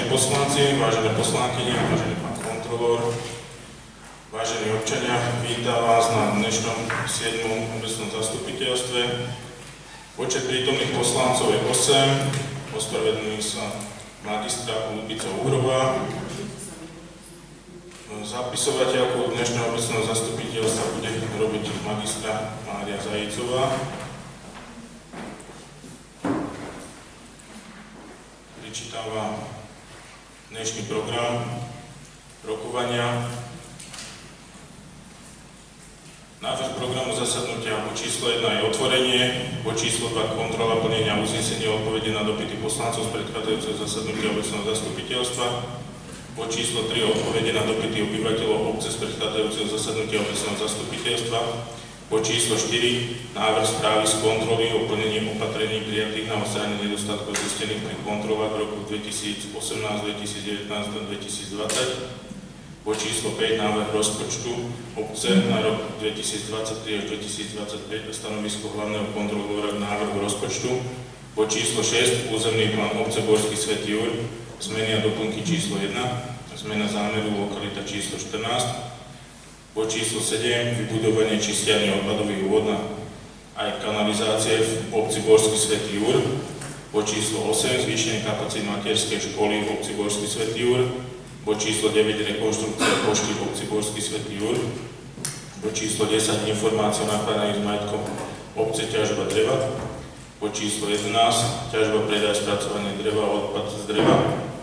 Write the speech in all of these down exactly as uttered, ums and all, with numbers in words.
poslanci, vážené poslankyne, vážený pán kontrolór, vážení občania, vítam vás na dnešnom siedmom obecnom zastupiteľstve. Počet prítomných poslancov je osem, ospravedlňujú sa magistra Ľubica Uhrová. Zapisovateľkou dnešného obecného zastupiteľstva bude robiť magistra Mária Zajícová. Pričítam vám dnešný program rokovania. Návrh programu zasadnutia bod číslo jedna je otvorenie, bod číslo dva kontrola plnenia uznesenia odpovede na dopyty poslancov z predchádzajúceho zasadnutia obecného zastupiteľstva, bod číslo tri odpovede na dopyty obyvateľov obce z predchádzajúceho zasadnutia obecného zastupiteľstva, bod číslo štyri návrh správy z kontroly o plnení opatrení prijatých na odstránenie nedostatkov zistených pri kontrolách v roku dvetisícosemnásť, dvetisícdevätnásť a dvetisícdvadsať. Bod číslo päť návrh rozpočtu obce na rok dvetisícdvadsaťtri až dvetisícdvadsaťpäť a stanovisko hlavného kontrolóra k návrhu rozpočtu. Bod číslo šesť územný plán obce Borský Svätý Jur, zmeny a doplnky číslo jedna, zmena zámeru lokalita číslo štrnásť. Bod číslo sedem vybudovanie čistiarne odpadových vôd aj kanalizácie v obci Borský Svätý Jur. Bod číslo osem zvýšenie kapacít materskej školy v obci Borský Svätý Jur. Bod číslo deväť rekonštrukcia pošty v obci Borský Svätý Jur. Bod číslo desať informácia o nakladaní s majetkom obce ťažba dreva. Bod číslo jedenásť ťažba, predaj, spracovanie dreva a odpad z dreva.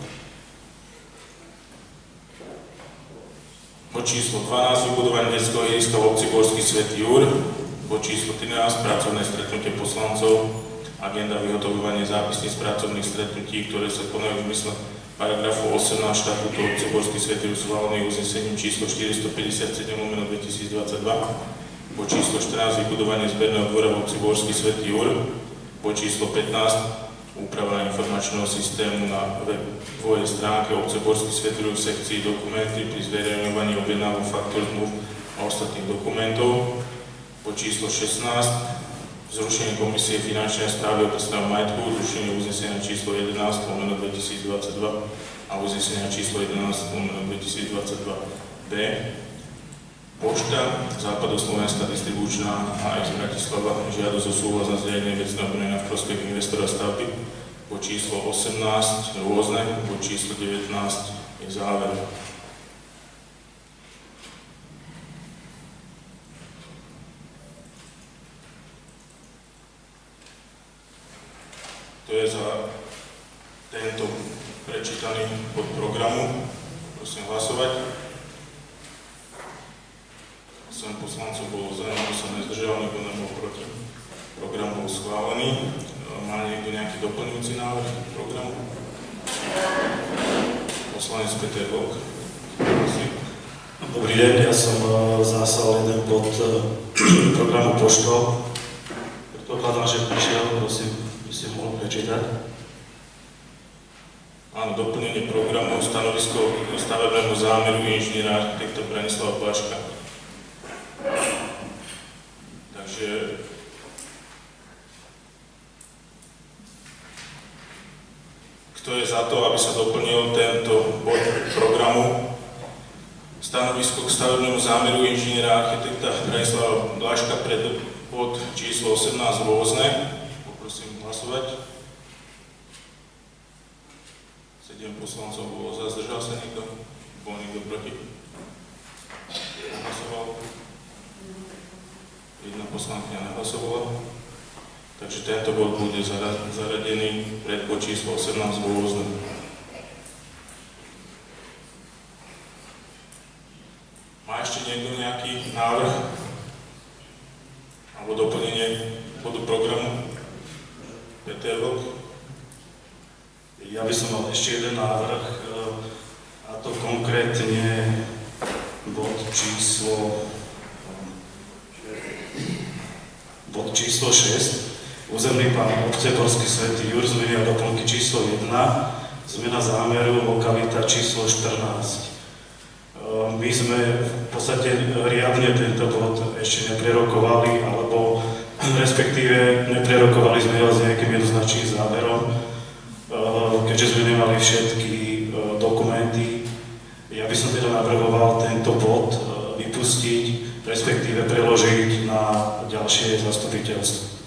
Bod číslo dvanásť vybudovanie detského ihriska v obci Borský Svätý Jur. Bod číslo trinásť pracovné stretnutie poslancov. Agenda vyhotovovanie zápisníc z pracovných stretnutí, ktoré sa konajú v zmysle paragrafu osemnásť štatútu obce Borský Svätý Jur schválený uznesením číslo štyristopäťdesiatsedem lomeno dvetisícdvadsaťdva. Bod číslo štrnásť vybudovanie zberného dvora v obci Borský Svätý Jur. Bod číslo pätnásť úprava informačného systému na webovej stránke obce Borský Svätý Jur v sekcii dokumenty pri zverejňovaní objednávok, faktúr, zmluv a ostatných dokumentov. Bod číslo šestnásť zrušenie komisie finančnej správy obecného majetku, zrušenie uznesenia číslo jedenásť lomeno dvetisícdvadsaťdva a uznesenia číslo jedenásť lomeno dvetisícdvadsaťdva B. Pošta, Západoslovenská distribučná á es Bratislava, žiadosť o súhlas na zriadenie vecného bremena v prospech investora stavby. Bod číslo osemnásť rôzne, bod číslo devätnásť je záver. To je za tento prečítaný bod programu. Prosím hlasovať. osem poslancov bolo za, nikto sa nezdržal, nikto nebol proti. Program bol schválený. Má niekto nejaký doplňujúci návrh programu? Poslanec Peter Vlk. Dobrý deň, ja som zásal jeden bod programu Pošto. Predpokladám, že prišiel, prosím, by ste mohli prečítať. Áno, doplnenie programu, stanovisko stavebného zámeru inžiniera architekta Branislava Blaška. Takže kto je za to, aby sa doplnil tento bod programu? Stanovisko k stavebnému zámeru inžiniera architekta Branislava Blaška pred bod číslo osemnásť rôzne. Poprosím hlasovať. sedem poslancov bolo za, zdržal sa niekto? Bol niekto proti? Nehlasoval? Jedna poslankyňa nehlasovala. Takže tento bod bude zaradený pred bod číslo osemnásť rôzne. Má ešte niekto nejaký návrh alebo doplnenie bodu programu? Peter Vlk? Ja by som mal ešte jeden návrh, a to konkrétne bod číslo bod číslo šesť. Územný plán obce Borský Svätý Jur, zmeny a doplnky číslo jedna, zmena zámeru lokalita číslo štrnásť. My sme v podstate riadne tento bod ešte neprerokovali, alebo respektíve neprerokovali sme ho s nejakým jednoznačným záverom, keďže sme nemali všetky preto navrhoval tento bod vypustiť, respektíve preložiť na ďalšie zastupiteľstvo.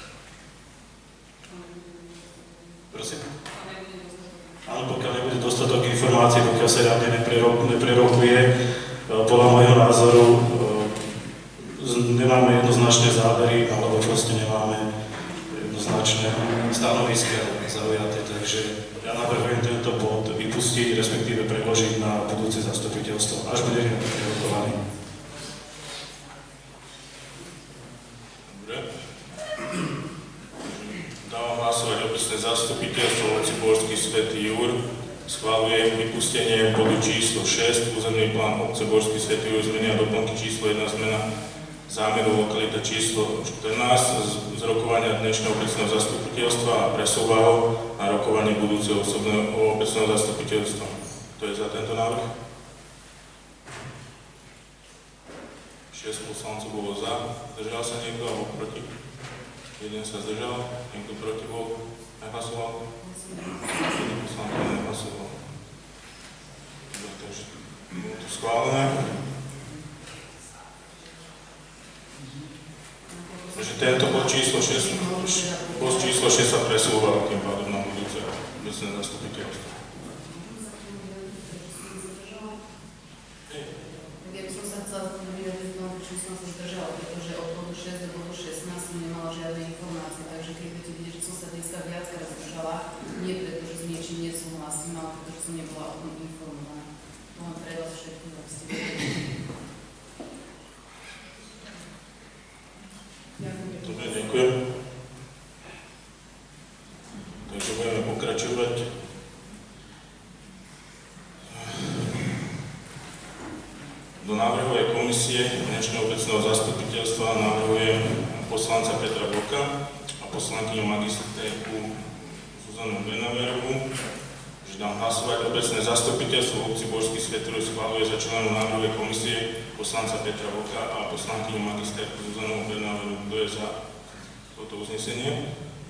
Prosím. Áno, pokiaľ nebude dostatok informácií, pokiaľ sa riadne neprerokuje, podľa môjho názoru nemáme jednoznačné závery, alebo proste nemáme jednoznačné stanoviska zaujaté, takže ja navrhujem tento bod vypustiť, respektíve preložiť na budúce zastupiteľstvo, až bude prerokovaný. Dobre. Dávam hlasovať obecné zastupiteľstvo Leciborský Svätý Jur. Schvaľuje vypustenie bodu číslo šesť, územný plán obce Borský Svätý Jur, zmeny a doplnky číslo jedna, zmena zámeru lokalita číslo štrnásť z rokovania dnešného obecného zastupiteľstva a presúva ho na rokovanie budúceho osobného obecného zastupiteľstva. To je za tento návrh? šesť poslancov bolo za. Zdržal sa niekto alebo proti? Jeden sa zdržal, niekto proti bol. Nehlasoval? Jeden poslanec nehlasoval. Takže je to schválené. Takže tento bod číslo šesť, bod číslo šesť sa presúval tým pádom na budúce obecné zastupiteľstvo. Ja by som sa chcela vyjadriť tomu, čo som sa zdržala, pretože od bodu šesť do bodu šestnásť som nemala žiadne informácie, takže keď budete vidieť, že som sa dneska viackrát zdržala, nie preto, že s niečím nesúhlasím, ale preto, že som nebola o tom informovaná. To mám pre vás všetkých, ak ste vedeli. Dobre, ďakujem. Takže budeme pokračovať. Do návrhovej komisie dnešného obecného zastupiteľstva navrhujem poslanca Petra Vlka a poslankyňu magisterku Zuzanu Benaverovú. Takže dám hlasovať obecné zastupiteľstvo v obci Borský Svätý Jur schvaľuje za členov návrhovej komisie poslanca Petra Vlka a poslankyňu magisterku Zuzanu Benaverovú. Kto je za toto uznesenie?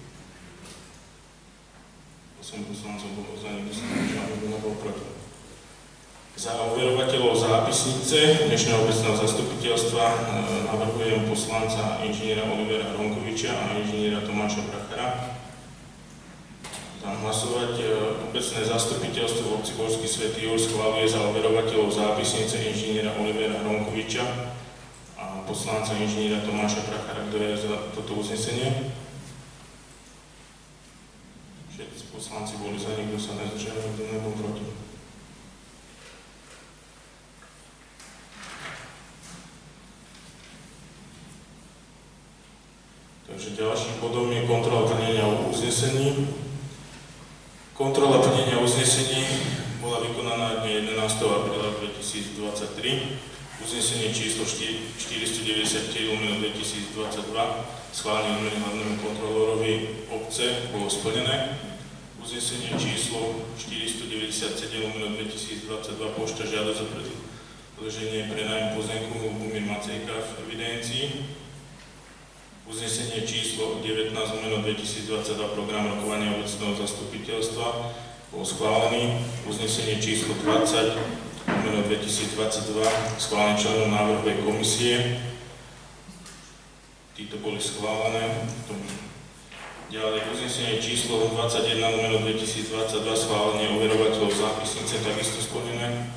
osem poslancov bolo za, nikto sa nebol proti. Za overovateľov zápisnice dnešného obecného zastupiteľstva navrhujem poslanca inžiniera Olivera Ronkoviča a inžiniera Tomáša Brachara. Dám hlasovať obecné zastupiteľstvo v obci Borský Svätý Jur schvaľuje za overovateľov zápisnice inžiniera Olivera Ronkoviča a poslanca inžiniera Tomáša Brachara. Kto je za toto uznesenie? Všetci poslanci boli za, nikto sa nezdržal, nikto nebol proti. Takže ďalším bodom je kontrola plnenia uznesení. Kontrola plnenia uznesení bola vykonaná dne jedenásteho apríla dvetisícdvadsaťtri. Uznesenie číslo štyristodeväťdesiatštyri lomeno dvetisícdvadsaťdva schválenie odmeny hlavnému kontrolórovi obce bolo splnené. Uznesenie číslo štyristodeväťdesiatsedem lomeno dvetisícdvadsaťdva pošta žiadosť o predĺženie prenájmu pozemku Lubomír Macejka v evidencii. Uznesenie číslo devätnásť lomeno dvetisícdvadsaťdva program rokovania obecného zastupiteľstva bol schválený. Uznesenie číslo dvadsať lomeno dvetisícdvadsaťdva schválený členom návrhovej komisie. Títo boli schválené. Ďalej uznesenie číslo dvadsaťjeden lomeno dvetisícdvadsaťdva schválenie overovateľov zápisnice takisto splnené.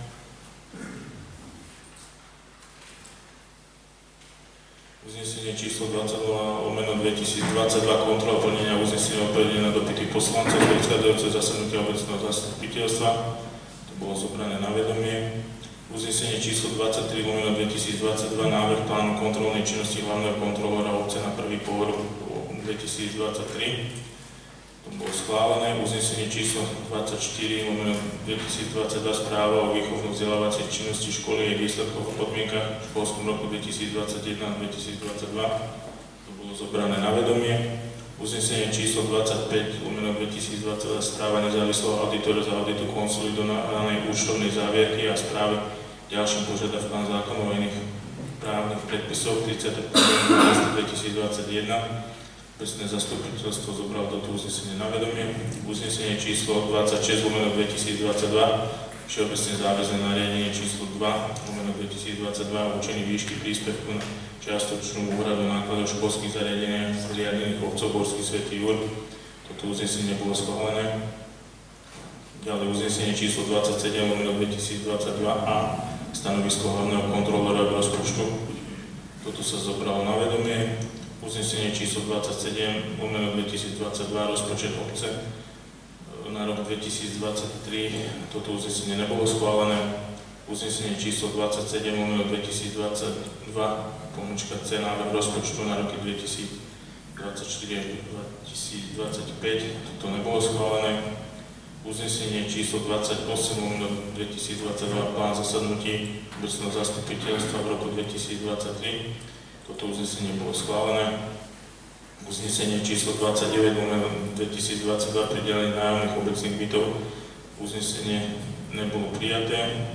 Uznesenie číslo dvadsaťdva lomeno dvetisícdvadsaťdva kontrola plnenia uznesenia odpovedenia na dopyty poslancov z predchádzajúceho zasadnutia obecného zastupiteľstva. To bolo zobrané na vedomie. Uznesenie číslo dvadsaťtri lomeno dvetisícdvadsaťdva návrh plánu kontrolnej činnosti hlavného kontrolóra obce na prvý pôrok dvetisícdvadsaťtri. To bolo schválené. Uznesenie číslo dvadsaťštyri lomeno dvetisícdvadsaťdva správa o výchovno-vzdelávacej činnosti školy a výsledkoch v podmienkach v školskom roku dvetisícdvadsaťjeden dvetisícdvadsaťdva. To bolo zobrané na vedomie. Uznesenie číslo dvadsaťpäť lomeno dvetisícdvadsaťdva správa nezávislého auditora za auditu konsolidovanej účtovnej závierky a správe ďalším požiadavkám zákonov a iných právnych predpisov tridsiateho prvého dvetisícdvadsaťjeden. Obecné zastupiteľstvo zobralo toto uznesenie na vedomie. Uznesenie číslo dvadsaťšesť lomeno dvetisícdvadsaťdva všeobecne záväzné nariadenie číslo dva lomeno dvetisícdvadsaťdva o určení výšky príspevku na čiastočnú úhradu nákladov školských zariadení riadených obcov Borský Svätý Jur. Toto uznesenie bolo schválené. Ďalej uznesenie číslo dvadsaťsedem lomeno dvetisícdvadsaťdva a stanovisko hlavného kontrolóra rozpočtu. Toto sa zobralo na vedomie. Uznesenie číslo dvadsaťsedem lomeno dvetisícdvadsaťdva rozpočet obce na rok dvetisícdvadsaťtri. Toto uznesenie nebolo schválené. Uznesenie číslo dvadsaťsedem lomeno dvetisícdvadsaťdva pomôčka C návrh rozpočtu na roky dvetisícdvadsaťštyri až dvetisícdvadsaťpäť. Toto nebolo schválené. Uznesenie číslo dvadsaťosem lomeno dvetisícdvadsaťdva plán zasadnutí obecného zastupiteľstva v roku dvetisícdvadsaťtri. Toto uznesenie bolo schválené. Uznesenie číslo dvadsaťdeväť lomeno dvetisícdvadsaťdva pridelenie nájomných obecných bytov. Uznesenie nebolo prijaté.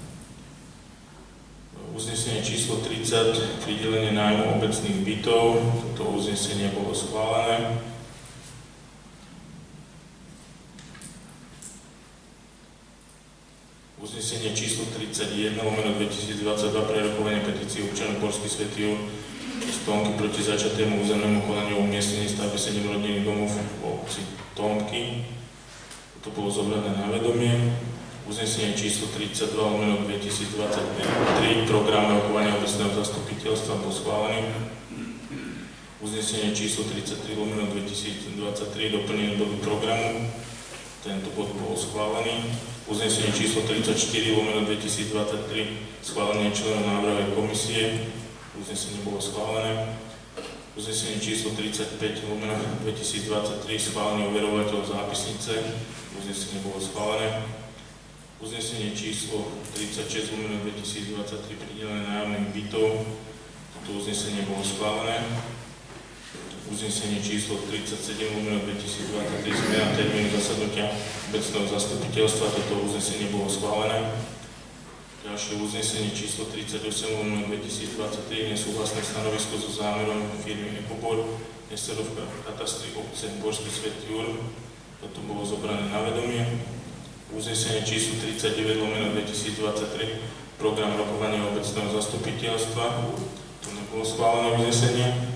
Uznesenie číslo tridsať pridelenie nájmu obecných bytov. Toto uznesenie bolo schválené. Uznesenie číslo tridsaťjeden lomeno dvetisícdvadsaťdva pre rokovanie petície občanov Borský Svätý Jur z Tomky proti začatému územnému konaniu o umiestnení stavby sedem rodinných domov v obci Tomky. Toto bolo zobrané na vedomie. Uznesenie číslo tridsaťdva lomeno dvetisícdvadsaťtri program rokovania obecného zastupiteľstva bol schválený. Uznesenie číslo tridsaťtri lomeno dvetisícdvadsaťtri doplnenie bodu programu. Tento bod bol schválený. Uznesenie číslo tridsaťštyri lomeno dvetisícdvadsaťtri schválenie členov návrhovej komisie. Uznesenie bolo schválené. Uznesenie číslo tridsaťpäť lomeno dvetisícdvadsaťtri schválenie overovateľov zápisnice. Uznesenie bolo schválené. Uznesenie číslo tridsaťšesť lomeno dvetisícdvadsaťtri pridelené nájomných bytov. Toto uznesenie bolo schválené. Uznesenie číslo tridsaťsedem lomeno dvetisícdvadsaťtri zmena termínu zasadnutia obecného zastupiteľstva. Toto uznesenie bolo schválené. Ďalšie uznesenie číslo tridsaťosem lomeno dvetisícdvadsaťtri nesúhlasné stanovisko so zámerom firmy Ekobor Neserovka v katastri obce Borský Svätý Jur. Toto bolo zobrané na vedomie. Uznesenie číslo tridsaťdeväť lomeno dvetisícdvadsaťtri program rokovania obecného zastupiteľstva. To nebolo schválené uznesenie.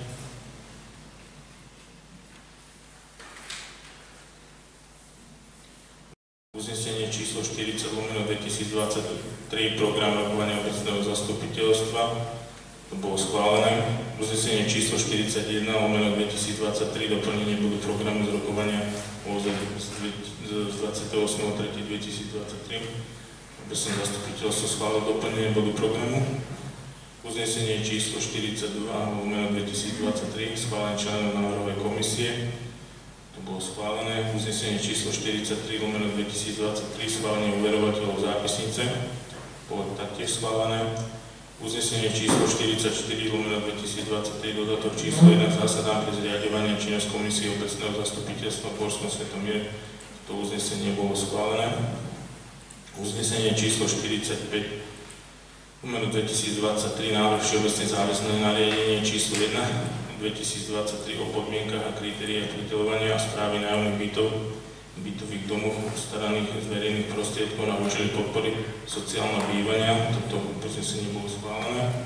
Uznesenie číslo štyridsať lomeno dvetisícdvadsaťtri program rokovania obecného zastupiteľstva. To bolo schválené. Uznesenie číslo štyridsaťjeden lomeno dvetisícdvadsaťtri doplnenie bodu programu z rokovania o z dvadsiateho ôsmeho tretieho dvetisícdvadsaťtri. Obecné zastupiteľstvo schválilo doplnenie bodu programu. Uznesenie číslo štyridsaťdva lomeno dvetisícdvadsaťtri schválenie členov návrhovej komisie. To bolo schválené. Uznesenie číslo štyridsaťtri lomeno dvetisícdvadsaťtri schválenie uverovateľov zápisnice. Bolo taktiež schválené. Uznesenie číslo štyridsaťštyri lomeno dvetisícdvadsaťtri dodatok číslo jeden zásadám pre zriaďovanie činnosť komisie obecného zastupiteľstva v Borskom Svätom Jure. To uznesenie bolo schválené. Uznesenie číslo štyridsaťpäť lomeno dvetisícdvadsaťtri návrh všeobecne záväzné nariadenie číslo jeden dvetisícdvadsaťtri o podmienkach a kritériách prideľovania a správy nájomných bytov, bytových domov staraných z verejných prostriedkov na účely podpory sociálneho bývania. Toto uznesenie bolo schválené.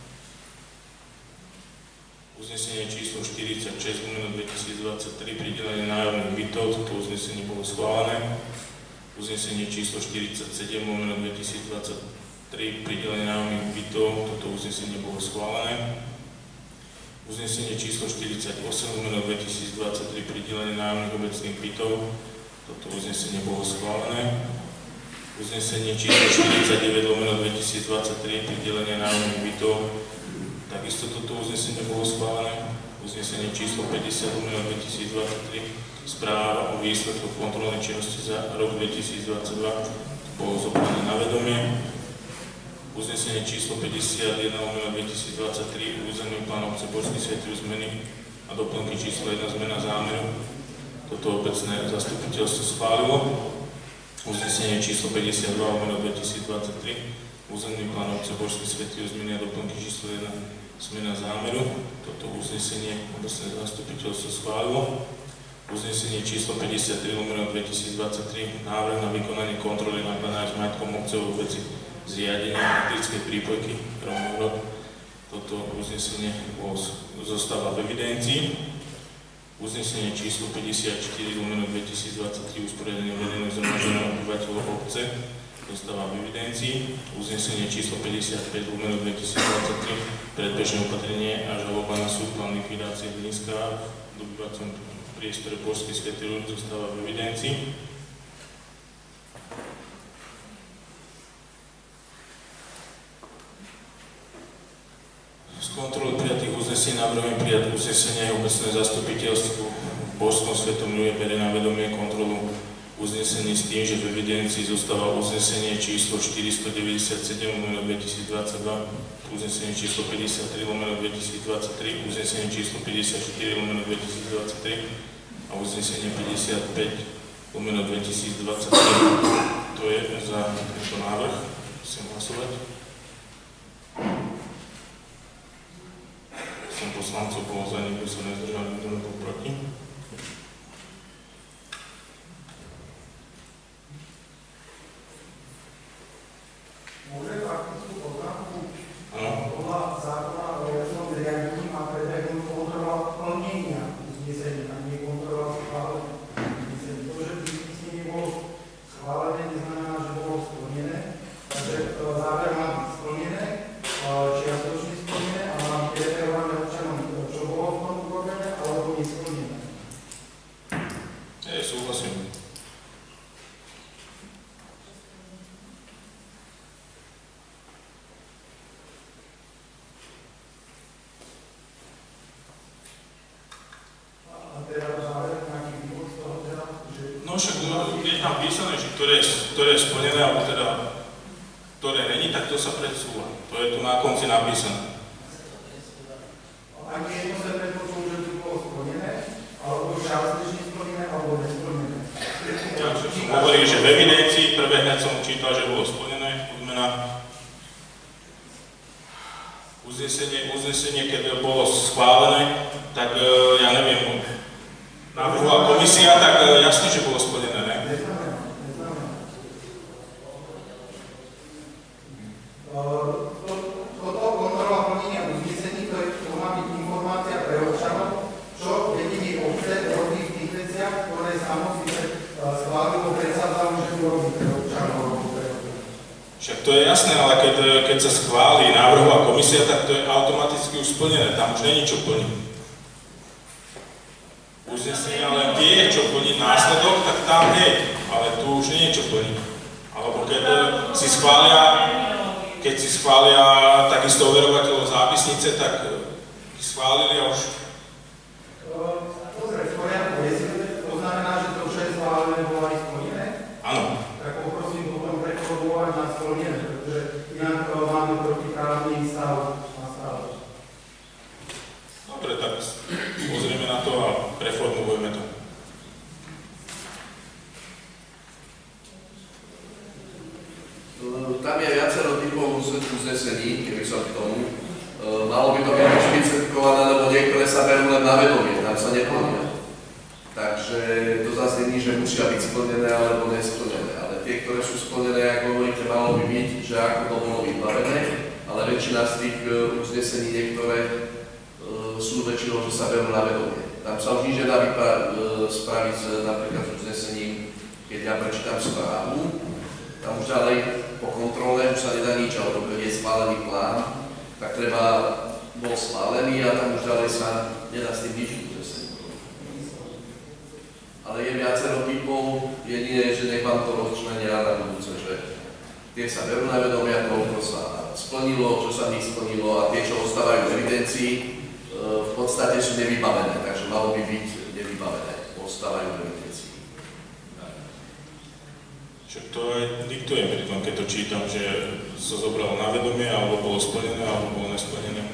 Uznesenie číslo štyridsaťšesť lomeno dvetisícdvadsaťtri pridelenie nájomných bytov. Toto uznesenie bolo schválené. Uznesenie číslo štyridsaťsedem lomeno dvetisícdvadsaťtri pridelenie nájomných bytov. Toto uznesenie bolo schválené. Uznesenie číslo štyridsaťosem lomeno dvetisícdvadsaťtri pridelenie nájomných obecných bytov. Toto uznesenie bolo schválené. Uznesenie číslo štyridsaťdeväť lomeno dvetisícdvadsaťtri pridelenie nájomných bytov. Takisto toto uznesenie bolo schválené. Uznesenie číslo päťdesiat lomeno dvetisícdvadsaťtri správa o výsledkoch kontrolnej činnosti za rok dvetisícdvadsaťdva bolo zobrané na vedomie. Uznesenie číslo päťdesiatjeden lomeno dvetisícdvadsaťtri územný plán obce Borský Svätý Jur zmeny a doplnky číslo jeden zmena zámeru. Toto obecné zastupiteľstvo schválilo. Uznesenie číslo päťdesiatdva lomeno dvetisícdvadsaťtri územný plán obce Borský Svätý Jur zmeny a doplnky číslo jeden zmena zámeru. Toto uznesenie obecné zastupiteľstvo schválilo. uznesenie číslo päťdesiattri lomeno dvetisícdvadsaťtri, návrh na vykonanie kontroly nakladania s majetkom obce vo veci zriadenia elektrickej prípojky Romohrad. Toto uznesenie zostáva v evidencii. Uznesenie číslo päťdesiatštyri lomeno dvetisícdvadsaťtri, usporiadanie verejného zhromaždenia obyvateľov obce, zostáva v evidencii. Uznesenie číslo päťdesiatpäť lomeno dvetisícdvadsaťtri, predbežné opatrenie a žaloba na súd plán likvidácie Hlinská v dobývacom priestore Božský Svätý Juraj, zostáva v evidencii. Z kontroly prijatých uznesení navrhujem prijať uznesenie obecné zastupiteľstvu v Božskom Svätom Juraj bere na vedomie kontrolu uznesení s tým, že v evidencii zostáva uznesenie číslo štyristodeväťdesiatsedem lomeno dvetisícdvadsaťdva, uznesenie číslo päťdesiattri lomeno dvetisícdvadsaťtri, uznesenie číslo päťdesiatštyri lomeno dvetisícdvadsaťtri a uznesenie päťdesiatpäť lomeno dvetisícdvadsaťtri. To je za tento návrh. Chcem hlasovať. Som poslancov, bolo za, nikto sa nezdržal, nikto nebol proti. Môže faktickú poznámku? Áno. Podľa zákona o obecnom zriadení má prebehnúť kontrola plnenia uznesení a nie kontrola schválenia uznesení. To, že uznesenie bolo schválené, neznamená, že bolo splnené. Takže záver má byť splnené, čiastočne splnené a má byť referované občanom, čo bolo v tom urobené, alebo nesplnené. Ja súhlasím. No však je tam písané, že ktoré, ktoré je splnené, alebo teda ktoré není, tak to sa predsúva. To je tu na konci napísané. Ani jedno sa predpočul, že to bolo splnené, alebo čiastočne splnené, alebo nesplnené. Takže som hovoril, že v evidencii prvé hneď som čítal, že bolo splnené. Poďme na uznesenie, uznesenie, keď bolo schválené, tak ja neviem, navrhovala komisia, tak jasne, že bolo splnené, ne? Neznamená, neznamená. Toto kontrola plnenia uznesení, to, to má byť informácia pre občanov, čo vedenie obce robí v tých veciach, ktoré samozrejme schválilo predsadávam, že urobí pre občanov. Však to je jasné, ale keď, keď sa schváli návrhová komisia, tak to je automaticky už splnené, tam už není čo plniť. Uznesenia len tie, čo plní následok, tak tam hneď, ale tu už nie je čo plniť. Alebo keď si schvália, keď si schvália takisto overovateľov zápisnice, tak schválili a už... Pozrieť, v poriadku, to znamená, že to, čo je schválené, bolo aj splnené? Áno. Tak poprosím potom preformulovať na splnené, pretože inak máme protiprávny stav na stále. Dobre, tak pozrieme na to a preformulujeme to. Tam je viacero typov uznesení, keby som k tomu. Malo by to byť špecifikované, lebo niektoré sa berú len na vedomie, tam sa neplnia. Takže to zase nie, že musia byť splnené alebo nesplnené. Ale tie, ktoré sú splnené, ako hovoríte, malo by byť, že ako to bolo vybavené, ale väčšina z tých uznesení niektoré sú väčšinou, že sa berú na vedomie. Tam sa už nič nedá spraviť napríklad s uznesením, keď ja prečítam správu, tam už ďalej po kontrole už sa nedá nič, alebo keď je schválený plán, tak treba bol schválený a tam už ďalej sa nedá s tým nič uznesení. Ale je viacero typov, jediné, že nech vám to rozčlenia na budúce, že tie sa berú na vedomie, koľko sa splnilo, čo sa nesplnilo a tie, čo ostávajú v evidencii, v podstate sú nevybavené, takže malo by byť nevybavené, ostávajú v evidencii. Čo to aj diktujem pri tom, keď to čítam, že sa zobralo na vedomie, alebo bolo splnené, alebo bolo nesplnené.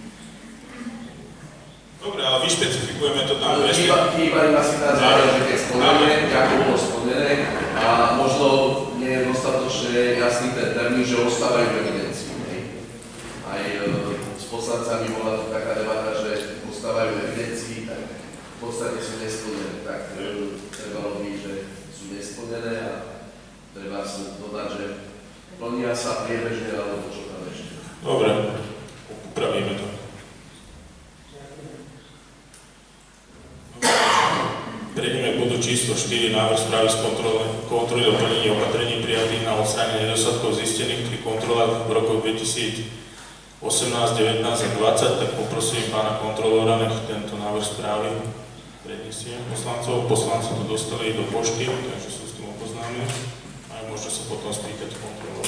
Dobre, ale vyšpecifikujeme to tam. Chýba iba si tá záver, že keď splnené, ako bolo splnené a možno nie je dostatočne jasný ten termín, že ostávajú v evidencii. Aj s poslancami bola to taká debata, že ostávajú v evidencii, tak podstate sú nesplnené, tak treba robiť, že sú nesplnené a treba sa dodať, že plnia sa priebežne alebo čo tam ešte. Dobre, upravíme to. Prejdeme k bodu číslo štyri, návrh správy z kontroly, kontroly o plnení opatrení prijatých na odstránenie nedostatkov zistených pri kontrolách v roku dvetisícosemnásť, devätnásť a dvadsať, tak poprosím pána kontrolóra, nech tento návrh správy predniesie poslancov. Poslanci to dostali do pošty, takže sú s tým oboznámení a môžete sa potom spýtať kontrolóra.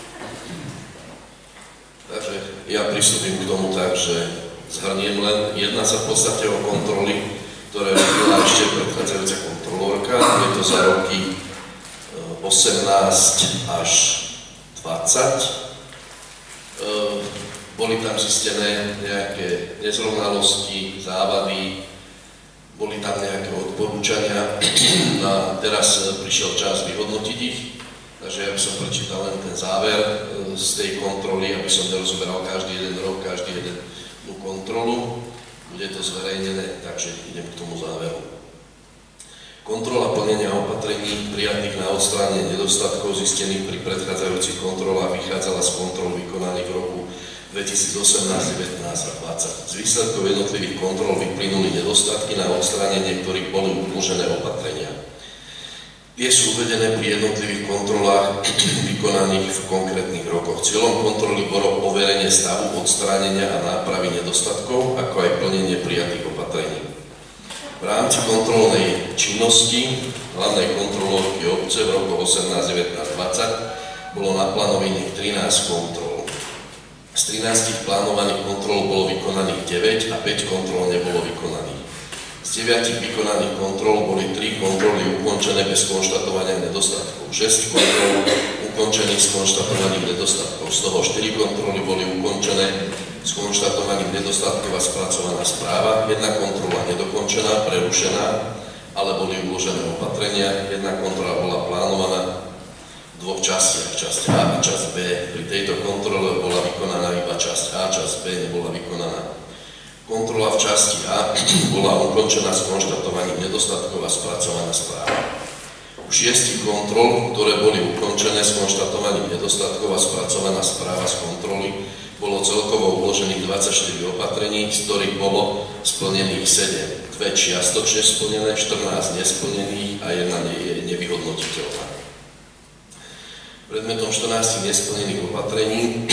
Takže ja pristúpim k tomu tak, že zhrniem len, jedná sa v podstate o kontroly, ktoré robila ešte predchádzajúca kontrolórka. Je to za roky osemnásť až dvadsať. Boli tam zistené nejaké nezrovnalosti, závady, boli tam nejaké odporúčania a teraz prišiel čas vyhodnotiť ich. Takže ja by som prečítal len ten záver z tej kontroly, aby som nerozoberal každý jeden rok, každý jeden kontrolu. Bude to zverejnené, takže idem k tomu záveru. Kontrola plnenia opatrení prijatých na odstránenie nedostatkov zistených pri predchádzajúcich kontrolách vychádzala z kontrol vykonaných v roku dvetisícosemnásť, devätnásť a dvadsať. Z výsledkov jednotlivých kontrol vyplynuli nedostatky, na odstránenie ktorých boli uložené opatrenia. Tie sú uvedené pri jednotlivých kontrolách vykonaných v konkrétnych rokoch. Cieľom kontroly bolo overenie stavu, odstránenia a nápravy nedostatkov, ako aj plnenie prijatých opatrení. V rámci kontrolnej činnosti hlavnej kontrolórky obce v rokoch osemnásť, devätnásť, dvadsať bolo naplánovaných trinásť kontrol. Z trinástich plánovaných kontrol bolo vykonaných deväť a päť kontrol nebolo vykonaných. Z deviatich vykonaných kontrol boli tri kontroly ukončené bez konštatovania nedostatkov, šesť kontrol ukončených s konštatovaním nedostatkov, z toho štyri kontroly boli ukončené s konštatovaním nedostatkov a spracovaná správa, jedna kontrola nedokončená, prerušená, ale boli uložené opatrenia, jedna kontrola bola plánovaná v dvoch častiach, časť A a časť B. Pri tejto kontrole bola vykonaná iba časť A, časť B nebola vykonaná. Kontrola v časti A bola ukončená s konštatovaním nedostatkov a spracovaná správa. U šiestich kontrol, ktoré boli ukončené s konštatovaním nedostatkov a spracovaná správa z kontroly, bolo celkovo uložených dvadsaťštyri opatrení, z ktorých bolo splnených sedem, dve čiastočne splnené, štrnásť nesplnených a jedna je nevyhodnotiteľná. Predmetom štrnástich nesplnených opatrení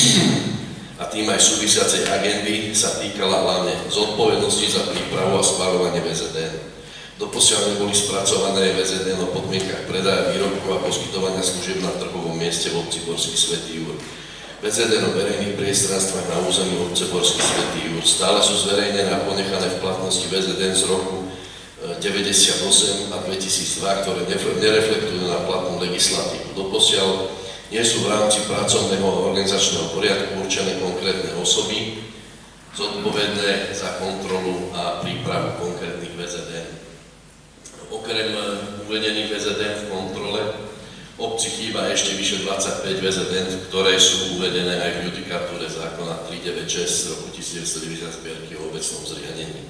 a tým aj súvisiacej agendy sa týkala hlavne zodpovednosti za prípravu a schvaľovanie vé zet en. Doposiaľ neboli spracované vé zet en o podmienkach predaja výrobkov a poskytovania služieb na trhovom mieste v obci Borský Svätý Jur. vé zet en o verejných priestranstvách na území obce Borský Svätý Jur stále sú zverejnené a ponechané v platnosti vé zet en z roku deväťdesiatosem a dvetisícdva, ktoré nereflektujú na platnú legislatívu. Doposiaľ nie sú v rámci pracovného a organizačného poriadku určené konkrétne osoby zodpovedné za kontrolu a prípravu konkrétnych vé zet en. Okrem uvedených vé zet en v kontrole obci chýba ešte vyše dvadsaťpäť vé zet en, ktoré sú uvedené aj v judikatúre zákona tristodeväťdesiatšesť z roku devätnásťstodeväťdesiat zbierky o obecnom zriadení.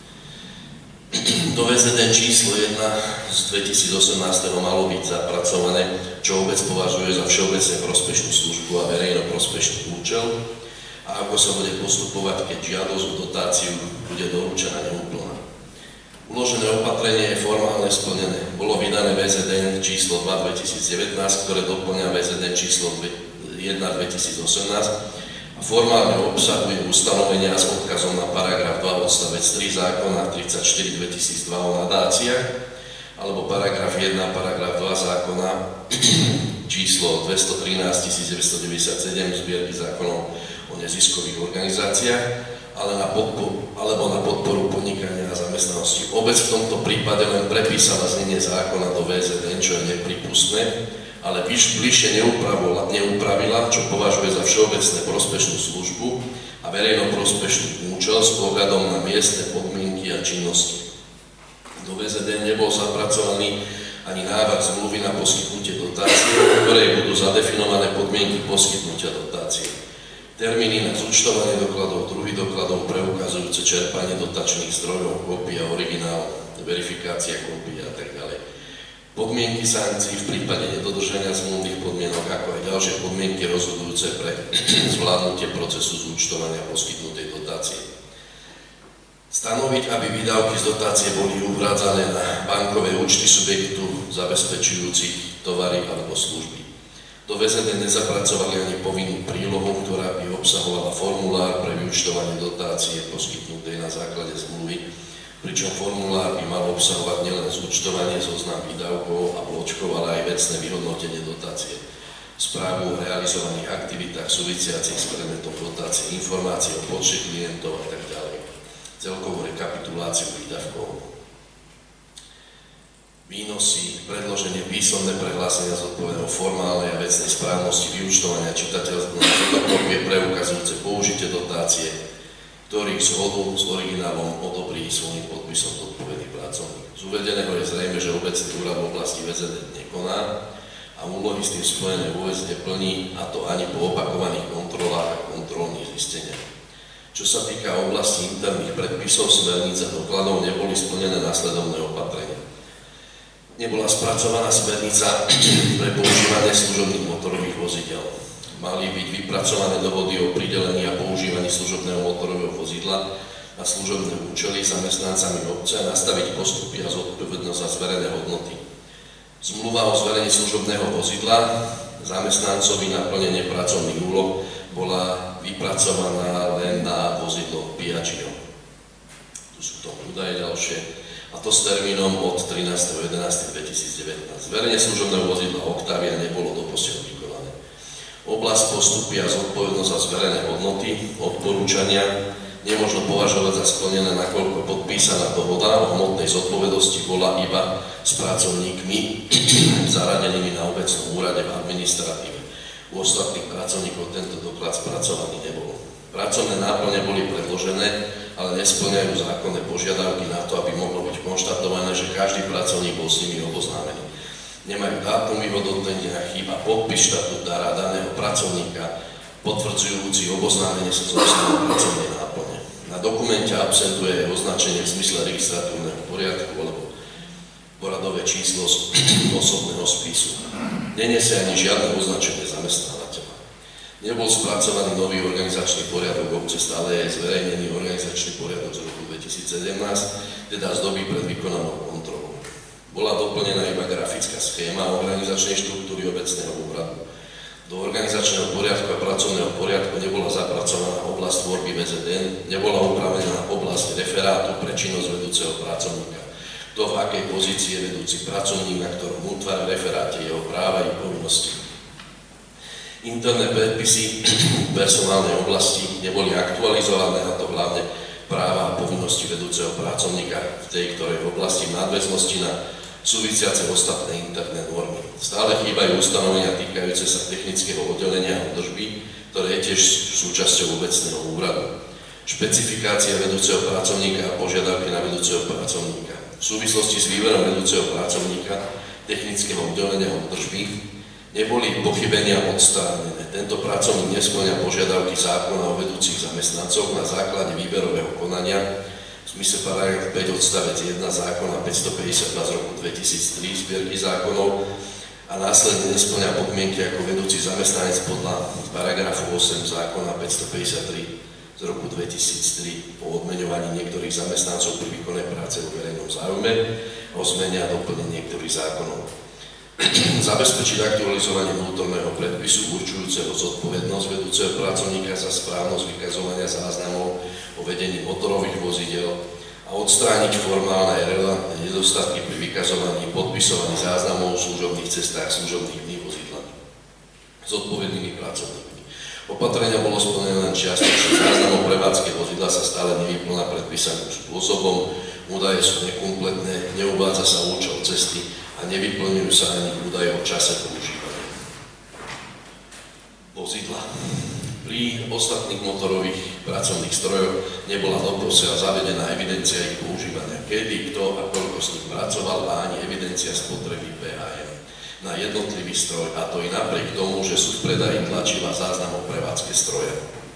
Do vé zet en číslo jedna z dvetisícosemnásť malo byť zapracované, čo obec považuje za všeobecne prospešnú službu a verejno prospešný účel a ako sa bude postupovať, keď žiadosť o dotáciu bude doručená neúplná. Uložené opatrenie je formálne splnené. Bolo vydané vé zet en číslo dva dvetisícdevätnásť, ktoré doplňa vé zet en číslo jeden dvetisícosemnásť a formálne obsahuje ustanovenia s odkazom na paragraf dva odstavec tri zákona tridsaťštyri dvetisícdva o nadáciách alebo paragraf jeden a paragraf dva zákona číslo dvestotrinásť tisícdeväťstodeväťdesiatsedem zbierky zákonov o neziskových organizáciách ale na podporu, alebo na podporu podnikania a zamestnanosti. Obec v tomto prípade len prepísala znenie zákona do vé zet en, čo je nepripustné, ale bližšie neupravila, čo považuje za všeobecne prospešnú službu a verejno prospešnú účel s ohľadom na miestne podmienky a činnosti. Do vé zet en nebol zapracovaný ani návrh zmluvy na poskytnutie dotácie, v ktorej budú zadefinované podmienky poskytnutia dotácie. Termíny na zúčtovanie dokladov, druhy dokladov preukazujúce čerpanie dotačných zdrojov, kópia, originál, verifikácia kópia a tak ďalej. Podmienky sankcií v prípade nedodržania zmluvných podmienok, ako aj ďalšie podmienky rozhodujúce pre zvládnutie procesu zúčtovania poskytnutej dotácie. Stanoviť, aby výdavky z dotácie boli uhrádzané na bankové účty subjektu zabezpečujúcich tovary alebo služby. Do vé zet en nezapracovali ani povinnú prílohu, ktorá by obsahovala formulár pre vyúčtovanie dotácie poskytnutej na základe zmluvy, pričom formulár by mal obsahovať nielen zúčtovanie, zoznam výdavkov a bločkov, ale aj vecné vyhodnotenie dotácie, správu o realizovaných aktivitách súvisiacich s predmetom dotácie, informácie o počte klientov a tak ďalej, celkovú rekapituláciu výdavkov. Výnosy, predloženie písomné prehlásenia zodpovedného formálnej a vecnej správnosti vyúčtovania čitateľského fotokópie preukazujúce použitie dotácie, ktorých zhodu s originálom odobrí svojím podpisom zodpovedný pracovník. Z uvedeného je zrejme, že obecný úrad v oblasti vé zet en nekoná a úlohy s tým spojené vôbec neplní, a to ani po opakovaných kontrolách a kontrolných zisteniach. Čo sa týka oblasti interných predpisov, smerníc a dokladov, neboli splnené následovné opatrenia. Nebola spracovaná smernica pre používanie služobných motorových vozidel. Mali byť vypracované dohody o pridelení a používaní služobného motorového vozidla na služobné účely zamestnancami obce a nastaviť postupy a zodpovednosť za zverené hodnoty. Zmluva o zverení služobného vozidla zamestnancovi na plnenie pracovných úloh bola vypracovaná len na vozidlo Piaggio. Tu sú to údaje ďalšie. A to s termínom od trinásteho jedenásteho dvetisícdevätnásť. Zverenie služobného vozidla Octavia nebolo doposiaľ vykonané. Oblasť postupy a zodpovednosť za zverené hodnoty, odporúčania nemožno považovať za splnené, nakoľko podpísaná dohoda o hmotnej zodpovednosti bola iba s pracovníkmi zaradenými na obecnom úrade v administratíve. U ostatných pracovníkov tento doklad spracovaný nebol. Pracovné náplne boli predložené, ale nesplňajú zákonné požiadavky na to, aby mohlo byť konštatované, že každý pracovník bol s nimi oboznámený. Nemajú dátum vyhodnotenia, chýba podpis štatútára daného pracovníka, potvrdzujúci oboznámenie sa so obsahom pracovnej náplne. Na dokumente absentuje označenie v zmysle registratúrneho poriadku alebo poradové číslo z osobného spisu. Nenesie ani žiadne označenie zamestnávateľa. Nebol spracovaný nový organizačný poriadok obce, stále je zverejnený organizačný poriadok z roku dvetisícsedemnásť, teda z doby pred vykonanou kontrolou. Bola doplnená iba grafická schéma organizačnej štruktúry obecného úradu. Do organizačného poriadku a pracovného poriadku nebola zapracovaná oblasť tvorby vé zet en, nebola upravená oblasť referátu pre činnosť vedúceho pracovníka. Kto v akej pozícii je vedúci pracovník, na ktorom útvare referáte jeho práva i povinnosti. Interné predpisy personálnej oblasti neboli aktualizované, a to hlavne práva a povinnosti vedúceho pracovníka v tej ktorej oblasti v nadväznosti na súvisiace ostatné interné normy. Stále chýbajú ustanovenia týkajúce sa technického oddelenia a údržby, ktoré je tiež súčasťou obecného úradu. Špecifikácia vedúceho pracovníka a požiadavky na vedúceho pracovníka. V súvislosti s výberom vedúceho pracovníka technického oddelenia a údržby neboli pochybenia odstránené. Tento pracovník nespĺňa požiadavky zákona o vedúcich zamestnancoch na základe výberového konania v zmysle paragraf päť odstavec jeden zákona päťstopäťdesiatdva z roku dvetisíctri zbierky zákonov a následne nespĺňa podmienky ako vedúci zamestnanec podľa paragrafu osem zákona päťstopäťdesiattri z roku dvetisíctri o odmeňovaní niektorých zamestnancov pri výkone práce vo verejnom záujme a o zmene a doplnení niektorých zákonov. Zabezpečiť aktualizovanie vnútorného predpisu určujúceho zodpovednosť vedúceho pracovníka za správnosť vykazovania záznamov o vedení motorových vozidel a odstrániť formálne a relevantné nedostatky pri vykazovaní podpisovaných záznamov o služobných cestách služobnými vozidlami zodpovednými pracovníkmi. Opatrenia bolo splnené len čiastočne. Záznam o prevádzke vozidla sa stále nevyplňa predpísaným spôsobom, údaje sú nekompletné, neuvádza sa účel cesty a nevyplňujú sa ani údaje o čase používania vozidla. Pri ostatných motorových pracovných strojoch nebola doposiaľ zavedená evidencia ich používania, kedy, kto a koľko s ním pracoval, a ani evidencia spotreby pé há em na jednotlivý stroj, a to i napriek tomu, že sú v predaji tlačiva záznam o prevádzke stroja.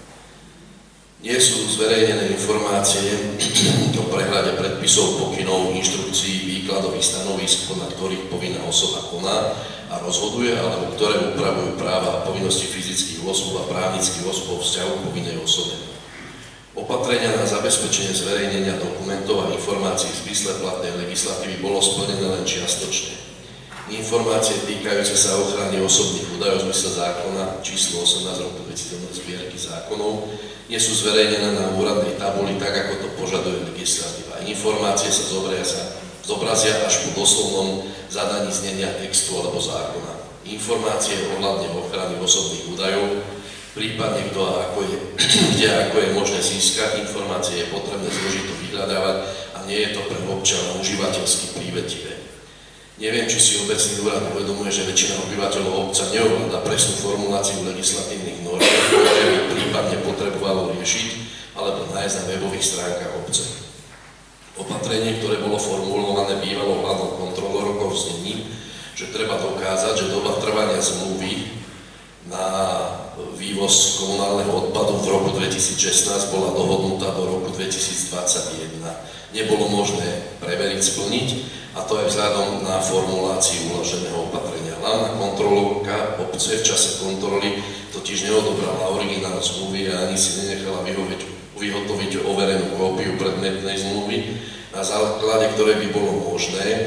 Nie sú zverejnené informácie o prehľade predpisov, pokynov, inštrukcií, výkladových stanovísk, podľa ktorých povinná osoba koná a rozhoduje, alebo ktoré upravujú práva a povinnosti fyzických osôb a právnických osôb vo vzťahu k povinnej osobe. Opatrenia na zabezpečenie zverejnenia dokumentov a informácií v zmysle platnej legislatívy bolo splnené len čiastočne. Informácie týkajúce sa ochrany osobných údajov v zmysle zákona číslo osemnásť roku dvetisícjeden zbierky zákonov nie sú zverejnené na úradnej tabuli tak, ako to požaduje legislatíva. Informácie sa zobrazia, zobrazia až po doslovnom zadaní znenia textu alebo zákona. Informácie ohľadne ochrany osobných údajov, prípadne kto a ako je, kde a ako je možné získať informácie, je potrebné zložito vyhľadávať a nie je to pre občana užívateľsky prívetivé. Neviem, či si obecný úrad uvedomuje, že väčšina obyvateľov obca neovláda presnú formuláciu legislatívnych norm, ktoré by prípadne potrebovalo riešiť alebo nájsť na webových stránkach obce. Opatrenie, ktoré bolo formulované bývalou hlavnou kontrolórkou znení, že treba dokázať, že doba trvania zmluvy na vývoz komunálneho odpadu v roku dvetisícšestnásť bola dohodnutá do roku dvetisícdvadsaťjeden. Nebolo možné preveriť, splniť, a to aj vzhľadom na formuláciu uloženého opatrenia. Hlavná kontrolórka obce v čase kontroly totiž neodobrala originál zmluvy a ani si nenechala vyhotoviť overenú kópiu predmetnej zmluvy, na základe ktorej by bolo možné e,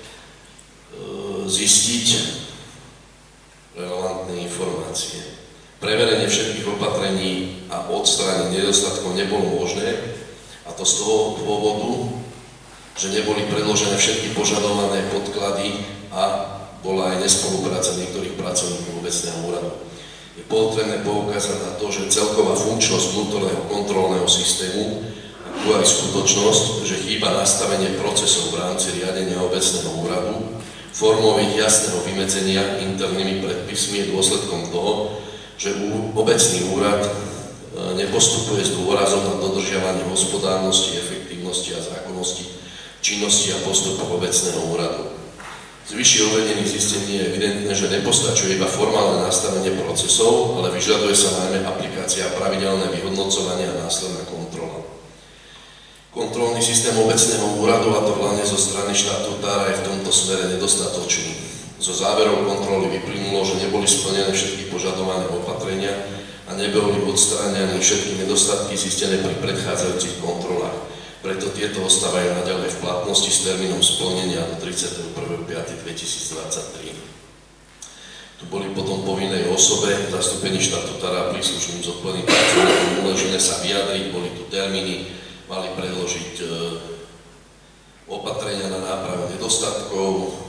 zistiť relevantné informácie. Preverenie všetkých opatrení a odstránenie nedostatkov nebolo možné, a to z toho dôvodu, že neboli predložené všetky požadované podklady a bola aj nespolupráca niektorých pracovníkov obecného úradu. Je potrebné poukázať na to, že celková funkčnosť vnútorného kontrolného systému, ako aj skutočnosť, že chýba nastavenie procesov v rámci riadenia obecného úradu, formou ich jasného vymedzenia internými predpismi je dôsledkom toho, že obecný úrad nepostupuje s dôrazom na dodržiavanie hospodárnosti, efektívnosti a zákonnosti činnosti a postupov obecného úradu. Z vyššie uvedených zistení je evidentné, že nepostačuje iba formálne nastavenie procesov, ale vyžaduje sa najmä aplikácia a pravidelné vyhodnocovanie a následná kontrola. Kontrolný systém obecného úradu, a to hlavne zo strany štatutára, je v tomto smere nedostatočný. Zo záverov kontroly vyplynulo, že neboli splnené všetky požadované opatrenia a neboli odstránené všetky nedostatky zistené pri predchádzajúcich kontrolách. Preto tieto ostávajú naďalej v platnosti s termínom splnenia do tridsiateho prvého piateho dvetisícdvadsaťtri. Tu boli potom povinnej osobe, zastúpení štatutára a príslušným zodpovedným pracovníkom umožnené sa vyjadriť, boli tu termíny, mali predložiť e, opatrenia na nápravu nedostatkov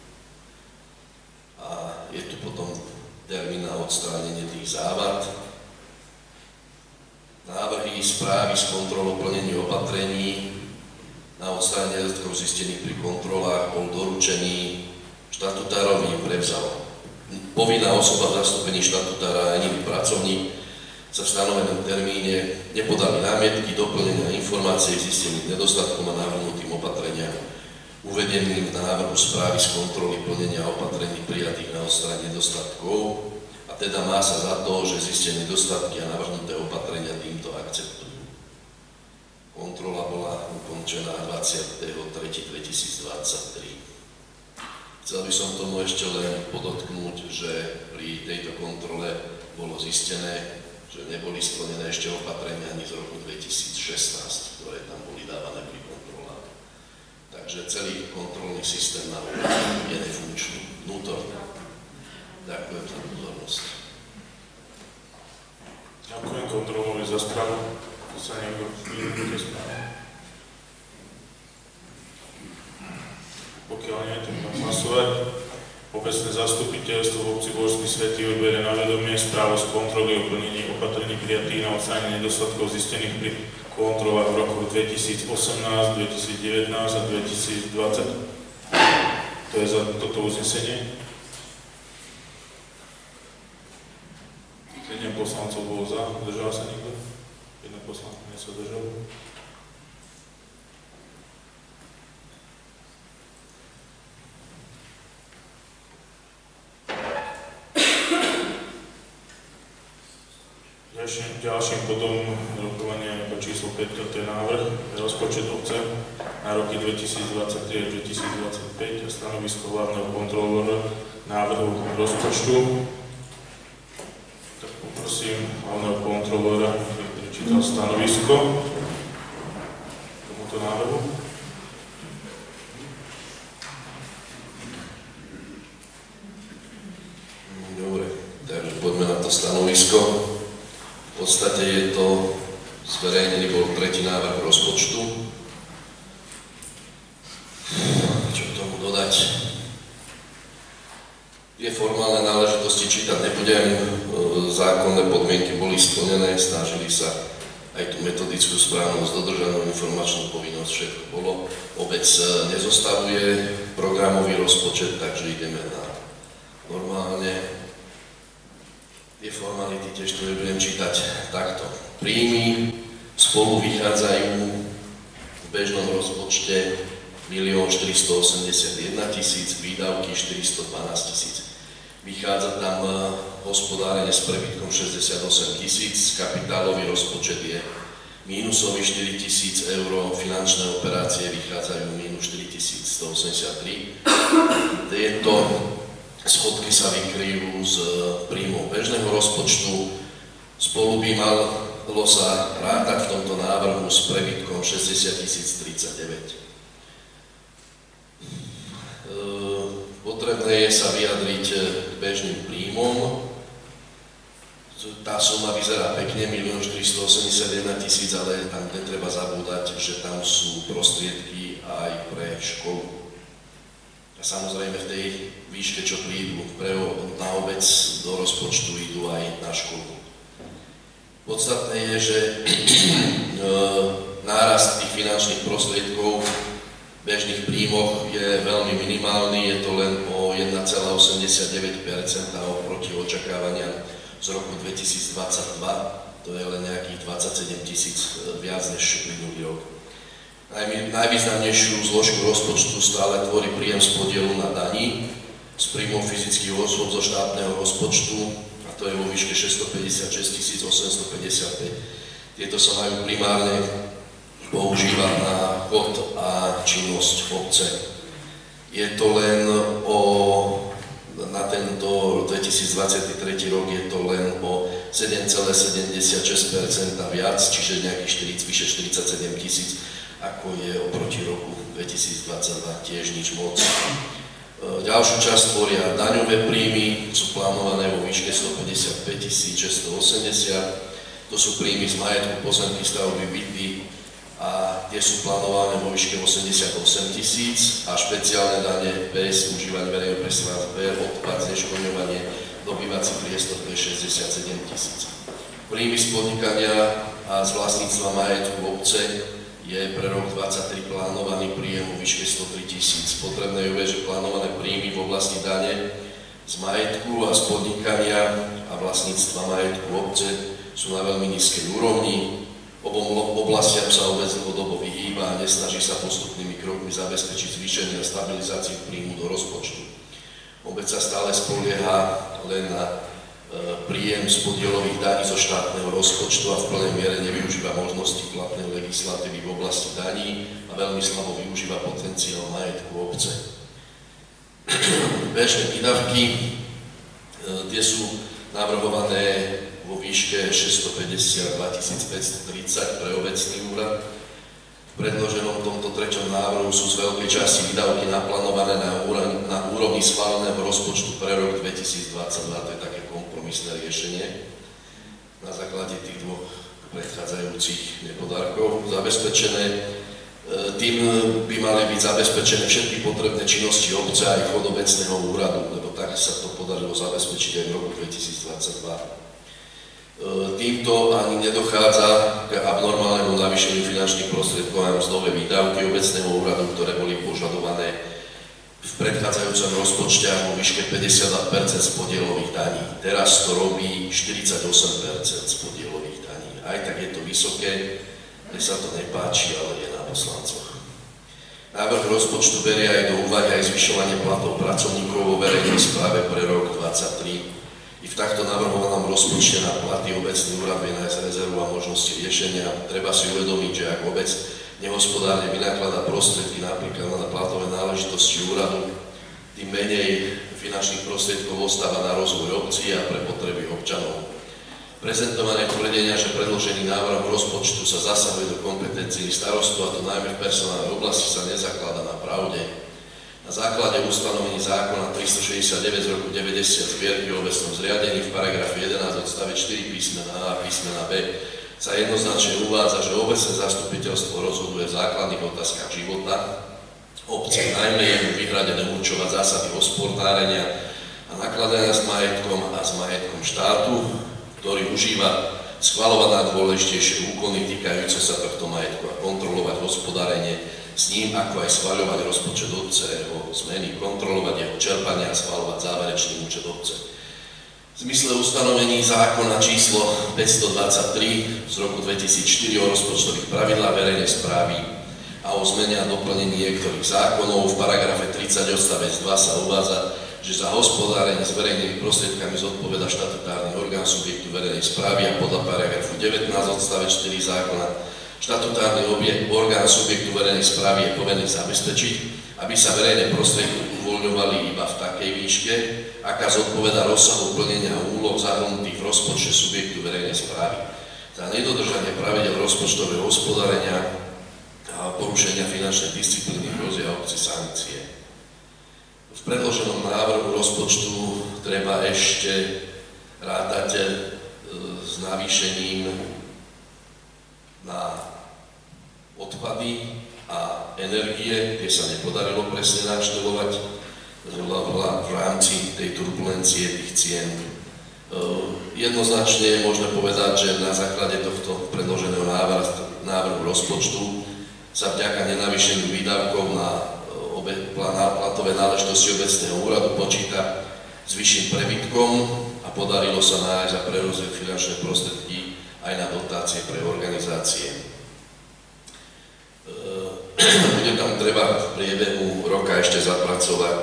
a je tu potom termín na odstránenie tých závad. Návrhy správy z kontrolou plnení opatrení na odstránenie nedostatkov zistených pri kontrolách bol doručený štatutárovi, im prevzal povinná osoba v zastúpení štatutára a iný pracovník sa v stanovenom termíne nepodali námietky, doplnenia informácií zistených nedostatkom a navrhnutým opatreniam uvedeným v návrhu správy z kontroly plnenia opatrení prijatých na odstránenie nedostatkov. A teda má sa za to, že zistené nedostatky a navrhnuté opatrenia týmto akceptujú. Kontrola bola ukončená dvadsiateho tretieho dvetisícdvadsaťtri. Chcel by som tomu ešte len podotknúť, že pri tejto kontrole bolo zistené, že neboli splnené ešte opatrenia ani z roku dvetisícšestnásť, ktoré tam boli dávané pri kontrolách. Takže celý kontrolný systém na úrovni je nefunkčný, vnútorný. Ďakujem za pozornosť. Ďakujem kontrolórovi za správu. Sa niekto vyjadrite správu. Pokiaľ nie, to budem hlasovať. Obecné zastupiteľstvo v obci Božský Svätý odberie na vedomie správu z kontroly o plnení opatrení prijatých na odstránenie nedostatkov zistených pri kontrolách v roku dvetisícosemnásť, dvetisícdevätnásť a dvetisícdvadsať. To je za toto uznesenie. sedem poslancov bolo za, zdržal sa niekto? Jedna poslankyňa sa zdržal. Ďalším, ďalším bodom rokovania ako číslo päť, to je návrh rozpočet obce na roky dvetisícdvadsaťtri až dvetisícdvadsaťpäť a stanovisko hlavného kontrolóra návrhu rozpočtu. Tak poprosím hlavného kontrolóra, ktorý prečítal stanovisko k tomuto návrhu. Dobre, takže poďme na to stanovisko. V podstate je to, zverejnený bol tretí návrh rozpočtu. Čo k tomu dodať? Tie formálne náležitosti čítať nebudem, zákonné podmienky boli splnené, snažili sa aj tú metodickú správnosť, dodržanú informačnú povinnosť, všetko bolo. Obec nezostavuje programový rozpočet, takže ideme na normálne. Tie formality tiež tu nebudem čítať takto. Príjmy spolu vychádzajú v bežnom rozpočte milión štyristoosemdesiatjeden tisíc, výdavky štyristodvanásť tisíc. Vychádza tam hospodárenie s prebytkom šesťdesiatosem tisíc, kapitálový rozpočet je mínusový štyri tisíc eur, finančné operácie vychádzajú mínus štyri tisíc stoosemdesiattri. Tieto schodky sa vykryjú z príjmov bežného rozpočtu. Spolu by malo sa rátať v tomto návrhu s prebytkom šesťdesiat tisíc tridsaťdeväť. Potrebné je sa vyjadriť k bežným príjmom. Tá suma vyzerá pekne, milión štyristoosemdesiatjeden tisíc, ale tam netreba zabúdať, že tam sú prostriedky aj pre školu. A samozrejme v tej výške, čo prídu pre, na obec do rozpočtu, idú aj na školu. Podstatné je, že nárast tých finančných prostriedkov v bežných príjmoch je veľmi minimálny, je to len o jeden celá osemdesiatdeväť percent oproti očakávaniam z roku dvetisícdvadsaťdva, to je len nejakých dvadsaťsedem tisíc viac než minulý rok. Najvýznamnejšiu zložku rozpočtu stále tvorí príjem z podielu na daní z príjmov fyzických osôb zo štátneho rozpočtu, a to je vo výške šesťstopäťdesiatšesť tisíc osemstopäťdesiatpäť. Tieto sa majú primárne používať na chod a činnosť obce. Je to len o, na tento dvetisícdvadsaťtri rok je to len o sedem celá sedemdesiatšesť percent viac, čiže nejakých štyridsať, vyše štyridsaťsedem tisíc, ako je oproti roku dvetisícdvadsaťdva, tiež nič moc. Ďalšiu časť tvoria daňové príjmy, sú plánované vo výške stopäťdesiatpäť tisíc šesťstoosemdesiat. To sú príjmy z majetku, pozemky, stavby, byty a tie sú plánované vo výške osemdesiatosem tisíc a špeciálne dane bez užívania verejného priestoru, odpad, zneškodňovanie, dobývací priestor, to je šesťdesiatsedem tisíc. Príjmy z podnikania a z vlastníctva majetku obce je pre rok dvadsaťtri plánovaný príjem vo výške stotri tisíc. Potrebné je uvieť, že plánované príjmy v oblasti dane z majetku a z podnikania a vlastníctva majetku obce sú na veľmi nízkej úrovni. Obom oblastiam sa obec dlhodobo vyhýba a nesnaží sa postupnými krokmi zabezpečiť zvýšenie a stabilizáciu príjmu do rozpočtu. Obec sa stále spolieha len na príjem z podielových daní zo štátneho rozpočtu a v plnej miere nevyužíva možnosti platnej legislatívy v oblasti daní a veľmi slabo využíva potenciál majetku obce. Bežné výdavky, tie sú navrhované vo výške šesťstopäťdesiatdva tisíc päťstotridsať pre obecný úrad. V predloženom tomto treťom návrhu sú z veľkej časti výdavky naplánované na úrovni, na úrovni schváleného rozpočtu pre rok dvetisícdvadsaťdva, to je také kompromisné riešenie na základe tých dvoch predchádzajúcich nepodarkov zabezpečené. Tým by mali byť zabezpečené všetky potrebné činnosti obce aj chod obecného úradu, lebo tak sa to podarilo zabezpečiť aj v roku dvetisícdvadsaťdva. Týmto ani nedochádza k abnormálnemu navýšeniu finančných prostriedkov a mzdové výdavky obecného úradu, ktoré boli požadované v predchádzajúcom rozpočte až vo výške päťdesiatdva percent z podielových daní. Teraz to robí štyridsaťosem percent z podielových daní. Aj tak je to vysoké, mne sa to nepáči, ale je na poslancoch. Návrh rozpočtu berie aj do úvahy aj zvyšovanie platov pracovníkov vo verejnej správe pre rok dvadsaťtri. I v takto navrhovanom rozpočte na platy obecný úrad vie nájsť rezervu a možnosti riešenia. Treba si uvedomiť, že ak obec nehospodárne vynakladá prostriedky napríklad na platové náležitosti úradu, tým menej finančných prostriedkov ostáva na rozvoj obcí a pre potreby občanov. Prezentované tvrdenia, že predložený návrh rozpočtu sa zasahuje do kompetencií starostu, a to najmä v personálnej oblasti, sa nezakladá na pravde. Na základe ustanovení zákona tristošesťdesiatdeväť z roku deväťdesiat zbierky o obecnom zriadení v paragrafe jedenásť odstavec štyri písmena A a písmena B sa jednoznačne uvádza, že obecné zastupiteľstvo rozhoduje v základných otázkach života obce, najmä je mu vyhradené určovať zásady hospodárenia a nakladania s majetkom a s majetkom štátu, ktorý užíva, schvaľovať najdôležitejšie úkony týkajúce sa tohto majetku a kontrolovať hospodárenie s ním, ako aj schvaľovať rozpočet obce, jeho zmeny, kontrolovať jeho čerpanie a schvaľovať záverečný účet obce. V zmysle ustanovení zákona číslo päťstodvadsaťtri z roku dvetisícštyri o rozpočtových pravidlách verejnej správy a o zmene a doplnení niektorých zákonov v paragrafe tridsať odstavec dva sa uvádza, že za hospodárenie s verejnými prostriedkami zodpovedá štatutárny orgán subjektu verejnej správy a podľa paragrafu devätnásť odstavec štyri zákona štatutárny objekt orgán subjektu verejnej správy je povinný zabezpečiť, aby sa verejné prostriedky uvoľňovali iba v takej výške, aká zodpovedá rozsahu plnenia úloh zahrnutých v rozpočte subjektu verejnej správy. Za nedodržanie pravidel rozpočtového hospodárenia a porušenia finančnej disciplíny hrozia obci sankcie. V predloženom návrhu rozpočtu treba ešte rátať e, s navýšením na odpady a energie, tie sa nepodarilo presne naštelovať v rámci tej turbulencie tých cien. E, jednoznačne môžeme povedať, že na základe tohto predloženého návrhu, návrhu rozpočtu sa vďaka nenavýšeniu výdavkov na obe, na platové náležitosti obecného úradu počíta s vyšším prebytkom a podarilo sa nájsť a prerozdieliť finančné prostriedky aj na dotácie pre organizácie. Bude tam treba v priebehu roka ešte zapracovať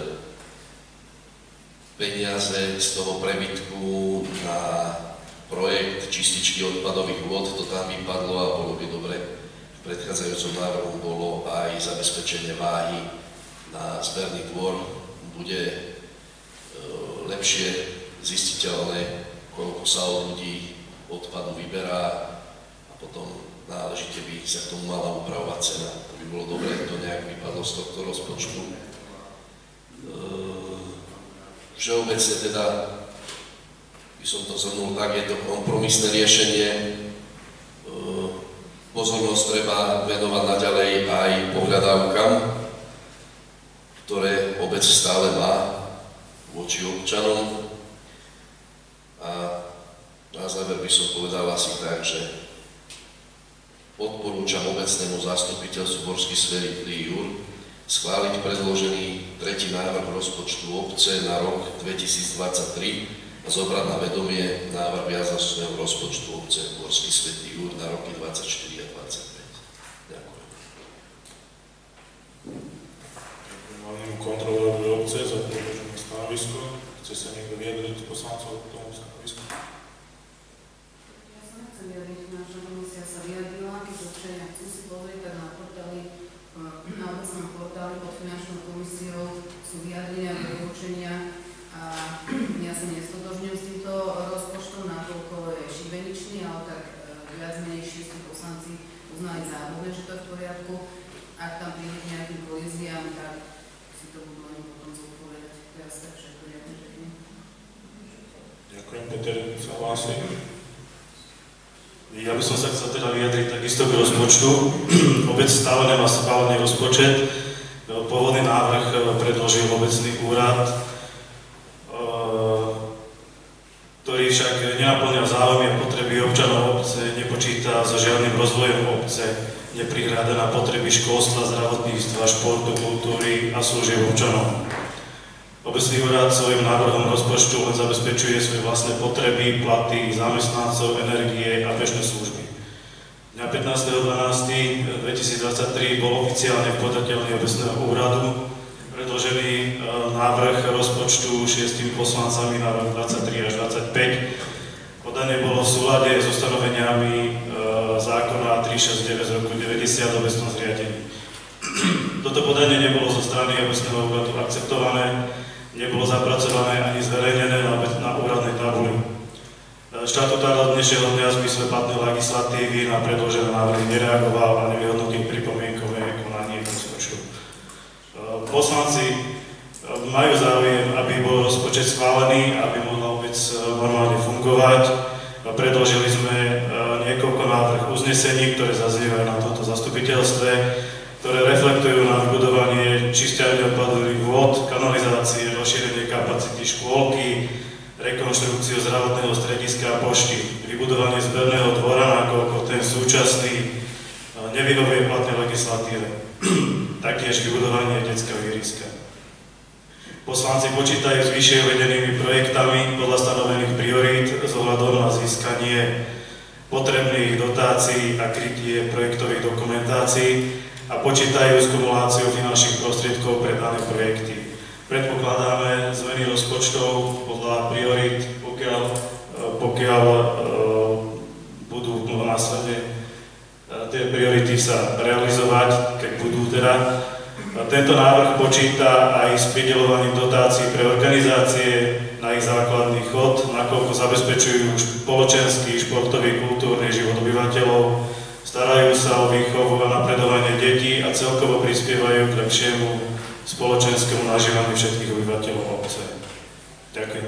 peniaze z toho prebytku na projekt čističky odpadových vôd. To tam vypadlo a bolo by dobre. V predchádzajúcom návrhu bolo aj zabezpečenie váhy na zberný dvor. Bude lepšie zistiteľné, koľko sa od ľudí odpadu vyberá a potom náležite by sa k tomu mala upravovať cena. To by bolo dobré, to nejak vypadlo z tohto rozpočtu. Všeobecne teda, by som to zhrnul tak, je to kompromisné riešenie. Pozornosť treba venovať naďalej aj pohľadávkam, ktoré obec stále má voči občanom. A na záver by som povedal asi tak, že odporúčam obecnému zastupiteľstvu Horskej Svety Jur schváliť predložený tretí návrh rozpočtu obce na rok dvetisícdvadsaťtri a zobrať na vedomie návrh viacročného rozpočtu obce Horskej Svety Jur na roky dvadsaťštyri a dvadsaťpäť. Ďakujem. Hlavnému kontrolórovi obce za predložené stanovisko. Chce sa niekto vyjadriť poslancov k tomu stanovisku? Ja sa nechcem vyjadriť, naša komisia sa vyjadrila, keď občania chcú si pozrieť, tak na portáli, na obecnom portáli pod finančnou komisiou sú vyjadrenia, odporúčania a ja sa nestotožňujem s týmto rozpočtom, nakoľko je šibeničný, ale tak viac menej šiesti poslanci uznali závodne, že to je v poriadku. Ak tam príde k nejakým kolíziám, tak si to budú len potom zodpovedať. Teraz tak všetko ďakujem pekne. Ďakujem, Peter, sa hlási. Ja by som sa chcel teda vyjadriť takisto k rozpočtu. Obec stále nemá schválený rozpočet. Pôvodný návrh predložil obecný úrad, ktorý však nenaplňa záujmy a potreby občanov obce, nepočíta so žiadnym rozvojom obce, neprihľada na potreby školstva, zdravotníctva, športu, kultúry a služieb občanov. Obecný úrad svojím návrhom rozpočtu len zabezpečuje svoje vlastné potreby, platy, zamestnancov, energie a bežné služby. Dňa pätnásteho decembra dvetisícdvadsaťtri bol oficiálne v podateľni obecného úradu predložený návrh rozpočtu šiestimi poslancami na rok dvadsaťtri až dvadsaťpäť. Podanie bolo v súlade so stanoveniami e, zákona tristošesťdesiatdeväť z roku deväťdesiat o obecnom zriadení. Toto podanie nebolo zo strany obecného úradu akceptované, nebolo zapracované ani zverejnené na, na úradnej tabuli. Štatutár od dnešného dňa v zmysle platnej legislatívy na predložené návrhy nereagoval a nevyhodnotil pripomienkové konanie rozpočtu. Poslanci majú záujem, aby bol rozpočet schválený, aby mohla vôbec normálne fungovať. Predložili sme niekoľko návrh uznesení, ktoré zaznievajú na tomto zastupiteľstve, ktoré reflektujú na vybudovanie čistiarne odpadových vôd, kanalizácie, rozšírenie kapacity škôlky, rekonštrukciu zdravotného strediska a pošty, vybudovanie zberného dvora, nakoľko ten súčasný nevyhovuje platnej legislatíve, taktiež vybudovanie detského ihriska. Poslanci počítajú s vyššie uvedenými projektami podľa stanovených priorít s ohľadom na získanie potrebných dotácií a krytie projektových dokumentácií a počítajú s kumuláciou finančných prostriedkov pre dané projekty. Predpokladáme zmeny rozpočtov podľa priorít, pokiaľ, pokiaľ budú následne tie priority sa realizovať, keď budú teda. Tento návrh počíta aj s prideľovaním dotácií pre organizácie na ich základný chod, nakoľko zabezpečujú spoločenský, športový, kultúrny život obyvateľov, starajú sa o výchovu a napredovanie detí a celkovo prispievajú k lepšiemu spoločenskému nažívaniu všetkých obyvateľov obce. Ďakujem.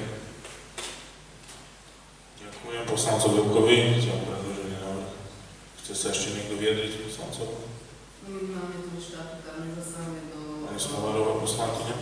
Ďakujem poslancovi Lubkovi za predložený návrh. Chce sa ešte niekto vyjadriť poslancov? Minimálne tomu štatutárne zasahuje do... Pani Smolárová poslankyňa.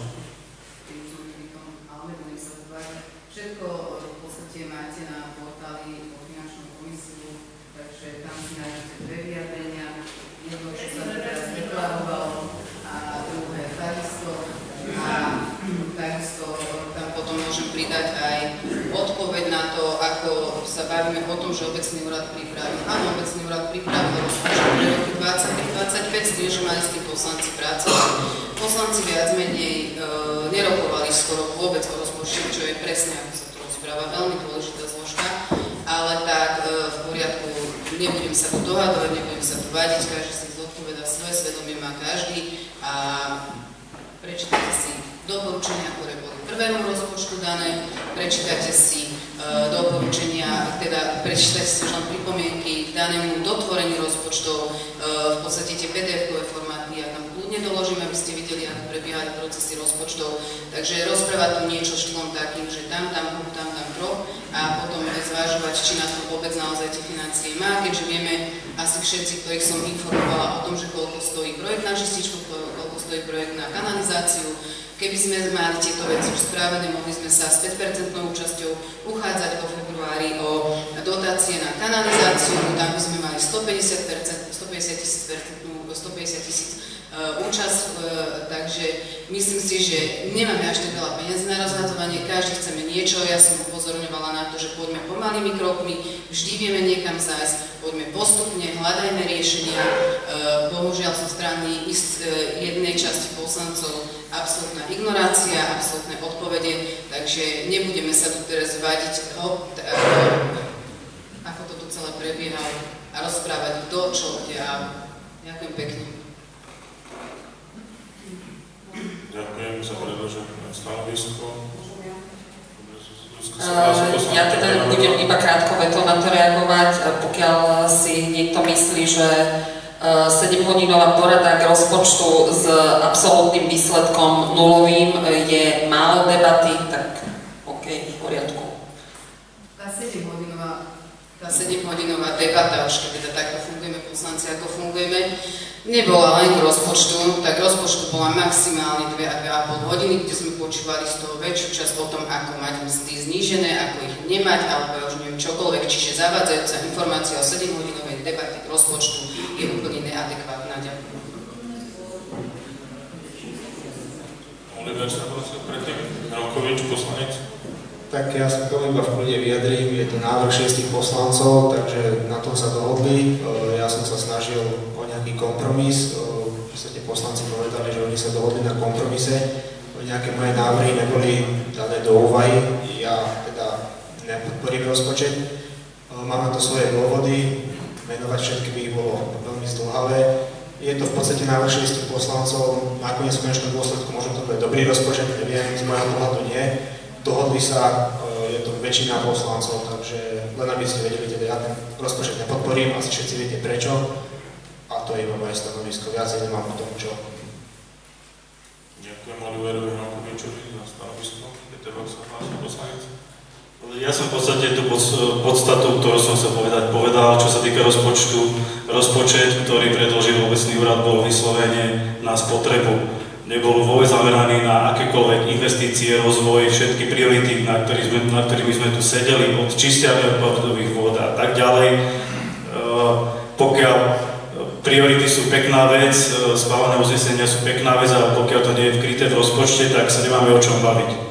Ale nebudem sa dbať. Všetko v podstate máte na portáli o finančnú komisiu, takže tam si nájdete dve vyjadrenia. Jedno, čo sa teraz deklarovalo, a druhé takisto. A takisto tam potom môžem pridať aj odpoveď na to, ako sa bavíme o tom, že obecný úrad pripravil. Áno, obecný úrad pripravil rozpočet pre roky dvadsaťtri dvadsaťpäť, s tým, že mali s tým poslanci pracovať. Poslanci viac menej e, nerokovali skoro vôbec o rozpočte, čo je presne, ako sa to rozpráva, veľmi dôležitá zložka, ale tak e, v poriadku, nebudem sa tu dohadovať, nebudem sa tu vadiť, každý si zodpoveda svoje svedomie má každý a prečítajte si doporučenia, ktoré boli prvému rozpočtu dané, prečítajte si uh, doporučenia, teda prečítajte si len pripomienky k danému dotvoreniu rozpočtov, uh, v podstate tie pé dé ef-kové formáty, ja tam kľudne doložím, aby ste videli, ako prebiehali procesy rozpočtov. Takže rozprávať tu niečo štýlom takým, že tam, tam, tam, tam, krok a potom zvážovať, či na to vôbec naozaj tie financie má, keďže vieme asi všetci, ktorých som informovala o tom, že koľko stojí projekt na čističku, koľko stojí projekt na kanalizáciu. Keby sme mali tieto veci už správené, mohli sme sa s päť percentnou účasťou uchádzať vo februári o dotácie na kanalizáciu, tam by sme mali stopäťdesiat percent, stopäťdesiat tisíc stopäťdesiat tisíc účasť, takže myslím si, že nemáme až tak veľa peniazy na rozhadzovanie, každý chceme niečo, ja som upozorňovala na to, že poďme pomalými krokmi, vždy vieme niekam zájsť, poďme postupne, hľadajme riešenia, bohužiaľ zo strany jednej časti poslancov absolútna ignorácia, absolútne odpovede, takže nebudeme sa tu teraz vadiť, ako to tu celé prebieha a rozprávať kto, čo, kde a ďakujem pekne. Ďakujem za predložené stanovisko. Uh, ja teda budem iba krátko veto na to reagovať, pokiaľ si niekto myslí, že uh, sedemhodinová porada k rozpočtu s absolútnym výsledkom nulovým je málo debaty, tak OK, v poriadku. Tá sedemhodinová, tá sedemhodinová debata, už keď teda takto fungujeme, poslanci, ako fungujeme, nebola len k rozpočtu, tak rozpočtu bola maximálne dve a pol hodiny, kde sme počúvali z toho väčšiu časť o tom, ako mať mzdy znížené, ako ich nemať, alebo ja už neviem čokoľvek, čiže zavádzajúca informácia o sedemhodinovej debate k rozpočtu je úplne neadekvátna. Ďakujem. Oliver sa prosil predtým, Raukovič, poslanec. Tak ja sa tomu iba v kľude vyjadrím, je to návrh šiestich poslancov, takže na tom sa dohodli. Ja som sa snažil o nejaký kompromis, v podstate poslanci povedali, že oni sa dohodli na kompromise. Oni nejaké moje návrhy neboli dané do úvahy. Ja teda nepodporím rozpočet. Mám na to svoje dôvody, menovať všetky by ich bolo veľmi zdĺhavé. Je to v podstate návrh šiestich poslancov, nakoniec v konečnom dôsledku možno to bude dobrý rozpočet, neviem, z môjho pohľadu nie. Dohodli sa, je to väčšina poslancov, takže len aby ste vedeli, teda ja ten rozpočet nepodporím, asi všetci viete prečo. A to je iba moje stanovisko, viacej nemám k tomu čo. Ďakujem Oliverovi Hankovičovi za stanovisko. Peter Vok sa hlási poslanec. Ja som v podstate tú podstatu, ktorú som sa povedať, povedal, čo sa týka rozpočtu. Rozpočet, ktorý predložil obecný úrad, bol vyslovene na spotrebu. Nebol vôbec zameraný na akékoľvek investície, rozvoj, všetky priority, na ktorých sme, na ktorými sme tu sedeli, od čistiarne odpadových vôd a tak ďalej. E, pokiaľ priority sú pekná vec, schválené uznesenia sú pekná vec, ale pokiaľ to nie je vkryté v rozpočte, tak sa nemáme o čom baviť. E,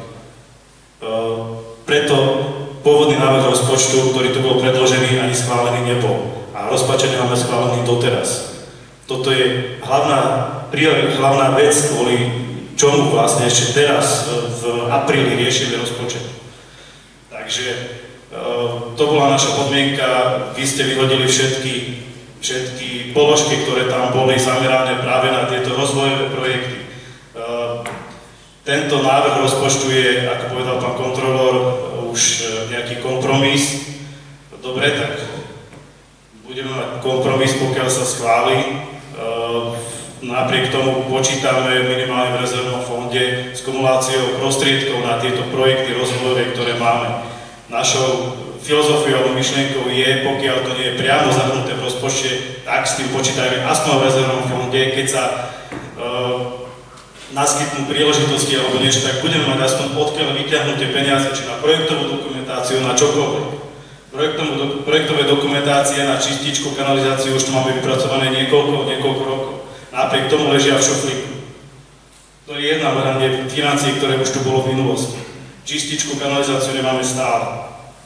Preto pôvodný návrh rozpočtu, ktorý tu bol predložený, ani schválený nebol. A rozpočet nemáme schválený doteraz. Toto je hlavná, hlavná vec, kvôli čomu vlastne ešte teraz v apríli riešili rozpočet. Takže to bola naša podmienka. Vy ste vyhodili všetky, všetky položky, ktoré tam boli zamerané práve na tieto rozvojové projekty. Tento návrh rozpočtu je, ako povedal pán kontrolór, už nejaký kompromis. Dobre, tak budeme mať kompromis, pokiaľ sa schváli. Napriek tomu počítame minimálne v rezervnom fonde s kumuláciou prostriedkov na tieto projekty rozvojové, ktoré máme. Našou filozofiou alebo myšlienkou je, pokiaľ to nie je priamo zahrnuté v rozpočte, tak s tým počítajme aspoň v rezervnom fonde, keď sa naskytnú príležitosti alebo niečo, tak budeme mať aspoň odkiaľ vyťahnuté peniaze, či na projektovú dokumentáciu, na čokoľvek. Projektové dokumentácie na čističku, kanalizáciu už tu máme vypracované niekoľko, niekoľko rokov. Napriek tomu ležia v šuflíku. To je jedna vranie financií, ktoré už tu bolo v minulosti. Čističku, kanalizáciu nemáme stále. E,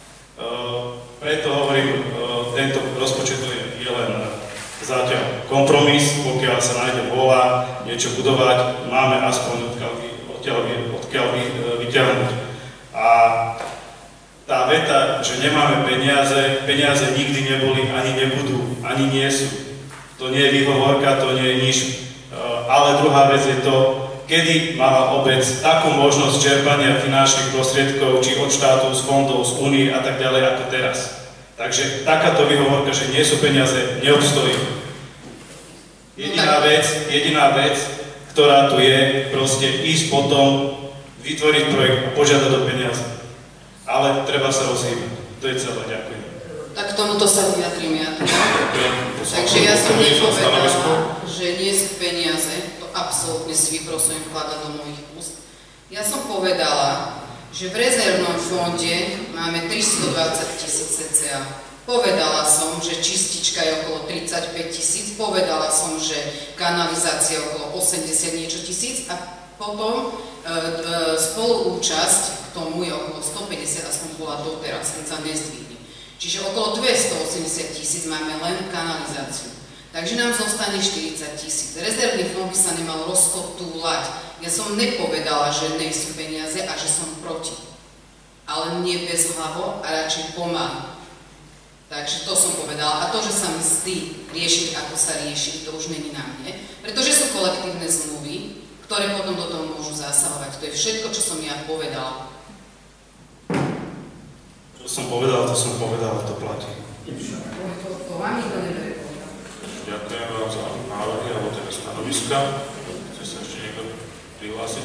preto hovorím, e, tento rozpočet je, je len zatiaľ kompromis, pokiaľ sa nájde vôľa niečo budovať, máme aspoň odkiaľ, odkiaľ, odkiaľ vyťahnuť. A tá veta, že nemáme peniaze, peniaze nikdy neboli, ani nebudú, ani nie sú. To nie je výhovorka, to nie je nič. Ale druhá vec je to, kedy mala obec takú možnosť čerpania finančných prostriedkov, či od štátu, z fondov, z únie a tak ďalej ako teraz. Takže takáto výhovorka, že nie sú peniaze, neobstojí. Jediná vec, jediná vec, ktorá tu je, proste ísť potom, vytvoriť projekt a požiadať o peniaze. Ale treba sa rozhýbať. To je celé, ďakujem. Tak k tomuto sa vyjadrím ja. Takže ja som nepovedala, že nie sú peniaze, to absolútne si vyprosujem vkladať do mojich úst. Ja som povedala, že v rezervnom fonde máme tristodvadsať tisíc cca. Povedala som, že čistička je okolo tridsaťpäť tisíc, povedala som, že kanalizácia je okolo osemdesiat niečo tisíc a potom e, e, spoluúčasť k tomu je okolo stopäťdesiat, aspoň bola doteraz, keď sa nezdvihne. Čiže okolo dvestoosemdesiat tisíc máme len kanalizáciu. Takže nám zostane štyridsať tisíc. Rezervný fond by sa nemal rozkotúľať. Ja som nepovedala, že nejsú peniaze a že som proti. Ale nie bezhlavo a radšej pomaly. Takže to som povedala. A to, že sa mi zdí riešiť, ako sa rieši, to už není na mne. Pretože sú kolektívne zmluvy, ktoré potom do toho môžu zasahovať. To je všetko, čo som ja povedala. Čo som povedal, to som povedal, to platí. To vám nikto nebude povedať. Ďakujem vám za návrhy, alebo teda stanoviska. Chce sa ešte niekto prihlásiť?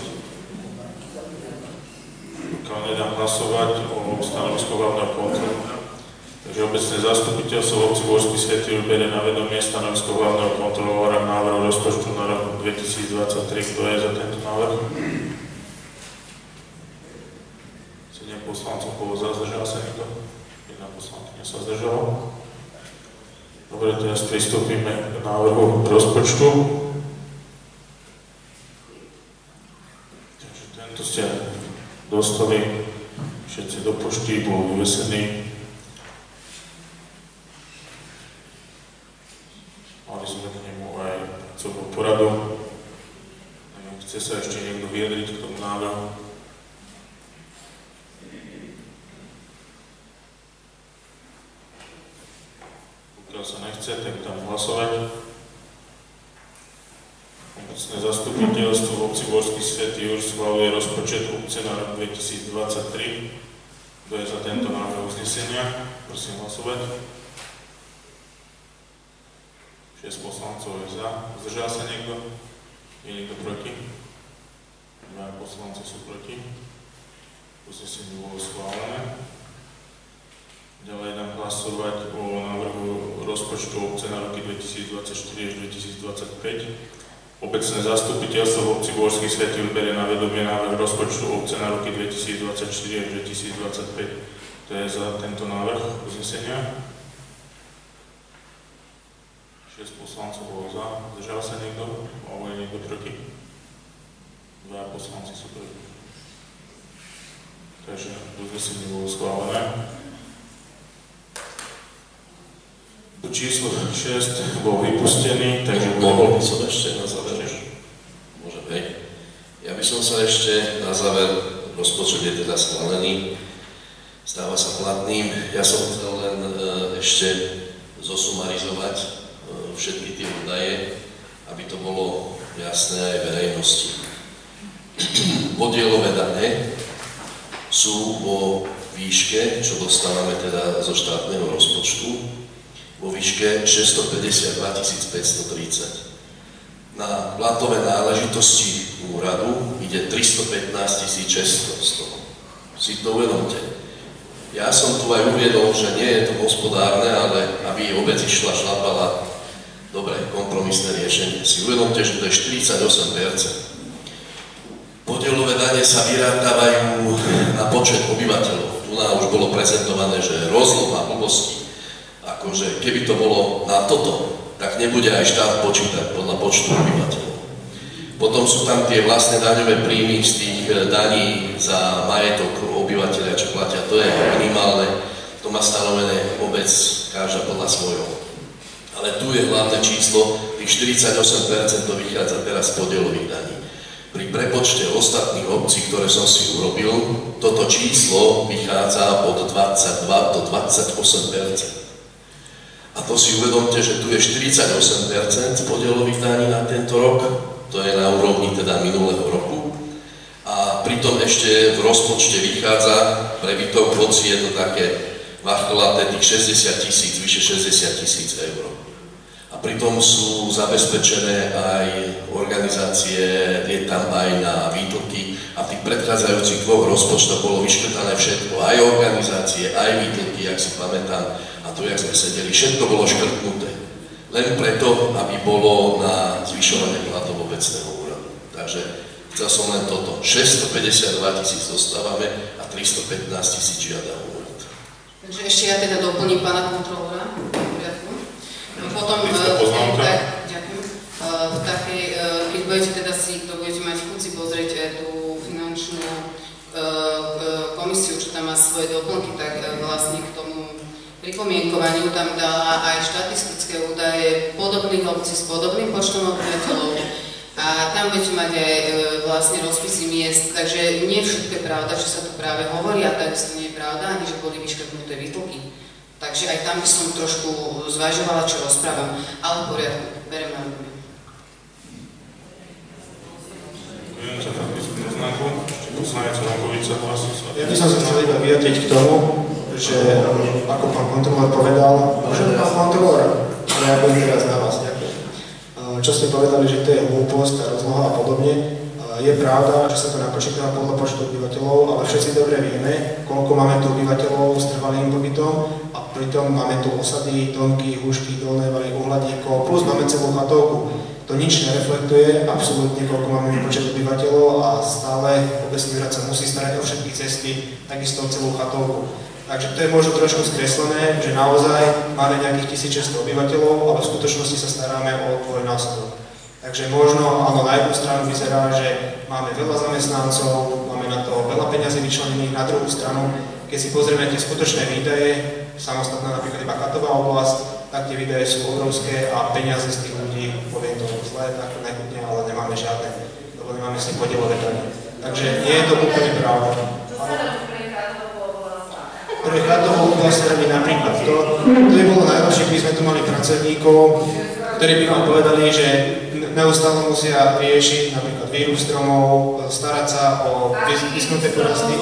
Pokiaľ nedám hlasovať o stanovisku hlavného kontrolóra. Takže obecné zastupiteľstvo obci Božský Svätý Jur berie na vedomie stanovisko hlavného kontrolóra k návrhu rozpočtu na rok dvetisícdvadsaťtri. Kto je za tento návrh? sedem poslancov bolo za, zdržal sa niekto? Jedna poslankyňa sa zdržala. Dobre, teraz pristúpime k návrhu rozpočtu. Takže tento ste dostali všetci do pošty, bol vyvesený. Mali sme k nemu aj celú poradu. Chce sa ešte niekto vyjadriť k tomu návrhu? sa nechce, tak dám hlasovať. Obecné zastupiteľstvo v obci Božský Svätý Jurš schvaľuje rozpočet obce na rok dvetisícdvadsaťtri. Kto je za tento návrh uznesenia? Prosím hlasovať. šesť poslancov je za. Zdržal sa niekto? Je niekto proti? Dva poslanci sú proti. Uznesenie bolo schválené. Ďalej dám hlasovať o návrhu rozpočtu obce na roky dvetisícdvadsaťštyri až dvetisícdvadsaťpäť. Obecné zastupiteľstvo v obci Božský Svätý Jurš berie na vedomie návrh rozpočtu obce na roky dvetisícdvadsaťštyri až dvetisícdvadsaťpäť. To je za tento návrh uznesenia. šesť poslancov bolo za. Zdržal sa niekto? Alebo je niekto proti? Dva poslanci sú proti. Takže uznesenie bolo schválené. Číslo šesť bol vypustený, takže... Mohol by som ešte na záver? Môžem, hej. Ja by som sa ešte na záver, rozpočet je teda schválený, stáva sa platným. Ja som chcel len e, ešte zosumarizovať e, všetky tie údaje, aby to bolo jasné aj verejnosti. Podielové dane sú vo výške, čo dostávame teda zo štátneho rozpočtu, vo výške šesťstopäťdesiatdva tisíc päťstotridsať. Na platové náležitosti úradu ide tristopätnásť tisíc šesťsto z toho. Si to uvedomte. Ja som tu aj uviedol, že nie je to hospodárne, ale aby obec išla, šlapala, dobre, kompromisné riešenie. Si uvedomte, že to je štyridsaťosem percent. Podielové dane sa vyrátávajú na počet obyvateľov. Tu nám už bolo prezentované, že rozloh a blbosti. Akože keby to bolo na toto, tak nebude aj štát počítať podľa počtu obyvateľov. Potom sú tam tie vlastné daňové príjmy z tých daní za majetok obyvateľia, čo platia. To je minimálne, to má stanovené obec, každá podľa svojho. Ale tu je hlavné číslo, tých štyridsaťosem percent to vychádza teraz z podielových daní. Pri prepočte ostatných obcí, ktoré som si urobil, toto číslo vychádza od dvadsaťdva do dvadsaťosem percent. A to si uvedomte, že tu je štyridsaťosem percent podielových daní na tento rok, to je na úrovni teda minulého roku. A pritom ešte v rozpočte vychádza prebytok, hoci je to také vachkolaté, tých šesťdesiat tisíc, vyše šesťdesiat tisíc eur. A pritom sú zabezpečené aj organizácie, je tam aj na výtlky a v tých predchádzajúcich dvoch rozpočtoch bolo vyškrtané všetko, aj organizácie, aj výtlky, jak si pamätám. A tu, jak sme sedeli, všetko bolo škrtnuté. Len preto, aby bolo na zvyšovanie platov obecného úradu. Takže chcel som len toto. šesťstopäťdesiatdva tisíc dostávame a tristopätnásť tisíc žiada úrad. Takže ešte ja teda doplním pána kontrolora. Potom, tak, ďakujem. V takej, keď budete teda si, to budete mať chuť si pozrieť tú finančnú komisiu, čo tam má svoje doplnky, tak vlastne k tomu pripomienkovaniu tam dala aj štatistické údaje podobných obcí s podobným počtom obyvateľov a tam budete mať aj vlastne rozpisy miest, takže nie všetko je pravda, čo sa tu práve hovorí a takisto nie je pravda, ani že boli vyškrtnuté výtlky. Takže aj tam by som trošku zvažovala, čo rozprávam, ale v poriadku, berem na vedomie. Ďakujem za faktickú poznámku. Poslanec Lankovič sa hlási. Ja by som sa chcel iba vyjadriť k tomu, že ako pán kontrolór povedal, že pán kontrolór, reagujem teraz na vás, ďakujem. Čo ste povedali, že to je hlúposť a rozloha a podobne, je pravda, že sa to napočítava podľa počtu obyvateľov, ale všetci dobre vieme, koľko máme tu obyvateľov s trvalým pobytom a pritom máme tu osady, domky, húšky, dolné valy, uhladníkov, plus máme celú chatovku. To nič nereflektuje, absolútne koľko máme počet obyvateľov a stále obecný úrad sa musí starať o všetky cesty, takisto o celú chatovku. Takže to je možno trošku skreslené, že naozaj máme nejakých tisícšesťsto obyvateľov, ale v skutočnosti sa staráme o dvojnásobok. Takže možno, áno, na jednu stranu vyzerá, že máme veľa zamestnancov, máme na to veľa peňazí vyčlenených, na druhú stranu, keď si pozrieme tie skutočné výdaje, samostatná napríklad iba Katová oblasť, tak tie výdaje sú obrovské a peniaze z tých ľudí, poviem to zle, tak nechutne, ale nemáme žiadne, lebo nemáme si podielové dane. Takže nie je to úplne pravda. ktoré chatovú oblasť robí napríklad to, to by bolo najlepšie, keby sme tu mali pracovníkov, ktorí by vám povedali, že neustále musia riešiť napríklad vírus stromov, starať sa o vyschnuté porasty.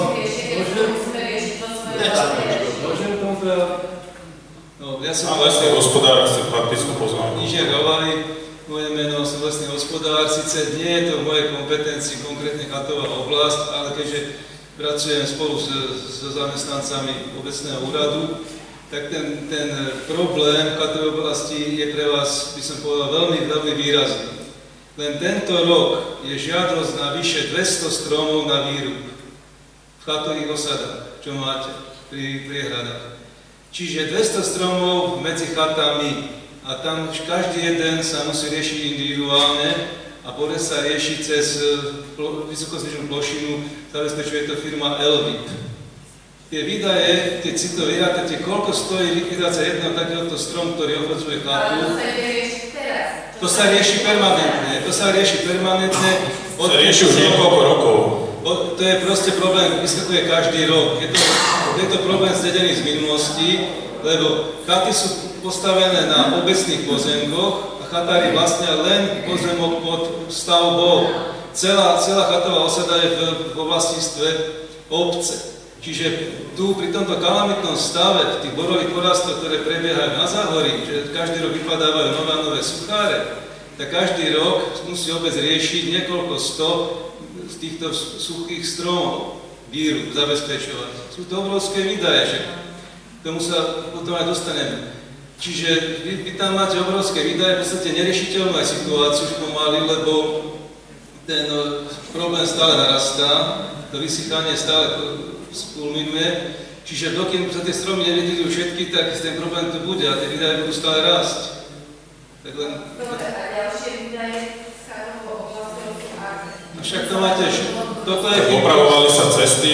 No, ja som lesný hospodár, chce faktickú poznámku. Inžinier Hovary, moje meno, som lesný hospodár, síce nie je to v mojej kompetencii konkrétne chatová oblasť, ale keďže pracujem spolu s, s zamestnancami obecného úradu, tak ten, ten problém v chatovej oblasti je pre vás, by som povedal, veľmi, veľmi výrazný. Len tento rok je žiadosť na vyše dvesto stromov na výrub v chatových osadách, čo máte pri priehradách. Čiže dvesto stromov medzi chatami a tam každý jeden sa musí riešiť individuálne a bude sa riešiť cez vysokosnežnú plošinu, zabezpečuje to firma Elvip. Tie výdaje, keď si to vyrátete, koľko stojí likvidácia jedného takéhoto strom, ktorý ohrozuje chatu? To sa rieši permanentne. To sa rieši permanentne. To sa rieši už niekoľko rokov. To je proste problém, vyskakuje každý rok. Je to, je to problém zdedený z minulosti, lebo chaty sú postavené na obecných pozemkoch a chatári vlastnia len pozemok pod stavbou. Celá, celá chatová osada je v, v vlastníctve obce. Čiže tu pri tomto kalamitnom stave, v tých borových porastoch, ktoré prebiehajú na Záhorí, že každý rok vypadávajú nové a nové sucháre, tak každý rok musí obec riešiť niekoľko sto z týchto suchých stromov víru zabezpečovať. Sú to obrovské výdaje, že k tomu sa potom aj dostaneme. Čiže vy, vy tam máte obrovské výdaje, v podstate neriešiteľnú aj situáciu už pomaly, lebo ten no, problém stále narastá, to vysychanie stále skulminuje, čiže dokým sa tie stromy nevydelujú všetky, tak ten problém tu bude a tie výdaje budú stále rásť. Tak len... Dobre, a ďalšie výdaje z chatovou oblasťou sú aké? Však to máte, toto je... Opravovali sa cesty,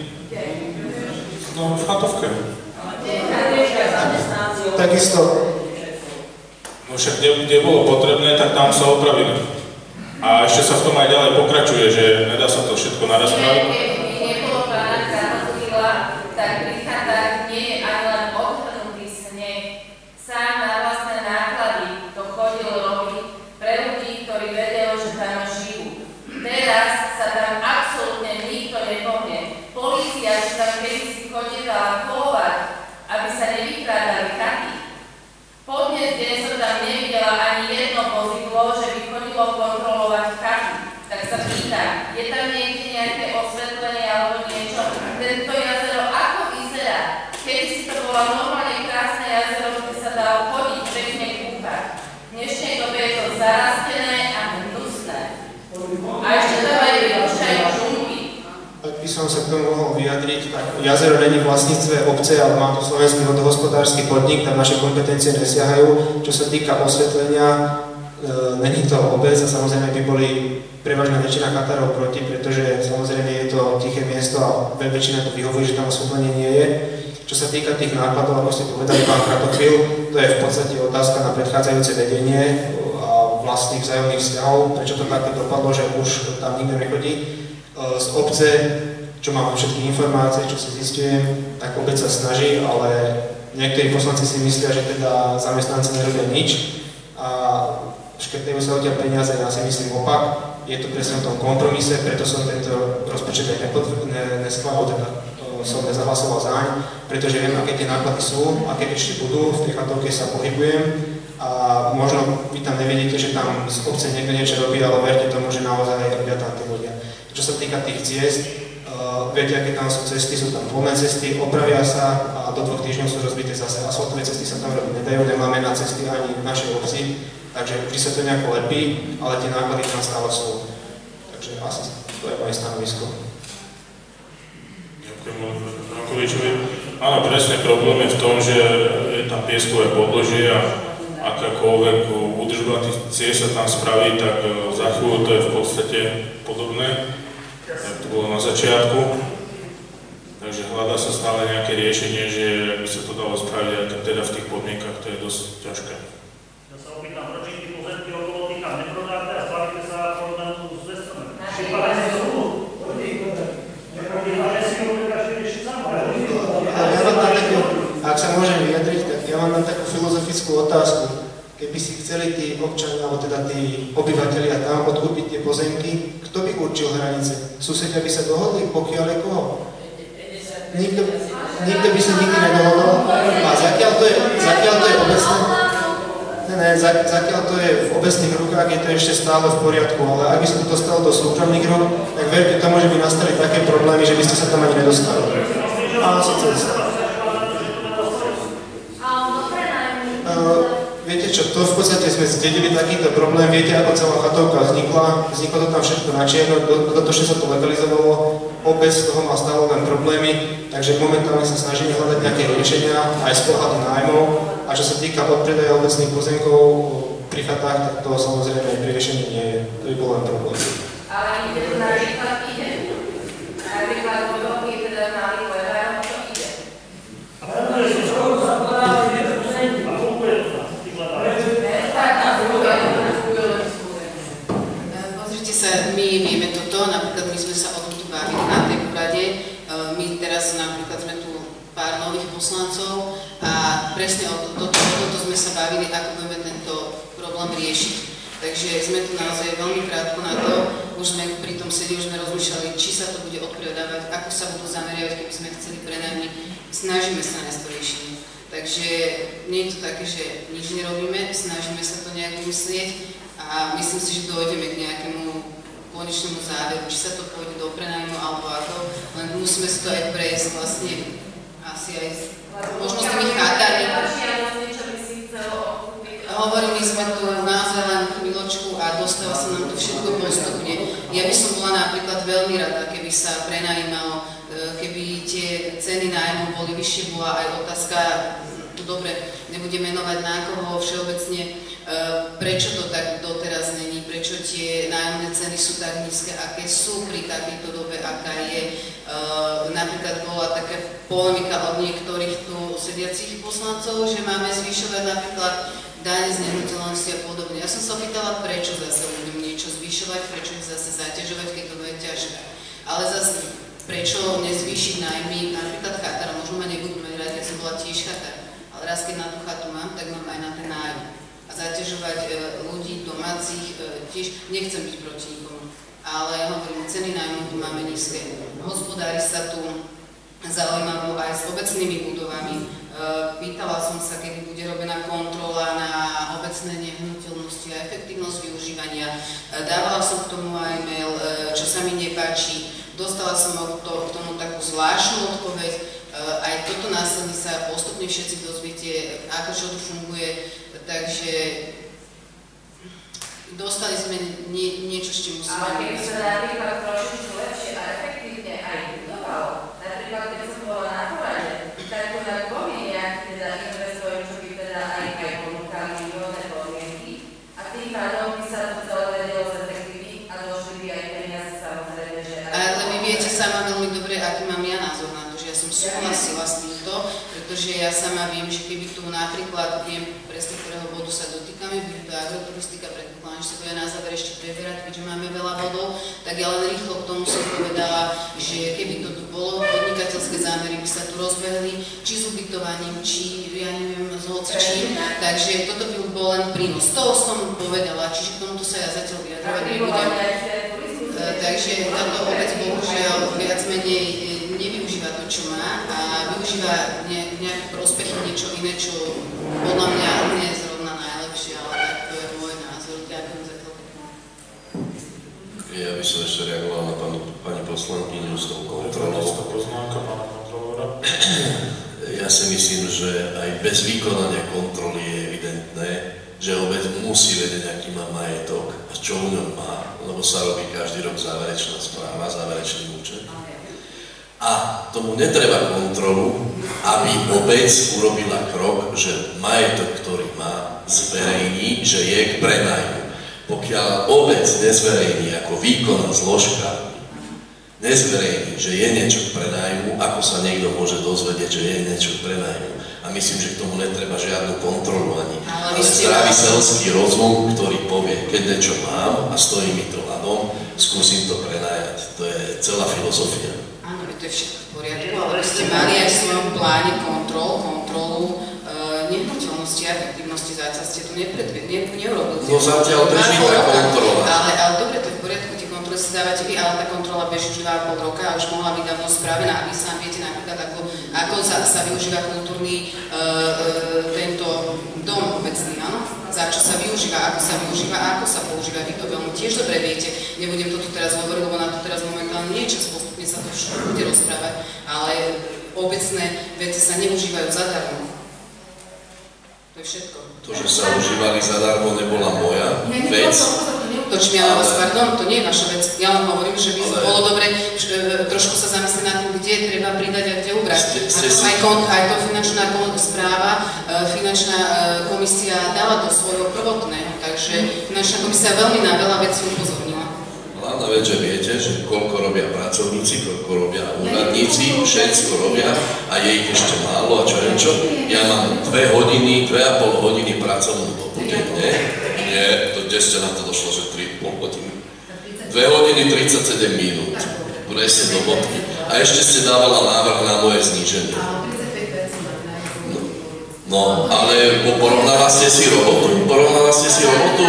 no v chatovke. Takisto. No však kde, kde bolo potrebné, tak tam sa opravili. A ešte sa v tom aj ďalej pokračuje, že nedá sa to všetko naraz spraviť. Keby nebolo pána Kratochvíla, tak pri chatách nie je ani len odhrnutý sneh. Sám na vlastné náklady to chodil robiť pre ľudí, ktorí vedeli, že tam žijú. Teraz sa tam absolútne nikto nepohne. Polícia, že tam kedysi chodievala kolovať, aby sa nevykrádali chaty. Po dnes deň som tam nevidela ani jedno vozidlo, že by chodilo kontrolovať chaty. Tak sa pýtam, je tam niekde nejaké osvetlenie alebo niečo? Tento jazero ako vyzerá? Kedy si to bolo normálne krásne jazero, kde sa dalo chodiť, pekne kúpať. V dnešnej dobe je to zarastené a hnusné. A ešte tam aj vyrušajú žumby. Ak by som sa k tomu mohol vyjadriť, tak jazero není v vlastníctve obce, ale má to Slovenský vodohospodársky podnik, tam naše kompetencie nesiahajú. Čo sa týka osvetlenia, e, není to obec a samozrejme by boli prevažná väčšina chatárov proti, pretože samozrejme je to tiché miesto a väčšina to vyhovorí, že tam osvetlenie nie je. Čo sa týka tých nákladov, ako ste povedali pán Kratochvíl, to je v podstate otázka na predchádzajúce vedenie a vlastných vzájomných vzťahov, prečo to takto dopadlo, že už tam nikto nechodí. Z obce, čo mám všetky informácie, čo si zistujem, tak obec sa snaží, ale niektorí poslanci si myslia, že teda zamestnanci nerobia nič a škrtajú sa odtiaľ peniaze, ja si myslím opak. Je to presne o tom kompromise, preto som tento rozpočet aj neschválil, teda som nezahlasoval zaň, pretože viem, aké tie náklady sú, aké ešte budú, v tej chatovke sa pohybujem a možno vy tam nevidíte, že tam z obce niekto niečo robí, ale verte tomu, že naozaj robia tam tí ľudia. Čo sa týka tých ciest, uh, viete, aké tam sú cesty, sú tam plné cesty, opravia sa a do dvoch týždňov sú rozbité zase. Asfaltové cesty sa tam robiť nedajú, nemáme na cesty ani v našej obci, takže vždy sa to nejako lepí, ale tie náklady tam stále sú. Takže asi to je moje stanovisko. Ďakujem Frankovičovi. Áno, presne problém je v tom, že je tam pieskové podložie a akákoľvek údržba tých ciest sa tam spraví, tak za chvíľu to je v podstate podobné, ako to bolo na začiatku. Takže hľadá sa stále nejaké riešenie, že by sa to dalo spraviť aj teda v tých podmienkach, to je dosť ťažké. Ja sa opýtam, prečo tí pozemky okolo tých a neprodáte a slavíte sa porovnanú s Vestromem? Šipáte si zúbu? Neprodáte si ho, pretože ešte samé. filozofickú otázku. Keby si chceli tí občania, alebo teda tí obyvateľia tam odkúpiť tie pozemky, kto by určil hranice? Susedia by sa dohodli, pokiaľ je koho? Nikto, nikto by sa nikdy nedohodol. A zatiaľ to je, zatiaľ to je obecné, ne, ne, zatiaľ to je v obecných rukách, je to ešte stále v poriadku, ale ak by sa to dostalo do súkromných rúk, tak verte tomu, že by nastali také problémy, že by ste sa tam ani nedostali. Áno, síce sa. Viete čo, to v podstate sme zdedili takýto problém, viete ako celá chatovka vznikla, vzniklo to tam všetko na čierno, dodatočne sa to legalizovalo, obec z toho má stále len problémy, takže momentálne sa snažíme hľadať nejaké riešenia aj z pohľadu nájmov a čo sa týka odpredaja obecných pozemkov pri chatách, tak to samozrejme pri riešení nie je, to by bol len problém. Ale ide to napríklad ide, napríklad podobný teda malý levár, čo ide. A potom je to skoro zapadá, je to pozemky, a koľko je to tam? Pozrite sa, my vieme toto, napríklad my sme sa o tom tu bavili na tej porade, my teraz napríklad sme tu pár nových poslancov a presne o toto, toto sme sa bavili, ako budeme tento problém riešiť. Takže sme tu naozaj veľmi krátko na to, už sme pri tom sedeli, už sme rozmýšľali, či sa to bude odpredávať, ako sa budú zameriavať, keby sme chceli prenajmiť, snažíme sa nájsť to riešenie. Takže nie je to také, že nič nerobíme, snažíme sa to nejak vymyslieť a myslím si, že dojdeme k nejakému konečnému záveru, či sa to pôjde do prenajmu alebo ako, len musíme si to aj prejsť vlastne asi aj možno s tými chátami. Hovorili sme tu naozaj len chvíľočku a dostáva sa nám to všetko postupne. Ja by som bola napríklad veľmi rada, keby sa prenajímalo, keby tie ceny nájmu boli vyššie, bola aj otázka, dobre, nebudem menovať na koho všeobecne, prečo to tak doteraz není, prečo tie nájomné ceny sú tak nízke, aké sú pri takejto dobe, aká je. Napríklad bola taká polemika od niektorých tu sediacich poslancov, že máme zvyšovať napríklad dáne z nehnuteľnosti a podobne. Ja som sa opýtala, prečo zase budem niečo zvyšovať, prečo ich zase zaťažovať, keď to bude ťažké. Ale zase, prečo nezvýšiť nájmy, napríklad chatár, možno ma nebudú mať rád, ja som bola tiež chatár, ale raz keď na tú chatu mám, tak mám aj na ten nájom. A zaťažovať e, ľudí, domácich, e, tiež nechcem byť proti nikomu. Ale hovorím, ceny nájmu tu máme nízke. Hospodári sa tu zaujímavo aj s obecnými budovami. Pýtala som sa, kedy bude robená kontrola na obecné nehnuteľnosti a efektívnosť využívania. Dávala som k tomu aj mail, čo sa mi nepáči. Dostala som k tomu takú zvláštnu odpoveď. Aj toto následne sa postupne všetci dozviete, ako čo tu funguje. Takže dostali sme nie, niečo, s čím musíme... Ale keby sa napríklad trošičku lepšie a efektívne aj budovalo, napríklad keď som bola na porade, tak to tak povie nejaký teda investori, čo by teda aj aj ponúkali miliónne podmienky a tým pádom by sa to celé vedelo zefektívniť a došli by aj peniaze samozrejme, že... Ale vy viete sama veľmi dobre, aký mám ja názor na to, že ja som súhlasila s týmto, pretože ja sama viem, že keby tu napríklad, viem presne ktorého bodu sa dotýkame, bude to agroturistika, predpokladám, že sa bude na záver ešte preberať, keďže máme veľa bodov, tak ja len rýchlo k tomu som povedala, že keby to tu bolo, podnikateľské zámery by sa tu rozbehli, či s ubytovaním, či ja neviem, s hocičím, takže toto by bol len prínos. To som povedala, čiže k tomuto sa ja zatiaľ vyjadrovať nebudem. Takže táto obec bohužiaľ viac menej nevyužíva to, čo má a využíva ne, nejaké prospechy, niečo iné, čo podľa mňa nie je zrovna najlepšie, ale tak to je môj názor. Ďakujem za to. Ja by som ešte reagoval na pani, pani poslankyňu s tou kontrolou. Poznámka pána kontrolóra. Ja si myslím, že aj bez vykonania kontroly je evidentné, že obec musí vedieť, aký má majetok a čo v ňom má, lebo sa robí každý rok záverečná správa, záverečný účet. A tomu netreba kontrolu, aby obec urobila krok, že majetok, ktorý má, zverejní, že je k prenajmu. Pokiaľ obec nezverejní ako výkonná zložka, nezverejní, že je niečo k prenajmu, ako sa niekto môže dozvedieť, že je niečo k prenajmu. A myslím, že k tomu netreba žiadnu kontrolu ani. Ale zdravý selský rozum, ktorý povie, keď niečo mám a stojí mi to ľadom, skúsim to prenajať. To je celá filozofia. Áno, to je všetko v poriadku, ale by ste mali aj v svojom pláne kontrol, kontrolu e, nehnuteľnosti. účinnosti a efektívnosti zatiaľ ste tu nepredve, ne, neurobili. No zatiaľ beží tá kontrola. Ale, ale dobre, to je v poriadku, tie kontroly si dávate vy, ale tá kontrola beží už dva a pol roka a už mohla byť dávno spravená. A vy sám viete napríklad, ako, ako sa, sa využíva kultúrny uh, uh, tento dom obecný, áno? Za čo sa využíva, ako sa využíva a ako sa používa. Vy to veľmi tiež dobre viete. Nebudem to tu teraz hovoriť, lebo na to teraz momentálne nie je čas, postupne sa to všetko bude rozprávať, ale obecné veci sa neužívajú zadarmo. To je všetko. To, že sa užívali zadarmo, nebola moja vec. To, či ja vás, pardon, to nie je vaša vec. Ja len hovorím, že by ale... bolo dobre že, trošku sa zamyslieť nad tým, kde treba pridať a kde ubrať. Ste, ste a to si... aj, kont, aj to finančná správa, finančná komisia dala do svojho prvotného, takže finančná komisia veľmi na veľa vecí upozornila. Hlavná vec, že viete, že koľko robia pracovníci, koľko robia úradníci, všetko robia a je ich ešte málo a čo je čo. Ja mám dve hodiny, dve a pol hodiny pracovnú dobu denne. Nie, to kde ste na to došlo, že tri a pol hodiny. dve hodiny tridsaťsedem minút. Presne do bodky. A ešte ste dávala návrh na moje zníženie. No, no ale porovnala ste si robotu? Porovnala ste si robotu?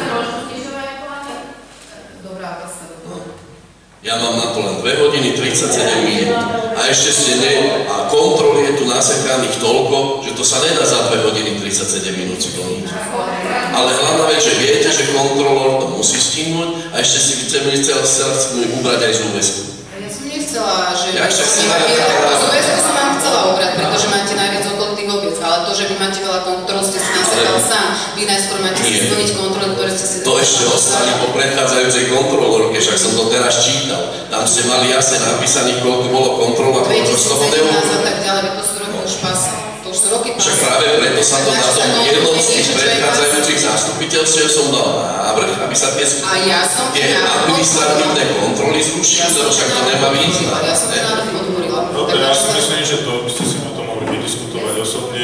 Ja mám na to len dve hodiny tridsaťsedem minút a ešte ste ne... a kontrol je tu nasekaných toľko, že to sa nedá za dve hodiny tridsaťsedem minút splniť. Ale hlavná vec, že viete, že kontrolór to musí stihnúť a ešte si chceme chceli ubrať aj z úväzku. Ja som nechcela, že... Ja ešte z úväzku som vám chcela ubrať, pretože máte najviac okolo tých obiec, ale to, že vy máte veľa kontrol, ste si nasekal sám. Vy najskôr máte si splniť kontroly, ktoré ste si... To ešte ostali po predchádzajúcej kontrolórke, však som to teraz čítal. Tam ste mali jasne napísané, koľko bolo kontrol a koľko z toho neurobilo. a tak ďalej, to sú roky už pasa. To už sú roky pasa. Však práve preto sa to na tom jednom z tých predchádzajúcich zastupiteľstiev som dal návrh, aby sa tie, tie administratívne kontroly zrušili, lebo však to nemá význam. Ja som to návrh odborila. Dobre, ja si myslím, že to by ste si potom mohli vydiskutovať osobne.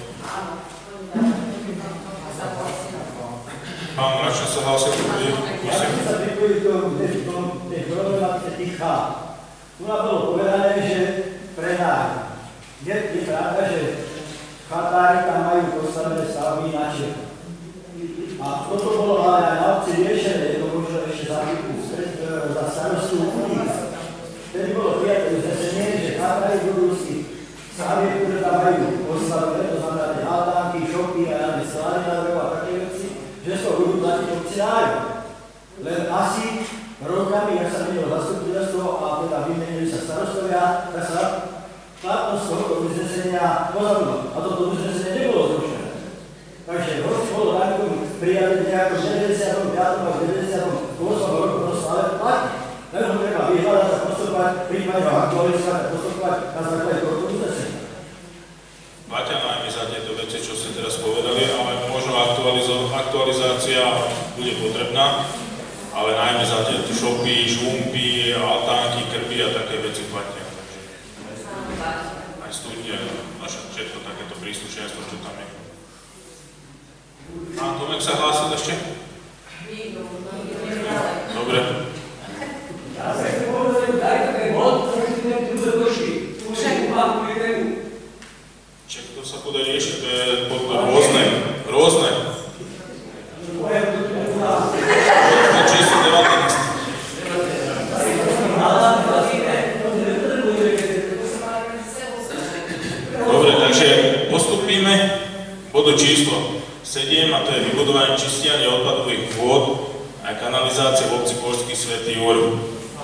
Pán Mračan sa hlásil k tomu. Ja som sa pripojil k tej problematike tých chát. Tu nám bolo povedané, že prenájom. Je, je pravda, že chatári tam majú postavené stavby na černo. A toto bolo ale aj na obci riešené, je to možno ešte za, za starostu ulic. Vtedy bolo prijaté uznesenie, že chatári budú si stavby, ktoré tam majú postavené, to znamená tie haldánky, šopy a javné sklady na drevo a také veci, že to budú platiť obci nájom. Len asi rokami, jak sa menilo zastupiteľstvo a teda vymenili sa starostovia, tak sa platnosť tohoto uznesenia pozabudla. A toto uznesenie nebolo zrušené. Takže hoci bolo najkom prijaté nejako v deväťdesiatom piatom a deväťdesiatom ôsmom roku prosto, ale platí. Len ho treba vyhľadať a postupovať, prípadne ho aktualizovať a postupovať na základe tohoto uznesenia. Máte najmä za tieto veci, čo ste teraz povedali, ale možno aktualizácia bude potrebná, ale najmä za tie šopy, žumpy, altánky, krby a také veci platia. Aj studne, naša všetko takéto príslušenstvo, čo tam je. Pán Tomek sa hlásil ešte? Dobre. Ja sa chcem povedať, že daj také bod, ktorý si tam tu došli. Tu už je úplne tému. Čiže to sa bude riešiť, to je rôzne, rôzne. Číslo devätnásť. Dobre, takže postupíme bodu číslo sedem, a to je vybudovanie čistiarne odpadových vôd a kanalizácie v obci Poľský Svätý Jurg.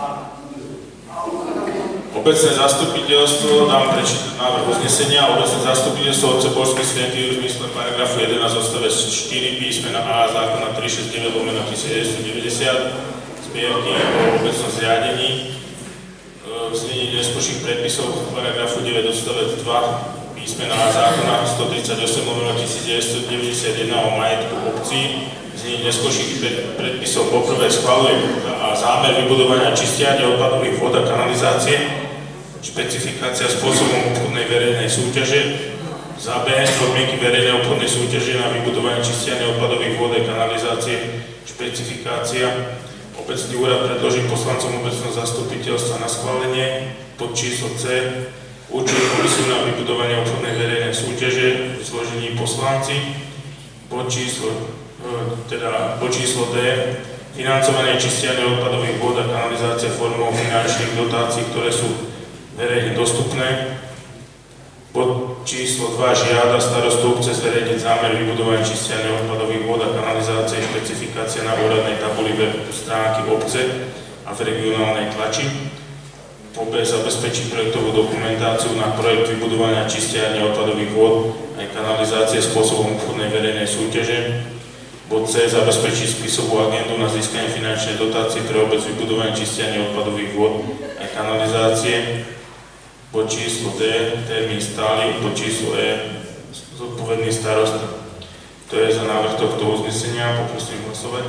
Obecné zastupiteľstvo, dám prečítať návrh uznesenia, obecné zastupiteľstvo obce Poľský Svätý Jurg v zmysle paragrafu jedenásť odstavec štyri písmena A zákona tristošesťdesiatdeväť lomeno devätnásťstodeväťdesiat zbierky o obecnom zriadení v znení neskôrších predpisov paragrafu deväť odstavec dva písmena A zákona stotridsaťosem lomeno devätnásťstodeväťdesiatjeden o majetku obcí v znení neskôrších predpisov poprvé schvaľuje a zámer vybudovania čistiarne odpadových vôd a kanalizácie, špecifikácia spôsobom obchodnej verejnej súťaže, za B podmienky verejnej obchodnej súťaže na vybudovanie čistiarne odpadových vôd a kanalizácie, špecifikácia. Obecný úrad predloží poslancom obecného zastupiteľstva na schválenie pod číslo C určuje komisiu na vybudovanie obchodnej verejnej súťaže v zložení poslanci. Bod číslo, teda bod číslo D, financovanie čistiarne odpadových vôd a kanalizácie formou finančných dotácií, ktoré sú verejne dostupné. Bod číslo dva, žiada starostu obce zverejniť zámer vybudovania čistiarne odpadových vôd a kanalizácie, špecifikácia na úradnej tabuli web stránky obce a v regionálnej tlači. Po B, zabezpečiť projektovú dokumentáciu na projekt vybudovania čistiarne odpadových vôd aj kanalizácie spôsobom obchodnej verejnej súťaže. Bod C, zabezpečiť spisovú agendu na získanie finančnej dotácie pre obec vybudovania čistiarne odpadových vôd aj kanalizácie. Bod číslo D, termín stály. Bod číslo E, zodpovedný starosta. To je za návrh tohto uznesenia. Poprosím hlasovať.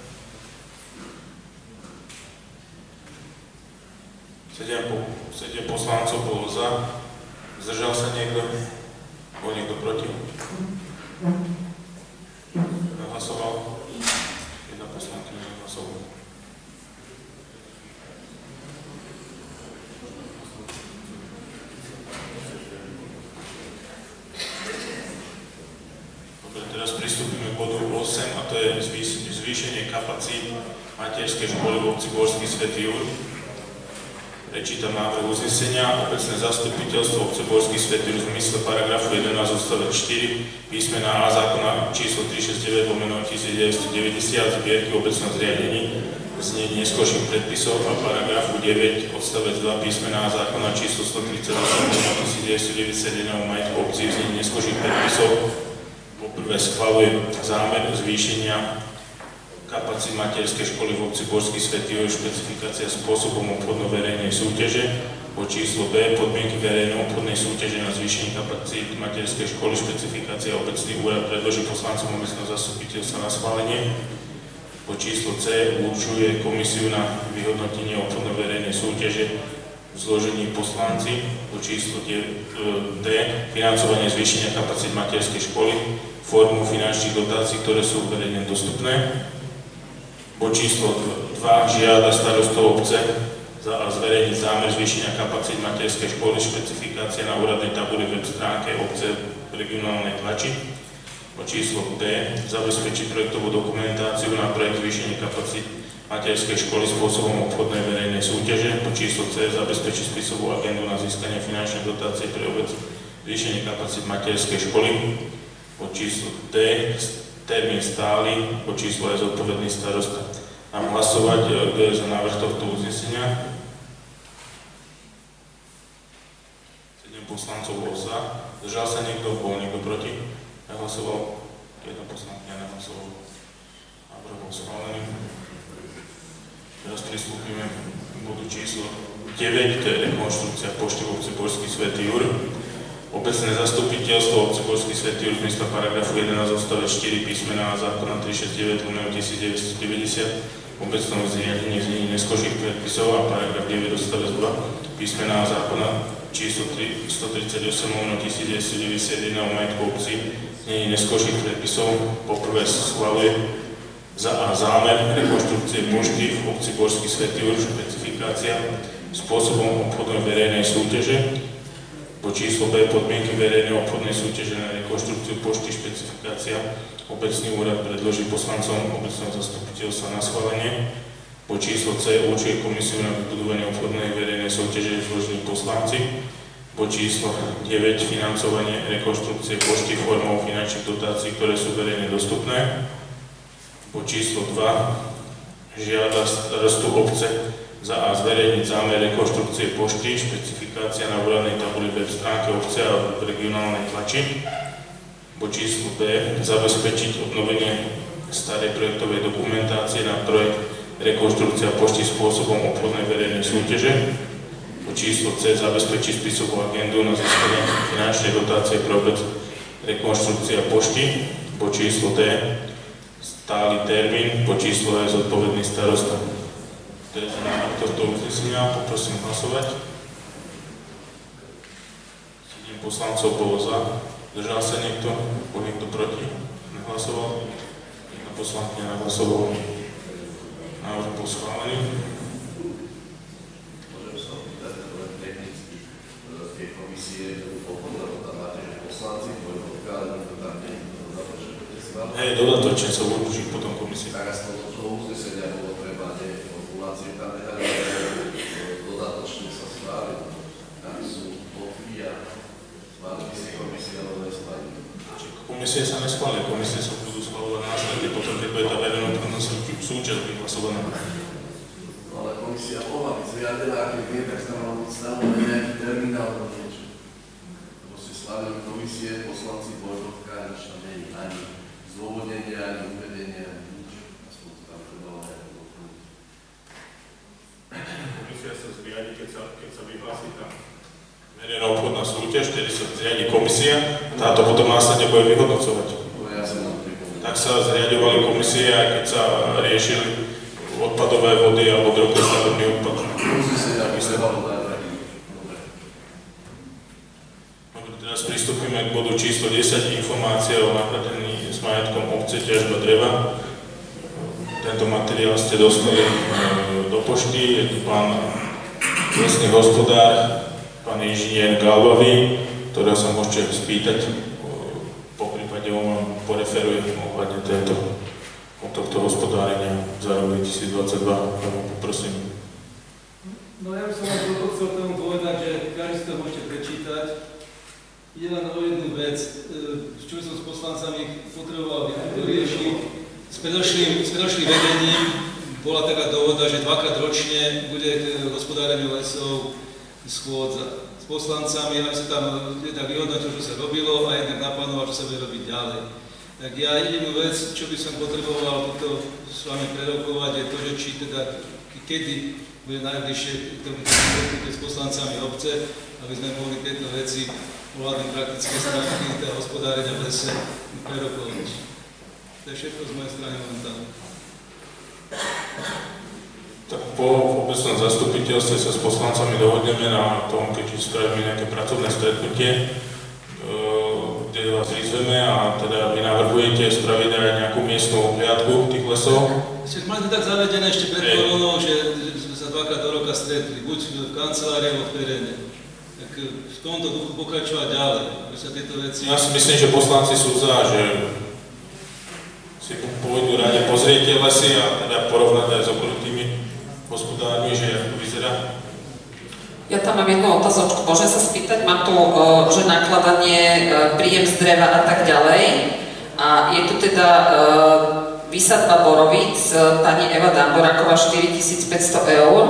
sedem poslancov bolo za. Zdržal sa niekto? Bol niekto proti? Hlasoval? Jedna poslankyňa hlasovala. Dobre, teraz pristúpime k bodu osem a to je zvýšenie kapacít materskej školy v obci Božský Svätý Jur. Prečítam návrh uznesenia. Obecné zastupiteľstvo obce Božský Svätý Jur v zmysle paragrafu jedenásť odstavec štyri písmena A zákona číslo tristošesťdesiatdeväť lomeno devätnásťstodeväťdesiat zbierky obecného zriadení v znení neskôrších predpisov a paragrafu deväť odstavec dva písmena A zákona číslo stotridsaťosem lomeno devätnásťstodeväťdesiatjeden o majetku obcí v znení neskôrších predpisov. Poprvé schvaľuje zámer zvýšenia kapacít materskej školy v obci Božský Svätý Jur, špecifikácia spôsobom obchodno-verejnej súťaže. Bod číslo B, podmienky verejnej obchodnej súťaže na zvýšenie kapacít materskej školy, špecifikácia obecný úrad predloží poslancom obecného zastupiteľstva na schválenie. Bod číslo C, určuje komisiu na vyhodnotenie obchodno-verejnej súťaže v zložení poslanci. Bod číslo D, financovanie zvýšenia kapacít materskej školy, formu finančných dotácií, ktoré sú verejne dostupné. Bod číslo dva, žiada starostov obce za a zverejniť zámer zvýšenia kapacít materskej školy, špecifikácia na úradnej tabuli web stránke obce v regionálnej tlači. Bod číslo D, zabezpečiť projektovú dokumentáciu na projekt zvýšenia kapacít materskej školy spôsobom obchodnej verejnej súťaže. Bod číslo C, zabezpečiť spisovú agendu na získanie finančnej dotácie pre obec zvýšenie kapacít materskej školy. Bod číslo D, termín stály. Bod číslo E, zodpovedný starosta. Mám hlasovať, kto je za návrh tohto uznesenia. sedem poslancov bolo za. Zdržal sa niekto? Bol niekto proti? Nehlasoval? Jedna poslankyňa nehlasovala. Návrh bol schválený. Teraz pristúpime k bodu číslo deväť, to je rekonštrukcia pošty v obci Božský Svätý Jur. Obecné zastupiteľstvo obce Božský Svätý Jur v zmysle paragrafu jedenásť odstavec štyri písmena A zákona tristošesťdesiatdeväť lomeno devätnásťstodeväťdesiat obecnom zriadení v znení neskôrších predpisov a paragraf deväť odstavec dva písmena A zákona číslo stotridsaťosem lomeno devätnásťstodeväťdesiatjeden o majetku obci v znení neskôrších predpisov. Poprvé schvaľuje za A zámer rekonštrukcie pošty v obci Božský Svätý Jur, špecifikácia spôsobom obchodnej verejnej súťaže. Po číslo B, podmienky verejnej obchodnej súťaže na rekonštrukciu pošty, špecifikácia obecný úrad predloží poslancom obecného zastupiteľstva na schválenie. Po číslo C, určuje komisiu na vybudovanie obchodnej verejnej súťaže zložení poslanci. Po číslo deväť, financovanie rekonštrukcie pošty formou finančných dotácií, ktoré sú verejne dostupné. Po číslo dva, žiada starostu obce za A zverejniť zámer rekonštrukcie pošty, špecifikácia na úradnej tabuli web stránke obce a v regionálnej tlači. Bod číslo B, zabezpečiť obnovenie starej projektovej dokumentácie na projekt rekonštrukcia pošty spôsobom obchodnej verejnej súťaže. Bod číslo C, zabezpečiť spisovú agendu na získanie finančnej dotácie pre obec rekonštrukcia pošty. Bod číslo D, stály termín. Bod číslo E, zodpovedný starosta. To je za návrh tohto uznesenia. Poprosím hlasovať. sedem poslancov bolo za. Zdržal sa niekto? Bol niekto proti? Nehlasoval? Jedna poslankyňa nehlasovala. Návrh bol schválený. Môžem sa opýtať, ale technicky z tej komisie obchodná tam máte, že poslanci, tvoj odkáľ, to tam nie schváľovať. Hej, dodatočne sa určí potom komisie. Tak a z toho uznesenia bolo treba nie formulácie tam nehľadať, dodatočne sa schváliť. Tam sú potvy a schválili si komisie, ale neschválili. Komisie sa neschvália, komisie sa budú schváľovať následne, potom keď bude tá verejnoprávna súčasť vyhlasovaná. No ale komisia mohla byť zriadená, keď nie, tak sa mala byť stanovený nejaký termín alebo niečo. Lebo ste schválili komisie, poslanci Bojvodka, nič tam nie je ani zdôvodnenie, ani uvedenie, ani nič. Aspoň to tam trebalo nejako doplniť. Komisia sa zriadi, keď sa, keď sa vyhlási tá verejná obchodná súťaž, vtedy sa zriadi komisia a táto potom následne bude vyhodnocovať. Ja som vám pripomenul. Tak sa zriadovali komisie, aj keď sa riešili odpadové vody alebo drobný stavebný odpad. Dobre, teraz pristúpime k bodu číslo desať, informácia o nakladení s majetkom obce ťažba dreva. Tento materiál ste dostali do pošty, je tu pán lesný hospodár, pán inžinier Galvavý, ktorého sa môžete spýtať, po prípade on vám poreferuje ohľadne tejto od tohto hospodárenia za rok dvetisícdvadsaťdva. Poprosím. No ja by som vám toto chcel tomu povedať, že každý si to môžete prečítať. Ide len o jednu vec, čo som s poslancami potreboval vyriešiť. S predošlým, s predošlým vedením bola taká dohoda, že dvakrát ročne bude hospodárenie lesov schôdza s poslancami, aby sa tam jednak vyhodnotilo, čo sa robilo a jednak naplánoval, čo sa bude robiť ďalej. Tak ja jedinú vec, čo by som potreboval toto s vami prerokovať, je to, že či teda, kedy bude najbližšie to bude s poslancami obce, aby sme mohli tieto veci ohľadom praktické stránky teda hospodárenia v lese prerokovať. To je všetko z mojej strany momentálne. Tak po obecnom zastupiteľstve sa s poslancami dohodneme na tom, keď spravíme nejaké pracovné stretnutie, kde vás vyzveme a teda vy navrhujete spraviť aj nejakú miestnu obhliadku tých lesov. Ste mali to tak zavedené ešte pred koronou, že sme sa dvakrát do roka stretli, buď v kancelárii alebo v teréne. Tak v tomto duchu pokračovať ďalej, aby sa tieto veci... Ja si myslím, že poslanci sú za, že si pôjdu rade pozrieť tie lesy a teda porovnať aj s okolitými hospodármi, že ako to vyzerá. Ja tam mám jednu otázočku, môžem sa spýtať, mám tu, že nakladanie, príjem z dreva a tak ďalej. A je tu teda výsadba borovíc, pani Eva Damboráková, štyritisícpäťsto eur.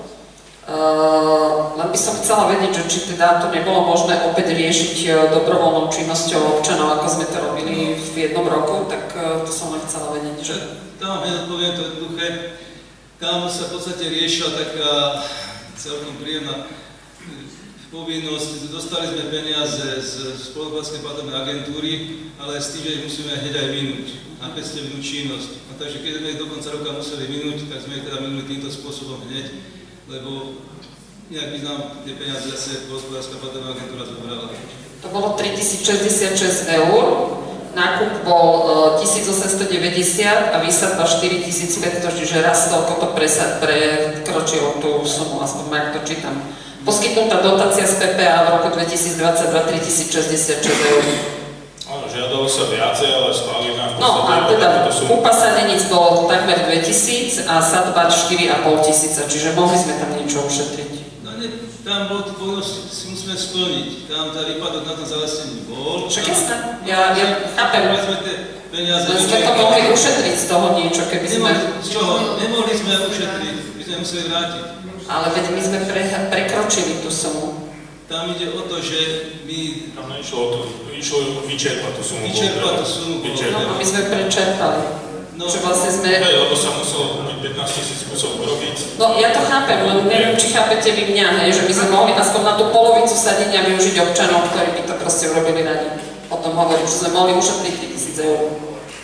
Len by som chcela vedieť, že či teda to nebolo možné opäť riešiť dobrovoľnou činnosťou občanov, ako sme to robili v jednom roku, tak to som len chcela vedieť, že... Tam, ja odpoviem to jednoduché, tam sa v podstate riešila taká celkom príjemná povinnosť. Dostali sme peniaze z spoločenskej platobnej agentúry, ale s tým, že ich musíme hneď aj minúť, na päťsto činnosť. A takže keď sme ich do konca roka museli minúť, tak sme ich teda minuli týmto spôsobom hneď, lebo nejak by nám tie peniaze zase hospodárska platobná agentúra zobrala. To bolo tritisícšesťdesiatšesť eur, nákup bol tisícosemstodeväťdesiat a výsadba štyritisícpäťsto, čiže raz toľko to prekročilo tú sumu, aspoň ak to čítam. Poskytnutá dotácia z pé pé á v roku dvetisícdvadsaťdva tritisícšesťdesiatšesť eur. Áno, žiadalo sa viacej, ale schválili nám v podstate... No a teda kúpa sadenic bol takmer dvetisíc a sadba štyri a pol tisíca, čiže mohli sme tam niečo ušetriť. Tam bol tú povinnosť, si musíme splniť. Tam tá výpadok na tom zalesnení bol. Však jasné, ja, ja chápem. Peniaze, my sme to mohli ušetriť z toho niečo, keby sme... Z čoho? Nemohli sme ušetriť, by sme museli vrátiť. Ale veď my sme pre, prekročili tú sumu. Tam ide o to, že my... Tam nešlo o to, išlo vyčerpať tú sumu. Vyčerpať tú sumu. No, my sme prečerpali. No, že vlastne sme... Hej, lebo sa muselo kúpiť pätnásť tisíc kusov borovíc. No ja to chápem, len neviem, či chápete vy mňa, hej, že by sme mohli aspoň na tú polovicu sadenia využiť občanov, ktorí by to proste urobili radi. O tom hovorím, že sme mohli ušetriť tritisíc eur.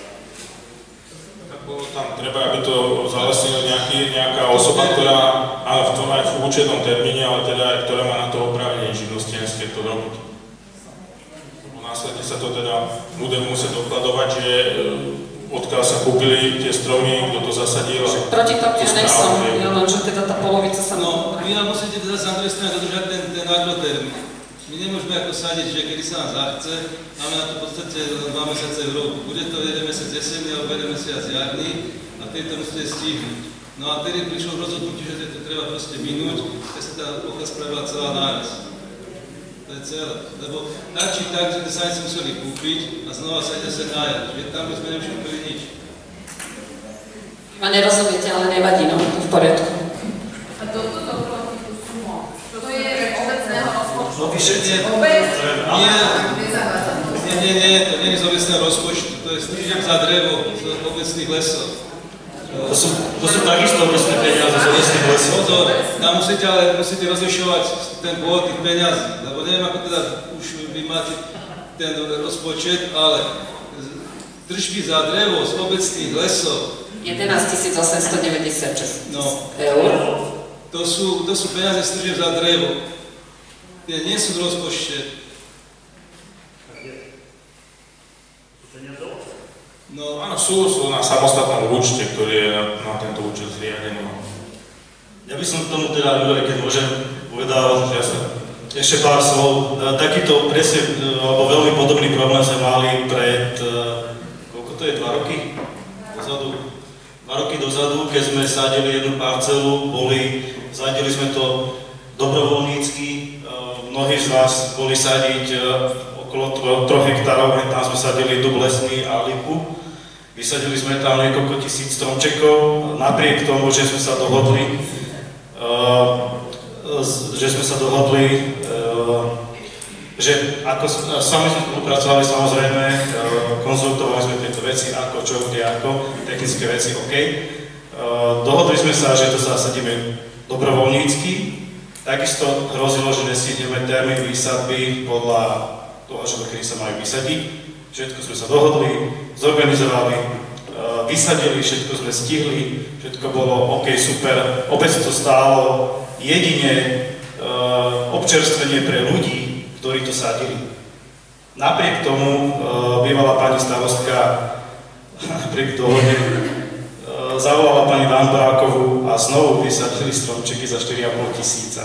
Tak bolo tam treba, aby to zalesnila nejaká osoba, ktorá, áno, v tom aj v účetnom termíne, ale teda aj ktorá má na to oprávnenie živnostenské to robiť. Lebo následne sa to teda bude musieť dokladovať, že odkiaľ sa kúpili tie stromy, kto to zasadil. Proti tomu ja nejsom, ja len, že teda tá polovica sa... No, vy nám musíte teda z druhej strany dodržať ten, ten agrotermín. My nemôžeme ako sadiť, že kedy sa nám zachce, máme na to v podstate dva mesiace v roku. Bude to jeden mesiac jesenný alebo jeden mesiac jarný a tieto musíte stihnúť. No a tedy prišlo rozhodnutie, že to treba proste minúť, keď sa tá plocha spravila celá náraz. To je celé. Lebo tak či tak, že tie sanice museli kúpiť a znova sa ide sa nájať. Čiže tam by sme neušetili nič. Ma nerozumiete, ale nevadí, no, to v poriadku. A toto to tú sumu, to je obecného rozpočtu. No vyšetne. Nie, nie, nie, nie, to nie je z obecného rozpočtu, to je strížek za drevo z obecných lesov. To sú, to sú takisto obecné peniaze z obecných lesov. Pozor, tam musíte ale musíte rozlišovať ten pôvod tých peniazí, lebo neviem, ako teda už vy máte ten rozpočet, ale tržby za drevo z obecných lesov jedenásťtisíc osemstodeväťdesiatšesť no, eur. To sú, to sú peniaze z tržeb za drevo. Tie nie sú v rozpočte. No áno, sú, sú na samostatnom účte, ktorý je na, na tento účet zriadený. Ja by som k tomu teda, keď môžem, povedal, že ešte pár slov. Takýto presne, alebo veľmi podobný problém sme mali pred, koľko to je, dva roky dozadu? Dva roky dozadu, keď sme sadili jednu parcelu, boli, sadili sme to dobrovoľnícky, mnohí z vás boli sadiť okolo troch hektárov, tam sme sadili dub lesný a lipu. Vysadili sme tam niekoľko tisíc stromčekov, napriek tomu, že sme sa dohodli, že sme sa dohodli, že ako sami sme spolupracovali, samozrejme, konzultovali sme tieto veci, ako, čo, kde, ako, technické veci, OK. Dohodli sme sa, že to zasadíme dobrovoľnícky, takisto hrozilo, že nestihneme termín výsadby podľa toho, že kedy sa majú vysadiť. Všetko sme sa dohodli, zorganizovali, vysadili, všetko sme stihli, všetko bolo OK, super. Opäť to stálo jedine občerstvenie pre ľudí, ktorí to sadili. Napriek tomu bývalá pani starostka napriek dohode zavolala pani Vambrákovú a znovu vysadili stromčeky za štyri a pol tisíca.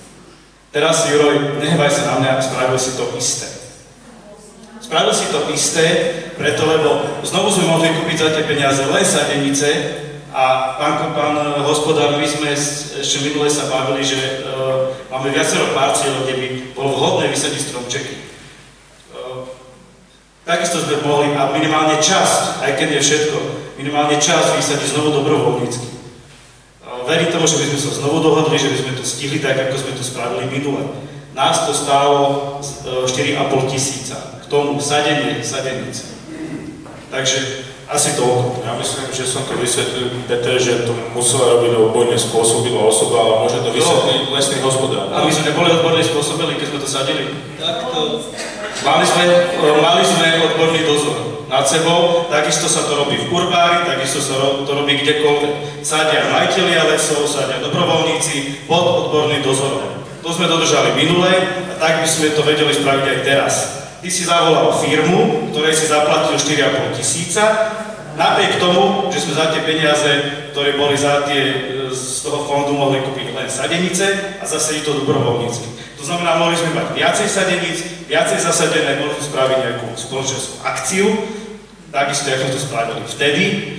Teraz, Juroj, nehvaj sa na mňa, spravil si to isté. Spravil si to isté, preto lebo znovu sme mohli kúpiť za tie peniaze len sadenice a pán, pán hospodár, my sme ešte minule sa bavili, že uh, máme viacero parciel, kde by bolo vhodné vysadiť stromčeky. Uh, takisto sme mohli, a minimálne časť, aj keď je všetko, minimálne časť vysadiť znovu dobrovoľnícky. Uh, verím tomu, že by sme sa znovu dohodli, že by sme to stihli tak, ako sme to spravili minule. Nás to stálo uh, štyri a pol tisíca. K tomu sadenie, sadenice. Takže asi toľko. Ja myslím, že som to vysvetlil, Peter, že to musela robiť odborne spôsobila osoba, ale môže to vysvetliť lesný hospodár. A my sme neboli odborne spôsobili, keď sme to sadili. Takto. Mali sme, mali sme odborný dozor nad sebou, takisto sa to robí v kurbári, takisto sa to robí kdekoľvek. Sadia majitelia lesov, sadia dobrovoľníci pod odborným dozorom. To sme dodržali minule a tak by sme to vedeli spraviť aj teraz. Ty si zavolal firmu, ktorej si zaplatil štyri a pol tisíca, napriek tomu, že sme za tie peniaze, ktoré boli za tie, z toho fondu, mohli kúpiť len sadenice a zasadiť to dobrovoľnícky. To znamená, mohli sme mať viacej sadeníc, viacej zasadené, mohli sme spraviť nejakú spoločenskú akciu, takisto, ako sme to spravili vtedy.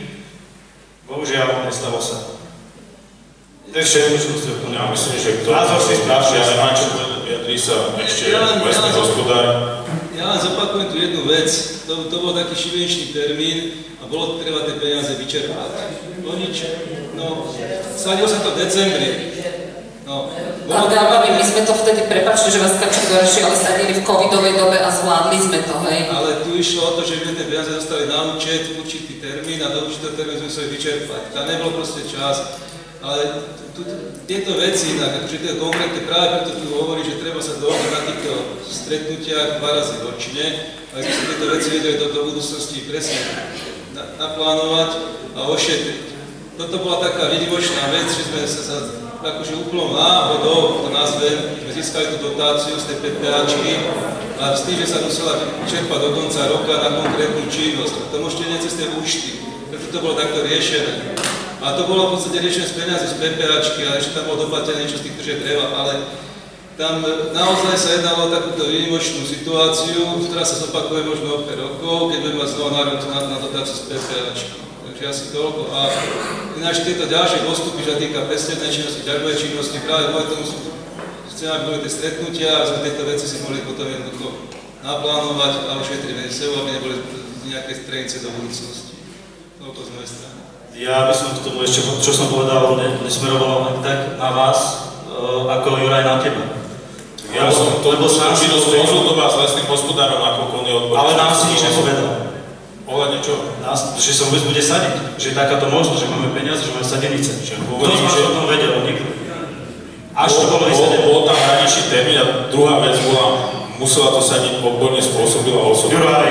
Bohužiaľ, nestalo sa. To je všetko, čo ste to ja myslím, že to... Názor si správši, ale Máčo, vyjadrí sa ešte lesný hospodár. Ja len zopakujem tu jednu vec. To, to bol taký šibeničný termín a bolo treba tie peniaze vyčerpať. No nič. No, sadilo sa to v decembri. No, ale Gábami, my sme to vtedy, prepáčte, že vás skáčem do reši, ale sadili v covidovej dobe a zvládli sme to, hej. Ale tu išlo o to, že my tie peniaze dostali na účet v určitý termín a do určitého termínu sme museli vyčerpať. Tam nebol proste čas. Ale tu, tu, tieto veci, inak, akože to je konkrétne, práve preto tu hovorí, že treba sa dohodnúť na týchto stretnutiach dva razy ročne, aby sa tieto veci vedeli do, do budúcnosti presne na, naplánovať a ošetriť. Toto bola taká výnimočná vec, že sme sa, sa akože úplnou náhodou, to nazvem, sme získali tú dotáciu z tej PPAčky a s tým, že sa musela čerpať do konca roka na konkrétnu činnosť. To môžete nie cez tie účty, preto to bolo takto riešené. A to bolo v podstate riešené z peniazy z PPAčky, ale ešte tam bolo doplatené niečo z tých tržieb dreva, ale tam naozaj sa jednalo o takúto výnimočnú situáciu, ktorá sa zopakuje možno o päť rokov, keď budeme mať znova nárok na, na dotáciu z PPAčka. Takže asi toľko. A ináč tieto ďalšie postupy, čo sa týka pestebnej činnosti, ďakovej činnosti, práve kvôli tomu chcem, aby boli tie stretnutia a sme tieto veci si mohli potom jednoducho naplánovať a ošetriť medzi sebou, aby neboli nejaké strenice do budúcnosti. Toľko z mojej strany. Ja by som k tomu ešte, čo som povedal, nesmeroval len tak na vás, ako Juraj na teba. Ja som to činnosť konzultoval s lesným hospodárom, ako koný odborník. Ale nám si nič nepovedal. Ohľadne čo? Nás, že sa vôbec bude sadiť. Že je takáto možnosť, že máme peniaze, že máme sadenice. Kto z vás o tom vedel? Nikto. Až to bolo vysadené. Bol tam najnižší termín a druhá vec bola, musela to sadiť odborne spôsobila osoba. Juraj.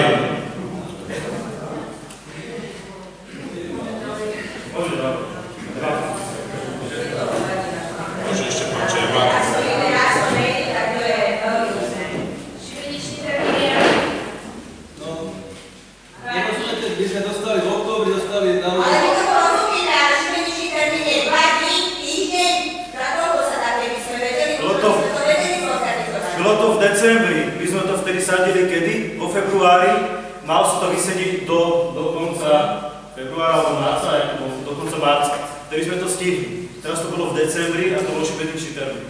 Decembri, my sme to vtedy sadili kedy? Vo februári, mal sa to vysediť do, do konca februára alebo marca, do konca marca. Vtedy sme to stihli. Teraz to bolo v decembri a to bol šibeničný termín.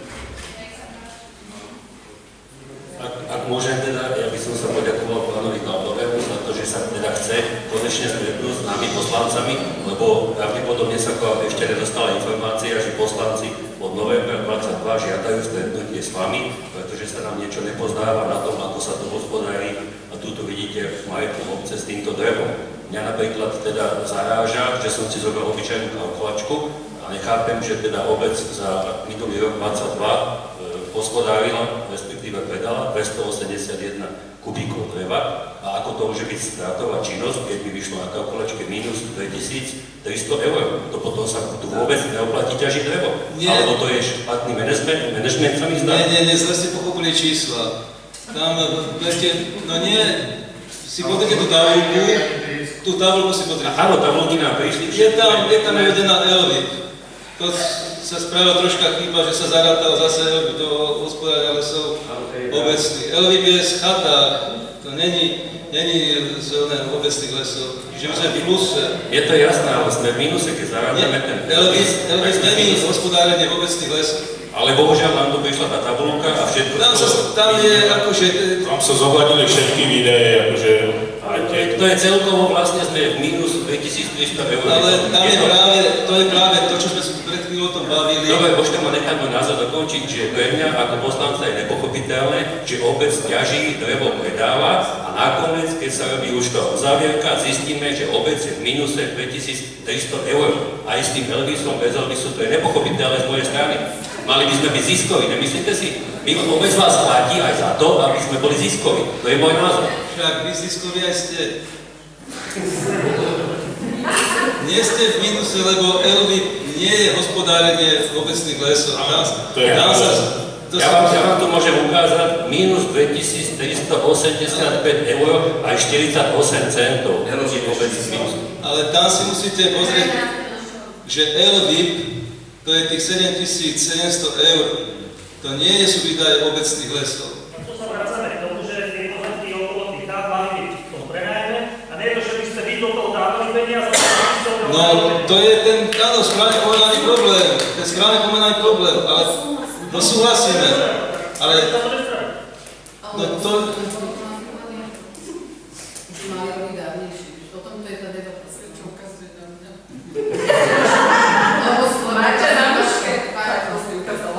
Ak, ak môžem teda, ja by som sa poďakoval pánovi Klaudovému za to, že sa teda chce konečne stretnúť s nami poslancami, lebo pravdepodobne sa ešte nedostala informácia, že poslanci od novembra dvadsaťdva žiadajú stretnutie s vami, pretože sa nám niečo nepoznáva na tom, ako sa to hospodári a tu vidíte majetku obce s týmto drevom. Mňa napríklad teda zaráža, že som si zobral obyčajnú kalkulačku a nechápem, že teda obec za minulý rok dvadsaťdva hospodárila, respektíve predala dvestoosemdesiatjeden kubíkov dreva a ako to môže byť stratová činnosť, keď mi vyšlo na kalkulačke minus dvetisíctristo eur. To potom sa tu vôbec neoplatí ťažiť drevo. Nie. Alebo to je špatný management, management sa mi zdá? Nie, nie, nie, zle ste pochopili čísla. Tam, viete, no nie, si pozrite tú tabulku, tú tabulku si pozrite. Áno, tabulky nám prišli. Je tam, je tam uvedená Elvip. To sa spravila troška chyba, že sa zarátal zase do hospodárenia lesov obecných. Elvip je z chatách, to není, není z obecných lesov. Čiže my sme v pluse. Je to jasné, ale sme v mínuse, keď zarátame ten Elvip. Elvip není hospodárenie v obecných lesoch. Ale bohužiaľ nám tu prišla tá tabulka a všetko... Tam, sa, tam je akože... Tam sa zohľadili všetky videé, akože... To je celkovo vlastne sme v mínus dvetisíctristo eur. Ale tam je práve, to je práve to, čo sme sa pred chvíľou o tom bavili. Dobre, môžete ma nechať môj názor dokončiť, že pre mňa ako poslanca je nepochopiteľné, že obec ťaží, drevo predáva a nakoniec, keď sa robí už to uzávierka, zistíme, že obec je v mínuse dvetisíctristo eur. Aj s tým Elvisom, bez Elvisu, to je nepochopiteľné z mojej strany. Mali by sme byť ziskoví, nemyslíte si? My obec vás platí aj za to, aby sme boli ziskoví. To je môj názor. Však vy ziskoví aj ste. Nie ste v mínuse, lebo Elvip nie je hospodárenie v obecných lesoch. Ja, ja, vám, ja vám tu môžem ukázať mínus dvetisíctristoosemdesiatpäť eur aj štyridsaťosem centov. Ale tam si musíte pozrieť, že Elvip to je tých sedemtisícsedemsto eur. To nie sú výdaje obecných lesov. To sa vracame k tomu, že tie pozemky okolo tých dát mali byť v tom prenajme a nie je to, že by ste vy do toho dávali peniaze. No, to je ten, áno, správne pomenaný problém. Ten správne pomenaný problém, ale to súhlasíme. Ale... No to... Mali robiť dávnejšie. Potom to je tá debata, čo ukazuje tam. Máte na nožke. Pár si ukázala.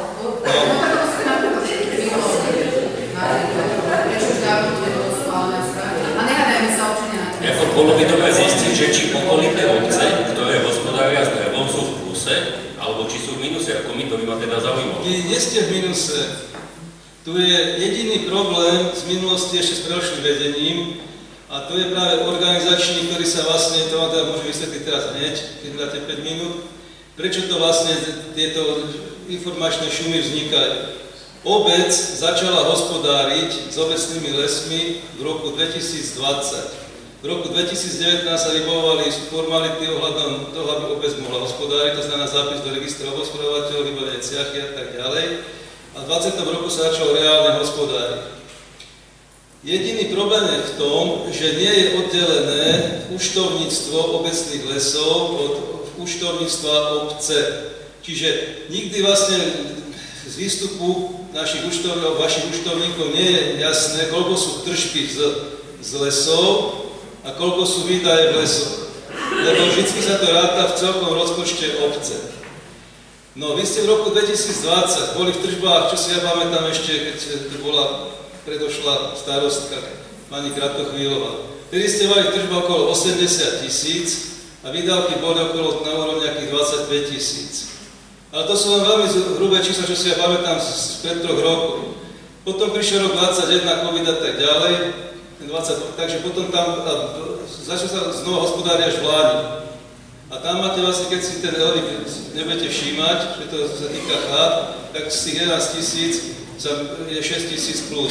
Prečo už dávno to je to schválené strany? A nehádajme sa občania na to. Jako bolo by dobre zistiť, že či okolité obce, ktoré hospodária s drevom, sú v pluse, alebo či sú v mínuse, ako my, to by ma teda zaujímalo. Vy nie ste v mínuse. Tu je jediný problém z minulosti ešte s predošlým vedením, a to je práve organizačný, ktorý sa vlastne, to vám teda môžem vysvetliť teraz hneď, keď dáte päť minút, prečo to vlastne tieto informačné šumy vznikajú. Obec začala hospodáriť s obecnými lesmi v roku dvetisícdvadsať. V roku dvetisícdevätnásť sa vybavovali formality ohľadom toho, aby obec mohla hospodáriť, to znamená zápis do registra hospodárovateľov, vybavenie ciachy a tak ďalej. A a v dvadsiatom roku sa začalo reálne hospodáriť. Jediný problém je v tom, že nie je oddelené účtovníctvo obecných lesov od účtovníctva obce. Čiže nikdy vlastne z výstupu našich účtovníkov, vašich účtovníkov nie je jasné, koľko sú tržby z, z lesov a koľko sú výdaje v lesoch. Lebo vždy sa to ráta v celkom rozpočte obce. No, vy ste v roku dvetisícdvadsať boli v tržbách, čo si ja pamätám ešte, keď to bola predošla starostka pani Kratochvílová. Vtedy ste mali tržba okolo osemdesiat tisíc a výdavky boli okolo na úrovni nejakých dvadsaťpäť tisíc. Ale to sú len veľmi hrubé čísla, čo si ja pamätám z pred troch rokov. Potom prišiel rok dvadsaťjeden, COVID a tak ďalej, dvadsať, takže potom tam začal sa znova hospodári až v Láni. A tam máte vlastne, keď si ten elevik nebudete všímať, že to sa týka chát, tak z tých jedenásť tisíc je šesť tisíc plus.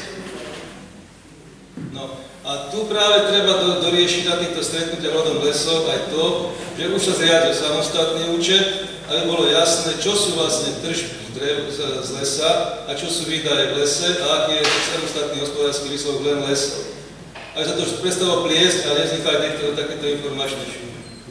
No a tu práve treba do, doriešiť na týchto stretnutiach rodom lesov aj to, že už sa zriadil samostatný účet, aby bolo jasné, čo sú vlastne tržby z, z lesa a čo sú výdaje v lese a aký je samostatný hospodársky výsledok len lesov. Aby sa to prestalo pliesť a nevznikali niektoré takéto informačné šumy.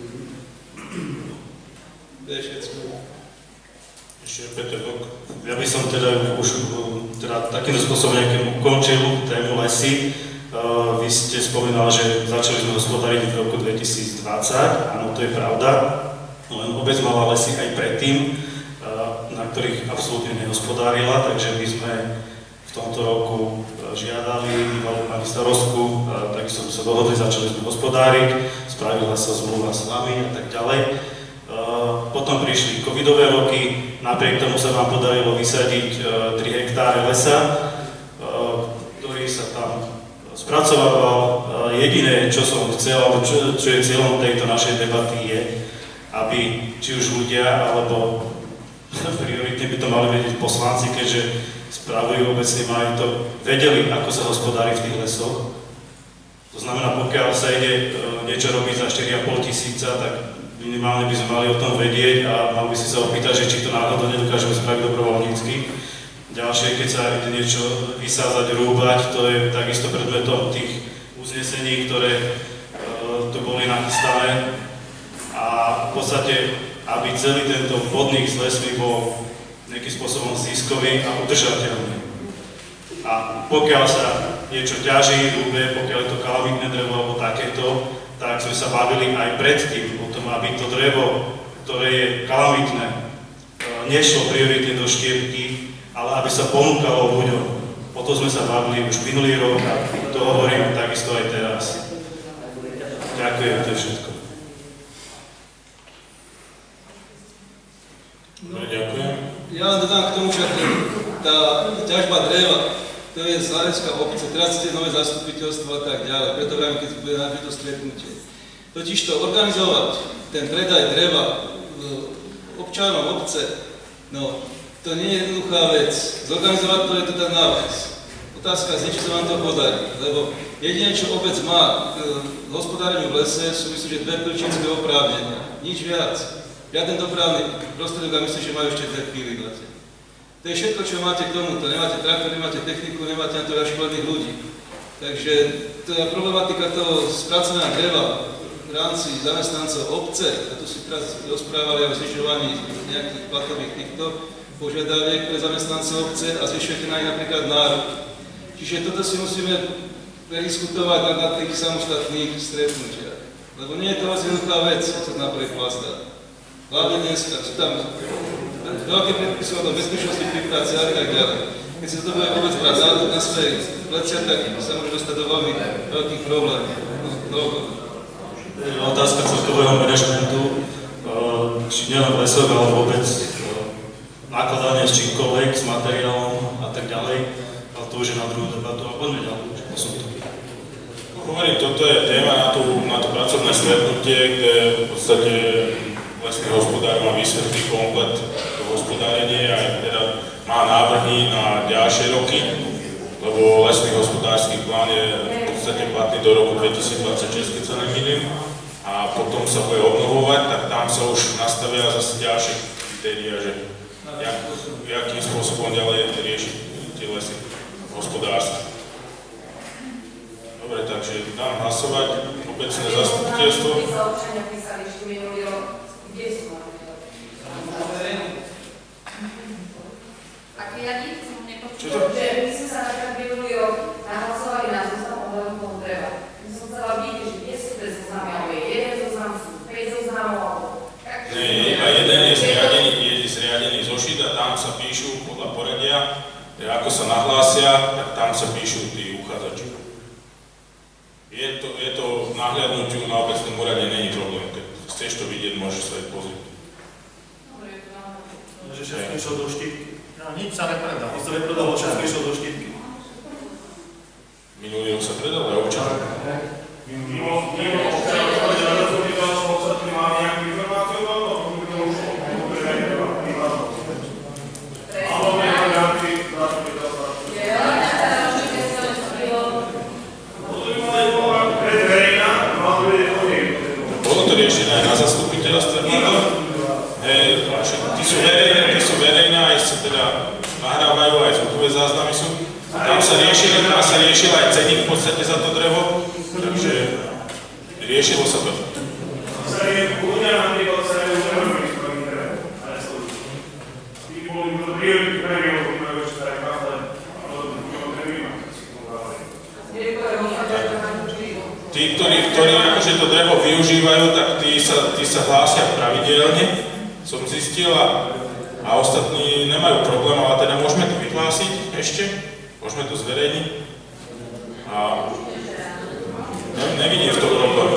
To je všetko. Ešte Peter Vlk. Ja by som teda už teda takým spôsobom nejakým ukončil tému lesy. Uh, vy ste spomínali, že začali sme hospodáriť v roku dvetisícdvadsať. Áno, to je pravda. Len obec mala lesy aj predtým, uh, na ktorých absolútne nehospodárila, takže my sme v tomto roku žiadali bývalú pani starostku, uh, takisto sme sa dohodli, začali sme hospodáriť, spravila sa zmluva s vami a tak ďalej. Uh, potom prišli covidové roky, napriek tomu sa vám podarilo vysadiť uh, tri hektáre lesa, uh, ktorý sa tam spracovával. Uh, jediné, čo som chcel, alebo čo, čo je cieľom tejto našej debaty je, aby či už ľudia, alebo prioritne by to mali vedieť poslanci, keďže spravujú obecný majetok, vedeli, ako sa hospodári v tých lesoch. To znamená, pokiaľ sa ide uh, niečo robiť za štyri a pol tisíca, tak minimálne by sme mali o tom vedieť a mal by si sa opýtať, že či to náhodou nedokážeme spraviť dobrovoľnícky. Ďalšie, keď sa ide niečo vysázať, rúbať, to je takisto predmetom tých uznesení, ktoré e, tu boli nachystané. A v podstate, aby celý tento podnik s lesmi bol nejakým spôsobom ziskový a udržateľný. A pokiaľ sa niečo ťaží, rúbe, pokiaľ je to kalamitné drevo alebo takéto, tak sme sa bavili aj predtým o tom, aby to drevo, ktoré je kalamitné, nešlo prioritne do štiepky, ale aby sa ponúkalo ľuďom. O to sme sa bavili už minulý rok a to hovorím takisto aj teraz. Ďakujem, to je všetko. No, ďakujem. Ja len dodám k tomu, že tá ťažba dreva, to je z hľadiska obce, teraz ste nové zastupiteľstvo a tak ďalej, preto vrajme, keď bude na to stretnutie. Totiž to organizovať ten predaj dreva občanom obce, no to nie je jednoduchá vec. Zorganizovať to je to tak na vás. Otázka znie, či sa vám to podarí, lebo jedine, čo obec má k hospodáreniu v lese, sú myslím, že dve príčinské oprávnenia, nič viac. Žiaden dopravný prostriedok a myslím, že majú ešte dve chvíli v lete. To je všetko, čo máte k tomuto. Nemáte traktor, nemáte techniku, nemáte na to vyškolených ľudí. Takže tá problematika toho spracovania dreva v rámci zamestnancov obce, a tu si teraz rozprávali o zvyšovaní nejakých platových týchto požiadaviek pre zamestnancov obce a zvyšujete na nich napríklad nárok. Čiže toto si musíme prediskutovať na, na tých samostatných stretnutiach. Lebo nie je to vlastne jednoduchá vec, keď sa napriek plastá. Hlavne dneska, sú tam veľké predpisy o bezpečnosti pri práci a tak ďalej. Keď sa to bude vôbec brať na, na svoje plecia, tak sa môže dostať do veľmi veľkých problémov. No, otázka celkového manažmentu, či nielen v lesoch, ale vôbec nakladanie s čímkoľvek, s materiálom a tak ďalej. Ale to už je na druhú debatu a poďme ďalej, už posunúť. Hovorím, toto je téma na to, na to pracovné stretnutie, kde v podstate lesný hospodár má vysvetlý komplet to hospodárenie a teda má návrhy na ďalšie roky, lebo lesný hospodársky plán je v podstate platný do roku dvetisícdvadsaťšesť, keď sa nemýlim, a potom sa bude obnovovať, tak tam sa už nastavia zase ďalšie kritériá, že jak akým spôsobom ďalej riešiť tie lesy hospodárske. Dobre, takže dám hlasovať obecné zastupiteľstvo. My sa občania písali ešte minulý rok, kde sú Ak ja nič som nepočula, že my sme sa napríklad minulý rok nahlasovali na zoznam ohľadom dreva. My som chcela vidieť, že kde sú tie zoznamy, alebo je jeden zoznam, sú päť zoznamov, alebo... Nie, iba jeden je zriadený, je zriadený zošit a tam sa píšu podľa poradia, ako sa nahlásia, tak tam sa píšu tí uchádzači. Je to, je to nahľadnutiu na obecnom úrade, není problém. Keď chceš to vidieť, môžeš sa aj pozrieť. Že šéf prišiel do štítky. No, nič sa nepredal. Nič sa nepredalo, šéf prišiel do štítky. Minulý rok sa predal aj občan. Mimo občan, že na zastupiteľstvo ostatní máme nejakú informáciu o tom, ako by to už neprevedlo. Alebo nejaké nejaký zastupiteľstva. Bolo to riešené aj na zastupiteľstve. Tí sú verejné, tí sú verejné, aj sa teda nahrávajú, aj zvukové záznamy sú. Tam sa riešili, tam sa riešil aj ceník v podstate za to drevo, takže riešilo sa to. Sa je ľudia napríklad sa je uvedomili z prvých drev, ale sú tí boli priority premiov, tí majú ešte aj kafe, ale premima, si to dávali. Tí, ktorí, ktorí akože to drevo využívajú, tak tí sa, tí sa hlásia pravidelne, som zistil, a, a ostatní nemajú problém, ale teda môžeme to vyhlásiť ešte, môžeme to zverejniť a ne, nevidím v tom problém.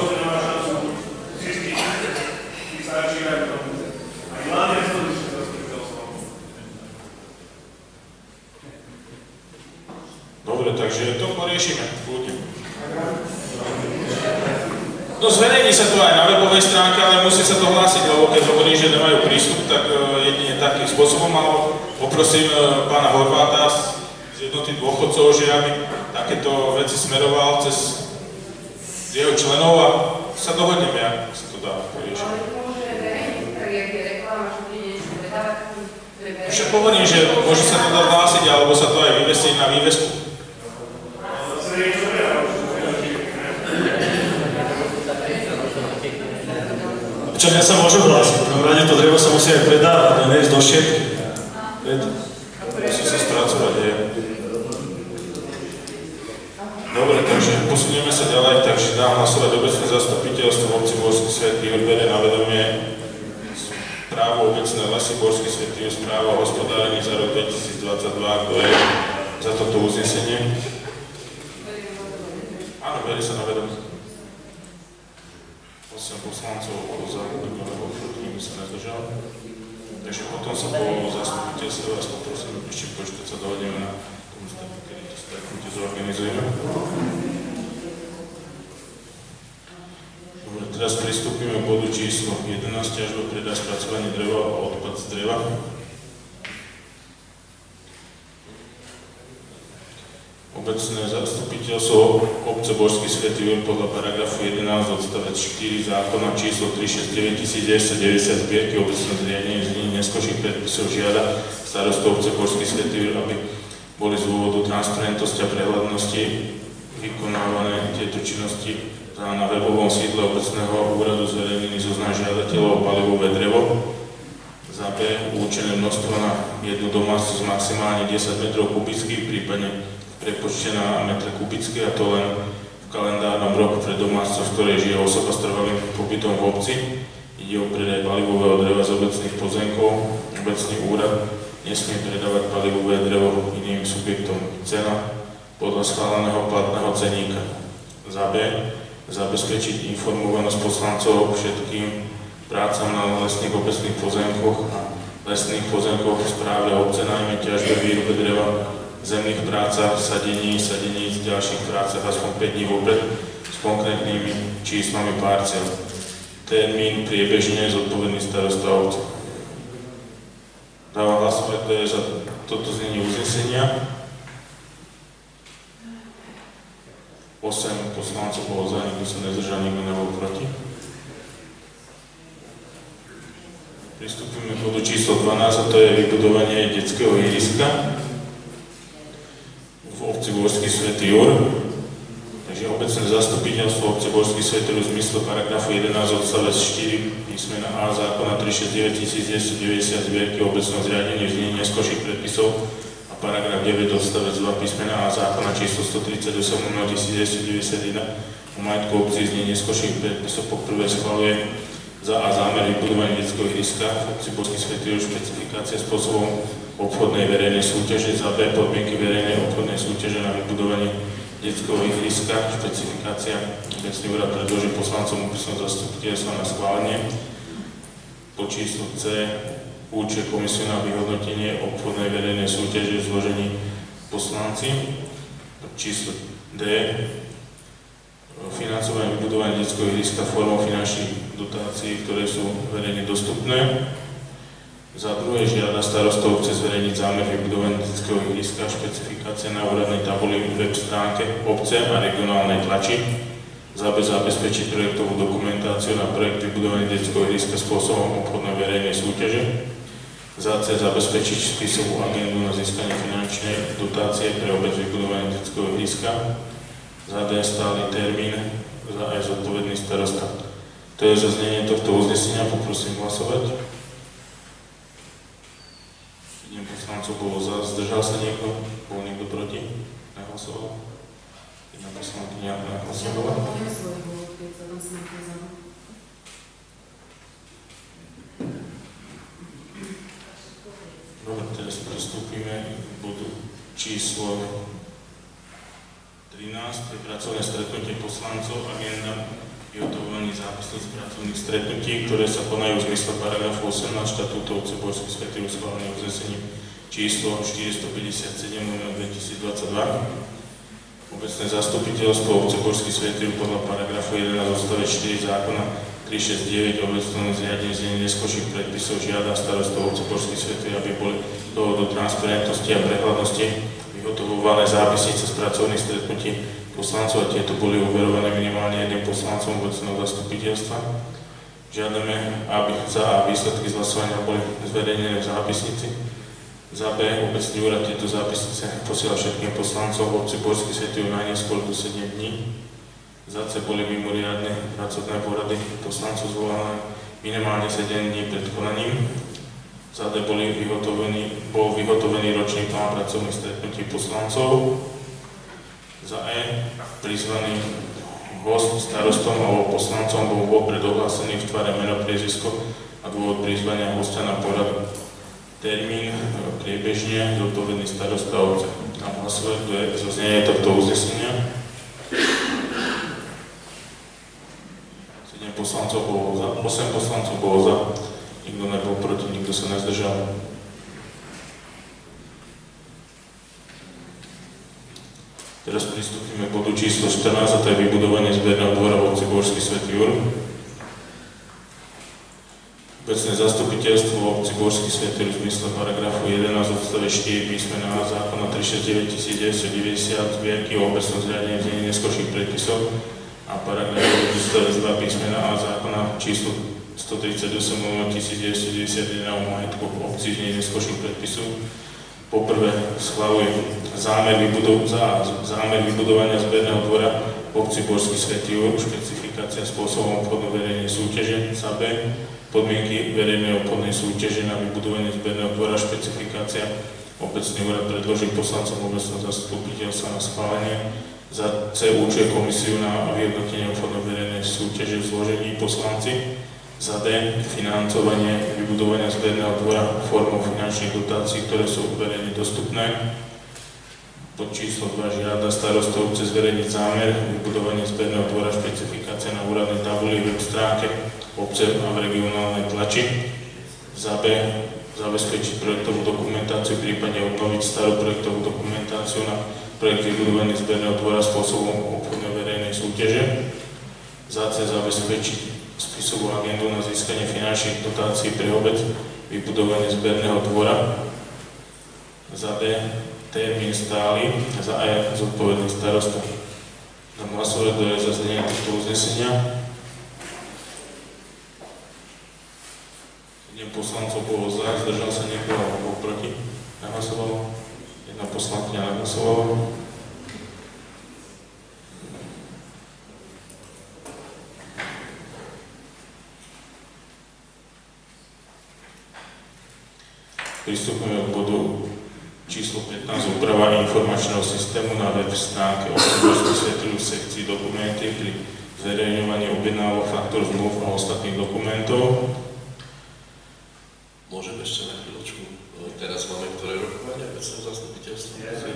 Dobre, takže to poriešime. Buď. No zverejní sa to aj na webovej stránke, ale musí sa to hlásiť, lebo keď hovorí, že nemajú prístup, tak jedine takým spôsobom, ale poprosím pána Horváta z jednoty dôchodcov, že aby takéto veci smeroval cez jeho členov a sa dohodneme, ak sa to dá poriešiť. Však hovorím, že môže sa to dať hlásiť, alebo sa to aj vyvesí na vývesku. Občania sa môžu hlásiť, v prvom rade to drevo sa musí aj predávať, a neísť do šiepky. Musí sa spracovať, je. Dobre, takže posunieme sa ďalej, takže dám hlasovať obecné zastupiteľstvo v obci Borský Svätý Jur bere na vedomie správu obecné lesy Borský Svätý Jur, správa o hospodárení za rok dvetisícdvadsaťdva, kto je za toto uznesenie. Áno, berie sa na vedomie. osem poslancov bolo za, lebo proti nimi sa nezdržal. Takže potom sa po zastupiteľstve vás poprosím ešte počítať sa dohodneme na tom stavu, kedy to stretnutie zorganizujeme. Dobre, teraz pristúpime k bodu číslo jedenásť, ťažba, predaj, spracovanie dreva a odpad z dreva. Obecné zastupiteľstvo obce Borský Svätý Jur podľa paragrafu jedenásť odstavec štyri zákona číslo tri šesť deväť deväťstodeväťdesiat zbierky obecné zriadenie znení neskôrších predpisov žiada starostu obce Borský Svätý Jur, aby boli z dôvodu transparentnosti a prehľadnosti vykonávané tieto činnosti na webovom sídle obecného úradu zverejnený zoznam žiadateľov o palivové drevo. Za B určené množstvo na jednu domácnosť maximálne desať metrov kubických, prípadne prepočtená na metre kubické, a to len v kalendárnom roku pre domácnosť, v ktorej žije osoba s trvalým pobytom v obci. Ide o predaj palivového dreva z obecných pozemkov. Obecný úrad nesmie predávať palivové drevo iným subjektom. Cena podľa schváleného platného ceníka. Za B zabezpečiť informovanosť poslancov všetkým prácam na lesných obecných pozemkoch a lesných pozemkoch v správe obce, najmä ťažbe, výrobe dreva, zemných prácach, sadení, sadení z ďalších prácach aspoň päť dní vopred s konkrétnymi číslami parciel. Termín priebežne zodpovedný starosta obce. Dávam hlasovať, kto je za toto znenie uznesenia. osem poslancov bolo za, nikto sa nezdržal, nikto nebol proti. Pristúpime k bodu číslo dvanásť, a to je vybudovanie detského ihriska v obci Božský Svätý Jur. Takže obecné zastupiteľstvo obce Božský Svätý Jur v zmysle paragrafu jedenásť odstavec štyri písmena A zákona tristošesťdesiatdeväť tisíc deväťstodeväťdesiat zbierky o obecnom zriadení znení neskôrších predpisov a paragraf deväť odstavec dva písmena A zákona číslo stotridsaťosem lomeno devätnásťstodeväťdesiatjeden o majetku obcí znení neskôrších predpisov poprvé schvaľuje za a zámer vybudovania detského ihriska v obci Božský Svätý Jur, špecifikácia spôsobom obchodnej verejnej súťaže, za B podmienky verejnej obchodnej súťaže na vybudovanie detského ihriska, špecifikácia obecný úrad predloží poslancom úpisného zastupiteľstva na schválenie. Po číslu C určuje komisiu na vyhodnotenie obchodnej verejnej súťaže v zložení poslanci. Číslo D financovanie vybudovania detského ihriska formou finančných dotácií, ktoré sú verejne dostupné. Za druhé žiada starosta obce zverejniť zámer vybudovania detského ihriska, špecifikácia na úradnej tabuli web stránke obce a regionálnej tlači. Za B zabezpečiť projektovú dokumentáciu na projekt vybudovania detského ihriska spôsobom obchodnej verejnej súťaže. Za C zabezpečiť spisovú agendu na získanie finančnej dotácie pre obec vybudovania detského ihriska. Za D stály termín, za E zodpovedný starosta. To je zaznenie tohto uznesenia, poprosím hlasovať. Sedem poslancov bolo za, zdržal sa niekto, bol niekto proti, nehlasoval. Jedna poslankyňa nehlasovala. Dobre, teraz pristúpime k bodu číslo trinásť, to je pracovné stretnutie poslancov, agenda vyhotovovaní zápisníc pracovných stretnutí, ktoré sa konajú v zmysle paragrafu osemnásť štatútu obce Božský Svätý Jur schválené uznesením číslo štyristopäťdesiatsedem lomeno dvetisícdvadsaťdva. Obecné zastupiteľstvo obce Božský Svätý Jur podľa paragrafu jedenásť odstavec štyri zákona tristošesťdesiatdeväť o obecnom zriadení znení neskôrších predpisov žiada starostov obce Božský Svätý Jur, aby boli dôvodom transparentnosti a prehľadnosti vyhotovované zápisnice z pracovných stretnutí poslancov a tieto boli overované minimálne jedným poslancom obecného zastupiteľstva. Žiadame, aby za A výsledky z hlasovania boli zverejnené v zápisnici. Za B obecný úrad tieto zápisnice posiela všetkým poslancom v obci Božský Svätý Jur najneskôr do sedem dní. Za C boli mimoriadne pracovné porady poslancov zvolané minimálne sedem dní pred konaním. Za D boli vyhotovený, bol vyhotovený ročný plán pracovných stretnutí poslancov. Za E prizvaný host starostom alebo poslancom bol vopred ohlásený v tvare meno, priezvisko a dôvod prizvania hostia na poradu. Termín priebežne zodpovedný starosta obce. A hlasovať, kto je za znenie tohto uznesenia. sedem poslancov bolo za, osem poslancov bolo za. Nikto nebol proti, nikto sa nezdržal. Teraz pristúpime k bodu číslo štrnásť, a to je vybudovanie zberného dvora v obci Božský Svätý Jur. Obecné zastupiteľstvo v obci Božský Svätý Jur v zmysle paragrafu jedenásť odstavec štyri písmena A zákona tristošesťdesiatdeväť tisíc deväťstodeväťdesiat zbierky o obecnom zriadení znení neskôrších predpisov a paragraf deväť odstavec dva písmena A zákona číslo stotridsaťosem lomeno devätnásťstodeväťdesiatjeden o majetku obcí znení neskôrších predpisov. Poprvé schvaľuje zámer, vybudov, zá, zámer vybudovania zberného dvora v obci Božský Svätý Jur, špecifikácia spôsobom obchodnej verejnej súťaže. Za B podmienky verejnej obchodnej súťaže na vybudovanie zberného dvora, špecifikácia obecný úrad predloží poslancom obecného zastupiteľstva na schválenie. Za C určuje komisiu na vyhodnotenie obchodnej verejnej súťaže v zložení poslanci. Za D financovanie vybudovania zberného dvora formou finančných dotácií, ktoré sú verejne dostupné. Pod číslo dva žiada starostov obce zverejniť zámer vybudovania zberného dvora, špecifikácia na úradnej tabuli web stránke obce a v regionálnej tlači. Za B zabezpečiť projektovú dokumentáciu, prípadne obnoviť starú projektovú dokumentáciu na projekt vybudovania zberného dvora spôsobom obchodnej verejnej súťaže. Za C zabezpečiť spisovú agendu na získanie finančných dotácií pre obec, vybudovanie zberného dvora. Za D termín stály, za E zodpovedný starosta. Dám hlasovať, kto je za znenie tohto uznesenia. sedem poslancov bolo za, zdržal sa niekto alebo bol proti. Nehlasovalo. Jedna poslankyňa nehlasovala. Pristupujeme k bodu číslo pätnásť, úprava informačného systému na web stránke Oktobrovský svetlív v sekcii dokumenty pri zverejňovaní objednávok, faktor zmluv a ostatných dokumentov. Môžem ešte na chvíľočku. Teraz máme ktoré rokovania obecného zastupiteľstva?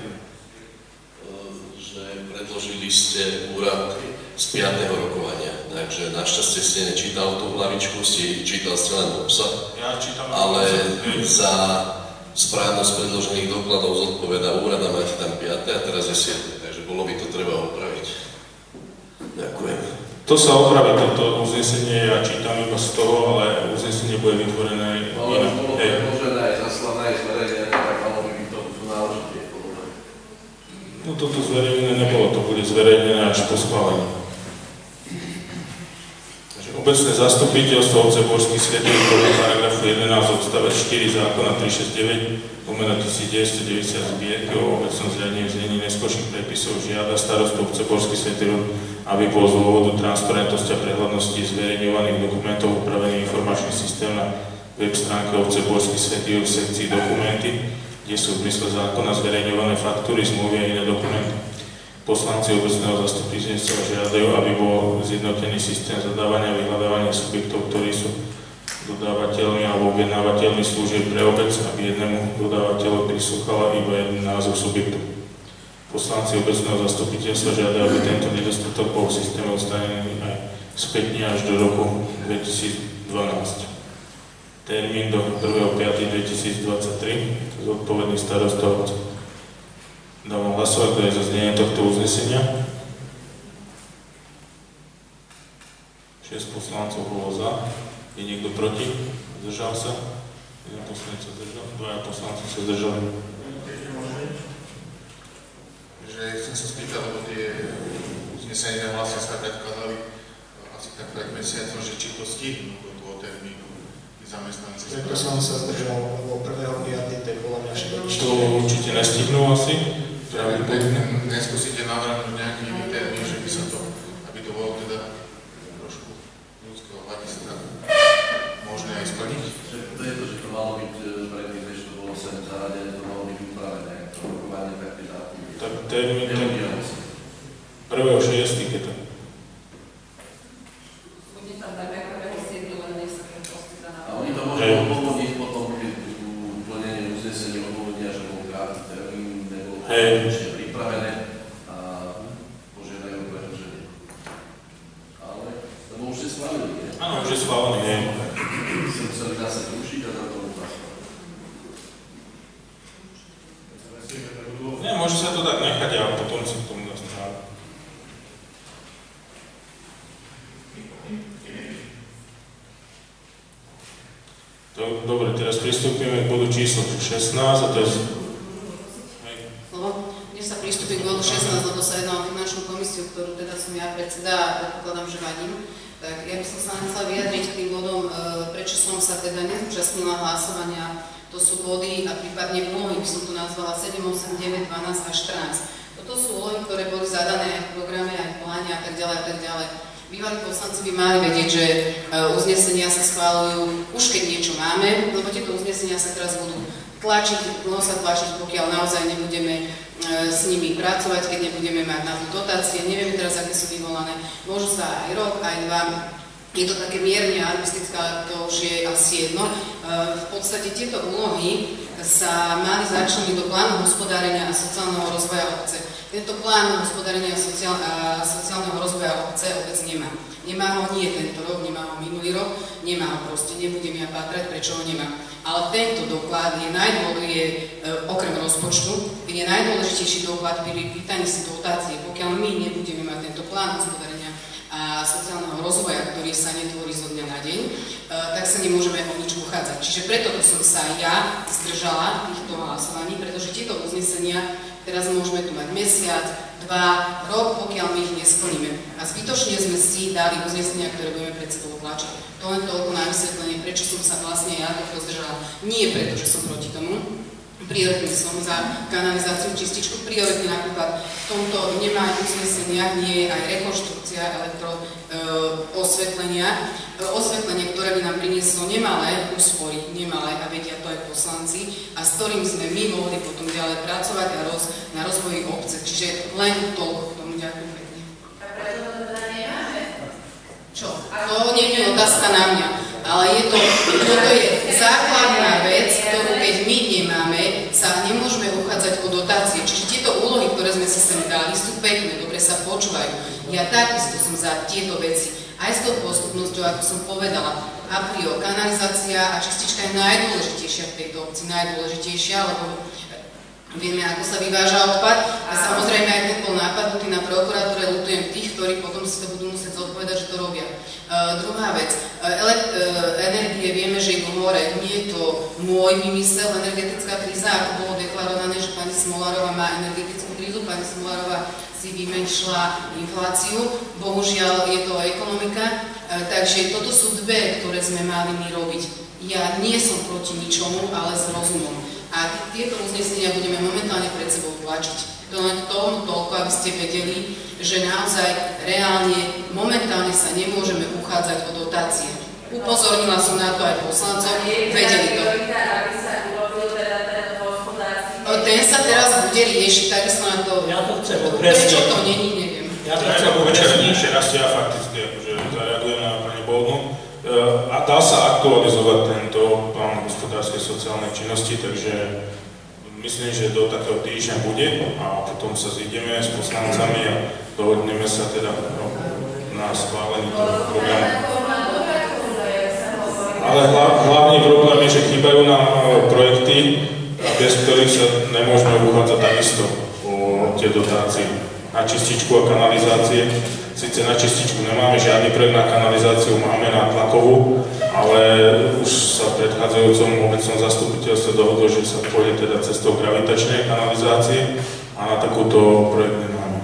Že predložili ste úrad z piateho rokovania, takže našťastie ste nečítal tú hlavičku, ste čítal ste len obsah, ja čítam, ale za správnosť predložených dokladov zodpovedá úrad a máte tam piate a teraz je siedme, takže bolo by to treba opraviť. Ďakujem. To sa opraví, toto uznesenie ja čítam iba z toho, ale uznesenie bude vytvorené no, inak. Bolo predložené aj zaslané, aj zverejnené, tak malo by byť to náležite. No toto zverejnené nebolo, to bude zverejnené až po schválení. Takže obecné zastupiteľstvo Otceborský svetlív podľa paragrafu jedenásť odstavec štyri zákona tristošesťdesiatdeväť lomeno devätnásťstodeväťdesiat zbierky o obecnom zriadení znení neskôrších predpisov žiada starostu Otceborský svetlív, aby bol z dôvodu transparentnosti a prehľadnosti zverejňovaných dokumentov upravený informačný systém na web stránke Otceborský svetlív v sekcii dokumenty, kde sú v zmysle zákona zverejňované faktúry, zmluvy a iné dokumenty. Poslanci obecného zastupiteľstva žiadajú, aby bol zjednotený systém zadávania a vyhľadávania subjektov, ktorí sú dodávateľmi alebo objednávateľmi služieb pre obec, aby jednému dodávateľu prisúchala iba jeden názov subjektu. Poslanci obecného zastupiteľstva žiadajú, aby tento nedostatok bol v systéme odstránený aj spätne až do roku dvetisícdvanásť. Termín do prvého piateho dvetisícdvadsaťtri, zodpovedný starosta obce. Dávam hlasovať, kto je za znenie tohto uznesenia. šesť poslancov bolo za. Je niekto proti? Zdržal sa? Jeden poslanec sa zdržal. Dvaja poslanci sa zdržali. Že chcem sa spýtať, lebo tie uznesenia vlastne sa predkladali asi tak pred mesiacom, že či to stihnú do toho termínu zamestnanci. Preto som sa zdržal, lebo prvého piateho to je podľa mňa všetko. To určite nestihnú asi. Neskúsite navrhnúť nejaký iný termín, že by sa to, aby to bolo teda trošku ľudského hľadiska možné aj splniť? To je to, že to malo byť predtým, než to bolo sem zaradené, to malo byť upravené, to rokovanie také dátumy. Tak termín prvého šiestého keď to. Bude tam tak ako prvého siedmeho, len nech sa preproste za A oni to môžu pomôcť potom, keď plnenie uznesenia odôvodia, že bol krátky termín, nebolo ešte pripravené a požiadajú predĺženie. Ale to bol už ste schválili, nie? Áno, už je schválený, nie. Si museli zase rušiť a za to upásť. Nie, môže sa to tak nechať a potom si k tomu dostávať. Dobre, teraz pristúpime k bodu číslo šestnásť a to je... Lebo než sa pristúpi k bodu šestnásť, lebo sa jedná o finančnú komisiu, ktorú teda som ja predseda a predpokladám, že vadím, tak ja by som sa len chcela vyjadriť k tým bodom, prečo som sa teda nezúčastnila hlasovania. To sú body a prípadne úlohy, by som to nazvala sedem, osem, deväť, dvanásť a štrnásť. Toto sú úlohy, ktoré boli zadané aj v programe, aj v pláne a tak ďalej a tak ďalej. Bývalí poslanci by mali vedieť, že uznesenia sa schváľujú už keď niečo máme, lebo tieto uznesenia sa teraz budú tlačiť, budú sa tlačiť, pokiaľ naozaj nebudeme s nimi pracovať, keď nebudeme mať na to dotácie, nevieme teraz, aké sú vyvolané, môžu sa aj rok, aj dva. Je to také mierne arbistické, to už je asi jedno. V podstate tieto úlohy sa mali začleniť do plánu hospodárenia a sociálneho rozvoja obce. Tento plán hospodárenia a sociál, sociálneho rozvoja obce obec nemá. Nemá ho nie tento rok, nemá ho minulý rok, nemá ho proste, nebudem ja pátrať, prečo ho nemá. Ale tento doklad je najdôležitejší, okrem rozpočtu, je najdôležitejší doklad pri pýtaní si dotácie. Pokiaľ my nebudeme mať tento plán hospodárenia a sociálneho rozvoja, ktorý sa netvorí zo dňa na deň, tak sa nemôžeme o nič uchádzať. Čiže preto som sa ja zdržala týchto hlasovaní, pretože tieto uznesenia Teraz môžeme tu mať mesiac, dva, rok, pokiaľ my ich nesplníme. A zbytočne sme si dali uznesenia, ktoré budeme pred sebou tlačiť. To len toľko na vysvetlenie, prečo som sa vlastne ja tohto zdržala. Nie preto, že som proti tomu. Prioritne som za kanalizáciu, čističku. Prioritne napríklad v tomto nemá uzneseniach, nie je aj rekonštrukcia elektro e, osvetlenia. E, osvetlenie, ktoré by nám prinieslo nemalé úspory, nemalé, a vedia to aj poslanci, a s ktorým sme my mohli potom ďalej pracovať a roz, na rozvoji obce. Čiže len toľko k tomu. Ďakujem pekne. A prečo to teda nemáme? Čo? To nie je otázka na mňa. Ale je to, toto je základná vec, ktorú keď my nemáme, sa nemôžeme uchádzať o dotácie. Čiže tieto úlohy, ktoré sme si sem dali, sú pekné, dobre sa počúvajú. Ja takisto som za tieto veci. Aj s tou postupnosťou, ako som povedala, a priori kanalizácia a čistička je najdôležitejšia v tejto obci, najdôležitejšia, lebo vieme, ako sa vyváža odpad. A samozrejme aj ten bol nápadnutý na prokuratúre, ľutujem tých, ktorí potom si to budú musieť zodpovedať, že to robia. Uh, druhá vec, uh, energie, vieme, že idú hore, nie je to môj vymysel, energetická kríza, ako bolo deklarované, že pani Smolárová má energetickú krízu, pani Smolárová si vymenšila infláciu, bohužiaľ je to ekonomika, uh, takže toto sú dve, ktoré sme mali my robiť. Ja nie som proti ničomu, ale s rozumom. A tieto uznesenia budeme momentálne pred sebou tlačiť. To len tomu toľko, aby ste vedeli, že naozaj reálne, momentálne sa nemôžeme uchádzať o dotácie. Upozornila som na to aj poslancov, vedeli to. Ten sa teraz bude riešiť, takisto na to, ja to chcem prečo to není, neviem. Ja to chcem upresniť, ešte raz ja fakticky akože zareagujem na pani Bolnu. A dá sa aktualizovať tento plán hospodárskej sociálnej činnosti, takže myslím, že do takého týždňa bude a potom sa zídeme s poslancami a dohodneme sa teda na schválení toho programu. Ale hlavný problém je, že chýbajú nám projekty, bez ktorých sa nemôžeme uchádzať takisto o tie dotácie na čističku a kanalizácie. Sice na čističku nemáme žiadny projekt, na kanalizáciu máme na tlakovú, ale už sa v predchádzajúcom obecnom zastupiteľstve dohodlo, že sa pôjde teda cestou gravitačnej kanalizácie a na takúto projekt nemáme.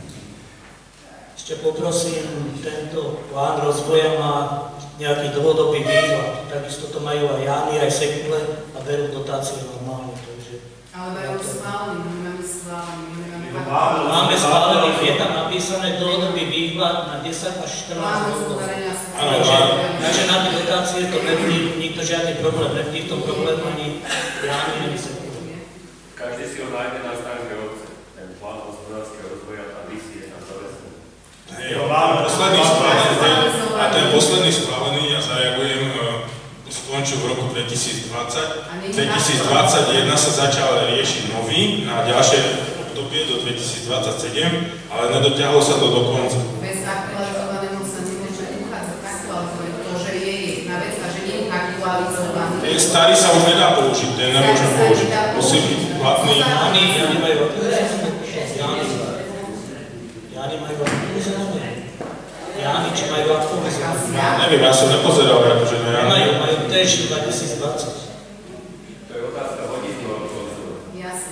Ešte poprosím, tento plán rozvoja má nejaký dlhodobý výhľad. Takisto to majú aj Jány, aj Sekule a berú dotácie normálne. Takže... Ale majú schválený, my máme schválený. Máme schválený, je tam napísané dlhodobý výhľad na desať až štrnásť rokov. Takže na tie dotácie to nebude nikto žiadny problém, ne v týchto problém ani Jány, ani Sekule. Každý si ho nájde na stránke obce. Ten plán hospodárskeho rozvoja a vízie na zavesený. Posledný schválený, a ten posledný schválený, ja zareagujem, skončil v roku dvetisícdvadsať. dvetisícdvadsaťjeden sa začal riešiť nový na ďalšie obdobie do dvetisícdvadsaťsedem, ale nedotiahlo sa to do konca. Bez aktualizovaného sa nemôže uchádzať. Aktualizovať to, že je jedna vec a že nie je aktualizovaný. Ten starý sa už nedá použiť, ten nemôžem použiť. Musí byť platný. Jány, Jány majú aktualizované. Jány majú aktualizované. Jány, či majú aktualizované. Neviem, ja som nepozeral, akože na Jány. Majú, majú tež dvetisícdvadsať. To je otázka hodinu. Jasne.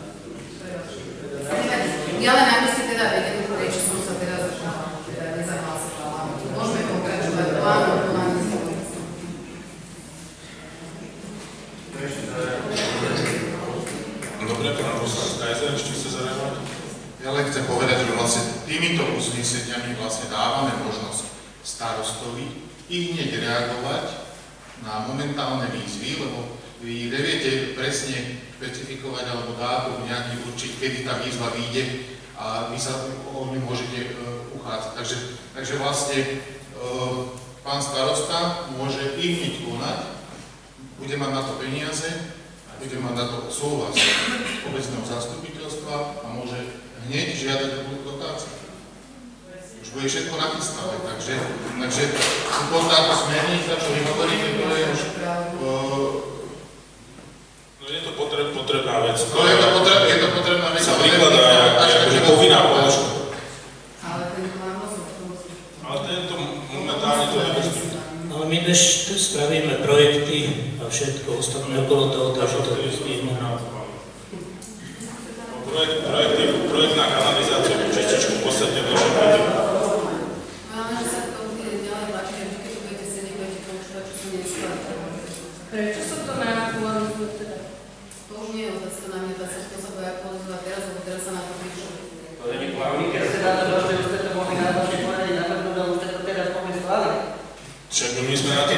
Ja len aby ste teda vedeli, prečo som sa teraz teda nezahlasovala. Môžeme pokračovať plánom, plánom. Dobre, pán poslanec Kajzer, ešte chce zareagovať? Ja len chcem povedať, že vlastne týmito uzneseniami vlastne dávame možnosť starostovi i hneď reagovať na momentálne výzvy, lebo vy neviete presne špecifikovať alebo dátum nejaký určiť, kedy tá výzva vyjde a vy sa o ňu môžete uh, uchádzať. Takže, takže vlastne uh, pán starosta môže i hneď konať, bude mať na to peniaze, bude mať na to súhlas obecného zastupiteľstva a môže hneď žiadať dotáciu. Už bude všetko napísané, takže, takže táto smernica, čo vy hovoríte, to je už uh, no je to potreb, potrebná vec. To je to, potreb, je to potrebná vec. Sa prikladá akože povinná položka. Ale tento mám rozhodnúť. Ale tento momentálne to nepustí. Ale my než spravíme projekty a všetko ostatné okolo toho, takže to je stihneme. Projekt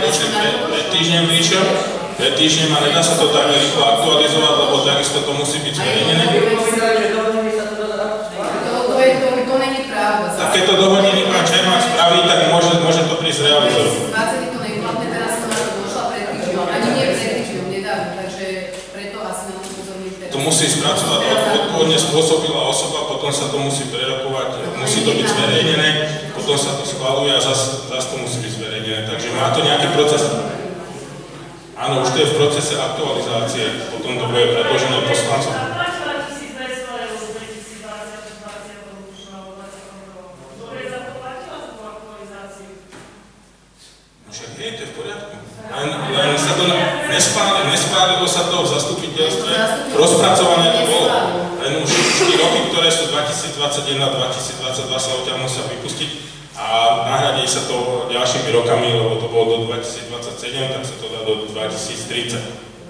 skutočne pred, pred týždňom prišiel, pred týždňom a nedá sa to tak rýchlo aktualizovať, lebo takisto to musí byť zverejnené. To není pravda. Takéto dohodnenie pán Čermák spraví, tak môže, môže to prísť realizovať. dvadsať to neplatné, teraz som na to došla pred týždňom, ani nie pred týždňom, nedávno, takže preto asi na to pozorním teraz. To musí spracovať odpovedne spôsobila osoba, potom sa to musí prerokovať, musí to byť zverejnené, potom sa to schvaľuje a zase zas to musí byť zverejnené. Takže má to nejaký proces. Áno, už to je v procese aktualizácie, potom to bude predložené poslancom. Však nie, to je v poriadku. Len, len sa to nespálilo, nespálilo sa to v zastupiteľstve, rozpracované to bolo. Len už štyri roky, ktoré sú dvetisícdvadsaťjeden a dvetisícdvadsaťdva sa odtiaľ musia vypustiť a nahradí sa to ďalšími rokami, lebo to bolo do dvetisícdvadsaťsedem, tak sa to dá do dvetisíctridsať.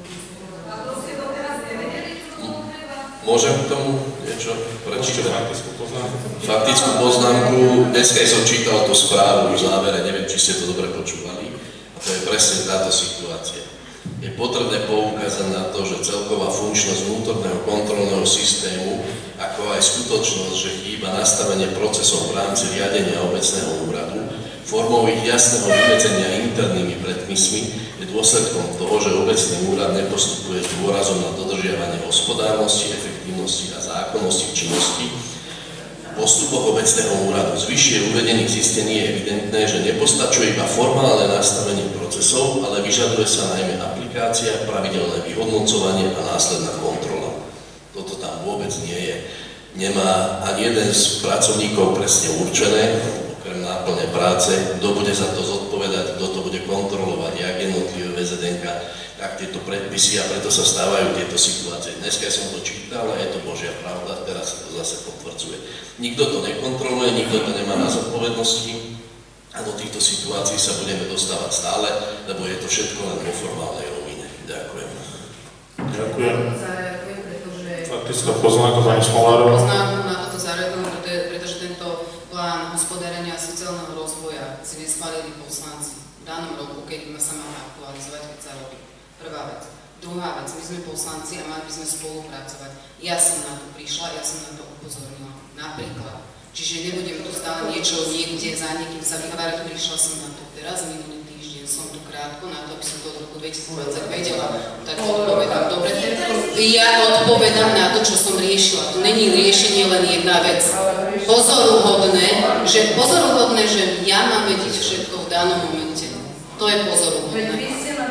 Môžem k tomu niečo prečítať? Faktickú poznámku. Faktickú poznámku. Dneska som čítal tú správu v závere, neviem, či ste to dobre počúvali. A to je presne táto situácia. Je potrebné poukázať na to, že celková funkčnosť vnútorného kontrolného systému, ako aj skutočnosť, že chýba nastavenie procesov v rámci riadenia obecného úradu, formou ich jasného vymedzenia internými predpismi, je dôsledkom toho, že obecný úrad nepostupuje s dôrazom na dodržiavanie hospodárnosti, efektívnosti a zákonnosti činnosti. V postupoch obecného úradu z vyššie uvedených zistení je evidentné, že nepostačuje iba formálne nastavenie procesov, ale vyžaduje sa najmä aplikácia, pravidelné vyhodnocovanie a následná kontrola. Toto tam vôbec nie je. Nemá ani jeden z pracovníkov presne určené, okrem náplne práce, kto bude za to zodpovedať, kto to bude kontrolovať, jak jednotlivé vé zet en ká, tak tieto predpisy a preto sa stávajú tieto situácie. Dneska som to čítal a je to Božia pravda, teraz sa to zase potvrdzuje. Nikto to nekontroluje, nikto to nemá na zodpovednosti a do týchto situácií sa budeme dostávať stále, lebo je to všetko len vo formálnej rovine. Ďakujem. Ďakujem. Zareagujem, pretože... Faktická poznámka, pani Smolárová. Poznámku na toto zareagujem, pretože tento plán hospodárenia a sociálneho rozvoja si neschválili poslanci v danom roku, keď sa má aktualizovať, keď sa robí. Prvá vec. Druhá vec, my sme poslanci a mali by sme spolupracovať. Ja som na to prišla, ja som na to upozornila. Napríklad. Čiže nebudem tu stále niečo niekde za niekým sa vyhovárať, prišla som na to teraz, minulý týždeň som tu krátko na to, aby som to od roku dvetisícdvadsať vedela. Tak odpovedám, dobre. Ja odpovedám na to, čo som riešila. Tu není riešenie len jedna vec. Pozoruhodné, že, pozoruhodné, že ja mám vedieť všetko v danom momente. To je pozoruhodné.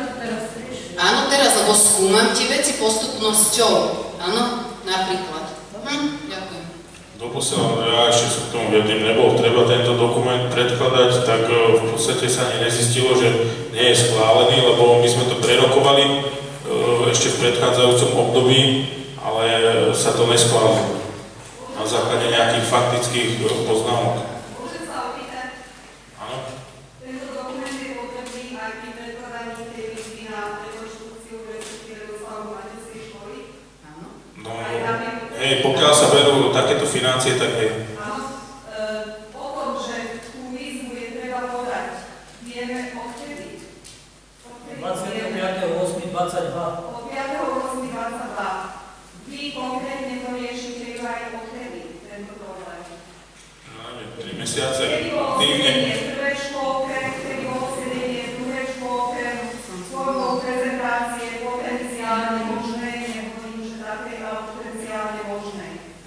Áno, teraz, lebo skúmam tie veci postupnosťou. Áno, napríklad. Hm, ďakujem. Doposiaľ, ja ešte sa k tomu vedím, nebol treba tento dokument predkladať, tak v podstate sa ani nezistilo, že nie je schválený, lebo my sme to prerokovali ešte v predchádzajúcom období, ale sa to neschválilo na základe nejakých faktických poznámok. Hej, pokiaľ sa berú takéto financie, tak hej. Áno, o tom, že tú výzvu je treba podať, vieme odkedy? dvadsiateho piateho ôsmeho dvadsaťdva. Od piateho ôsmeho dvadsaťdva. Vy konkrétne to riešite ju aj odkedy, tento problém? No neviem, tri mesiace. Kedy bolo sedenie v prvej škôlke, kedy bolo sedenie v druhej škôlke, formou prezentácie potenciálne možné, nehovorím, že také, ale potenciálne možné.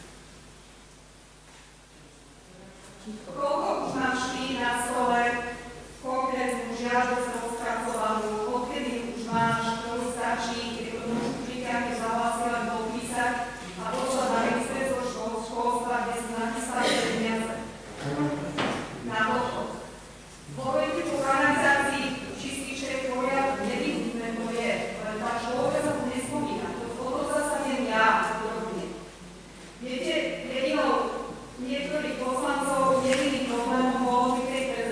Koľko už našli na stole konkrétnu žiadosť rozpracovanú, odkedy už máš, ktorú stačí, keď to môžu príkladne zahlásiť len podpísať a poslať na ministerstvo školstva, kde sú napísané peniaze. Na odchod. Hovoríte po kanalizácii čističek poriadku, nevidíme, to je, ale tá školka sa tu nespomína. O to zasadnem ja podrobne. Viete, jedinou niektorých poslancov jediným problémom bolo pri tej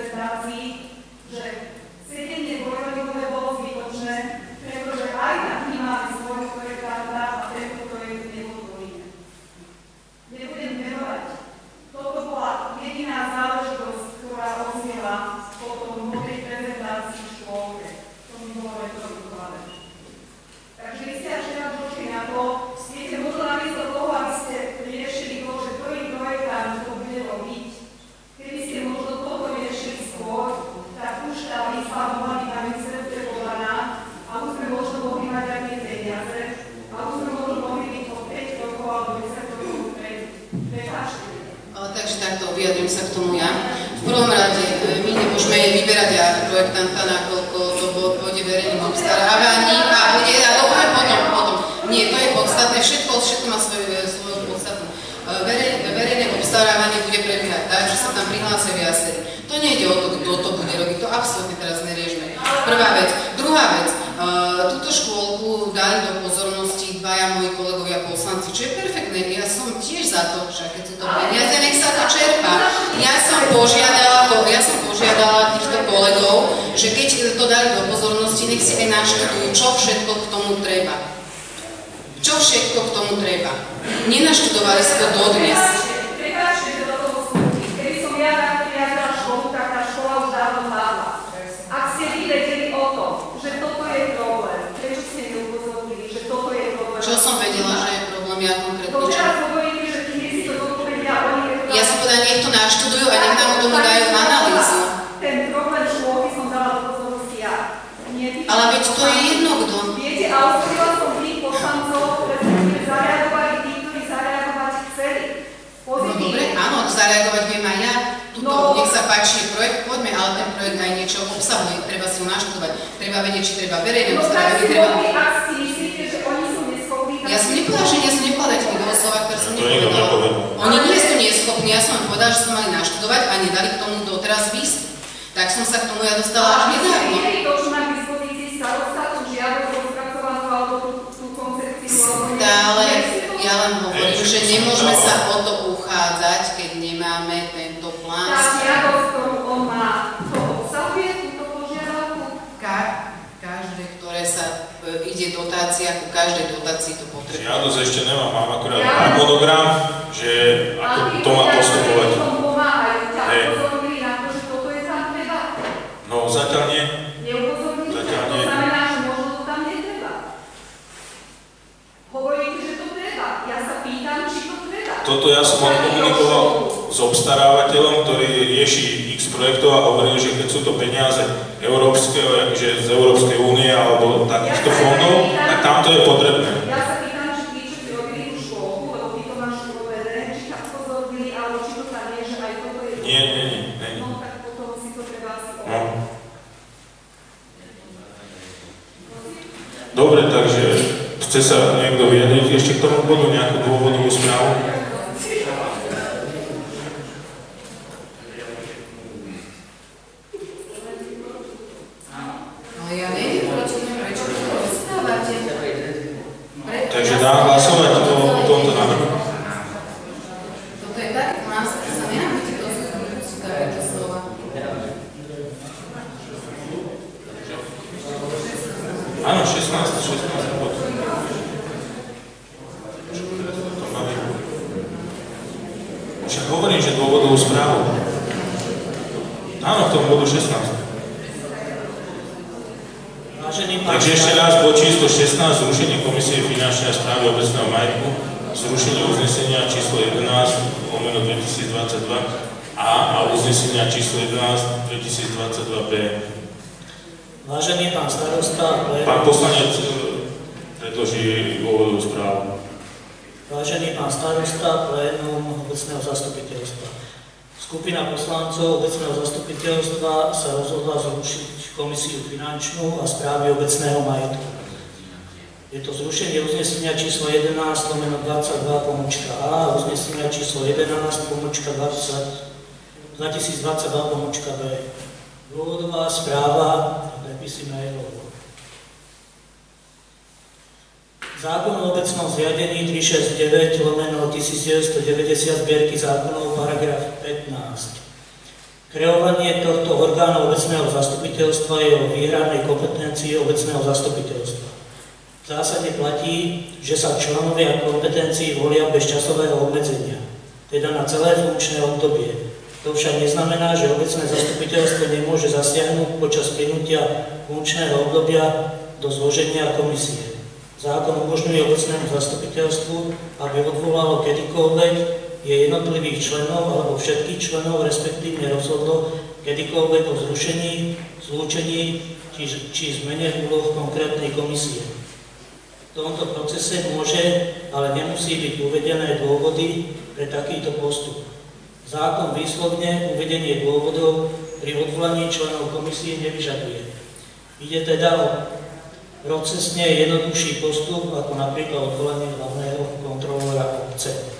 k tomu ja. V prvom rade my nemôžeme vyberať ja projektanta, nakoľko to pôjde verejným obstarávaním a bude, a to bude potom, potom. Nie, to je podstatné, všetko, všetko má svoju, svoju podstatu. Verej, verejné obstarávanie bude prebiehať tak, že sa tam prihlásia viacerí. To nejde o to, kto to bude robiť, to absolútne teraz neriešme. Prvá vec. Druhá vec, uh, túto škôlku dali do pozornosti dvaja moji kolegovia poslanci, čo je perfektné. Ja som tiež za to, že keď sú to peniaze, nech sa to čerpá. Ja som požiadala, ja som požiadala týchto kolegov, že keď to dali do pozornosti, nech si aj naštudujú, čo všetko k tomu treba. Čo všetko k tomu treba. Nenaštudovali si to dodnes. Prepáčte, že do toho vstúpi. Keby som ja nakriazala školu, tak tá škola už dávno padla. Ak ste vy vedeli o tom, že toto je problém, prečo ste neupozornili, že toto je problém? Čo som vedela, že je problém, ja konkrétne To čo? teraz hovoríte, že tí si to zodpovedia, oni... Ja som povedala, nech to naštudujú a nech nám tomu dajú analýzu. Ten problém škôlky som dala do pozornosti ja. Ale veď to je jedno, kto. Viete, a oslovila som tých poslancov, respektíve zareagovali tí, ktorí zareagovať chceli. No dobre, áno, zareagovať viem aj ja. Tuto, No. nech sa páči projekt, poďme, ale ten projekt aj niečo obsahuje, treba si ho naštudovať, treba vedieť, či treba verejné No tak obstarávanie, si treba... mohli, ak si myslíte, že oni sú neschopní... Ja som nepovedala, že nie som nepovedala, dajte mi do slova, ktoré som To nikto nepovedala. nepovedal. Oni nie sú neschopní, ja som im povedala, že som mali naštudovať a nedali k tomu doteraz výstup. Tak som sa k tomu ja dostala až nedávno. Ale to, čo má k dispozícii starosta, tú žiadosť rozpracovanú alebo tú, tú koncepciu... Stále, ja len hovorím, že nemôžeme sa o to uchádzať, keď nemáme tento plán. Tá žiadosť, ktorú on má, to obsahuje túto požiadavku? Ka- každé, ktoré sa e, ide dotácia, ku každej dotácii to potrebuje. Žiadosť ešte nemám, mám akurát harmonogram, že ako to má postupovať. Hej. No zatiaľ nie. Neupozornili, Zatiaľ to nie. znamená, že možno to tam netreba. Hovoríte, že to treba. Ja sa pýtam, či to treba. Toto ja som komunikoval s obstarávateľom, ktorý rieši x projektov a hovoril, že keď sú to peniaze európskeho, že z Európskej únie alebo takýchto fondov, tak tam to je potrebné. Ja sa pýtam, či tí, čo si robili tú školu, lebo tí to máš uvedené, či tam upozornili, alebo či to tam je, že aj toto je... Nie, nie, nie. nie. No tak potom si to treba asi No. Dobre, takže chce sa niekto vyjadriť ešte k tomu bodu, nejakú dôvodovú správu? Ale ja neviem, prečo, prečo to rozprávate. Takže dám hlasovať o, o tomto návrhu. Toto je tak, nás sa nenávidí, to sú takéto slova. Áno, šestnásť, šestnásť bod. Však hovorím, že dôvodovú správu. Áno, v tom bodu šestnásť. Takže ešte raz bod číslo šestnásť, zrušenie Komisie finančnej a správy obecného majetku, zrušenie uznesenia číslo jedenásť lomeno dvetisícdvadsaťdva a a uznesenia číslo jedenásť dvetisícdvadsaťdva B. Vážený pán starosta, plénum... Pán poslanec predloží dôvodovú správu. Vážený pán starosta, plénum obecného zastupiteľstva. Skupina poslancov obecného zastupiteľstva sa rozhodla zrušiť Komisiu finančnú a správy obecného majetku. Je to zrušenie uznesenia číslo jedenásť lomeno dvadsaťdva pomočka A a uznesenia číslo jedenásť pomočka dvetisícdvadsaťdva pomočka B. Dôvodová správa, prepisy mailovo. Zákon o obecnom zriadení tristošesťdesiatdeväť lomeno devätnásťstodeväťdesiat zbierky zákonov paragraf pätnásť. Kreovanie tohto orgánu obecného zastupiteľstva je o výhradnej kompetencii obecného zastupiteľstva. V zásade platí, že sa členovia kompetencií volia bez časového obmedzenia, teda na celé funkčné obdobie. To však neznamená, že obecné zastupiteľstvo nemôže zasiahnuť počas plynutia funkčného obdobia do zloženia komisie. Zákon umožňuje obecnému zastupiteľstvu, aby odvolalo kedykoľvek je jednotlivých členov alebo všetkých členov, respektívne rozhodlo kedykoľvek o zrušení, zlúčení či, či zmene úloh konkrétnej komisie. V tomto procese môže, ale nemusí byť uvedené dôvody pre takýto postup. Zákon výslovne uvedenie dôvodov pri odvolaní členov komisie nevyžaduje. Ide teda o procesne jednoduchší postup, ako napríklad odvolanie hlavného kontrolóra obce.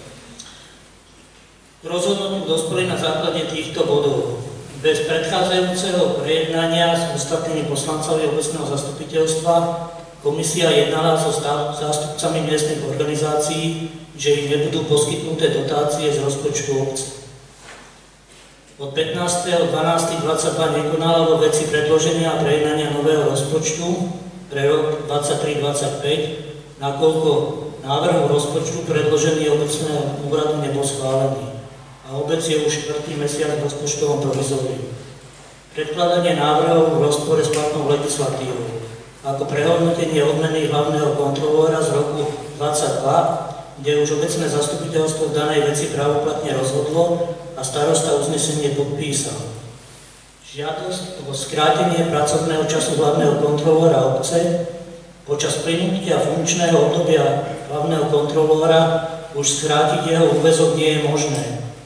K rozhodnutiu dospeli na základe týchto bodov. Bez predchádzajúceho prejednania s ostatnými poslancami obecného zastupiteľstva komisia jednala so zástupcami miestnych organizácií, že im nebudú poskytnuté dotácie z rozpočtu obce. Od pätnásteho decembra dvadsaťdva nekonala vo veci predloženia a prejednania nového rozpočtu pre rok dvadsaťtri dvadsaťpäť, nakoľko návrh rozpočtu predložený obecného úradu nebol schválený a obec je už štvrtý mesiac v rozpočtovom provizóriu. Predkladanie návrhov v rozpore s platnou legislatívou, ako prehodnotenie odmeny hlavného kontrolóra z roku dvadsaťdva, kde už obecné zastupiteľstvo v danej veci právoplatne rozhodlo a starosta uznesenie podpísal. Žiadosť o skrátenie pracovného času hlavného kontrolóra obce počas plynútia funkčného obdobia hlavného kontrolóra už skrátiť jeho úväzok nie je možné.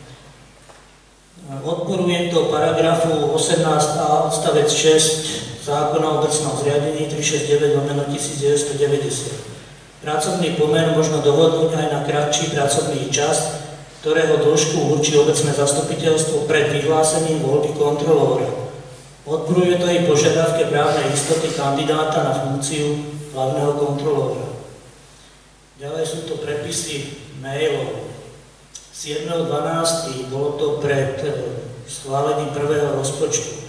Odporuje to paragrafu osemnásť a odstavec šesť zákona o obecnom zriadení tristošesťdesiatdeväť lomeno devätnásťstodeväťdesiat. Pracovný pomer možno dohodnúť aj na kratší pracovný čas, ktorého dĺžku určí obecné zastupiteľstvo pred vyhlásením voľby kontrolóra. Odporuje to aj požiadavke právnej istoty kandidáta na funkciu hlavného kontrolóra. Ďalej sú to prepisy mailov. siedmeho dvanásteho bolo to pred schválením prvého rozpočtu.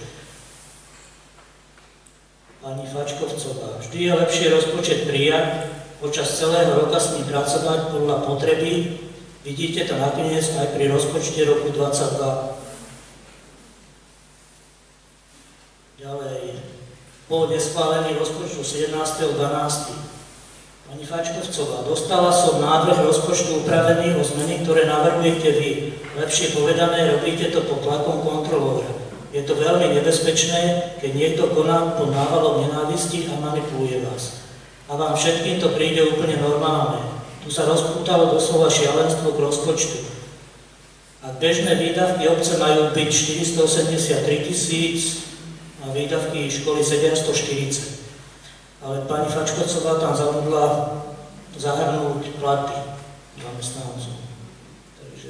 Pani Fačkovcová, vždy je lepšie rozpočet prijať, počas celého roka s ním pracovať podľa potreby. Vidíte to nakoniec aj pri rozpočte roku dvadsaťdva. Ďalej, po neschválení rozpočtu sedemnásteho dvanásteho Pani Fačkovcová, dostala som návrh rozpočtu upravený o zmeny, ktoré navrhujete vy. Lepšie povedané, robíte to pod tlakom kontrolóra. Je to veľmi nebezpečné, keď niekto koná pod návalom nenávisti a manipuluje vás. A vám všetkým to príde úplne normálne. Tu sa rozpútalo doslova šialenstvo k rozpočtu. Ak bežné výdavky obce majú byť štyristoosemdesiattri tisíc a výdavky školy sedemstoštyridsať. Ale pani Fačkovcová tam zabudla zahrnúť platy zamestnancov. Takže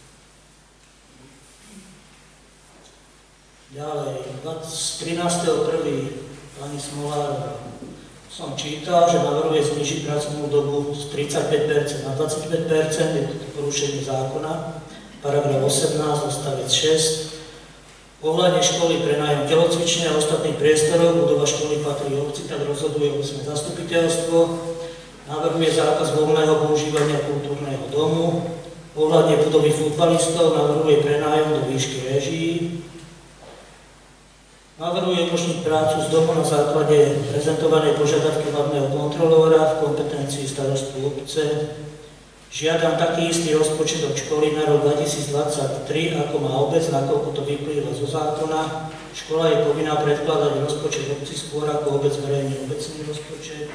ďalej, trinásteho prvého pani Smolárová. Som čítal, že navrhuje znižiť pracovnú dobu z tridsaťpäť percent na dvadsaťpäť percent, je to porušenie zákona, paragraf osemnásť, odstavec šesť. Ohľadne školy pre nájom telocvične a ostatných priestorov, budova školy patrí obci, tak rozhoduje obecné zastupiteľstvo. Navrhuje zákaz voľného používania kultúrneho domu. Ohľadne budovy futbalistov navrhuje prenájom do výšky réžií. Navrhuje umožniť prácu z domu na základe prezentovanej požiadavky hlavného kontrolóra v kompetencii starostu obce. Žiadam taký istý rozpočet od školy na rok dvetisícdvadsaťtri, ako má obec, nakoľko to vyplýva zo zákona. Škola je povinná predkladať rozpočet obci skôr ako obec verejný obecný rozpočet.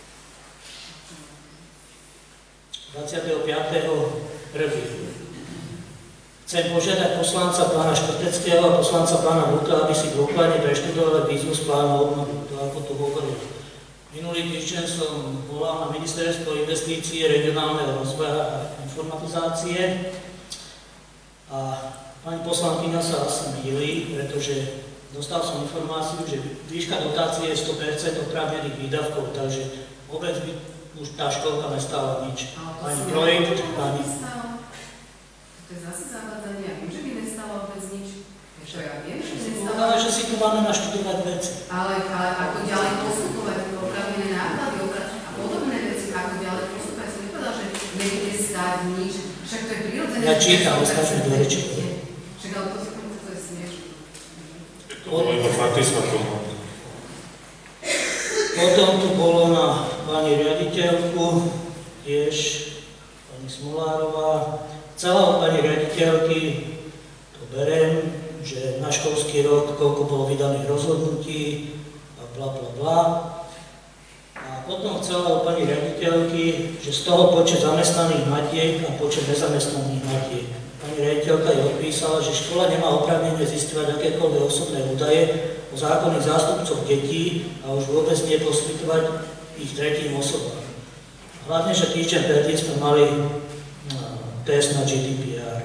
dvadsiateho piateho prvého Chcem požiadať poslanca pána Škrteckého a poslanca pána Vlka, aby si dôkladne preštudovali výzvu z plánu obnovy, to ako tu hovoril. Minulý týždeň som volal na Ministerstvo investícií, regionálneho rozvoja a informatizácie a pani poslankyňa sa asi mýli, pretože dostal som informáciu, že výška dotácie je sto percent oprávnených výdavkov, takže vôbec by už tá školka nestála nič. Ani projekt, ani... To je zase zavádzanie, ja viem, že by nestála vôbec nič. Čo ja viem, že by nestála... Ale že si tu máme naštudovať veci. Ale, ale ako ďalej postupovať, opravnené náklady a podobné veci, ako ďalej postupovať, som nepovedal, že nebude stáť nič. Však to je prirodzené. Ja čítam, ostatné do reči. Však ale to, to je smiešné. To bolo iba faktická forma. Potom tu bolo na pani riaditeľku, tiež pani Smolárová. Chcela od pani riaditeľky, to berem, že na školský rok, koľko bolo vydaných rozhodnutí a bla bla bla. A potom chcela od pani riaditeľky, že z toho počet zamestnaných matiek a počet nezamestnaných matiek. Pani pani riaditeľka jej odpísala, že škola nemá oprávnenie zisťovať akékoľvek osobné údaje o zákonných zástupcoch detí a už vôbec nie poskytovať ich tretím osobám. Hlavne, že týždeň predtým sme mali test na G D P R.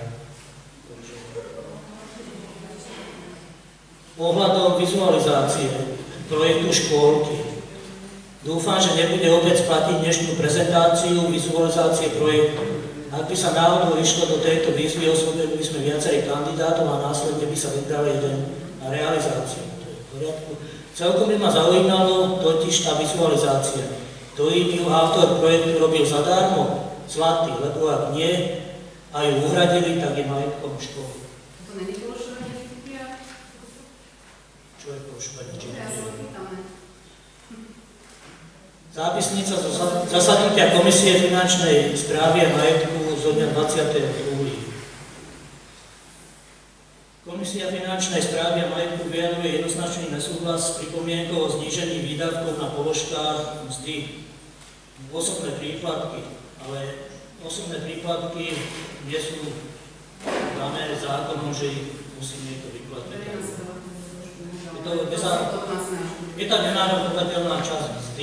Ohľadom vizualizácie projektu škôlky. Dúfam, že nebude obec platiť dnešnú prezentáciu vizualizácie projektu. Ak by sa náhodou išlo do tejto výzvy, oslovili by sme viacerých kandidátov a následne by sa vybral jeden na realizáciu. To je v poriadku. Celkom by ma zaujímalo totiž tá vizualizácia. To im ju autor projektu robil zadarmo, zlatý, lebo ak nie a ju uhradili, tak je majetkom školy. To není porušovanie G D P R? Čo je porušovanie G D P R? Ja sa opýtame. Zápisnica zo zasadnutia Komisie finančnej správy a majetku zo dňa dvadsiateho druhého Komisia finančnej správy a majetku vyjadruje jednoznačný nesúhlas s pripomienkou o znížení výdavkov na položkách mzdy. Osobné príplatky, ale osobné príplatky nie sú dané zákonom, že ich musí niekto vyplatiť. Je to, je to nenárokovateľná časť mzdy.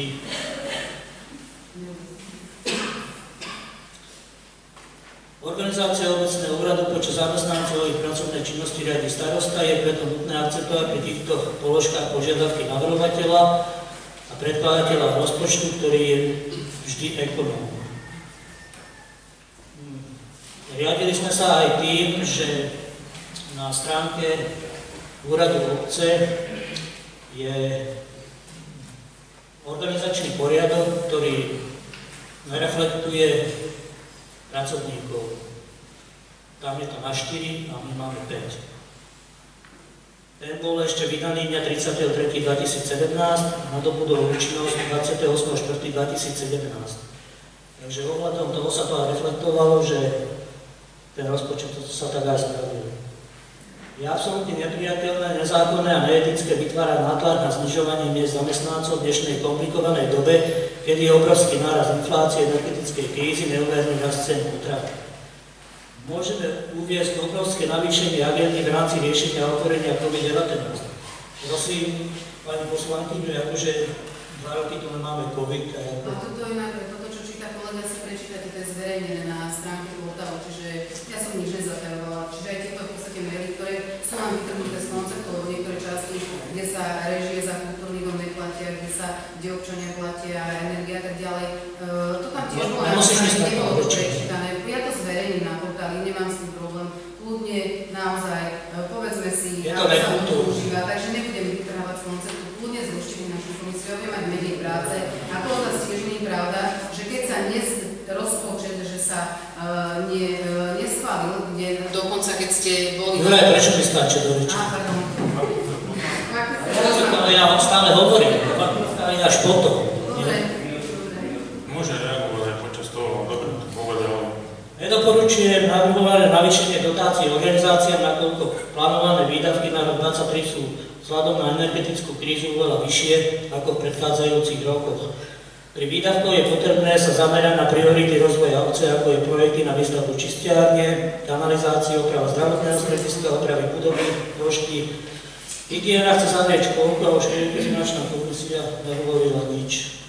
Organizácia obecného úradu počas zamestnancov ich pracovnej činnosti riadi starosta, je preto nutné akceptovať pri týchto položkách požiadavky navrhovateľa a predkladateľa rozpočtu, ktorý je vždy ekonóm. Riadili sme sa aj tým, že na stránke úradu obce je organizačný poriadok, ktorý nereflektuje pracovníkov. Tam je to na štyri a my máme päť. Ten bol ešte vydaný dňa tridsiateho tretieho dvetisícsedemnásť a nadobudol účinnosť dvadsiateho ôsmeho štvrtého dvetisícsedemnásť. Takže ohľadom toho sa to aj reflektovalo, že ten rozpočet sa tak aj spravil. Je absolútne nepriateľné, nezákonné a neetické vytvárať nátlak na znižovanie miest zamestnancov v dnešnej komplikovanej dobe, kedy je obrovský náraz inflácie, energetickej krízy, neuverný rast cien potravín. Môžeme uviesť obrovské navýšenie agendy v rámci riešenia otvorenia COVID devätnásť. Prosím, pani poslankyňu, akože dva roky tu máme COVID. A, ako... a toto inak, toto, čo číta kolega, si prečítate, to je zverejnené na stránke portálu, čiže ja som nič nezatajovala. Čiže aj tieto v podstate maily, ktoré sú nám vytrhnuté z konceptov, lebo niektoré časti, kde sa režie za kultúrny dom neplatia, kde sa, kde občania platia, energia a tak ďalej. Uh, to tam tiež bolo napísané, nebolo to prečítané. Ja to zverejním na portáli, nemám s tým problém. Kľudne, naozaj, uh, povedzme si, ako sa to užíva, takže nebudem vytrhávať z konceptu. Kľudne zložte našu komisiu, ja viem mať menej práce. A to zase tiež nie je pravda, že keď sa dnes rozpočet, že sa uh, nie, uh, neschválil, kde dokonca keď ste boli... Juraj, prečo mi skáče do reči? Á, pardon. Ale ja vám stále hovorím, ale až potom. Môže reagovať aj počas toho, dobre, povedal. Nedoporučujem navrhované navýšenie dotácií organizáciám, nakoľko plánované výdavky na rok dvadsaťtri sú vzhľadom na energetickú krízu oveľa vyššie ako v predchádzajúcich rokoch. Pri výdavkoch je potrebné sa zamerať na priority rozvoja obce, ako je projekty na výstavbu čistiarne, kanalizáciu, oprava zdravotného strediska, opravy budovy, pošty. Hygiena chce zavrieť školku a už finančná komisia nehovorila nič.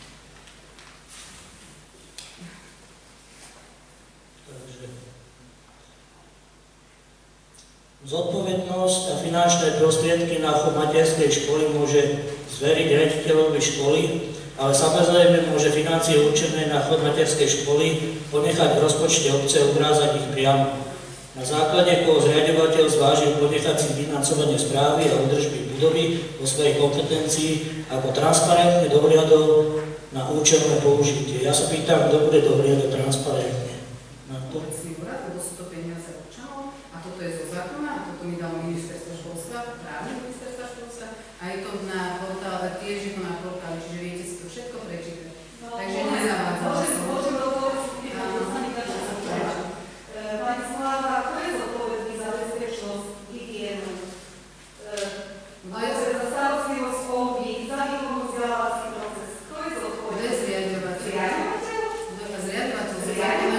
Zodpovednosť a finančné prostriedky na chod materskej školy môže zveriť riaditeľovi školy, ale samozrejme môže financie určené na chod materskej školy ponechať v rozpočte obce a ubrázať ich priamo. Na základe koho zriaďovateľ zvážil ponechať si financovanie správy a údržby budovy vo svojej kompetencii ako transparentne dohliadol na účelné použitie. Ja sa pýtam, kto bude dohliadať transparentne na to. Mi dalo ministerstvo školstva, právne ministerstva školstva a je to na portále, tiež je to na portále, čiže viete si to všetko prečítať. Takže nezavádzala som. Môžem do toho sanitačná správa. Pani Sláva, kto je zodpovedný za bezpečnosť, hygienu? Kto je za starostlivosť o ľudí, za výkonu vzdelávací proces? Kto je zodpovedný? Kto je zriaďovateľ? Zriaďovateľ? Zriaďovateľ.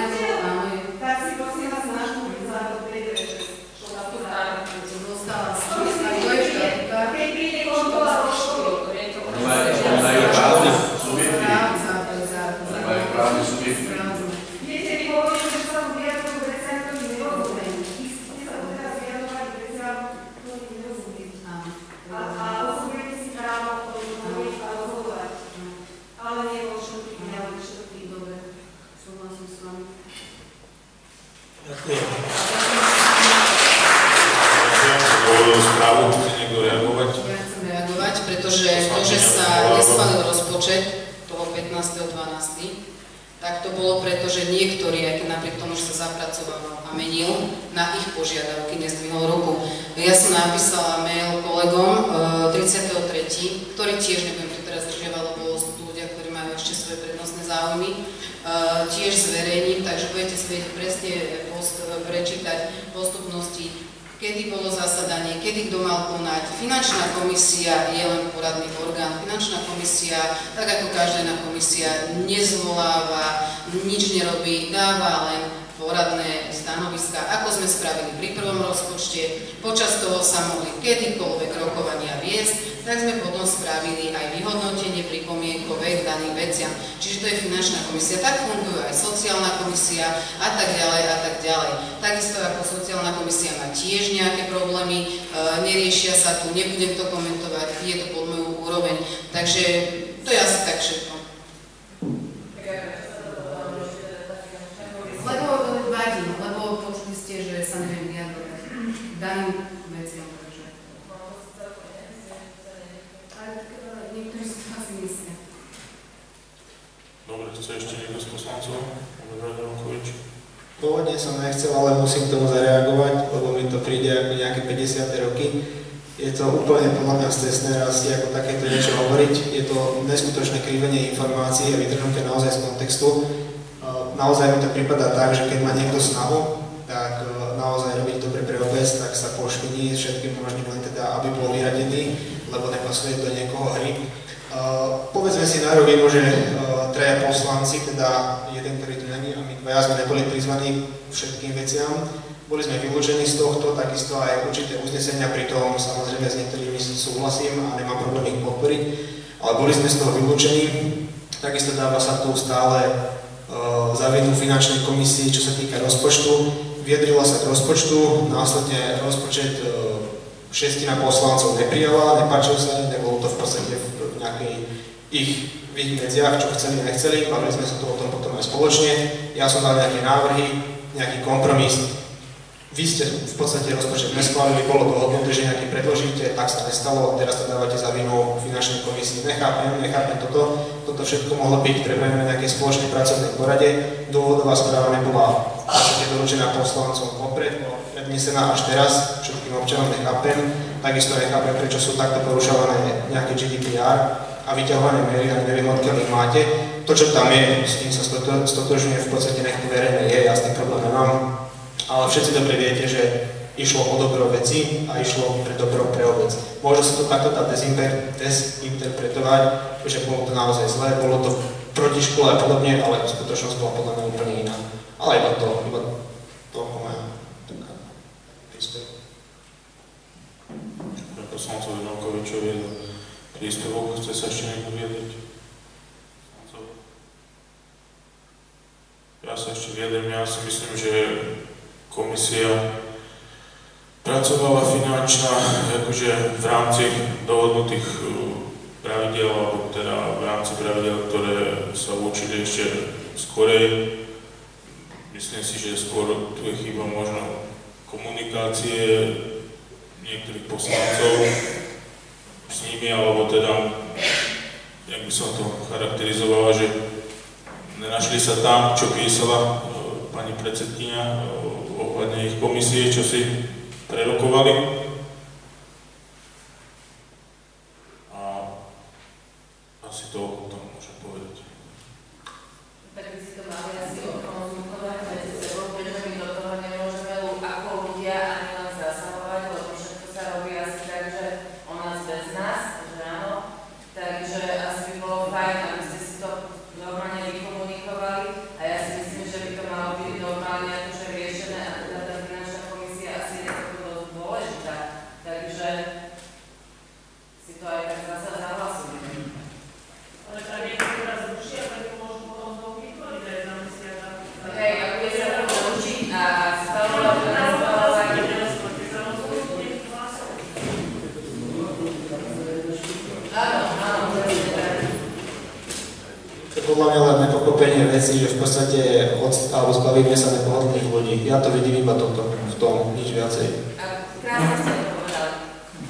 správu, chce niekto reagovať? Ja chcem reagovať, pretože to, že sa neschválil rozpočet toho pätnásteho dvanásteho tak to bolo preto, že niektorí, aj keď napriek tomu, že sa zapracoval a menil, na ich požiadavky nezdvihol ruku. Ja som napísala mail kolegom tridsiateho tretieho ktorý tiež, nebudem to teraz zdržiavať, lebo sú tu ľudia, ktorí majú ešte svoje prednostné záujmy, tiež zverejním, takže budete si vedieť presne post, prečítať postupnosti, kedy bolo zasadanie, kedy kto mal konať. Finančná komisia je len poradný orgán. Finančná komisia, tak ako každá iná komisia, nezvoláva, nič nerobí, dáva len poradné stanoviska, ako sme spravili pri prvom rozpočte. Počas toho sa mohli kedykoľvek rokovania viesť, tak sme potom spravili aj vyhodnotenie pripomienkové k daným veciam. Čiže to je finančná komisia. Tak funguje aj sociálna komisia a tak ďalej a tak ďalej. Takisto ako sociálna komisia má tiež nejaké problémy, e, neriešia sa tu, nebudem to komentovať, je to pod moju úroveň. Takže to je asi tak všetko. Lebo vadí, lebo počuli ste, že sa neviem vyjadrovať daným veciam. Niektorí si to asi myslia. Dobre, chce ešte niekto z poslancov? Pôvodne som nechcel, ale musím k tomu zareagovať, lebo mi to príde ako nejaké päťdesiate roky. Je to úplne podľa mňa stresné rasti, ako takéto niečo hovoriť. Je to neskutočné krivenie informácií a vytrhnuté naozaj z kontextu. Naozaj mi to prípada tak, že keď má niekto snahu, tak naozaj robiť dobre pre obec, tak sa pošpiní všetkým možným len teda, aby bol vyradený, lebo nepasuje do niekoho hry. Uh, povedzme si na rovinu, že uh, traja poslanci, teda jeden, ktorý tu není, a my dvaja sme neboli prizvaní všetkým veciam. Boli sme vylúčení z tohto, takisto aj určité uznesenia, pritom samozrejme s niektorými súhlasím a nemám problém ich podporiť, ale boli sme z toho vylúčení. Takisto dáva sa tu stále uh, za vinu finančnej komisii, čo sa týka rozpočtu. Vyjadrila sa k rozpočtu, následne rozpočet uh, šestina poslancov neprijala, nepáčil sa, nebolo to v podstate v nejakej ich, v ich medziach, čo chceli, nechceli, bavili sme sa to o tom potom aj spoločne. Ja som dal nejaké návrhy, nejaký kompromis. Vy ste v podstate rozpočet neschválili, bolo dohodnuté, že nejaký predložíte, tak sa nestalo, teraz to dávate za vinu finančnej komisii. Nechápem, nechápem toto, toto všetko mohlo byť prebrané na nejakej spoločnej pracovnej porade. Dôvodová správa nebola v podstate doručená poslancom vopred, prednesená až teraz, všetkým občanom nechápem. Takisto nechápem, prečo sú takto porušované nejaké G D P R a vyťahované maily, ani neviem, odkiaľ ich máte. To, čo tam je, s tým sa stotožňuje, v podstate nech to verejné je, ja s tým problém nemám. Ale všetci dobre viete, že išlo o dobro veci a išlo pre dobro pre obec. Môže sa to takto dá dezinterpretovať, že bolo to naozaj zlé, bolo to proti škole a podobne, ale skutočnosť bola podľa mňa úplne iná. Ale iba to, iba toľko moja taká príspevok. Ďakujem poslancovi Novkovičovi za príspevok. Chce sa ešte niekto vyjadriť? Ja sa ešte vyjadrím, ja si myslím, že komisia pracovala finančná, akože v rámci dohodnutých pravidel, alebo teda v rámci pravidel, ktoré sa učili ešte skorej. Myslím si, že skôr tu je chyba možno komunikácie niektorých poslancov s nimi, alebo teda, jak by som to charakterizovala, že nenašli sa tam, čo písala pani predsedkyňa ohľadne ich komisie, čo si prerokovali. A asi to o tom môžem povedať. Tak by si to mali asi odkomunikovať medzi sebou, pretože my do toho nemôžeme ako ľudia ani len zasahovať, lebo všetko sa robí asi tak, že o nás bez nás, že áno. Takže asi by bolo fajn, aby ste si to normálne vykomunikovali a ja si myslím, že by to malo byť normálne akože riešené a teda tá finančná komisia asi je to dosť dôležitá. Takže si to aj tak zasa zahlasujeme. Ale tak je to teraz zruší a tak môžu potom znovu vytvoriť aj na mesiaca. Hej, a bude sa to zrušiť a stavovať to na zvalovanie. Áno, áno, presne tak. To je podľa mňa len nepochopenie veci, že v podstate od, alebo zbavíme sa nepohodlných ľudí. Ja to vidím iba toto, v tom, nič viacej. A krásne ste to povedali.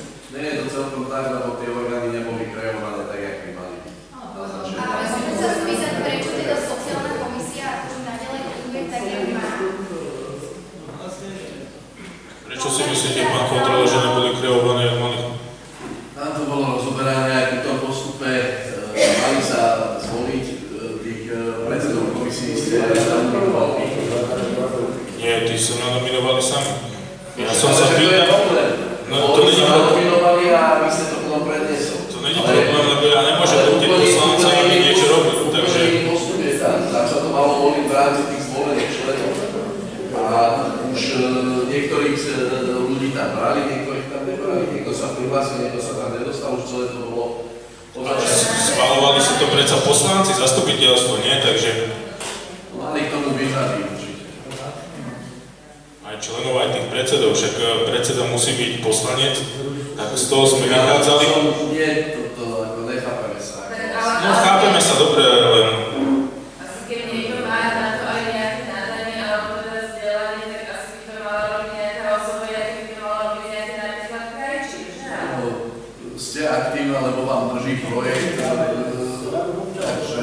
celkom tak, lebo tie orgány neboli kreované tak, jak by mali byť. Ale môžem sa spýtať, prečo teda sociálna komisia akože naďalej funguje tak, jak má? Prečo si myslíte, pán kontrolór, že neboli kreované, jak mali? Tam to bolo rozoberané aj pri tom postupe, e, mali sa zvoliť e, tých e, predsedov komisí, ste nominovali. Nie, tí sa nanominovali sami. Ja som sa pýtal. No to Oni není sa problém. nominovali a vy ste to potom predniesol. To není problém, lebo ja nemôžem nutiť poslanca, aby niečo robil. Takže... Postup je tam, tam sa to malo voliť v rámci tých zvolených členov. A už e, niektorých e, ľudí tam brali, niektorých tam nebrali. Niekto sa prihlásil, niekto sa tam nedostal, už celé to bolo pozačiatku. Schvalovali si to predsa poslanci, zastupiteľstvo, nie? Takže... Mali k tomu výhrady určite. Aj členov, aj tých predsedov, však predseda musí byť poslanec, tak z toho sme vychádzali. Nie, toto ako nechápeme sa. No chápeme sa dobre, len... Asi keď niekto má na to aj nejaké nadanie alebo teda vzdelanie, tak asi by to mala robiť nejaká osoba, aj by to mala robiť nejaké napríklad krajčí, že? No, ste aktívna, lebo vám drží projekt, takže...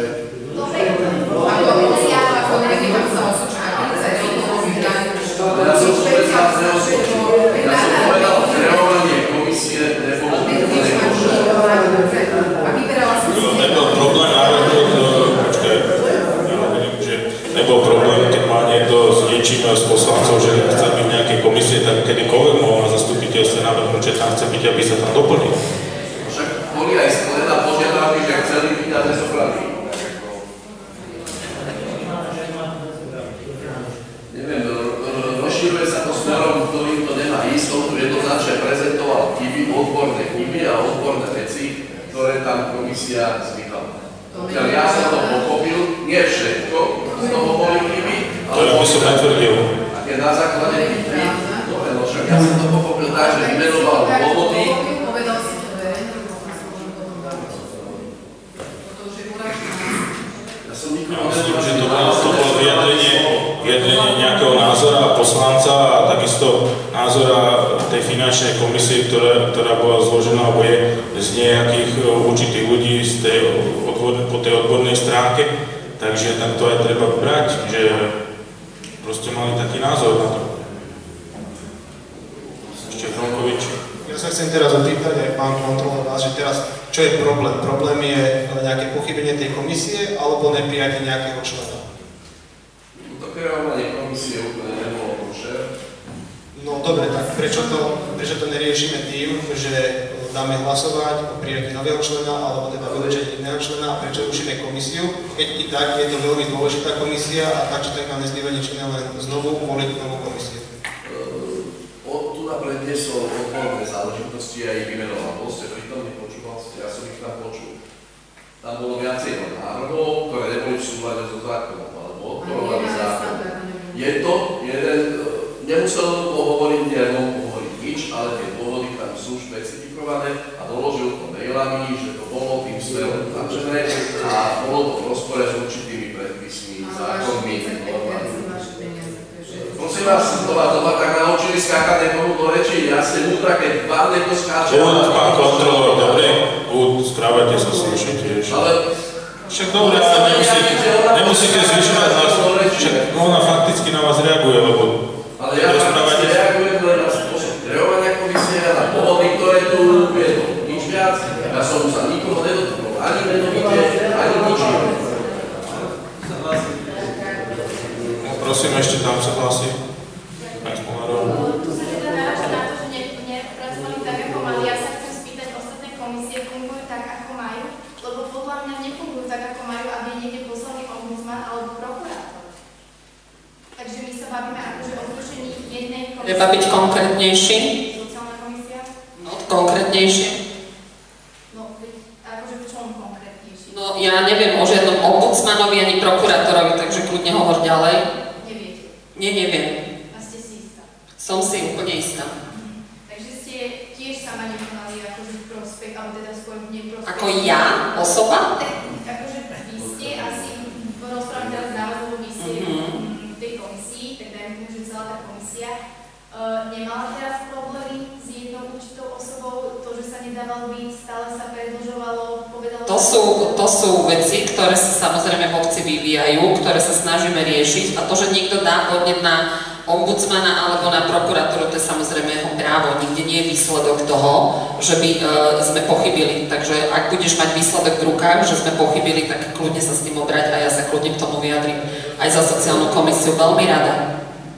Ja som vôbec vás neosločil. Ja som povedal, kreovanie komisie nebolo úplne možné. Nebol problém navrhnúť, počkaj, ja hovorím, že nebol problém, keď má niekto s niečím z poslancov, že chce byť v nejakej komisie, tak kedykoľvek mohol na zastupiteľstve navrhnúť, že tam chce byť, aby sa tam doplnil. Však boli aj sklena požiadavky, že chceli byť a nezobrali. Neviem, rozširuje sa to smerom, ktorým to nemá ísť, on tu jednoznačne prezentoval chyby, odborné chyby a odborné veci, ktoré tam komisia zvyhala. Pokiaľ ja som to pochopil, nie všetko z toho boli chyby, ale... To ja by som netvrdil. A keď na základe tých chyb, dobre, no však ja som to pochopil tak, že vymenoval dôvody. Ja myslím, že to bolo, to bolo vyjadrenie, vyjadrenie nejakého názora poslanca a takisto názora tej finančnej komisie, ktorá, ktorá bola zložená alebo je z nejakých určitých ľudí z tej, odborné, po tej odbornej stránke. Takže tak to aj treba brať, že proste mali taký názor na to. Ešte Hronkovič. Ja sa chcem teraz opýtať aj pán kontrolór vás, že teraz čo je problém? Problém je nejaké pochybenie tej komisie alebo neprijatie nejakého člena? To kreovanie komisie úplne nebolo košer. No dobre, tak prečo to, prečo to neriešime tým, že dáme hlasovať o prijatí nového člena alebo teda vylečenie iného člena a prečo rušíme komisiu, keď i tak je to veľmi dôležitá komisia a tak, či tak nám nezbýva nič iné, len znovu voliť novú komisiu. Tu na predniesol odborné záležitosti a ich vymenoval. Bol ste pritom, nepočúval ste, ja som ich tam počul. Tam bolo viacej návrhov, ktoré neboli v súlade so zákonom, alebo odporovali zákon. Je to jeden, nemusel pohovoriť, nemohol pohovoriť nič, ale tie dôvody tam sú špecifikované a doložil to mailami, že to bolo tým smerom tlačené a bolo to v rozpore s určitými predpismi, zákonmi, normálne. Prosím vás, to vás doma tak naučili skákať niekomu do reči, ja ste mútra, keď vám niekto skáče. Bud, pán kontrolór, dobre, Bud, správajte sa slušne tiež. Ale... Však dobre, ale nemusíte, nemusíte zvyšovať hlas, však ona fakticky na vás reaguje, lebo... Ale ja fakticky reagujem len na spôsob kreovania komisie a na pohody, ktoré tu viedol. Nič viac, ja som sa nikoho nedotkol, ani menovite, ani ničím. Prosím, ešte tam sa hlási. Pani Smolárov. Tu sa teda naráža na to, že nepracovali tak, ako mali. Ja sa chcem spýtať, ostatné komisie fungujú tak, ako majú, lebo podľa mňa nefungujú tak, ako majú, aby niekde poslali ombudsman alebo prokurátor. Takže my sa bavíme akože o zrušení jednej komisie. Treba byť konkrétnejší. Sociálna komisia? No, konkrétnejšie. No, akože v čom konkrétnejšie? No, ja neviem o žiadnom ombudsmanovi ani prokurátorovi, takže kľudne hovor ďalej. Nie, neviem. A ste si istá? Som si úplne istá. Mhm. Takže ste tiež sama nekonali akože v prospech, alebo teda skôr v neprospech. Ako ja? Osoba? Tak, akože vy ste asi, rozprávame teraz na vás, lebo vy ste mm-hmm. v tej komisii, tak dajme tomu, že celá tá komisia uh, nemala teraz problémy s jednou určitou osobou, to, že sa nedával byť, stále sa predĺžovalo, povedalo... To sú, to sú veci, ktoré sa samozrejme v obci vyvíjajú, ktoré sa snažíme riešiť a to, že niekto dá podnet na ombudsmana alebo na prokuratúru, to je samozrejme jeho právo. Nikde nie je výsledok toho, že by e, sme pochybili. Takže ak budeš mať výsledok v rukách, že sme pochybili, tak kľudne sa s tým obrať a ja sa kľudne k tomu vyjadrím aj za sociálnu komisiu. Veľmi rada.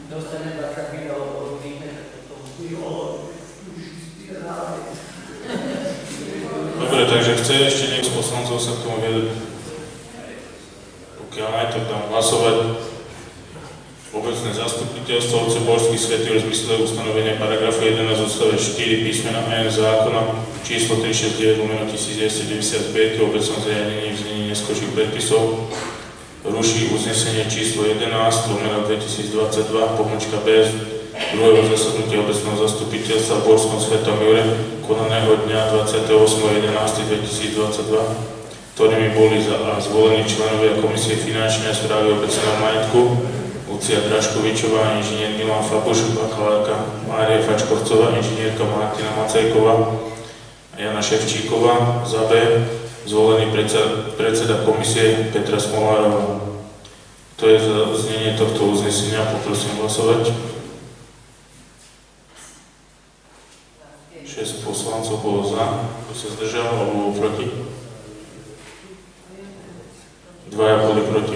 Dobre, takže chce ešte niekto z poslancov sa k tomu vyjadriť? Pokiaľ aj tak dám hlasovať. Obecné zastupiteľstvo obce Borský Svätý Jur v zmysle ustanovenia paragrafu jedenásť odstavec štyri písmena N zákona číslo tri šesť deväť lomeno devätnásťstodeväťdesiatpäť o obecnom zriadení v znení neskorších predpisov ruší uznesenie číslo jedenásť lomeno dvetisícdvadsaťdva pomočka B druhého zasadnutia obecného zastupiteľstva v Borskom Svätom Jure konaného dňa dvadsiateho ôsmeho jedenásteho dvetisícdvadsaťdva, ktorými boli za, zvolení členovia Komisie finančnej a správy obecného majetku Lucia Draškovičová, inžinier Milan Fabuš, bakalárka Mária Fačkovcová, inžinierka Martina Macejková a Jana Ševčíková, za B zvolený predseda, predseda komisie Petra Smolárová. To je za znenie tohto uznesenia, poprosím hlasovať. šesť poslancov bolo za, kto sa zdržal, alebo bolo proti. Dvaja boli proti.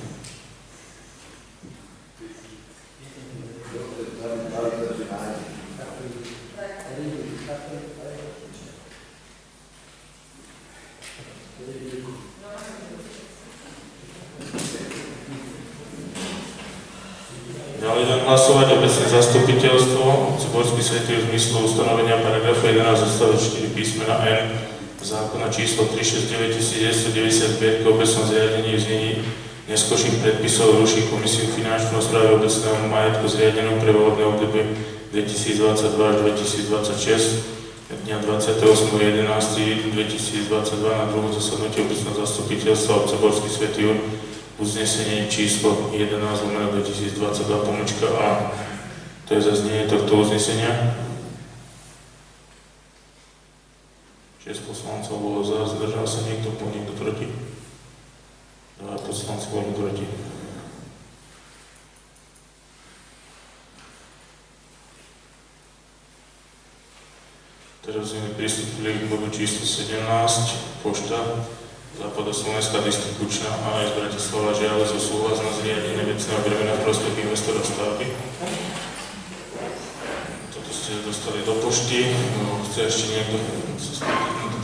Ďalej dám hlasovať obecné zastupiteľstvo obce Borský Svätý Jur v zmysle ustanovenia paragrafu jedenásť odstavec štyri písmena N zákona číslo tri šesť deväť devätnásťstodeväťdesiatpäť o obecnom zriadení v znení neskorších predpisov ruší Komisiu finančnú správy obecného majetku zriadenú pre volebné obdobie dvetisícdvadsaťdva až dvetisícdvadsaťšesť dňa dvadsiateho ôsmeho jedenásteho dvetisícdvadsaťdva na druhom zasadnutí obecného zastupiteľstva obce Borský Svätý Jur uznesenie číslo jedenásť lomeno dvetisícdvadsaťdva pomočka A. To je za znenie tohto uznesenia. šesť poslancov bolo za, zdržal sa niekto, bol niekto proti. dva poslanci boli proti. Teraz sme pristúpili k bodu číslo sedemnásť, pošta. Západoslovenská distribučná á es Bratislava žiada zo súhlas na zriadenie vecného bremena v prospech investora stavby. Toto ste dostali do pošty. Chce ešte niekto sa spýtať?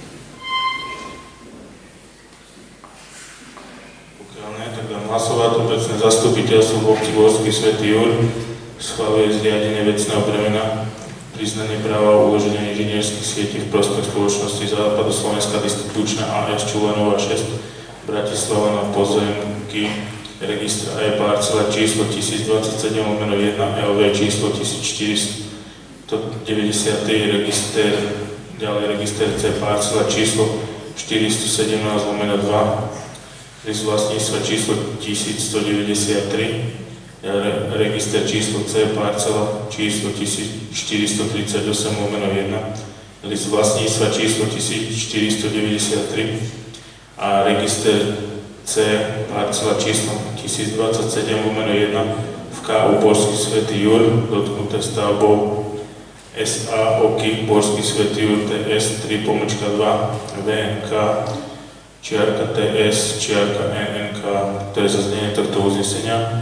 Pokiaľ nie, tak dám hlasovať. Obecné zastupiteľstvo v obci Borský Svätý Jur schvaľuje zriadenie vecného bremena priznanie práva uloženia inžinierských sietí v prospech spoločnosti Západoslovenská distribučná á es Čulanova šesť Bratislava na pozemky registra E parcela číslo tisícdvadsaťsedem lomeno jeden el vé číslo tisícštyristodeväťdesiat register, ďalej register C parcela číslo štyristosedemnásť lomeno dva list vlastníctva číslo tisícstodeväťdesiattri register číslo C, parcela číslo tisícštyristotridsaťosem lomeno jeden, list vlastníctva číslo tisícštyristodeväťdesiattri a register C, parcela číslo tisícdvadsaťsedem lomeno jeden v ká ú Borský Svätý Jur, dotknuté stavbou es á Oky Borský Svätý Jur té es tri pomočka dva vé en ká čiarka té es čiarka en en ká. To je za znenie tohto uznesenia.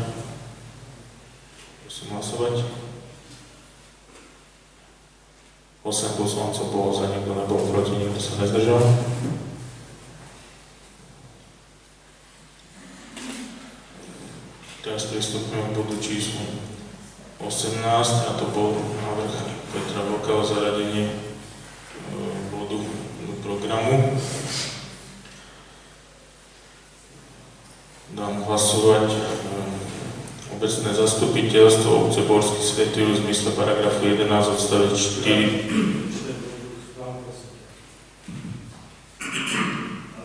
Hlasovať. osem poslancov bolo za, nikto nebol proti, nikto sa nezdržal. Teraz pristúpime k bodu číslo osemnásť a to bol návrh Petra Vlka o zaradení bodu do programu. Dám hlasovať obecné zastupiteľstvo obce Borský Svätý Jur v zmysle paragrafu jedenásť odstavec štyri.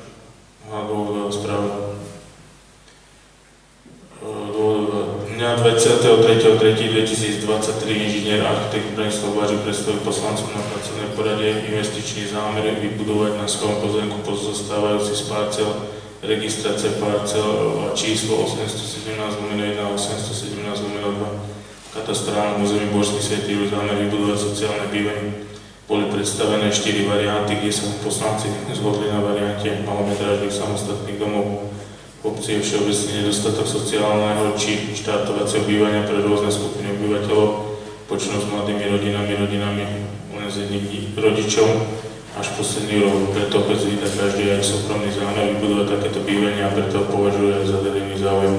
Dôvodová správa. Dňa dvadsiateho tretieho tretieho dvetisícdvadsaťtri inžinier architekt Branislav Blažík predstavil poslancom na pracovnej porade investičný zámer vybudovať na svojom pozemku pozostávajúci z parcel registrácie parcel a číslo osemstosedemnásť lomeno jeden a osemstosedemnásť lomeno dva katastrálnom území Božský Svätý Juraj zámer vybudovať sociálne bývanie. Boli predstavené štyri varianty, kde sa poslanci zhodli na variante malometrážnych samostatných domov. V obci je všeobecný nedostatok sociálneho či štartovacieho bývania pre rôzne skupiny obyvateľov, počnú s mladými rodinami, rodinami len z jedných rodičov až po seniorov. Preto opäť víta každý aj súkromný zámer vybudovať takéto bývanie a preto považuje aj za verejný záujem.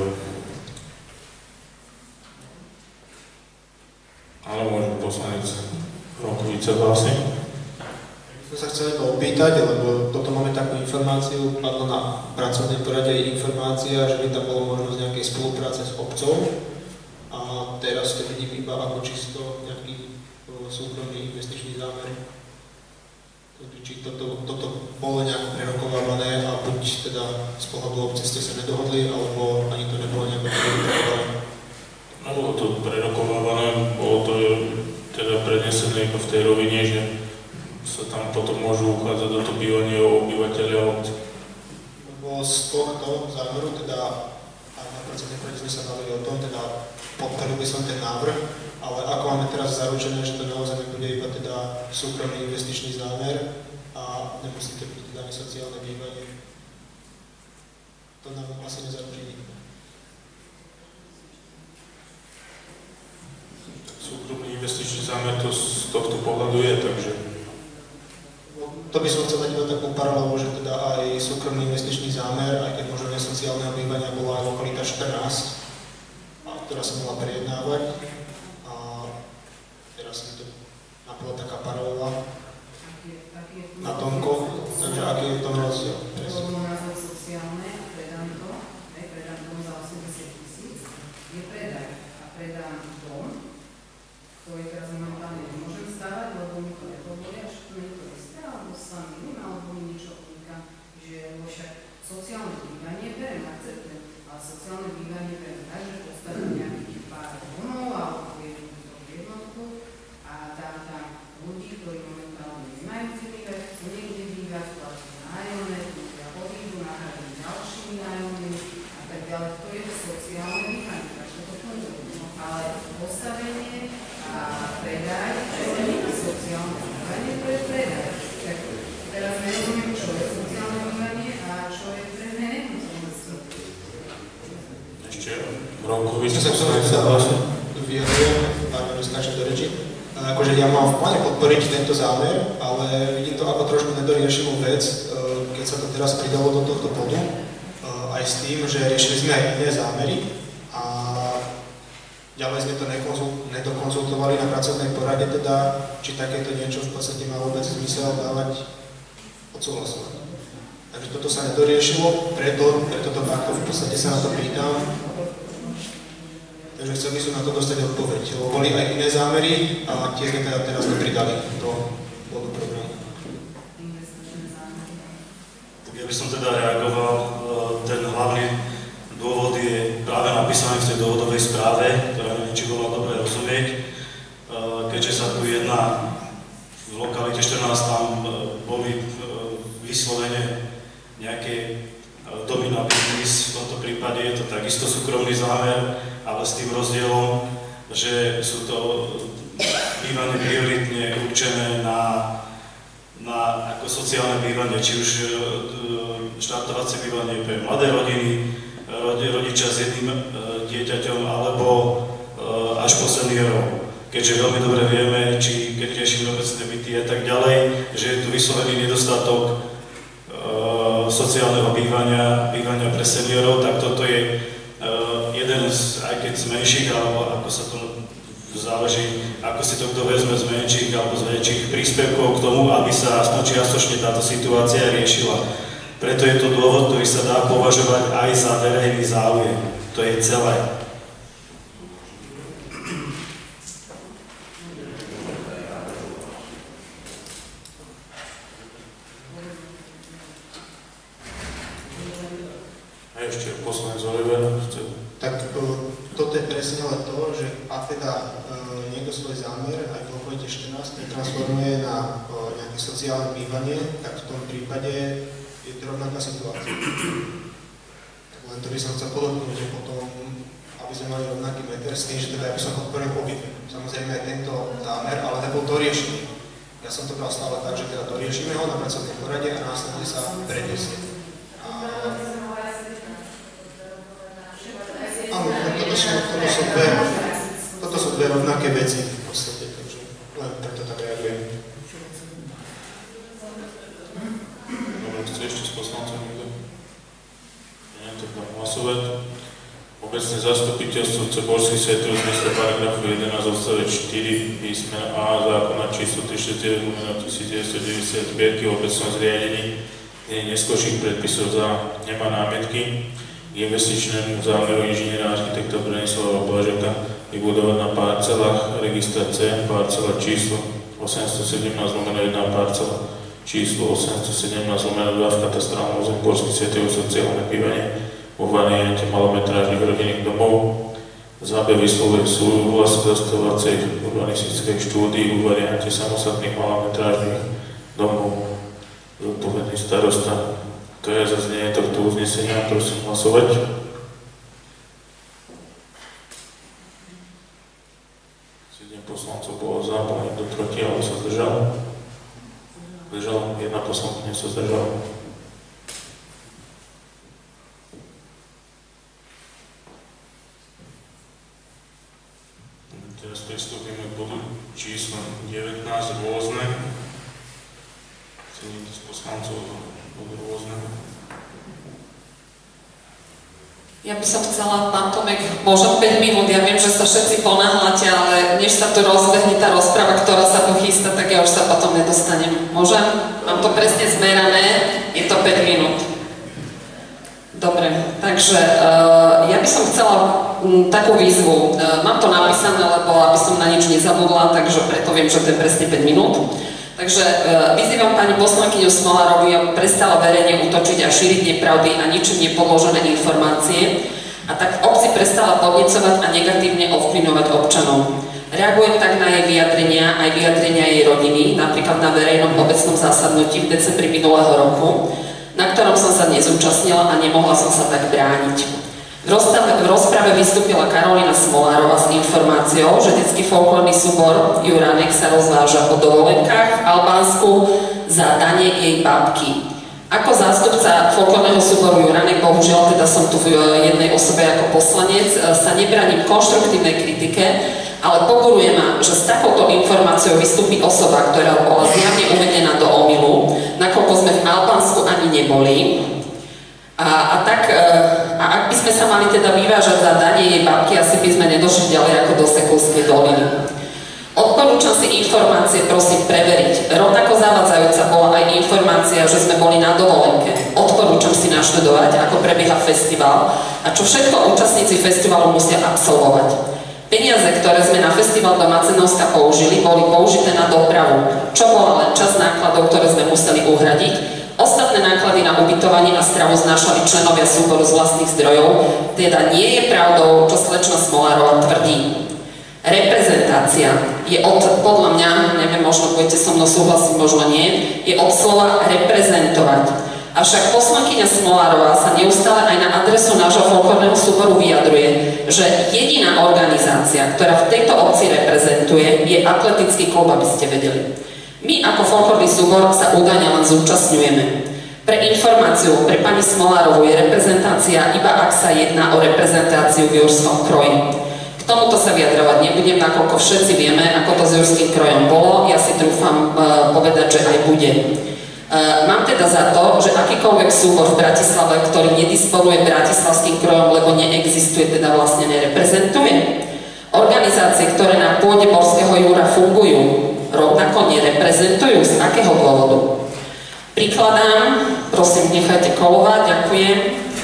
Ale môžem poslanec Ronkovič sa hlási. Som sa chcel iba opýtať, lebo toto máme takú informáciu, padlo na pracovnej porade informácia, že by tam bolo možnosť nejakej spolupráce s obcov a teraz to vidím iba ako čisto nejaký súkromný investičný zámer. Či toto, toto bolo nejako prerokovávané a buď teda z pohľadu obce ste sa nedohodli, alebo ani to nebolo nejako prerokovávané? No, bolo to prerokovávané, bolo to teda prednesené iba v tej rovine, že sa tam potom môžu uchádzať do to bývanie o obyvateľia obce. Lebo z tohto zámeru, teda aj na pracovnej porade sme sa bavili o tom, teda podporil by som ten návrh, ale ako máme teraz zaručené, že to naozaj bude iba teda súkromný investičný zámer a nemusí to byť teda ani sociálne bývanie. To nám asi nezaručí nikto. Súkromný investičný zámer to z tohto pohľadu je, takže to by som chcel dať iba takú paralelu, že teda aj súkromný investičný zámer, aj keď možno nesociálneho bývania bola aj lokalita štrnásť, a ktorá sa mala prejednávať. A teraz je to napadla taká paralela na tomko, takže aký je v tom rozdiel? To bolo názov sociálne a predám to, aj predám dom za osemdesiat tisíc, je predaj a predám dom, ktorý teraz momentálne nemôžem stavať, lebo mi to nepovolia, že to nie je to isté, alebo sa milím, alebo mi niečo týka, že však sociálne bývanie berem, akceptujem, ale sociálne bývanie berem tak, že postavím nejakých pár domov, alebo jednu jednotku a dám tam ľudí, ktorí momentálne nemajú kde bývať, chcú niekde bývať, platí nájomné, ľudia odídu, nahradím ďalšími nájomnými a tak ďalej. To je to sociálne bývanie, takže to funguje. Ale postavenie a predaj, to nie je sociálne bývanie, to je predaj. Tak teraz nerozumiem, čo je sociálne bývanie a čo je predaj nehnuteľnosti. ešte Ronkovič sa hlási. Vyjadrujem, pár skáčem do reči. Akože ja mám v pláne podporiť tento zámer, ale vidím to ako trošku nedoriešenú vec, keď sa to teraz pridalo do tohto bodu, aj s tým, že riešili sme aj iné zámery a ďalej sme to nedokonzultovali na pracovnej porade, teda, či takéto niečo v podstate má vôbec zmysel dávať odsúhlasovať. Takže toto sa nedoriešilo, preto, preto to takto v podstate sa na to pýtam. Takže chcel by som na to dostať odpoveď. Boli aj iné zámery a tie sme teda teraz nepridali do bodu programu. Tak ja by som teda reagoval, ten hlavný dôvod je práve napísaný v tej dôvodovej správe, ktorá neviem, či bola dobre rozumieť. Keďže sa tu jedná v lokalite štrnásť, tam boli vyslovene nejaké domy na biznis, v tomto prípade je to takisto súkromný zámer, ale s tým rozdielom, že sú to bývanie prioritne určené na, na ako sociálne bývanie, či už štartovacie bývanie pre mladé rodiny, rodičia s jedným dieťaťom alebo až po seniorov. Keďže veľmi dobre vieme, či keď riešime obecné byty a tak ďalej, že je tu vyslovený nedostatok sociálneho bývania, bývania pre seniorov, tak toto je jeden z, aj keď z menších, alebo ako sa to záleží, ako si to kto vezme z menších alebo z väčších príspevkov k tomu, aby sa aspoň čiastočne táto situácia riešila. Preto je to dôvod, ktorý sa dá považovať aj za verejný záujem. To je celé. A ešte poslanec Oliver. Tak toto toto je presne ale to, že ak teda e, niekto svoj zámer aj v lokalite štrnásť transformuje na e, nejaké sociálne bývanie, tak v tom prípade je to rovnaká situácia. Len to by som chcel podotknúť, že potom, aby sme mali rovnaký meter s tým, že teda ja by som podporil obidve. Samozrejme aj tento zámer, ale nebol to riešený. Ja som to dal stále tak, že teda doriešime ho na pracovnej porade a následne sa predniesie. Áno, toto sú, toto sú dve, toto sú dve rovnaké veci v podstate, takže len preto tak reagujem. Dobre, chce ešte s poslancom niekto? Nie, tak dám hlasovať. Obecné zastupiteľstvo chce Borský Svetov v zmysle paragrafu jedenásť odstavec štyri písmena A zákona číslo tristošesťdesiatdeväť lomeno devätnásťstodeväťdesiat zbierky o obecnom zriadení neskôrších predpisov za nemá námietky k investičnému zámeru inžiniera architekta Branislava Blažeka vybudovať na parcelách registra C, parcela číslo osemstosedemnásť lomeno jedna, parcela číslo osemstosedemnásť lomeno dva v katastrálnom území Borský Svetov sociálne bývanie vo variante malometrážnych rodinných domov. Záber vyslovuje súhlas k zastavovacej urbanistickej štúdii vo variante samostatných malometrážnych domov. Zodpovedný starosta. To je zaznenie tohto uznesenia, prosím hlasovať. sedem poslancov bolo za, bol niekto proti, ale sa zdržal. Zdržal, jedna poslankyňa sa zdržala. Teraz pristúpime k bodu číslo devätnásť, rôzne. Chce niekto z poslancov bodu rôzne? Ja by som chcela, pán Tomek, možno päť minút, ja viem, že sa všetci ponáhľate, ale než sa tu rozbehne tá rozprava, ktorá sa tu chystá, tak ja už sa potom nedostanem. Môžem? Mám to presne zmerané, je to päť minút. Dobre, takže uh, ja by som chcela m, takú výzvu. Uh, mám to napísané, lebo aby som na nič nezabudla, takže preto viem, že to je presne päť minút. Takže uh, vyzývam pani poslankyňu Smolárovu, aby prestala verejne útočiť a šíriť nepravdy a ničím nepodložené informácie a tak v obci prestala podnecovať a negatívne ovplyvňovať občanov. Reagujem tak na jej vyjadrenia, aj vyjadrenia jej rodiny, napríklad na verejnom obecnom zásadnutí v decembri minulého roku, na ktorom som sa nezúčastnila a nemohla som sa tak brániť. V rozprave, v rozprave vystúpila Karolina Smolárova s informáciou, že detský folklórny súbor Juranek sa rozváža po dovolenkách v Albánsku za dane jej babky. Ako zástupca folklórneho súboru Juranek, bohužiaľ teda som tu v jednej osobe ako poslanec, sa nebraním konštruktívnej kritike, ale pokoruje ma, že s takouto informáciou vystúpi osoba, ktorá bola zjavne uvedená do omylu, nakoľko sme v Albánsku ani neboli. A, a, tak, a ak by sme sa mali teda vyvážať za dane jej babky, asi by sme nedošli ďalej ako do Sekulskej doliny. Odporúčam si informácie, prosím, preveriť. Rovnako zavádzajúca bola aj informácia, že sme boli na dovolenke. Odporúčam si naštudovať, ako prebieha festival a čo všetko účastníci festivalu musia absolvovať. Peniaze, ktoré sme na festival do Macenovska použili, boli použité na dopravu, čo bola len časť nákladov, ktoré sme museli uhradiť. Ostatné náklady na ubytovanie a stravu znášali členovia súboru z vlastných zdrojov, teda nie je pravdou, čo slečna Smolárova tvrdí. Reprezentácia je od, podľa mňa, neviem, možno budete so mnou súhlasiť, možno nie, je od slova reprezentovať. Avšak poslankyňa Smolárová sa neustále aj na adresu nášho folklórneho súboru vyjadruje, že jediná organizácia, ktorá v tejto obci reprezentuje, je atletický klub, aby ste vedeli. My ako folklórny súbor sa údajne len zúčastňujeme. Pre informáciu, pre pani Smolárovú je reprezentácia iba ak sa jedná o reprezentáciu v Jurskom kroji. K tomuto sa vyjadrovať nebudem, nakoľko všetci vieme, ako to s Jurským krojom bolo, ja si trúfam uh, povedať, že aj bude. Uh, mám teda za to, že akýkoľvek súbor v Bratislave, ktorý nedisponuje bratislavským krojom, lebo neexistuje, teda vlastne nereprezentuje. Organizácie, ktoré na pôde Borského Júra fungujú, rovnako nereprezentujú. Z akého dôvodu? Prikladám, prosím, nechajte kolovať, ďakujem.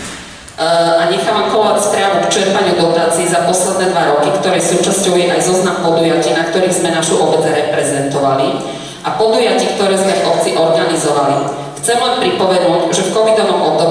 Uh, a nechávam kolovať správu k čerpaniu dotácií za posledné dva roky, ktorej súčasťou je aj zoznam podujatí, na ktorých sme našu obec reprezentovali. A podujatí, ktoré sme v obci organizovali. Chcem len pripomenúť, že v covidovom období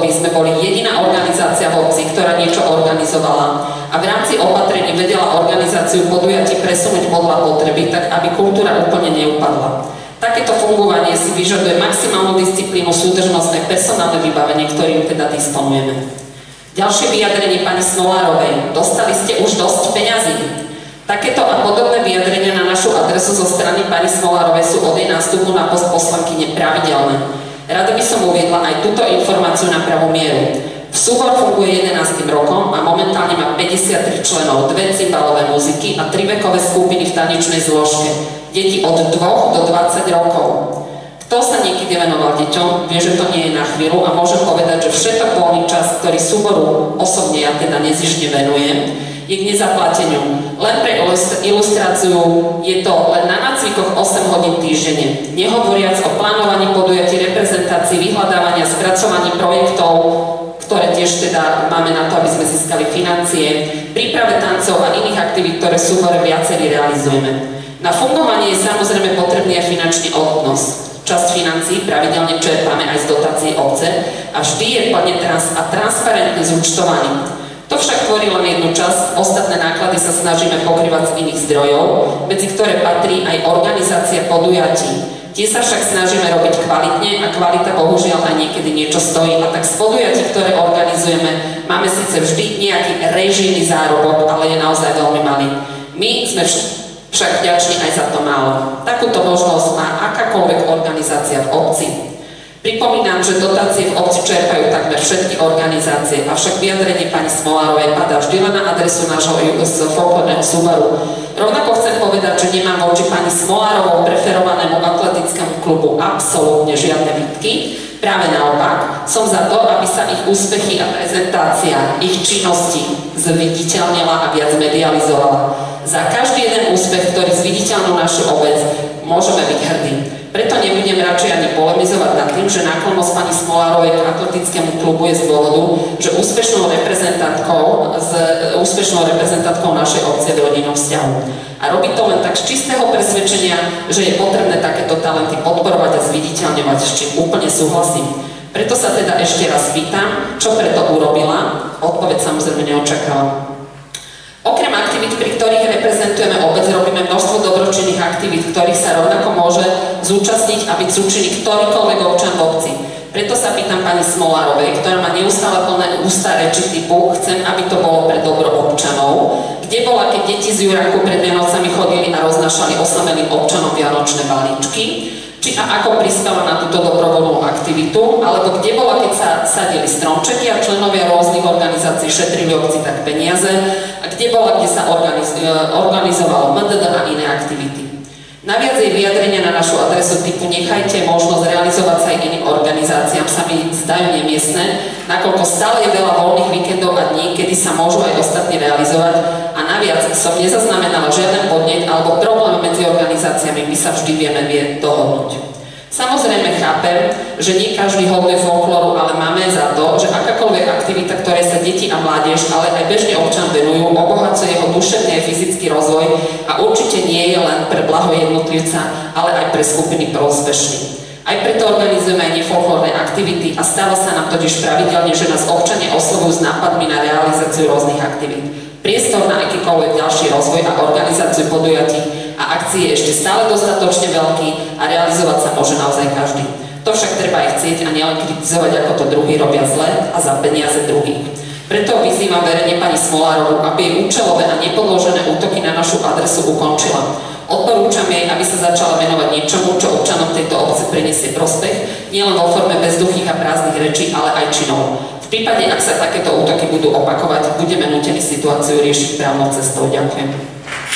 Súbory sme boli jediná organizácia v obci, ktorá niečo organizovala a v rámci opatrení vedela organizáciu podujatí presunúť podľa potreby, tak aby kultúra úplne neupadla. Takéto fungovanie si vyžaduje maximálnu disciplínu, súdržnosť a personálne vybavenie, ktorým teda disponujeme. Ďalšie vyjadrenie pani Smolárovej. Dostali ste už dosť peňazí. Takéto a podobné vyjadrenia na našu adresu zo strany pani Smolárovej sú od jej nástupu na post poslankyne pravidelné. Rada by som uviedla aj túto informáciu na pravú mieru. Súbor funguje jedenásty rokom a momentálne má päťdesiattri členov, dve cymbalové muziky a tri vekové skupiny v tanečnej zložke. Deti od dvoch do dvadsať rokov. Kto sa niekedy venoval deťom, vie, že to nie je na chvíľu a môžem povedať, že všetok voľný čas, ktorý súboru osobne ja teda nezištne venujem, je k nezaplateniu. Len pre ilustráciu je to len na nácvikoch osem hodín týždenne. Nehovoriac o plánovaní podujatí, reprezentácií, vyhľadávania, spracovaní projektov, ktoré tiež teda máme na to, aby sme získali financie, príprave tancov a iných aktivít, ktoré v súbore viacerí realizujeme. Na fungovanie je samozrejme potrebný aj finančný odnos. Časť financií pravidelne čerpáme aj z dotácií obce a vždy je plne trans a transparentne zúčtovaný. To však tvorí len jednu časť, ostatné náklady sa snažíme pokrývať z iných zdrojov, medzi ktoré patrí aj organizácia podujatí. Tie sa však snažíme robiť kvalitne a kvalita bohužiaľ aj niekedy niečo stojí. A tak z podujatí, ktoré organizujeme, máme síce vždy nejaký režijný zárobok, ale je naozaj veľmi malý. My sme však vďační aj za to málo. Takúto možnosť má akákoľvek organizácia v obci. Pripomínam, že dotácie v obci čerpajú takmer všetky organizácie, avšak vyjadrenie pani Smolárovej padá vždy len na adresu nášho folklórneho súboru. Rovnako chcem povedať, že nemám voči pani Smolárovou preferovanému atletickému klubu absolútne žiadne výtky. Práve naopak, som za to, aby sa ich úspechy a prezentácia, ich činnosti zviditeľnila a viac medializovala. Za každý jeden úspech, ktorý zviditeľnú našu obec, môžeme byť hrdí. Preto nebudem radšej ani polemizovať nad tým, že náklonnosť pani Smolárovej k atletickému klubu je z dôvodu, že úspešnou reprezentantkou, z, úspešnou reprezentantkou našej obce v rodinnom vzťahu. A robí to len tak z čistého presvedčenia, že je potrebné takéto talenty podporovať a zviditeľňovať, s čím úplne súhlasím. Preto sa teda ešte raz pýtam, čo preto urobila, odpoveď samozrejme neočakávam. Okrem aktivít, pri ktorých reprezentujeme obec, robíme množstvo dobročinných aktivít, ktorých sa rovnako môže zúčastniť a byť súčinný ktorýkoľvek občan v obci. Preto sa pýtam pani Smolárovej, ktorá má neustále plné ústa reči typu chcem, aby to bolo pre dobro občanov, kde bola, keď deti z Juránku pred Vianocami chodili a roznášali oslaveným občanom vianočné balíčky, či a ako prispela na túto dobrovoľnú aktivitu, alebo kde bola, keď sa sadili stromčeky a členovia rôznych organizácií šetrili obci tak peniaze, a kde bola, kde sa organiz, organizovalo em dé dé a iné aktivity. Naviac jej vyjadrenia na našu adresu typu nechajte možnosť realizovať sa aj iným organizáciám sa mi zdajú nemiestne, nakoľko stále je veľa voľných víkendov a dní, kedy sa môžu aj ostatní realizovať a naviac som nezaznamenala žiaden podnet alebo problém medzi organizáciami, my sa vždy vieme vie dohodnúť. Samozrejme chápem, že nie každý hoduje folklóru, ale máme za to, že akákoľvek aktivita, ktoré sa deti a mládež, ale aj bežne občan venujú, obohacuje jeho duševný a fyzický rozvoj a určite nie je len pre blaho jednotlivca, ale aj pre skupiny prospešný. Aj preto organizujeme aj nefolklórne aktivity a stáva sa nám totiž pravidelne, že nás občania oslovujú s nápadmi na realizáciu rôznych aktivít. Priestor na akýkoľvek ďalší rozvoj a organizáciu podujatí a akcie je ešte stále dostatočne veľký a realizovať sa môže naozaj každý. To však treba aj chcieť a nielen kritizovať, ako to druhí robia zle a za peniaze druhých. Preto vyzývam verejne pani Smolárovú, aby jej účelové a nepodložené útoky na našu adresu ukončila. Odporúčam jej, aby sa začala venovať niečomu, čo občanom tejto obce prinesie prospech, nielen vo forme bezduchých a prázdnych rečí, ale aj činov. V prípade, ak sa takéto útoky budú opakovať, budeme nútení situáciu riešiť právnou cestou. Ďakujem.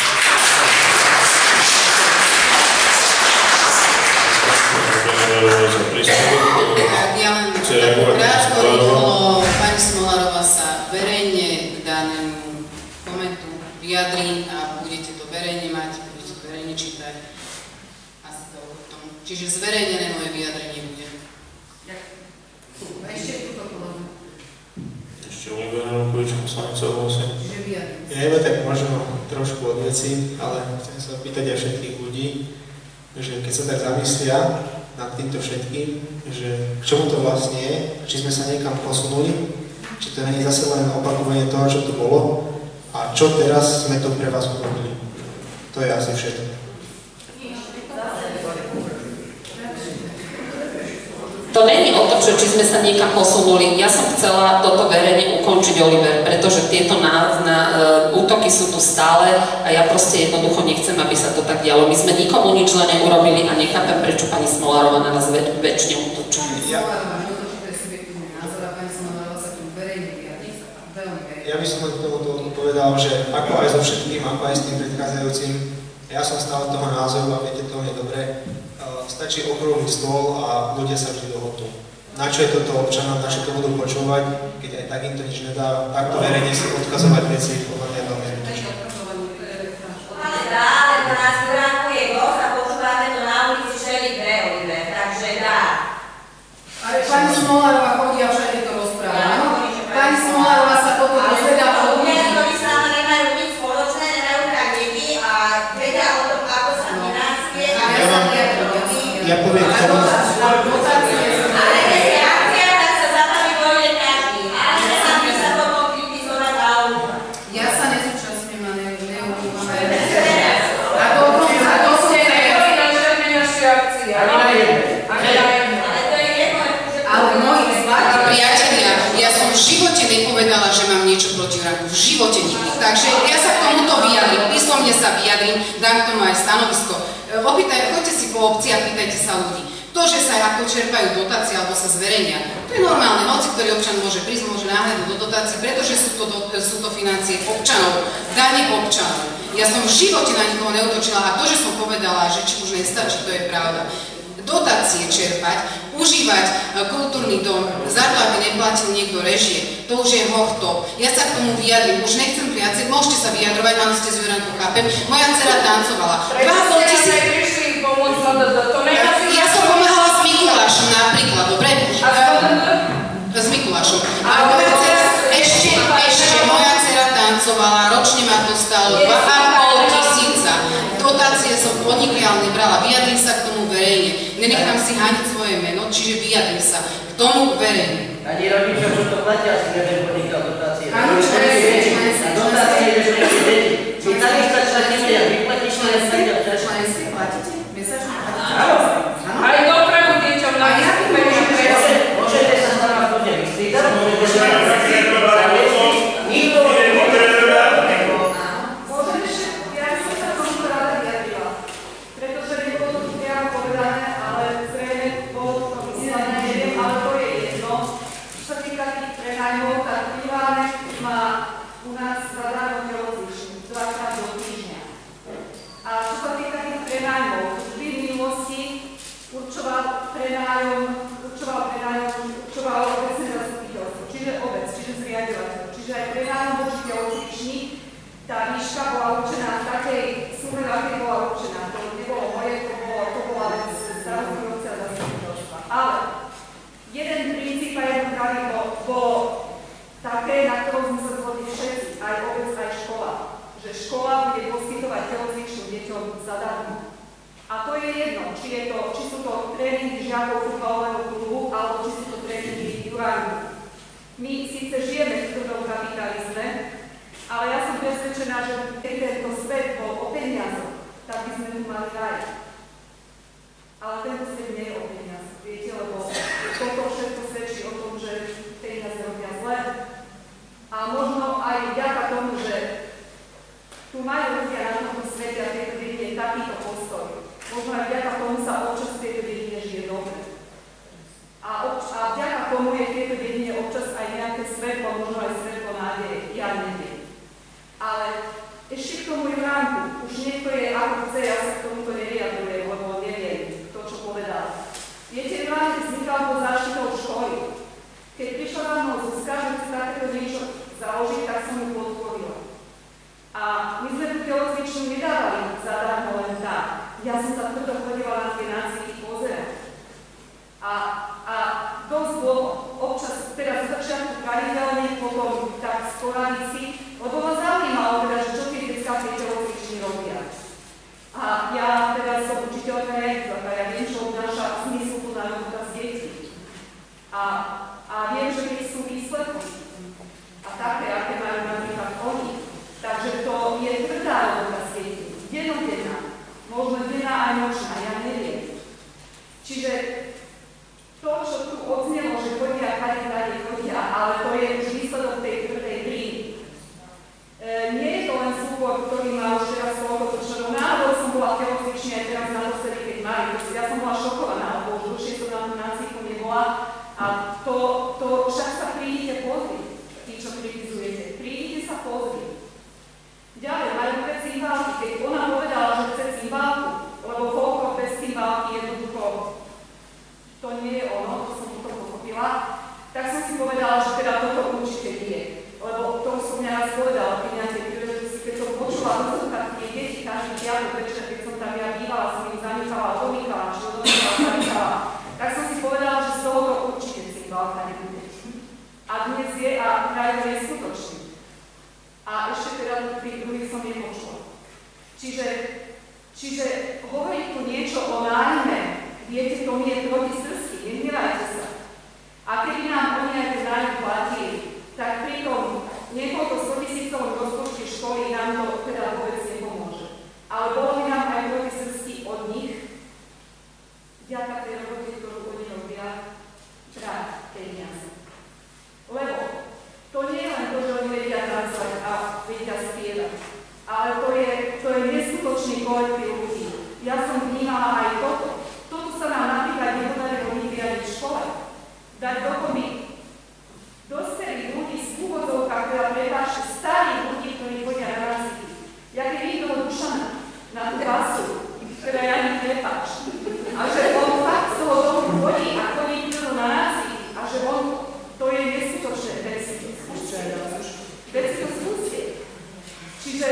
Ja len krátko rýchlo, pani Smolárová sa verejne k danému komentu vyjadrí a budete to verejne mať, budete to verejne čítať. Asi to o tom. Čiže zverejnené moje vyjadrenie bude. Ďakujem. A ešte túto kolegu. Ešte Oliver Jankovič, poslanec ohlasí. Čiže vyjadrím. Ja iba tak možno trošku od veci, ale chcem sa pýtať aj všetkých ľudí, že keď sa tak zamyslia nad týmto všetkým, že k čomu to vlastne je, či sme sa niekam posunuli, či to nie je zase len opakovanie toho, čo tu bolo, a čo teraz sme tu pre vás urobili. To je asi všetko. To není o to, že či sme sa niekam posunuli. Ja som chcela toto verejne ukončiť, Oliver, pretože tieto na, na, uh, útoky sú tu stále a ja proste jednoducho nechcem, aby sa to tak dialo. My sme nikomu nič zle neurobili a nechápem, prečo pani Smolárová na nás väč- väčšine útočí. Ja, ja by som k tomu povedal, že ako aj so všetkým, ako aj s tým predchádzajúcim, ja som stále toho názoru a viete to veľmi dobre, stačí okrúhly stôl a ľudia sa vždy dohodnú. Na čo je toto občanom, na čo to budú počúvať, keď aj tak im to nič nedá, takto verejne si odkazovať veci, podľa mňa to nie. Ale dá, lebo nás Juránku je dosť a počúvame to na ulici všeli dve, Oliver, takže dá. Ale pani Smolárová chodia všade to rozpráva, áno? Pani Smolárová sa toto dozvedá od ľudí. Ktorí s náma nemajú nič spoločné, nemajú tak deti a vedia o tom, ako sa financuje. Ja poviem k tomu... Ale keď je akcia, tak sa zabaví vojne každý. Ale nesami sa potom kritizovať a ja sa nezúčastňujem na neúplné. A to a to ste neboli na žiadne naše akcie. Ale na jedné. Ale to je jedno. Ale moji zlatí priatelia, ja som v živote nepovedala, že mám niečo proti Juránku. V živote nikdy. Takže ja sa k tomuto vyjadrím. Písomne sa vyjadrím, dám k tomu aj stanovisko. Opýtaj, choďte si po obci a pýtajte sa ľudí. To, že sa ako čerpajú dotácie alebo sa zverejnia, to je normálne. Hoci ktorý občan môže prísť, môže náhľadať do dotácií, pretože sú to, do, sú to financie občanov, dane občanov. Ja som v živote na nikoho neutočila a to, že som povedala, že či už nestačí, to je pravda. Dotácie čerpať, užívať kultúrny dom, za to, aby neplatil niekto režie, to už je hoch-top. Ja sa k tomu vyjadrím, už nechcem viacej, môžete sa vyjadrovať, mali ste z Juránku, chápem. Moja dcera tancovala. Ja som pomáhala s Mikulášom napríklad, dobre? S Mikulášom. A moja dcera, ešte, ešte, moja dcera tancovala, ročne ma to stalo dva a pol tisíca. Dotácie som podnikateľne brala, vyjadrím sa k tomu verejne. Nenechám si hániť svoje meno, čiže vyjadrím sa k tomu verejne. Ani rodičia, čo to platia, si nebudú podnikať dotácie. Áno, čo je? Dotácie je, že máte deti. My takisto sa nevedia, vyplatíš len sedia. Členské platíte? Mesačne platíte? Áno. Aj dopravu deťom na nejakú peniaze. Môžete sa s náma hodne vystriedať, môžete sa zavesiť. Nikto môže určoval prenájom, určoval prenájom, určoval obecné zastupiteľstvo, čiže obec, čiže zriadovateľ, čiže aj prenájom voči telocvični, tá výška bola určená v takej sume, v akej bola určená. To nebolo moje, to, bolo, to bola vec starostlivosť a zastupiteľstva. Ale jeden princíp a jeden pravidlo bolo také, na ktorom sme sa zhodli všetci, aj obec, aj škola, že škola bude poskytovať telocvičnú deťom zadarmo. A to je jedno, či, je to, či sú to tréningy žiakov futbalového klubu, alebo či sú to tréningy Juránku. My síce žijeme v tvrdom kapitalizme, ale ja som presvedčená, že keď tento svet bol o peniazoch, tak by sme tu mali raj. Ale tento svet nie je o peniazoch, viete, lebo toto všetko svedčí o tom, že peniaze robia zle. A možno aj vďaka tomu, že tu majú ľudia na tomto svete a tejto dedine takýto postoj. Možno aj vďaka tomu sa občas v tejto dedine žije dobre. A, obč- a vďaka tomu je v tejto dedine občas aj nejaké svetlo, možno aj svetlo nádeje, ja neviem. Ale ešte k tomu Juránku, už niekto je ako chce, ja sa k tomuto nevyjadrujem, lebo neviem to, čo povedal. Viete, Juránku vznikal pod záštitou školy. Keď prišla za mnou Zuzka, že chce takéto niečo založiť, tak som ju podporila. A my sme tú telocvičnú nedávali zadarmo len tak. Ja som sa tvrdo chodila na tie nácviky pozerať. A, a dosť dlho, občas, teda z začiatku pravidelne, potom tak sporadicky, lebo ma zaujímalo teda, že čo tie detská v tej telocvični robia. A ja teda som učiteľka jazykov, ja viem, čo obnáša zmyslu nebola. A to, to však sa prídite pozrieť, tí, čo kritizujete. Prídite sa pozrieť. Ďalej, majú dve cymbálky. Keď ona povedala, že chce cymbálku, lebo folklor bez cymbálky jednoducho to nie je ono, to som potom pochopila, tak som si povedala, že teda toto určite nie. Lebo to som mňa raz povedala pri nejakej príležitosti, keď som počula rozhodkať tie deti každý piatok večer, keď som tam ja bývala, som im zanechala, domýkala, čo domýkala, zanechala, tak som si povedala, že z tohoto určite cymbálka nebude. A dnes je a krajine je skutočný. A ešte teda tých druhých som nepočula. Čiže, čiže hovoriť tu niečo o nájme, viete, to mi je proti srsti, nehnevajte sa. A keby nám oni aj ten nájom platili, tak pri tom niekoľko stotisícovom rozpočte školy nám to teda vôbec nepomôže. Ale bolo by nám aj proti srsti od nich, vďaka tej robote, ktorú oni robia, brať peniaze. Lebo to nie je len to, že oni vedia tancovať a vedia spievať, ale to je, to je neskutočný kolektív ľudí. Ja som vnímala aj toto. Toto sa nám napríklad nepodarilo nikdy ani v škole. Dať dokopy dospelých ľudí z úvodzovkách, teda prepáčte, starých ľudí, ktorí chodia na razíky. Ja keď vidím toho Dušana na tú basu, teda ja mi prepáč. A že on fakt z toho domu chodí a chodí ktorú na razíky a že on, to je neskutočné, veď si to skúste. Veď si to skúste. Čiže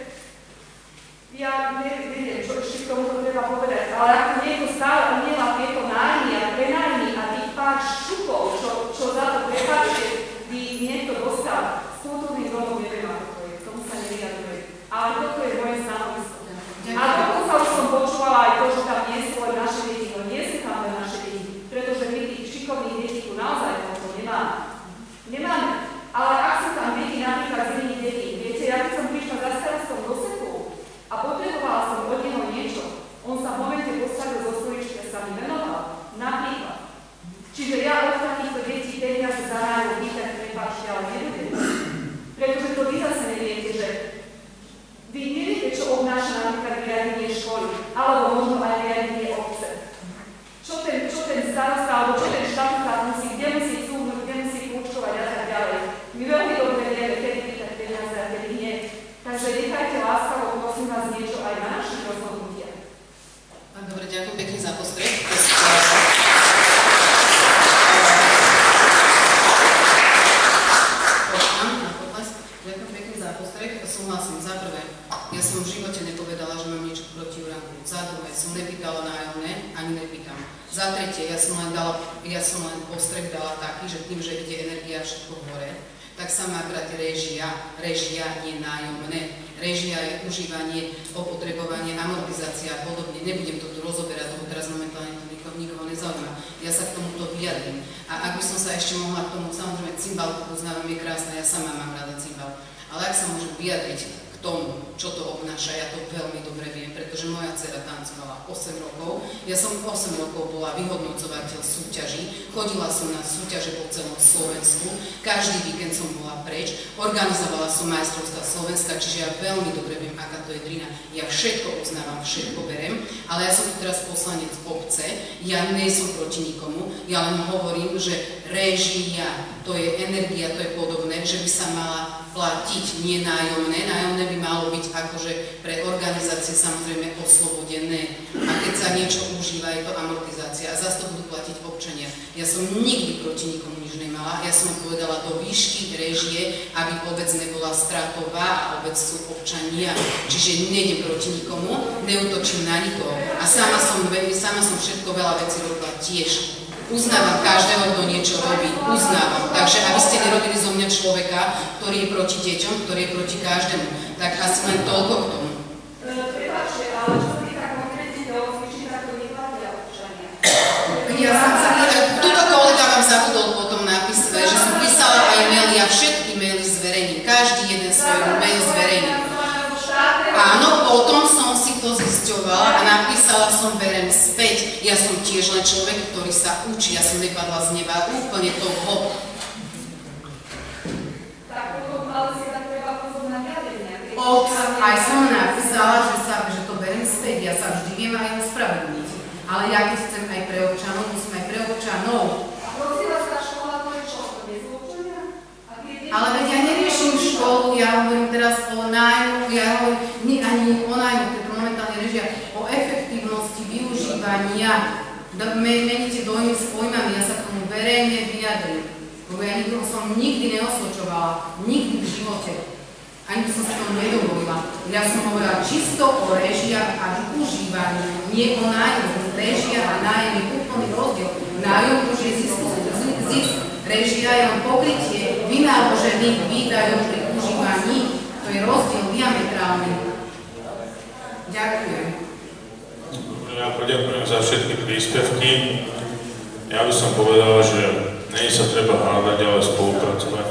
ja neviem, čo ešte k tomuto treba povedať, ale ako niekto stále umiela tieto nájmy a prenajmy a tých pár šupov, čo, čo za to prepáčte, by niekto dostal z kultúrnych domov, neviem ako to je, k tomu sa nevyjadruje. Ale toto je moje stanovisko. A dokonca už som počúvala aj to, že tam nie sú len naše deti, no nie sú tam len naše deti, pretože my tých šikovných detí tu naozaj to nemáme. Nemáme. Ale ak sú tam deti napríklad z iných detí, viete, ja keď som prišla za starostom do Sekulu a potrebovala som od neho niečo, on sa v momente postavil zo stoličky a sa mi venoval. Napríklad. Čiže ja od takýchto detí peniaze za nájom pýtať, prepáčte, ale nebudem. Pretože to vy zase neviete, že vy neviete, čo obnáša napríklad riadenie školy, alebo možno aj riadenie obce. Čo ten, čo ten starosta, alebo čo ten štatutár musí, kde musí cúvnuť, kde musí kľúčkovať a tak ďalej. My veľmi dobre vieme, kedy pýtať peniaze a kedy nie. Takže nechajte láskavo, prosím vás, niečo aj na našich rozhodnutiach. Dobre, ďakujem pekne za postreh. Ďakujem pekne za postreh. Súhlasím. Za prvé, ja som v živote nepovedala, že mám niečo proti Uranku. Za druhé, som nepýtala nájomné, ani nepýtam. Za tretie, ja som len, dala, ja som len postreh dala taký, že tým, že ide energia všetko hore, tak sa má brať režia. Režia nie nájomné. Režia je užívanie, opotrebovanie, amortizácia a podobne. Nebudem to tu rozoberať, lebo teraz momentálne to nikoho, nikoho nezaujíma. Ja sa k tomuto vyjadrím. A ak by som sa ešte mohla k tomu, samozrejme, cymbálku uznávam, je krásna, ja sama mám rada cymbál. Ale ak sa môžem vyjadriť k tomu, čo to obnáša, ja to veľmi dobre viem, pretože moja dcera tancovala osem rokov. Ja som osem rokov bola vyhodnocovateľ súťaží, chodila som na súťaže po celom Slovensku, každý víkend som bola preč, organizovala som majstrovstvá Slovenska, čiže ja veľmi dobre viem, aká to je drina. Ja všetko uznávam, všetko berem, ale ja som tu teraz poslanec obce, ja nie som proti nikomu, ja len hovorím, že réžia, to je energia, to je podobné, že by sa mala platiť, nie nájomné. Nájomné by malo byť akože pre organizácie samozrejme oslobodené. A keď sa niečo užíva, je to amortizácia a zase to budú platiť občania. Ja som nikdy proti nikomu nič nemala. Ja som povedala do výšky réžie, aby obec nebola stratová a obec sú občania. Čiže nejdem proti nikomu, neútočím na nikoho. A sama som, sama som všetko veľa vecí robila tiež. Uznávam každého, kto niečo robí. Uznávam. Takže aby ste nerobili zo mňa človeka, ktorý je proti deťom, ktorý je proti každému. Tak asi len toľko k tomu. Prepáčte, ale čo by tak konkrétne do či takto neplatia občania? Ja som sa, tuto kolega vám zabudol potom napísať, že som písala aj maily a všetky maily zverejním. Každý jeden svoj mail zverejním. Áno, potom som si to zisťovala a napísala som berem späť. Ja som tiež len človek, ktorý sa učí, ja som nepadla z neba úplne to hop. Tak potom ale si tak treba pozor na riadenia. Ops, aj som napísala, že, sa, že to berem späť, ja sa vždy viem aj ospravedlniť. Ale ja keď chcem aj pre občanov, musím aj pre občanov nájmu, ja hovorím, nie ani o nájmu, preto momentálne režia, o efektívnosti využívania. Meníte dojmy s pojmami, ja sa k tomu verejne vyjadrím, lebo ja nikto som nikdy neosvedčovala, nikdy v živote. Ani by som sa tomu nedovolila. Ja som hovorila čisto o režiách a využívaní, nie o nájmu. Režia a nájom je úplný rozdiel. Nájom už je zisk, zisk. Režia je len pokrytie vynaložených výdajov pri užívaní. To je rozdiel diametrálny. Ďakujem. Ja poďakujem za všetky príspevky. Ja by som povedal, že nie sa treba hádať, ale spolupracovať.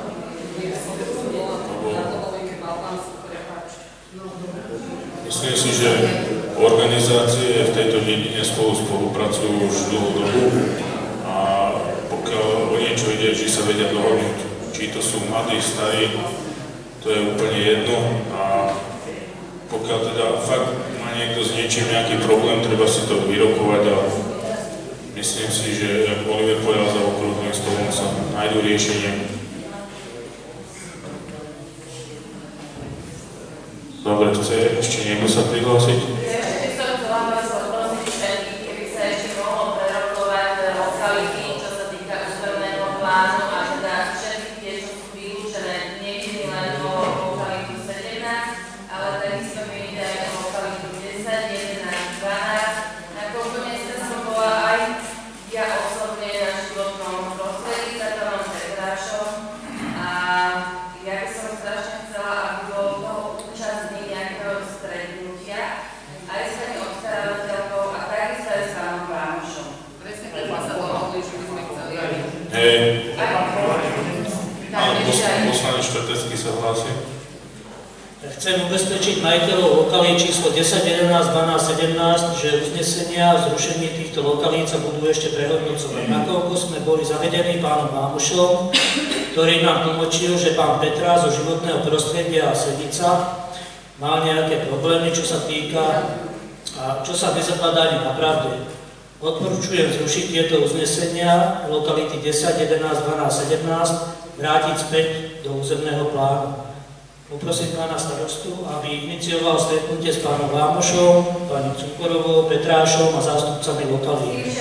Myslím si, že organizácie v tejto dedine spolu spolupracujú už dlhú dobu a pokiaľ o niečo ide, že sa vedia dohodnúť, či to sú mladí, starí, to je úplne jedno a pokiaľ teda fakt má niekto s niečím nejaký problém, treba si to vyrokovať a myslím si, že ako Oliver povedal za okrúhlym stolom sa nájdú riešenie. Dobre, chce ešte niekto sa prihlásiť? Ešte som chcela vás poprosiť všetkých, keby sa ešte mohlo prerokovať lokality, čo sa týka územného plánu a teda všetky tie, čo sú vylúčené, niekedy len o lokalitu sedemnásť, ale takisto mi ide aj o lokalitu desať, jedenásť, dvanásť. Nakoniec som bola aj ja osobne na životnom prostredí za pánom Petrášom a ja by som strašne chcela, aby bolo toho účastní nejakého stretnutia aj s pani obstarávateľkou a takisto aj s pánom Vámošom. Presne preto sa dohodli, že by sme chceli aj... Hej. Pán poslanec Štvrtecký sa hlási. Chcem ubezpečiť majiteľov lokalít číslo desať, jedenásť, dvanásť, sedemnásť, že uznesenia o zrušení týchto lokalít sa budú ešte prehodnocovať. Nakoľko sme boli zavedení pánom Vámošom, ktorý nám tlmočil, že pán Petrá zo životného prostredia a Sedica mal nejaké problémy, čo sa týka a čo sa nezakladá ani na pravde. Odporúčujem zrušiť tieto uznesenia lokality desať, jedenásť, dvanásť, sedemnásť, vrátiť späť do územného plánu. Poprosím pána starostu, aby inicioval stretnutie s pánom Vámošom, pani Cukorovou, Petrášom a zástupcami lokalít.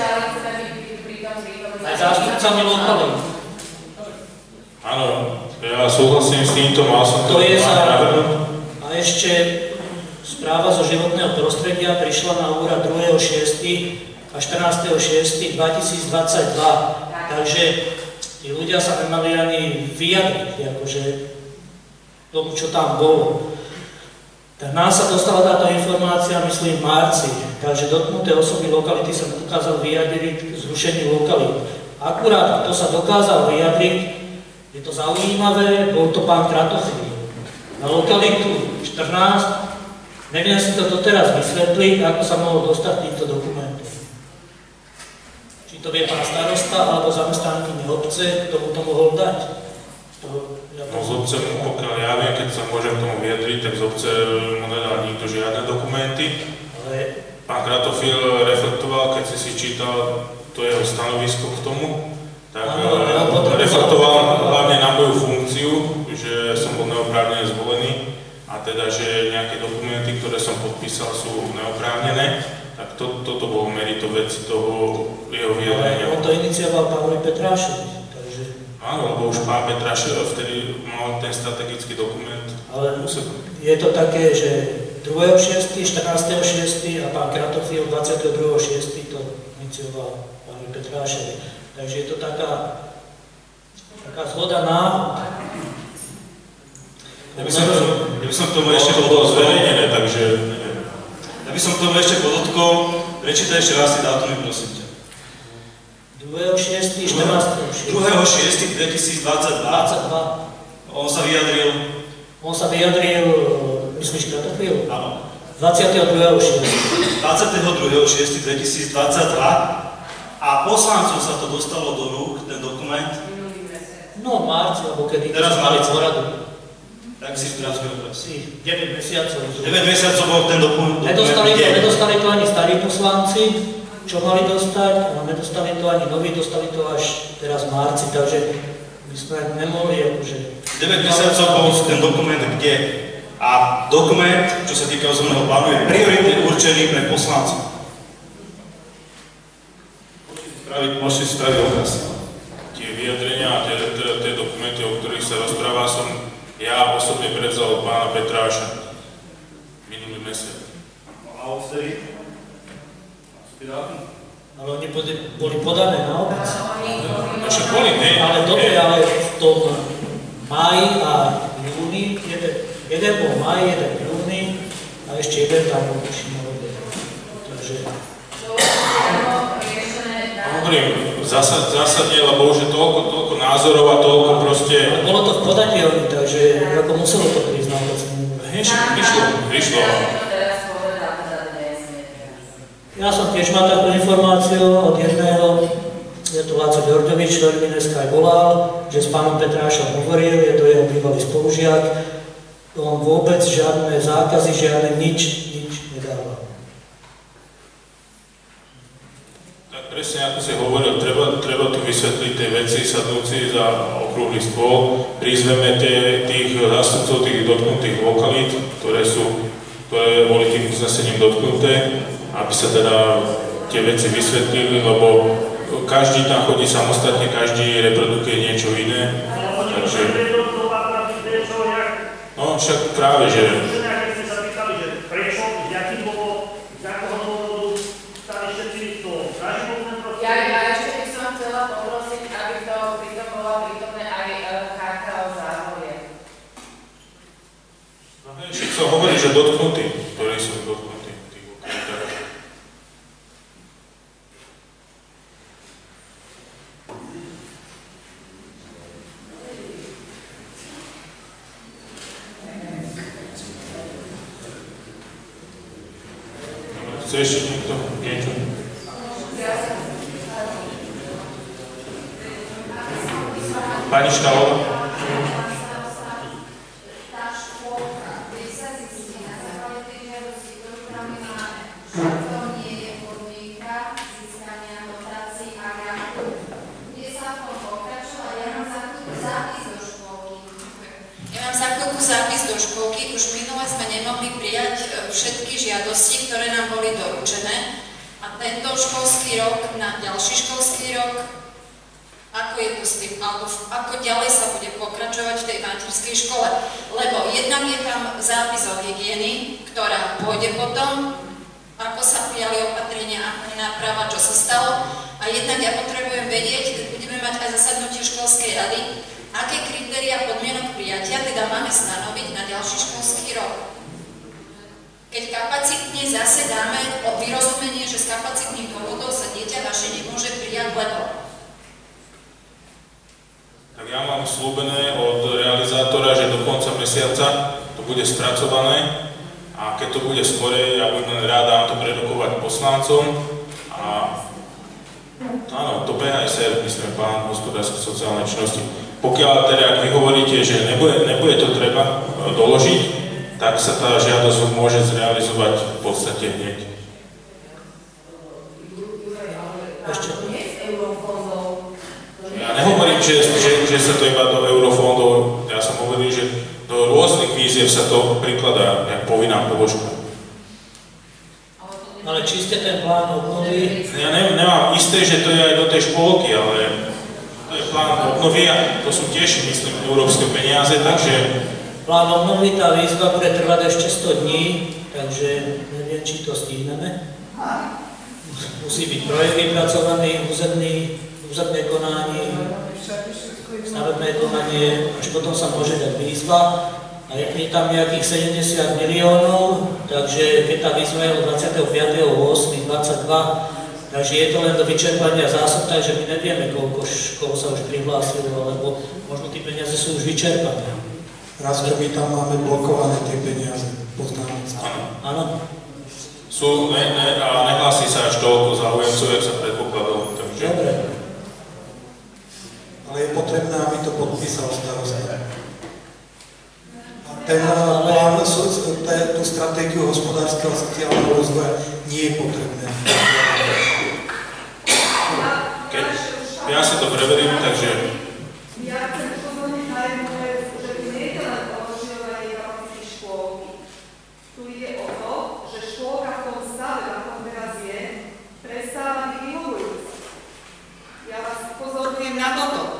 Aj zástupcami lokalít. Áno, ja súhlasím s týmto, mal som to... To je za... A ešte správa zo životného prostredia prišla na úrad druhého šiesteho a štrnásteho šiesteho dvetisícdvadsaťdva. Takže tí ľudia sa nemali ani vyjadriť, akože tomu, čo tam bolo. Tak nás sa dostala táto informácia, myslím, v marci, takže dotknuté osoby lokality sa dokázal vyjadriť k zrušeniu lokality. Akurát, kto sa dokázal vyjadriť, je to zaujímavé, bol to pán Kratochvíl. Na lokalitu štrnásť, neviem si to doteraz vysvetliť, ako sa mohol dostať týmto dokumentom. Či to vie pán starosta, alebo zamestnankyne obce, kto mu to mohol dať. To, ja to... No z obce, pokiaľ ja viem, keď sa môžem tomu vyjadriť, tak z obce mu nedal nikto žiadne dokumenty. Ale... Pán Kratochvíl reflektoval, keď si si čítal to jeho stanovisko k tomu, tak ano, ja reflektoval hlavne na moju funkciu, že som bol neoprávnene zvolený a teda, že nejaké dokumenty, ktoré som podpísal, sú neoprávnené, tak to, toto bolo merito veci toho jeho vyjadrenia. Ale on to inicioval pánovi Petrášovi. Áno, lebo už pán Petráš vtedy mal ten strategický dokument. Ale je to také, že druhého šiesteho, štrnásteho šiesteho a pán Kratochvíl dvadsiateho druhého šiesteho to inicioval pánovi Petrášovi. Takže je to taká, taká zhoda náhod. Ja by som, ja by som k tomu ešte podotkol, zverejnené, takže... Ja by som k tomu ešte podotkol, prečítaj ešte raz tie dátumy, prosím ťa. druhého šiesteho, štrnásteho šiesteho druhého šiesteho dvetisícdvadsaťdva. On sa vyjadril... On sa vyjadril, myslíš Kratochvíl? Áno. dvadsiateho druhého šiesteho dvadsiateho druhého šiesteho dvetisícdvadsaťdva a poslancom sa to dostalo do rúk, ten dokument. No, v marci, alebo kedy teraz mali poradu. Tak si teraz vyrobil. Si, deväť mesiacov. deväť mesiacov bol ten dokument. Nedostali to, nedostali to ani starí poslanci, čo mali dostať, a nedostali to ani noví, dostali to až teraz v marci, takže my sme nemohli akože... deväť mesiacov bol ten dokument kde? A a dokument, čo sa týka územného plánu, je prioritne určený pre poslancov. Môžete si spraviť obraz. Tie vyjadrenia a tie, tie, tie dokumenty, o ktorých sa rozpráva, som ja osobne prevzal od pána Petráša minulý mesiac. A odvtedy? Ale oni boli podané na obec. No však boli, hej. Ale dobre, ale v tom máji a júni, jeden, jeden bol máji, jeden júni a ešte jeden tam bol už narodený. Takže... Hovorím, zásad, zásadne, lebo už je toľko, toľko názorov a toľko proste... Ale bolo to v podateľni, takže ako muselo to priznať. Hej, však prišlo, prišlo. Ja som tiež mal takú informáciu od jedného, je to Laco Ďorďovič, ktorý mi dneska aj volal, že s pánom Petrášom hovoril, je to jeho bývalý spolužiak, on vôbec žiadne zákazy, žiadne nič, nič nedáva. Tak presne ako si hovoril, treba, treba tu vysvetliť tie veci, sadnúci za okrúhly stôl, prizveme tie, tých zástupcov tých dotknutých lokalít, ktoré, sú, ktoré boli tým uznesením dotknuté, aby sa teda tie veci vysvetlili, lebo každý tam chodí samostatne, každý reprodukuje niečo iné. Takže... No však práve, že... Ja, ja ešte by som chcela poprosiť, aby to pritom bola prítomné aj ká ká ó Záhorie. No hej, však sa hovorí, že dotknutí, ktorí sú dotknutí. Chce ešte niekto niečo? Pani Štalová? Tá škôlka, kde sa zistí na základe tej žiadosti, ktorú tam máme, že to nie je podmienka získania dotácií a grantu. Bude sa v tom pokračovať. Ja mám za chvíľku zápis do škôlky. Ja mám za chvíľku zápis do škôlky. Už minule sme nemohli prijať všetky žiadosti, ktoré nám boli doručené. A tento školský rok na ďalší školský rok, ako je to s tým, alebo ako ďalej sa bude pokračovať v tej materskej škole. Lebo jednak je tam zápis o hygieny, ktorá pôjde potom, ako sa prijali opatrenia a náprava, čo sa stalo. A jednak ja potrebujem vedieť, keď budeme mať aj zasadnutie školskej rady, aké kritériá podmienok prijatia teda máme stanoviť na ďalší školský rok. Keď kapacitne zase dáme o vyrozumenie, že z kapacitných dôvodov sa dieťa vaše nemôže prijať, lebo... Tak ja mám slúbené od realizátora, že do konca mesiaca to bude spracované a keď to bude skore, ja budem rád dám to prerokovať poslancom a áno, to bé há es er, myslím, plán hospodárskej sociálnej činnosti. Pokiaľ teda, ak vy hovoríte, že nebude, nebude to treba doložiť, tak sa tá žiadosť môže zrealizovať v podstate hneď. Ja nehovorím, že, že, že sa to iba do eurofondov, ja som hovoril, že do rôznych výziev sa to prikladá jak povinná položka. Ale či ste ten plán obnovy? Ja ne, nemám isté, že to je aj do tej škôlky, ale to je plán obnovy a to sú tiež, myslím, európske peniaze, takže... Plán obnovy, tá výzva bude trvať ešte sto dní, takže neviem, či to stihneme. Musí byť projekt vypracovaný, územný, územné konanie, stavebné konanie, až potom sa môže dať výzva. A je tam nejakých sedemdesiat miliónov, takže keď tá výzva je od dvadsiateho piateho ôsmeho dvadsaťdva, takže je to len do vyčerpania zásob, takže my nevieme, koľko škôl sa už prihlásilo, alebo možno tie peniaze sú už vyčerpané. Raz, že my tam máme blokované tie peniaze, poznáme. Áno. Sú, ne, ne, a nehlási sa až toľko záujemcov, jak sa predpokladalo, takže... Dobre. Ale je potrebné, aby to podpísal starosta. Ten plán, tú stratégiu hospodárskeho a sociálneho rozvoja nie je potrebné. Keď ja si to preverím, takže... Ja chcem upozorniť na jednu vec, že tu nie je to len o rozširovanie kapacity škôlky,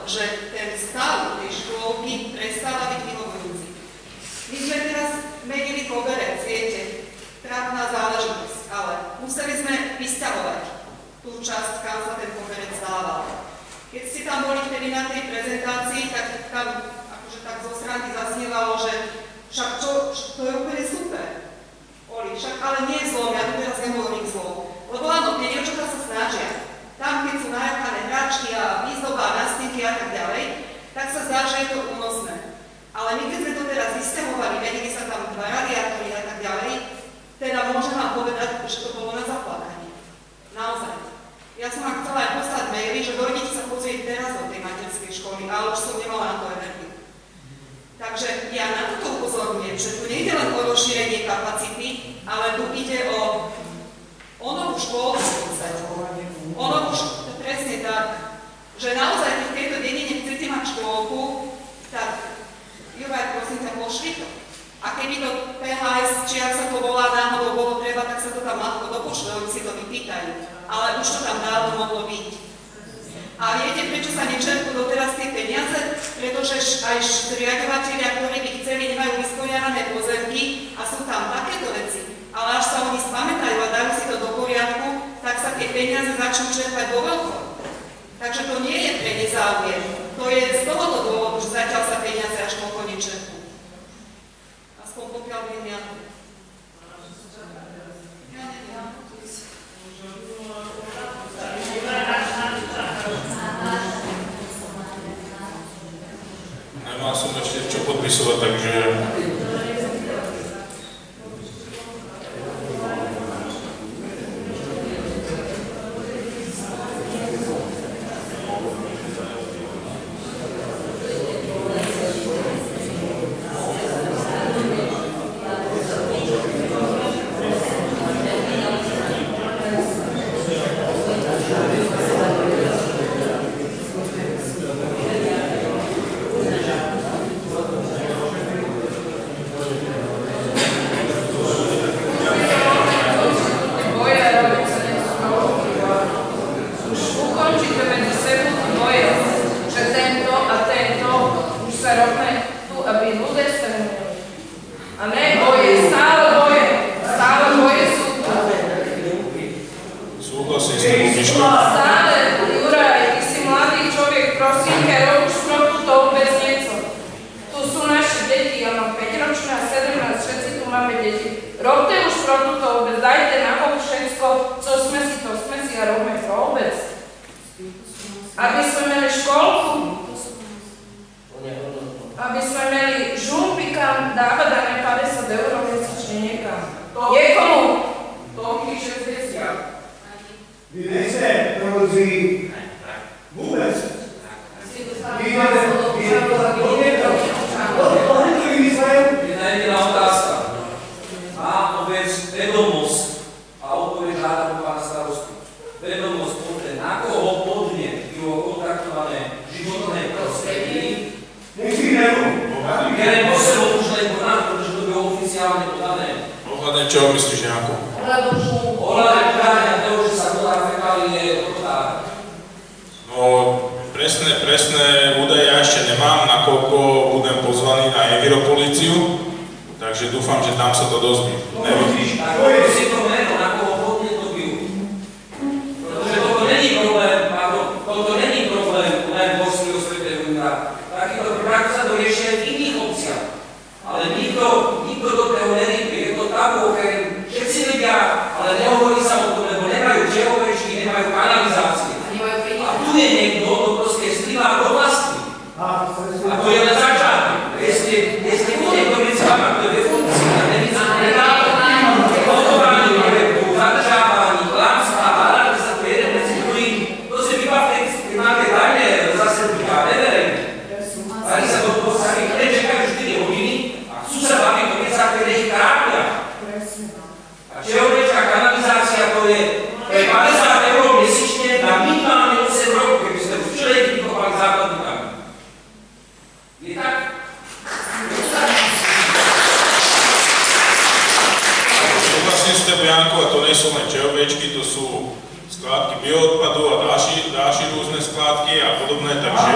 že ten stav tej škôlky prestáva byť vyhovujúci. My sme teraz menili koberec, viete, trápna záležitosť, ale museli sme vystavovať tú časť, kam sa ten koberec dával. Keď ste tam boli vtedy na tej prezentácii, tak tam akože tak zo strany zaznievalo, že však to, to je úplne super. Oli, však ale nie je zlom, ja tu teraz nehovorím zlom. Lebo áno, tie dievčatá sa snažia. Tam, keď sú najachané hračky a výzdoba, nástenky a tak ďalej, tak sa zdá, že je to únosné. Ale my, keď sme to teraz vysťahovali, vedeli sa tam dva radiátory a tak ďalej, teda môžem vám povedať, že to bolo na zaplakanie. Naozaj. Ja som vám chcela aj poslať maily, že dojdete sa pozrieť teraz do tej materskej školy, ale už som nemala na to energiu. Takže ja na toto upozorňujem, že tu nejde len o rozšírenie kapacity, ale tu ide o, o novú školu v podstate. O novú školu, presne tak, že naozaj v tejto dedine chcete mať škôlku, tak Juraj, prosím ťa, pošli to. A keby to pé há es, či ak sa to volá náhodou bolo treba, tak sa to tam ľahko dopošle, oni si to vypýtajú. Ale už to tam dávno mohlo byť. A viete, prečo sa nečerpú doteraz tie peniaze? Pretože aj zriaďovatelia, ktorí by chceli, nemajú vyskoriadané pozemky a sú tam takéto veci. Ale až sa oni spamätajú a dajú si to do poriadku, tak sa tie peniaze začnú čerpať vo veľkom. Takže to nie je pre nezáujem. To je z tohoto dôvodu, že zatiaľ sa peniaze až toľko nečerpú. Aspoň pokiaľ viem ja. Ja neviem. Nemal som ešte čo podpisovať, takže... Janko, a to nie sú len čeobečky, to sú skládky bioodpadu a ďalšie, ďalšie rôzne skládky. skládky a podobné, takže...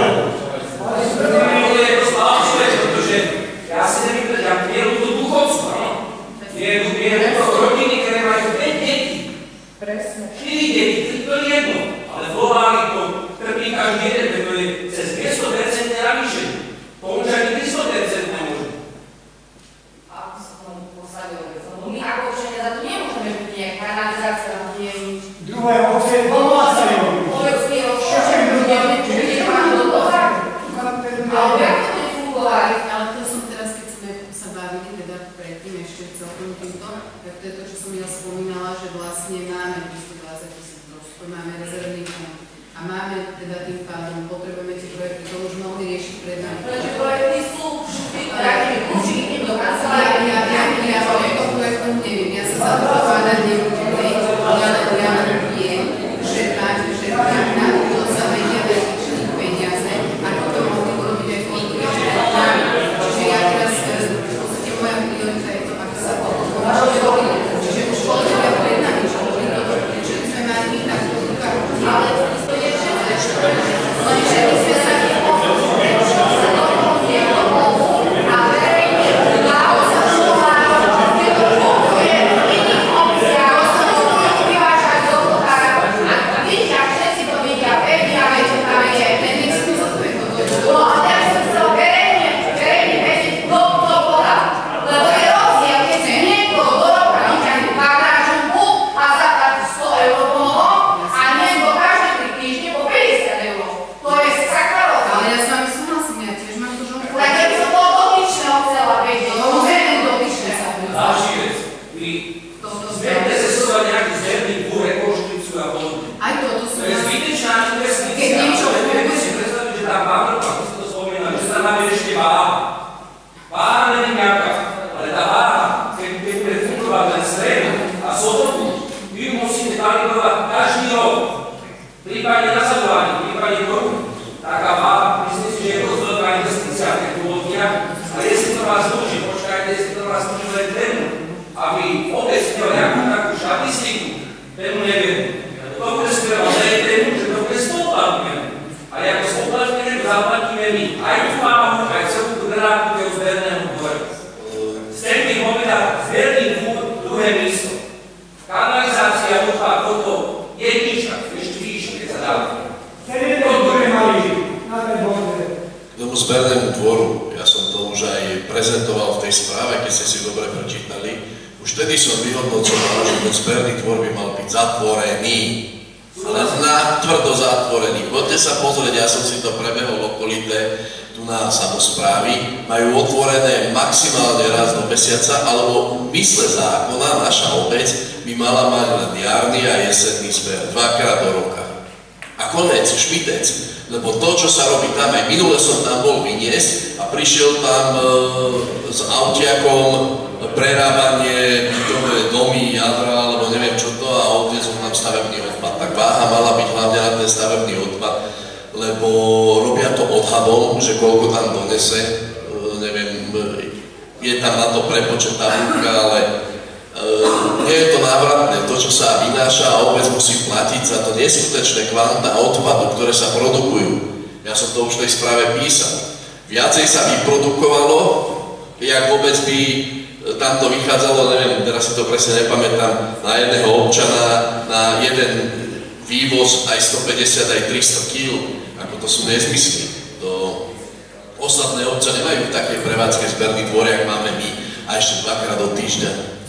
To je to spálčivé, pretože ja si neviem, ja nie je ľudú duchovcov, nie je ľudú rodiny, ktoré majú päť detí. Presne. štyri deti, to je jedno, ale volali to, trpí každý jeden, pretože je cez dvesto percent navýšenie. To už ani tristo percent nemôže. Ako sa tomu posadilo, lebo my ako občania za to nemôžeme byť nejak kanalizácia, nie je nič. Druhé obce domácajú. Povedzme, všetkým ľudia, čiže máme do toho. Ale jak to bude fungovať? Ale to som teraz, keď sme sa bavili, teda predtým ešte celkom týmto, tak to je to, čo som ja spomínala, že vlastne máme dvestodvadsať tisíc rozpočtu, máme rezervný fond a máme teda tým pádom, potrebujeme tie projekty, to už mohli riešiť pred nami. Pretože projekty sú šupy, ktoré kľúčiky idem do kancelárie. Ja, ja, ja o týchto projektom neviem, ja sa za to povádať nebudem, ale ja viem, že máte, že na to sa vedia vyčniť peniaze, ako to mohli urobiť aj fondy, čiže ja teraz, v podstate moja priorita je to, ako sa to považuje, čiže už kolegovia pred nami, čo boli to, že sme mali byť takto v rukách, ale to je, že lenže my sme sa nepovedali, že sa dohodne domov a verejne vláda sa školára, že to funguje v iných obciach, sa to vyvážať do Kotára a vidia, všetci to vidia, vedia, vedia, tam je, ten nech si to zodpovedno dojde. No a tak som chcel verejne, verejne vedieť, kto to podá, lebo je rozdiel, keď si niekto do roka vyťahne kvadrážovku a zaplatí sto eur pomohom a niekto každé tri týždne po päťdesiat eur. To je sakra rozdiel. Ale ja s vami súhlasím, ja tiež mám to žonku. Tak ja by som bolo dotyčného chcela vedieť, lebo veľmi dotyčné sa bude. Ďalší vec, vy zviete cestovať nejaký zverný dvor, rekonštrukciu a podobne. Aj toto sú... To je zbytečná investícia. Keď niečo Viete si predstaviť, že tá pánka, ako ste to spomínali, že sa tam je ešte váha. Váha není nejaká, ale tá váha, keď bude fungovať len strednú a sobotu, vy ju musíte kalibrovať každý rok. Prípadne nasadzovanie, prípadne roku. Taká váha, myslím si, že je to veľká investícia v technológiách, a jestli to vás dlží, počkajte, jestli to vás dlží len tému, aby obec měl nejakú takú štatistiku, tému neviem. To bude skvělé, ale je tému, že to bude spoplatňujeme. A ako spoplatňujeme, to zaplatíme my. Aj tu máme, aj celú tú granátku toho zberného dvora. Z technik momená zberný dvor, druhé místo. Kanalizácia, odpad, toto, jednička, ešte vyššie, keď sa dá. Kedy to bude mali na ten bonde? K tomu zbernému dvoru, ja som to už aj prezentoval v tej správe, keď ste si dobre prečítali. Už vtedy som vyhodnocoval, že ten zberný dvor by mal byť zatvorený. Ale na tvrdo zatvorený. Poďte sa pozrieť, ja som si to prebehol okolité tu na samosprávy. Majú otvorené maximálne raz do mesiaca, alebo v mysle zákona naša obec by mala mať len jarný a jesenný zber, dvakrát do roka. A konec, šmitec. Lebo to, čo sa robí tam, aj minule som tam bol vyniesť a prišiel tam e, s autiakom prerábanie bytové domy, jadra, alebo neviem čo to, a odviezol tam stavebný odpad. Tak váha mala byť hlavne na ten stavebný odpad, lebo robia to odhadom, že koľko tam donese, e, neviem, je tam na to prepočet tabulka, ale e, nie je to návratné. To, čo sa vynáša a obec musí platiť za to neskutočné kvanta odpadu, ktoré sa produkujú. Ja som to už v tej správe písal. Viacej sa vyprodukovalo, jak vôbec by tam to vychádzalo, neviem, teraz si to presne nepamätám, na jedného občana, na jeden vývoz aj stopäťdesiat, aj tristo kíl. Ako to sú nezmysly. To ostatné obce nemajú také prevádzke zberný dvor, jak máme my, a ešte dvakrát do týždňa.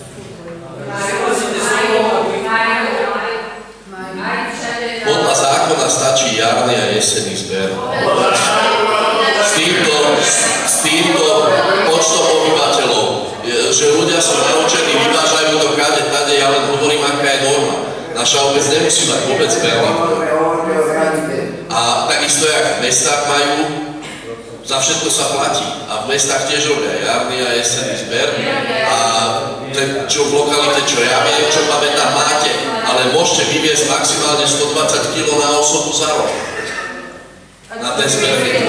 Podľa zákona stačí jarný a jesenný zber. S týmto, s týmto počtom obyvateľov, že ľudia sú naučení, vyvážajú to kade, tade, ja len hovorím, aká je norma. Naša obec nemusí mať vôbec zberný dvor. A takisto, jak v mestách majú, za všetko sa platí. A v mestách tiež robia jarný a jesenný zber. A ten, čo v lokalite, čo ja viem, čo máme tam máte, ale môžete vyviesť maximálne stodvadsať kíl na osobu za rok. Na ten zberný dvor.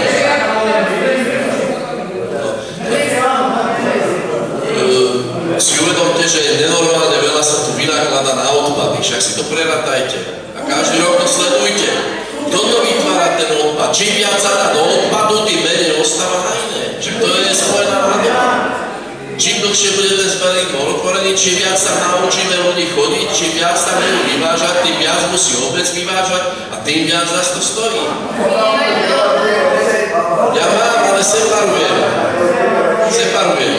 No. Si uvedomte, že je nenormálne veľa sa tu vynaklada na odpady, však si to preratajte. A každý rok to sledujte. Kto to vytvára ten čím viac sa dá do odpadu, tým menej ostáva na iné. Však to je spojená nádoba. Čím dlhšie bude ten zberný dvor otvorený, čím viac sa naučíme ľudí chodiť, čím viac sa budú vyvážať, tým viac musí obec vyvážať a tým viac nás to stojí. Ja mám, ale separujem. Separujem.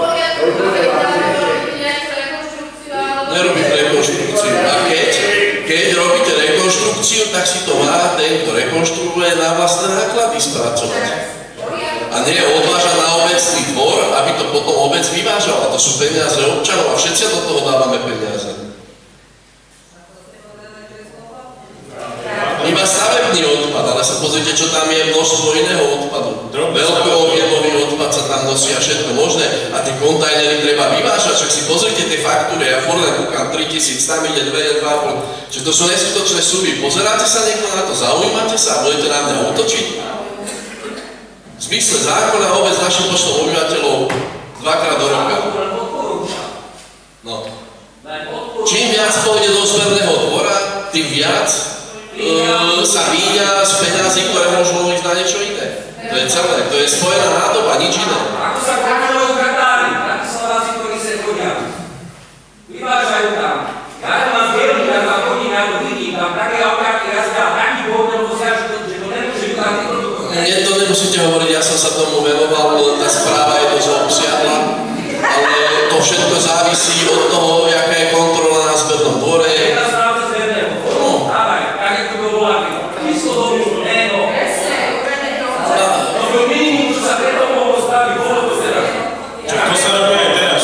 Nerobím rekonštrukciu. A keď, keď robíte rekonštrukciu, tak si to má ten, kto rekonštruuje, na vlastné náklady spracovať. A nie odváža na obecný dvor, aby to potom obec vyvážala. To sú peniaze občanov a všetci do toho dávame peniaze. Iba stavebný odpad, ale sa pozrite, čo tam je množstvo iného odpadu. Veľkoobjemový odpad sa tam nosí a všetko možné a tie kontajnery treba vyvážať. Však si pozrite tie faktúry, ja furt len kúkam tri tisíc, tam ide dve, dva, pol. Čiže to sú neskutočné sumy. Pozeráte sa niekto na to, zaujímate sa a budete na mňa útočiť? V zmysle zákona obec našim počtom obyvateľov dvakrát do roka. No. Čím viac pôjde do zberného dvora, tým viac uh, sa míňa z peňazí, ktoré môžu ísť na niečo iné. To je celé, to je spojená nádoba, nič iné. Ako sa kontrolujú katári, takí Slováci, ktorí sa chodia. Vyvážajú tam. Ja mám dielni, ja tam chodím, ja to vidím, tam také autárky jazdia a taký bordel vozia, že to nemôže byť taký produkt. Nie, to nemusíte hovoriť, ja som sa tomu venoval, tá správa je dosť obsiahla, ale to všetko závisí od toho, jaká je kontrola na zbernom dvore. Je tá správa zberného dvoru, dávaj, tak ako to bolo číslo dobu, ne, no. To bol minimum, čo sa preto mohlo spraviť, bolo to teraz. Čo to sa robí aj teraz?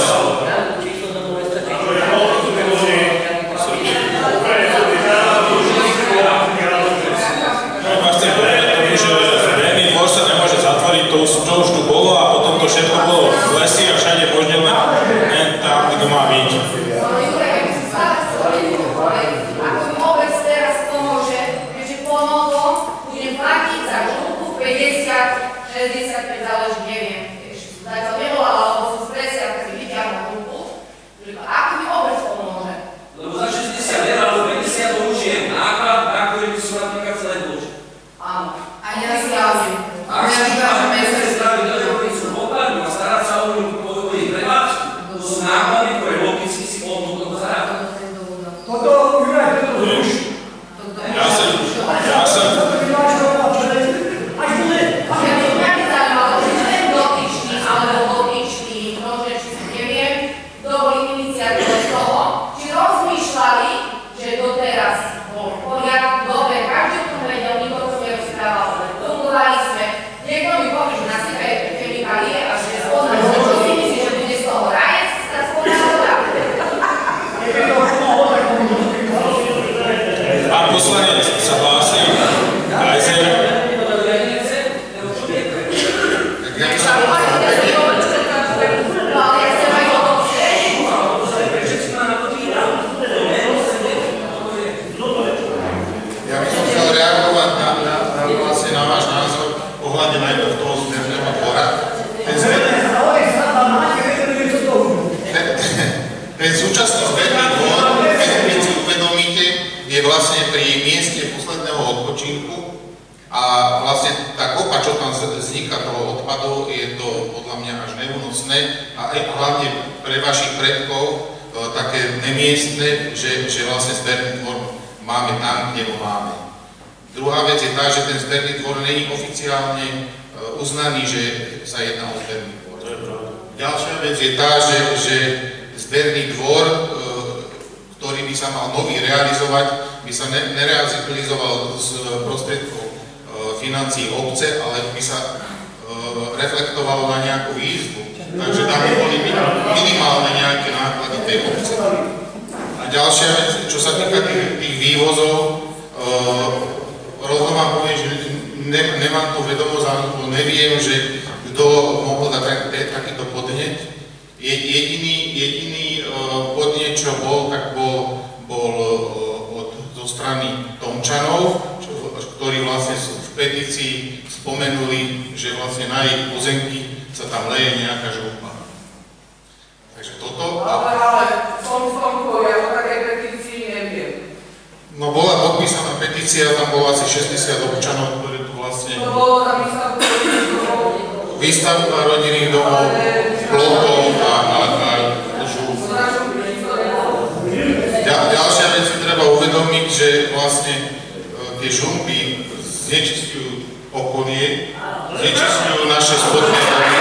To už, to už tu bolo a potom to všetko bolo v lesi a všade možne len ne, tam, kde má byť. No Jurek, ak si stále chcel ako mi obec teraz pomôže, keďže pomohlo, budem platiť za žlúku päťdesiat, šesťdesiatpäť, záleží, neviem, ešte zatiaľ nevolala, alebo som z presiavky si vyťahla žlúku, ako mi obec pomôže? Lebo za šesťdesiat eur alebo päťdesiat to už je náklad, na ktorý by sú napríklad celé dôže. Áno, a ja si razím. Ak sa vyvážame sa spraviť do robicu odpadu a starať sa o ňu po jej prevádzku, to sú náklady, ktoré logicky si od toho zarábajú. Toto, Juraj, toto zruš. Ja som, ja som... Ja by mňa nezaujímalo, že ten dotyčný alebo dotyčný, možno, či si neviem, kto boli iniciatívne toho, či rozmýšľali, že doteraz bol poriadok, dobre, každý o tom vedel, nikto to nerozprával, fungovali sme. Niekto mi povie, že nasype chemikálie a že spoznáš, že čo si myslíš, že bude z toho rajec, sa spozná voda. Pán poslanec sa hlási. Kajzer. Ja by som chcel reagovať na, na, na, vlastne na váš názor ohľadne najprv toho zberného dvora. Ten, ten, ten súčasný zberný dvor, keď, keď si uvedomíte, je vlastne pri mieste posledného odpočinku a vlastne tá kopa, čo tam vzniká toho odpadu, je to podľa mňa až neúnosné a aj hlavne pre vašich predkov také nemiestne, že, že vlastne zberný dvor máme tam, kde ho máme. Druhá vec je tá, že ten zberný dvor není oficiálne uznaný, že sa jedná o zberný dvor. Ďalšia vec je tá, že, že zberný dvor, ktorý by sa mal nový realizovať, by sa ne, nerealizoval z prostriedkov financií obce, ale by sa reflektovalo na nejakú výzvu. Takže tam by boli minimálne nejaké náklady tej obce. A ďalšia vec, čo sa týka tých, tých vývozov, rovno vám poviem, že ne, nemám tú vedomosť, alebo neviem, že kto mohol dať takýto podnet. Je, jediný jediný podnet, čo bol, tak bol, bol od, zo strany Tomčanov, čo, ktorí vlastne v petícii spomenuli, že vlastne na ich pozemky sa tam leje nejaká župa. Takže toto... Ale, ale, som v tomto, ja o takej petícii neviem. No bola podpísaná petícia, tam bolo asi šesťdesiat občanov, ktorí tu vlastne... No výstavba rodinných domov, blokov a, a, a žúb. Ďalšia vec si treba uvedomiť, že vlastne tie žumpy znečistujú okolie, znečistujú naše spodné vody.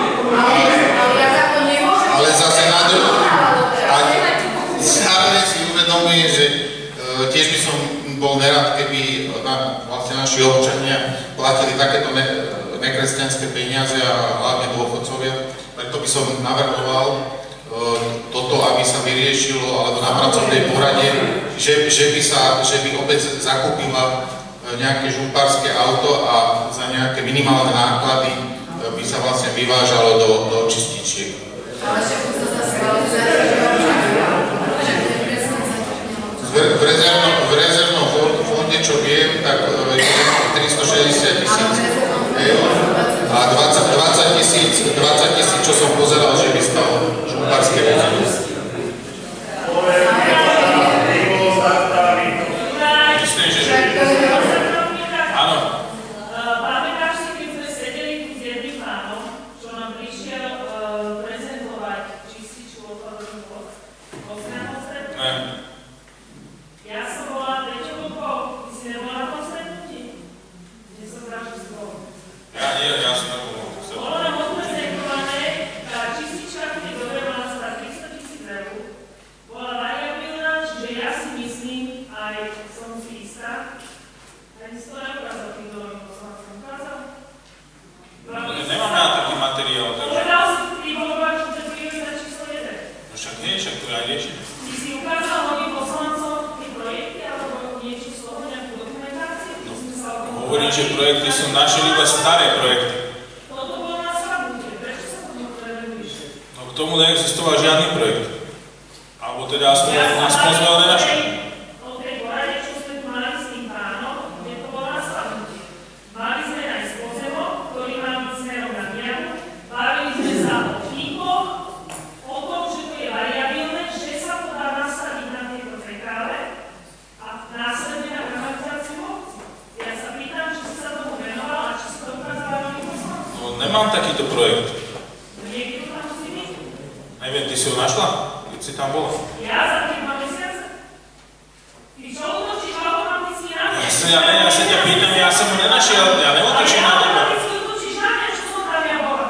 Ale zase na druhú, zároveň si uvedomuje, že tiež by som bol nerad, keby na, vlastne naši občania platili takéto ne, nekresťanské peniaze a hlavne dôchodcovia. Preto by som navrhoval e, toto, aby sa vyriešilo, alebo na pracovnej porade, že, že, by sa, že by obec zakúpila nejaké žumpárske auto a za nejaké minimálne náklady e, by sa vlastne vyvážalo do, do čističiek. V, v, rezervnom, v rezervnom fonde, čo viem, tak je tristošesťdesiat tisíc eur a dvadsať tisíc, čo som pozeral, že by stalo žumpárske vozidlo. Myslím, že... Áno. Pamätáš si, keď sme sedeli tu s jedným pánom, čo nám prišiel prezentovať čističku odpadových vod? Poznámo stretnutí? Ne. Ja som bola treťou rukou, ty si nebola na tom stretnutí? Kde som vražil s tebou? Ja nie, ja som nebol. Bolo nám odprezentované, tá čistička, ktorý dobre mala stať tristo tisíc eur, bola variabilná, čiže ja si myslím, aj som si istá, ani si to neukázal tým novým poslancom. Ukázal? Nemám ja taký materiál, takže... Povedal si tým voľbách, že to je priorita číslo jeden. No však nie, však to aj riešim. Ty si ukázal novým poslancom tie projekty, alebo niečo z toho, nejakú dokumentáciu? Hovorím, že projekty sú naše iba staré projekty. Toto bolo na slabúte, prečo sa to nepreveduješ? No k tomu neexistoval žiadny projekt. Alebo teda aspoň sme ho nenašli. O tej porade, čo sme tu mali s tým pánom, kde to bolo na slabúte. Mali sme aj s pozemom, ktorý má byť smerom na diaľu, bavili sme sa o vtýkoch, o tom, že to je variabilné, že sa to dá nastaviť na tieto fekále a následne na kanalizáciu obci. Ja sa pýtam, či si sa tomu venovala a či si to ukázala novým poslancom. No nemám takýto projekt. Niekto tam musí byť? Neviem, ty si ho našla? Keď si tam bola? Ja za tým dva mesiace? Ty čo utočíš automaticky na mňa? Ja sa, ja, ne, ja sa ťa pýtam, ja som ho nenašiel, ja neotočím na teba. Automaticky utočíš na mňa, čo som tam ja bola?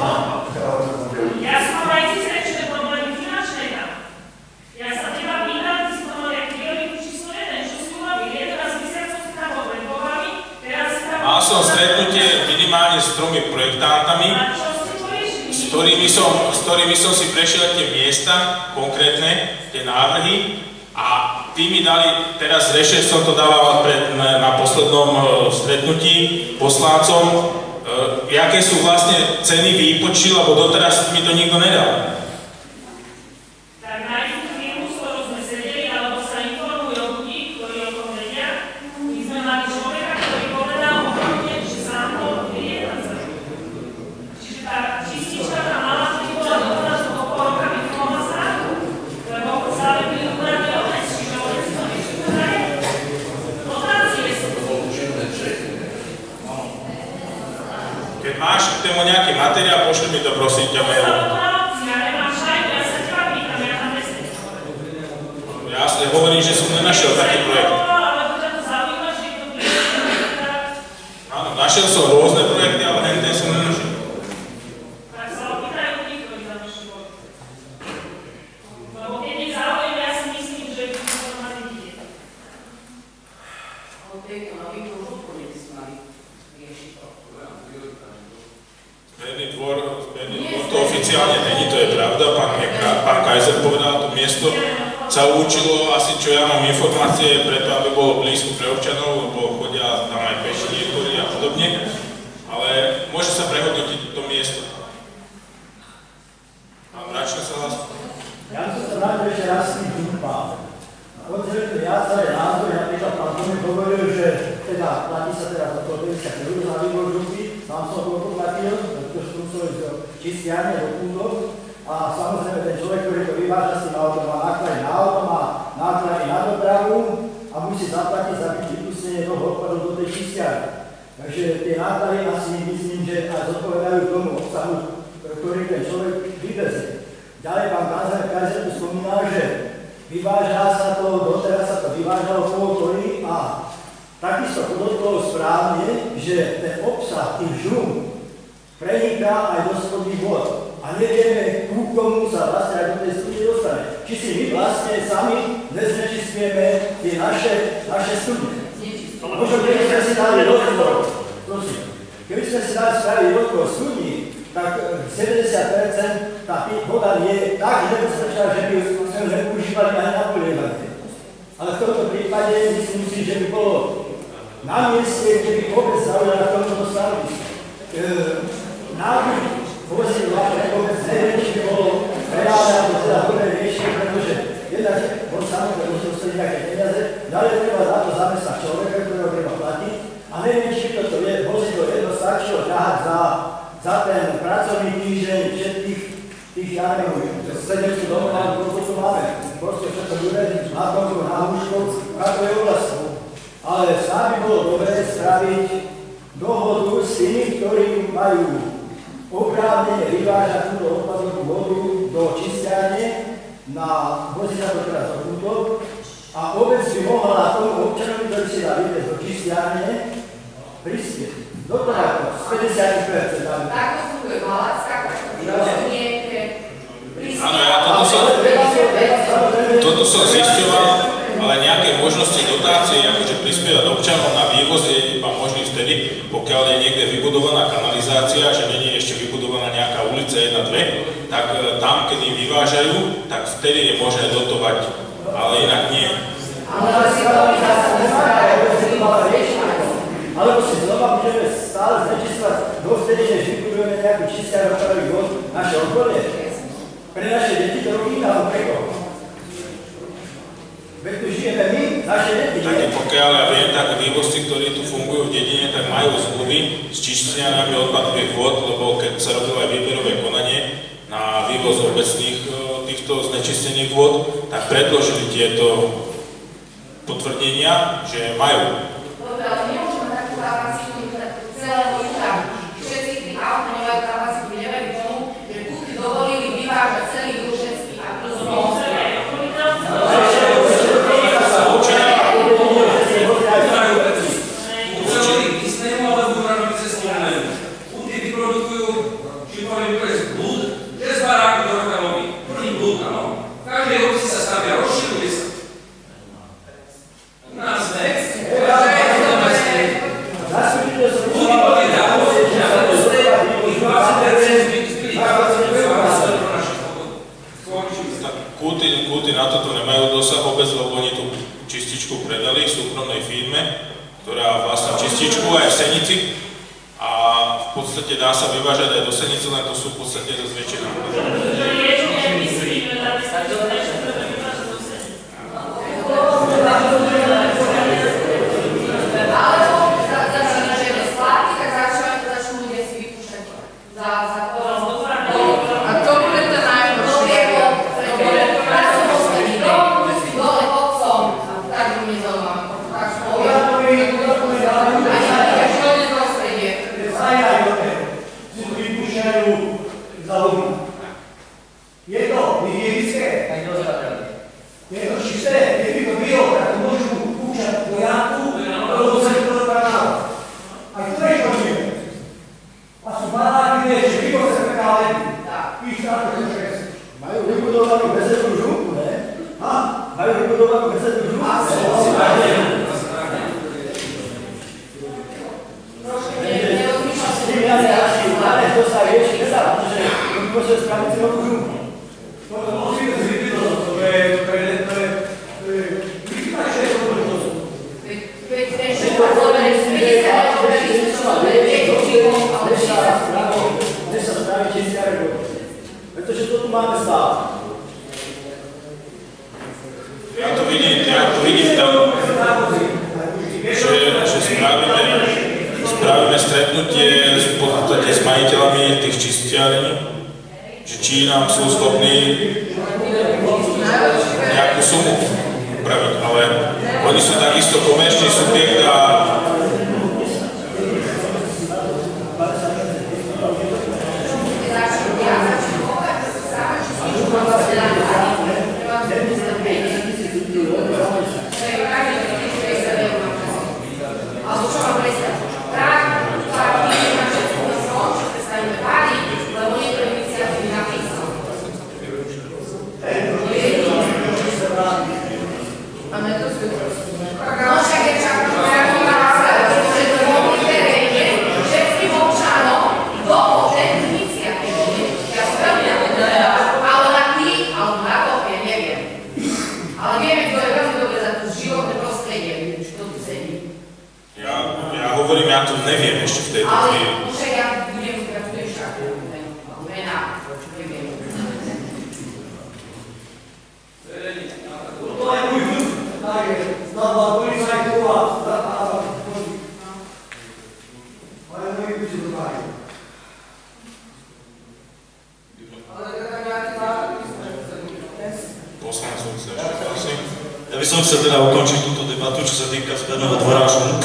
Ja som mal aj cizrečné problémy finančné tam. Ja sa teba pýtam, ty si to mal jak prioritu číslo jeden, čo si urobil? jedenásť mesiacov si tam bol pred voľbami, teraz si tam... Mal som stretnutie minimálne s tromi projektantami, s ktorými som, s ktorými som si prešiel tie miesta, konkrétne, tie návrhy a tí mi dali, teraz rešer som to dával pred, na, na poslednom uh, stretnutí poslancom, uh, jaké sú vlastne ceny výpočty, lebo doteraz mi to nikto nedal. Tak nájdi tú firmu, s ktorou sme sedeli, alebo sa informujú o ľudí, ktorí o tom vedia. My sme mali človeka, ktorý povedal ohromne, že sám to vyjedná sa. Čiže tá čistička tam mala, ktorý bola dokonať do pol roka, by to mohla stáť. Lebo stále byli ubraní obec, čiže obec si to vyšli zaje. Dotácie sú to. Keď máš k tému nejaký materiál, pošli mi to prosím ťa mail. Ja nemám šajnu, ja sa ťa pýtam, ja tam nesem. Ja si hovorím, že som nenašiel taký projekt. Áno, našiel som rôzne projekty, ale hente som nenašiel. Tak sa opýtajú ľudí, ktorí tam ešte boli. Lebo keď je záujem, ja si myslím, že by som to mali vidieť. Ale tieto nový prúžovku by sme mali riešiť to. Zberný dvor, zberný dvor to oficiálne není, to je pravda. Pán, pán Kaiser povedal, to miesto sa učilo asi, čo ja mám informácie, preto aby bolo blízko pre občanov, lebo chodia tam aj peši niektorí a podobne. Ale môže sa prehodnotiť to miesto. Pán Bračka sa vás... Ja som sa vrátil ešte raz s tým žumpám. Koncertu viaceré názory, napríklad pán Tomek hovoril, že teda platí sa teraz za to päťdesiat eur za výbor žumpy, tam som koľko platil, pretože som musel ísť do čistiarne, do kúndov a samozrejme ten človek, ktorý to vyváža s tým autom, má náklady na auto, má náklady na dopravu a musí zaplatiť za vypustenie toho odpadu do tej čistiarne. Ja Takže tie náklady asi myslím, že aj zodpovedajú tomu obsahu, ktorý ten človek vyvezie. Ďalej pán Kaiser tu spomínal, že vyváža sa to, doteraz sa to vyvážalo po okolí a takisto podotkol správne, že ten obsah tých žum preniká aj do spodných vod. A nevieme, ku komu sa vlastne aj do tej studie dostane. Či si my vlastne sami neznečistujeme tie naše, naše studie. Možno keby sme si dali rozbor, prosím, keby sme si dali spraviť rozbor studí, tak sedemdesiat percent tá voda je tak nebezpečná, že by sme ju nepoužívali aj na polievanie. Ale v tomto prípade myslím si, že by bolo na mieste, kde by vôbec zaujali na tomto stanovisku. Návrh vozidla pre vôbec neviem, či by bolo reálne alebo teda dobré riešenie, pretože jednak on samozrejme musí dostať nejaké peniaze, ďalej treba za to zamestnať človeka, ktorého treba platiť a neviem, či toto je vozidlo jedno stačilo ťahať za, za ten pracovný týždeň všetkých tých, ja neviem, sedemsto domov, koľko tu máme, proste všetko bude na tomku, na húšku, v každej oblasti. Ale snáď by bolo dobré spraviť dohodu s tými, ktorí majú oprávnene vyvážať túto odpadovú vodu do čistiarne na vozidla to teraz odkúto a obec by mohla tomu občanovi, ktorý si dá vyviesť do čistiarne, prispieť. Do toho z päťdesiat percent. Takto funguje Malacka, takto nie je prispieť. Áno, ja toto som, toto som zisťoval, ale nejaké možnosti dotácie, akože prispievať občanom na vývoz je iba možný vtedy, pokiaľ je niekde vybudovaná kanalizácia, že nie je ešte vybudovaná nejaká ulica jedna, dve, tak tam, keď im vyvážajú, tak vtedy je možné dotovať, ale inak nie. Alebo si znova budeme stále znečistovať dovtedy, než vybudujeme nejakú čistiaru odpadových vod naše okolie. Pre naše deti to robí nám pre koho. Veď tu žijeme my, naše deti. Tak pokiaľ ja viem, tak vývozci, ktorí tu fungujú v dedine, tak majú zmluvy s čistiarnami odpadových vod, lebo keď sa robilo aj výberové konanie na vývoz obecných týchto znečistených vod, tak predložili tieto potvrdenia, že majú. Dobre, ale nemôžeme takú kapacitu celého ústavu. Všetci tí auta nemajú kapacitu, neverí tomu, že kúky dovolili vyvážať celý Ruženský a Kruzovský. Kúty na toto nemajú dosah obec, lebo oni tú čističku predali súkromnej firme, ktorá vlastne čističku aj v Senici a v podstate dá sa vyvážať aj do Senice, len to sú v podstate dosť väčšie náklady. Je to hygienické? Je to čisté? Keď by to bylo, tak to môžu púšťať do jáku, alebo do sektora kanála. A ktoré chodíme? A sú baráky, že vyvoze prekálený. Ich táto šest. Majú vybudovanú bezednú žumku, ne? Ha? Majú vybudovanú bezednú žumku? S tým ja si asi máme, to sa rieši nedá, pretože môže spraviť si novú žumku. To musíme zvykli do toho, to je, to je, to je, to je, vychýmať, že je to bude to. Veď ten šupa zoberie z päťdesiat eur, že sa zoberie číkom, ale šíka. Kde sa spraví čistiare vody. Pretože to tu máme stále. Ja to vidím, ja to vidím tam, že, že spravíme, spravíme stretnutie v podstate s majiteľami tých čistiarní, že či nám sú schopní nejakú sumu upraviť, ale oni sú takisto komerčný subjekt a Znova policajkova, zatáva, chodí. Ale moji by si to majú. Ja by som chcel teda ukončiť túto debatu, čo sa týka zberného dvorážu.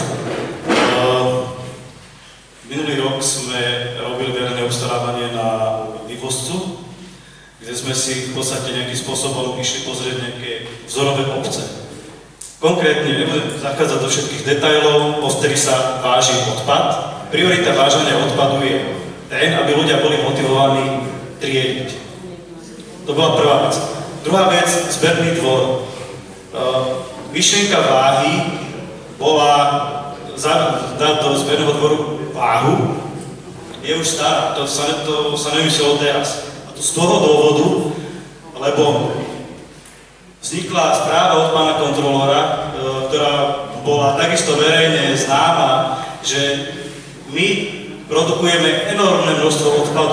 Minulý rok sme robili verejné obstarávanie na vývozcu, kde sme si v podstate nejakým spôsobom išli pozrieť nejaké vzorové obce. Konkrétne, nebudem zachádzať do všetkých detailov, po ktorých sa váži odpad. Priorita váženia odpadu je ten, aby ľudia boli motivovaní triediť. To bola prvá vec. Druhá vec, zberný dvor. Myšlienka váhy bola dať do zberného dvoru váhu, je už stará, to sa, to sa nemyslelo teraz. A to z toho dôvodu, lebo vznikla správa od pána kontrolóra, ktorá bola takisto verejne známa, že my produkujeme enormné množstvo odpadu.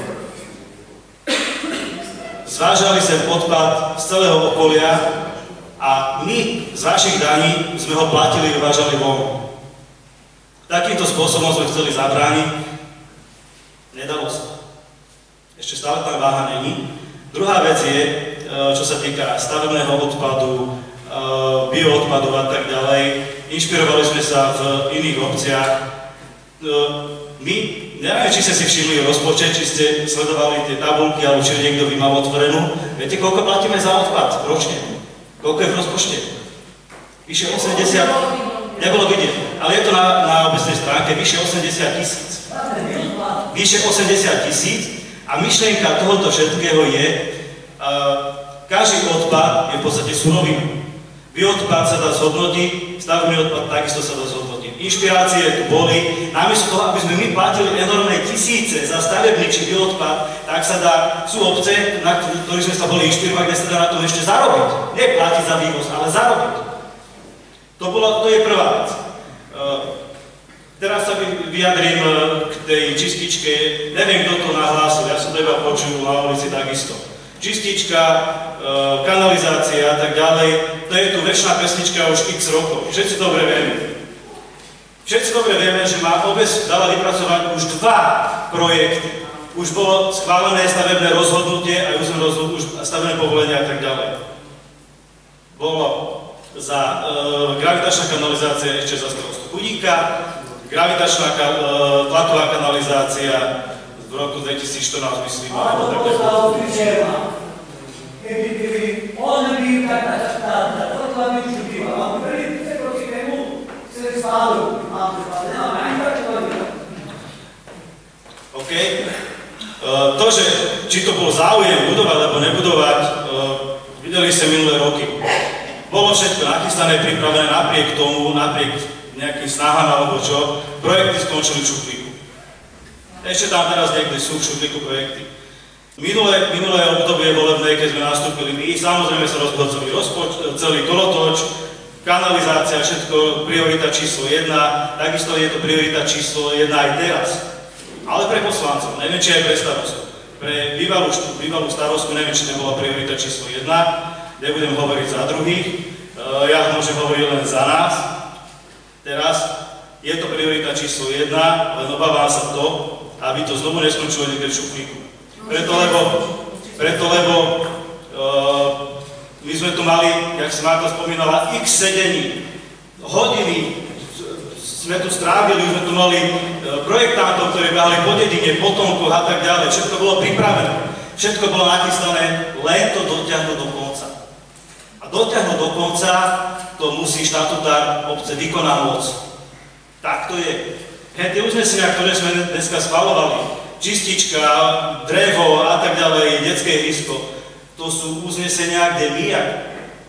Zvážali sem odpad z celého okolia a my z vašich daní sme ho platili a vyvážali von. Takýmto spôsobom sme chceli zabrániť. Nedalo sa. Ešte stále tam váha není. Druhá vec je, čo sa týka stavebného odpadu, bioodpadu a tak ďalej. Inšpirovali sme sa v iných obciach. My, neviem, či ste si všimli rozpočet, či ste sledovali tie tabulky, alebo či niekto by mal otvorenú. Viete, koľko platíme za odpad ročne? Koľko je v rozpočte? Vyše osemdesiat, nebolo vidieť, ale je to na, na obecnej stránke, vyše osemdesiat tisíc. Vyše osemdesiat tisíc a myšlienka tohoto všetkého je, uh, každý odpad je v podstate surovina. Bioodpad sa dá zhodnotiť, stavebný odpad takisto sa dá zhodnotiť. Inšpirácie tu boli, namiesto toho, aby sme my platili enormné tisíce za stavebný či bioodpad, tak sa dá, sú obce, na ktorých sme sa boli inšpirovať, kde sa dá na tom ešte zarobiť. Nie platiť za vývoz, ale zarobiť. To, bolo, to je prvá vec. Uh, teraz sa vyjadrím k tej čističke, neviem, kto to nahlásil, ja som to iba počul na ulici takisto. Čistička, uh, kanalizácia a tak ďalej, to je tu večná pesnička už x rokov. Všetci dobre vieme. Všetci dobre vieme, že má obec dala vypracovať už dva projekty. Už bolo schválené stavebné rozhodnutie a už, už stavebné povolenie a tak ďalej. Bolo za e, gravitačná kanalizácia ešte za starostu Chudíka, gravitačná ka, e, tlaková kanalizácia v roku dvetisícštrnásť, myslím. Áno, to bolo za obyčajná. Keby, keby on by taká taká, to by už býva. Mám prvý písek proti tému, chceli stálu. Mám to, nemám ani tak človeka. OK. Uh, to, že či to bol záujem budovať alebo nebudovať, uh, videli ste minulé roky. Bolo všetko nachystané, pripravené napriek tomu, napriek nejakým snahám alebo čo, projekty skončili v šuplíku. Ešte tam teraz niekde sú v šuplíku projekty. Minulé, minulé obdobie volebné, keď sme nastúpili my, samozrejme sa rozbehol celý rozpoč, celý kolotoč, kanalizácia, všetko, priorita číslo jedna, takisto je to priorita číslo jedna aj teraz. Ale pre poslancov, neviem, či aj pre starostu. Pre bývalú, bývalú starostku, neviem, či to bola priorita číslo jedna, nebudem hovoriť za druhých, ja môžem hovoriť len za nás. Teraz je to priorita číslo jedna, len obávam sa to, aby to znovu neskončilo niekde v šuplíku. Preto, lebo, preto, lebo uh, my sme tu mali, jak si Marta spomínala, x sedení, hodiny sme tu strávili, už sme tu mali uh, projektantov, ktorí behali po dedine, po tomkoch a tak ďalej. Všetko bolo pripravené, všetko bolo nachystané, len to dotiahnuť do konca. A dotiahnuť do konca to musí štatutár obce výkonná moc. Tak to je. Hej, tie uznesenia, ktoré sme dneska schvaľovali, čistička, drevo a tak ďalej, detské ihrisko, to sú uznesenia, kde my, jak e,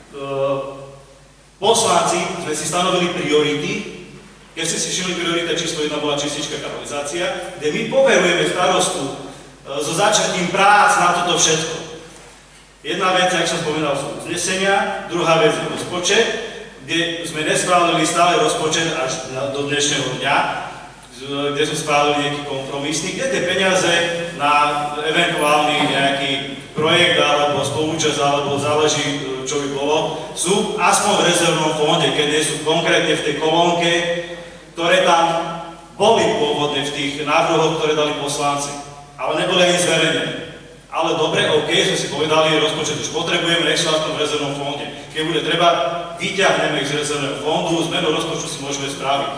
poslanci, sme si stanovili priority. Keď ste si všimli, priorita číslo jedna bola čistička, kanalizácia, kde my poverujeme starostu e, so začatím prác na toto všetko. Jedna vec, jak som spomínal, sú uznesenia, druhá vec je rozpočet, kde sme neschválili stále rozpočet až do dnešného dňa, kde sme schválili nejaký kompromisný, kde tie peniaze na eventuálny nejaký projekt alebo spolúčasť, alebo záleží, čo by bolo, sú aspoň v rezervnom fonde, keď nie sú konkrétne v tej kolónke, ktoré tam boli pôvodne v tých návrhoch, ktoré dali poslanci, ale neboli ani zverejnené. Ale dobre, OK, sme si povedali, rozpočet už potrebujeme, nech sú aspoň v rezervnom fonde. Keď bude treba, vyťahneme ich z rezervného fondu, zmenu rozpočtu si môžeme spraviť.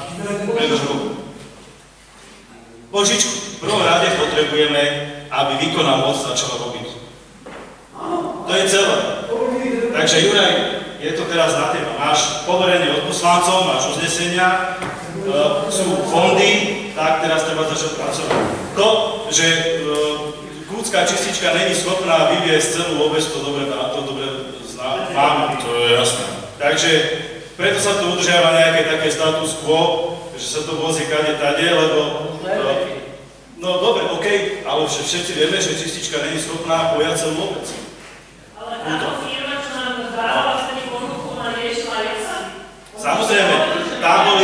Božičku, v prvom rade potrebujeme, aby výkonná moc začala robiť. To je celé. Takže Juraj, je to teraz na teba. Máš poverenie od poslancov, máš uznesenia, e, sú fondy, tak teraz treba začať pracovať. To, že e, kľudská čistička není schopná vyviesť celú obec, to dobre, to dobre zná, máme. To je jasné. Takže preto sa tu udržiava nejaké také status quo, že sa to vozí kade tade, lebo... E, no dobre, OK, ale všetci vieme, že čistička není schopná pojať celú obec. Ale táto firma, čo nám dávala vlastne ponuku, ona riešila aj sa? Samozrejme, tam boli...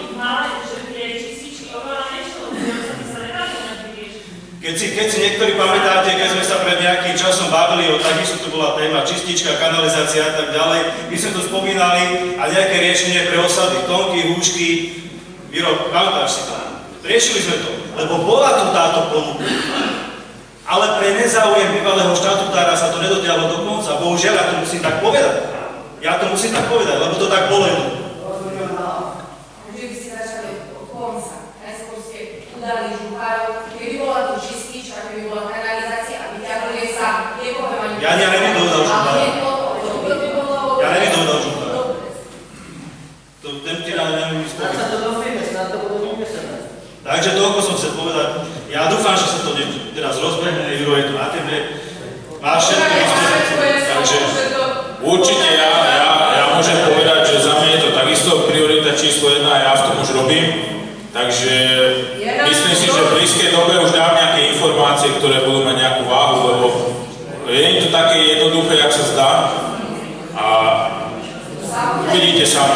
Keď si, keď si niektorí pamätáte, keď sme sa pred nejakým časom bavili o takisto tu bola téma čistička, kanalizácia a tak ďalej, my sme to spomínali a nejaké riešenie pre osady, tonky, húšky, Viro, pamätáš si to? Riešili sme to, lebo bola tu táto ponuka. Ale pre nezáujem bývalého štatutára sa to nedotiahlo do konca. Bohužiaľ, ja to musím tak povedať. Ja to musím tak povedať, lebo to tak bolo. Že by ste začali od konca. Najskôr ste udali žuchárov, keby bola tu čistička, keby bola kanalizácia a vyťahli sa, nepoviem ani... Ja neviem, kto udal žuchárov. Ja neviem, kto udal žuchárov. To ten ti ale neviem vyspovedať. Snad sa to dofíme, snad to budú vymyslené. Takže toľko som chcel povedať. Ja dúfam, že sa to teraz rozbehne, Juro, je to na tebe. Máš všetko takže... Určite ja, ja, ja môžem povedať, že za mňa je to takisto priorita číslo jedna a ja v tom už robím. Takže myslím si, že v blízkej dobe už dám nejaké informácie, ktoré budú mať nejakú váhu, lebo je to také jednoduché, jak sa zdá. A uvidíte sami.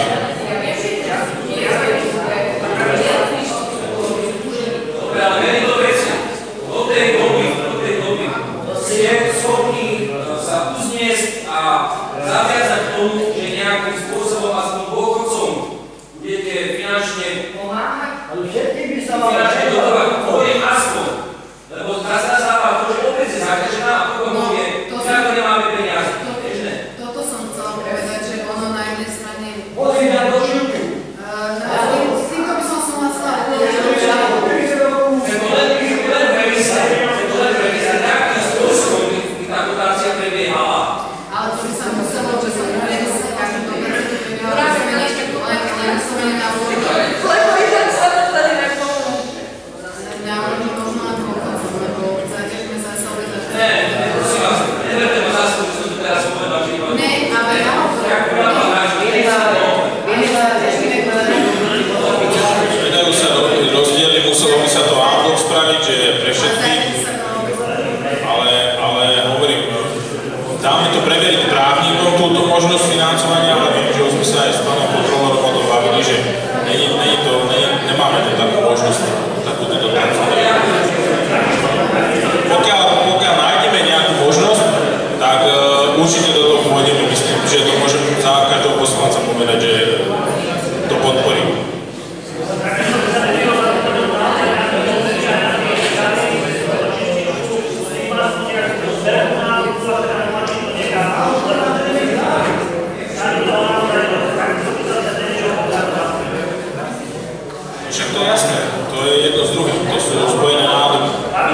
Dobre, ale veľmi do veci. Do tej doby, do tej doby ste schopní sa uzniesť a zaviazať k tomu, že nejakým spôsobom aspoň dôchodcom budete finančne pomáhať. Ale všetky by sa mali... Finančne dotovať, poviem aspoň. Lebo teraz nastáva to, že opäť je zaťažená a potom povie, ako nemáme peniaze. Toto som chcela povedať, že ono na jednej strane... Pozri na do žilky. S týmto by som súhlasila, ale ale to by sa muselo, že sa premyslieť, každý to bude, že by mala zmeniť, len vyslovene na úrovni. Lebo idem sa to tady nekomu. Na úrovni možno na dôchodcov, lebo zaťažme zase obec a Ne, prosím vás, neverte ma zásku, že som tu teraz povedal, že iba... Ne, ale ja Vedajú sa rozdiely, muselo by sa to áno spraviť, že pre všetkých, ale, ale hovorím, dáme to preveriť právnikom túto možnosť financovania, ale viem, že už sme sa aj s pánom kontrolorom o tom bavili, že není, není to, není, nemáme tu takú možnosť, takúto dotáciu. Pokiaľ, pokiaľ nájdeme nejakú možnosť, tak uh, určite do toho pôjdeme, myslím, že to môžem za každého poslanca povedať, že to podporím. Však to je jasné, to je jedno z druhým, to sú spojené nádoby.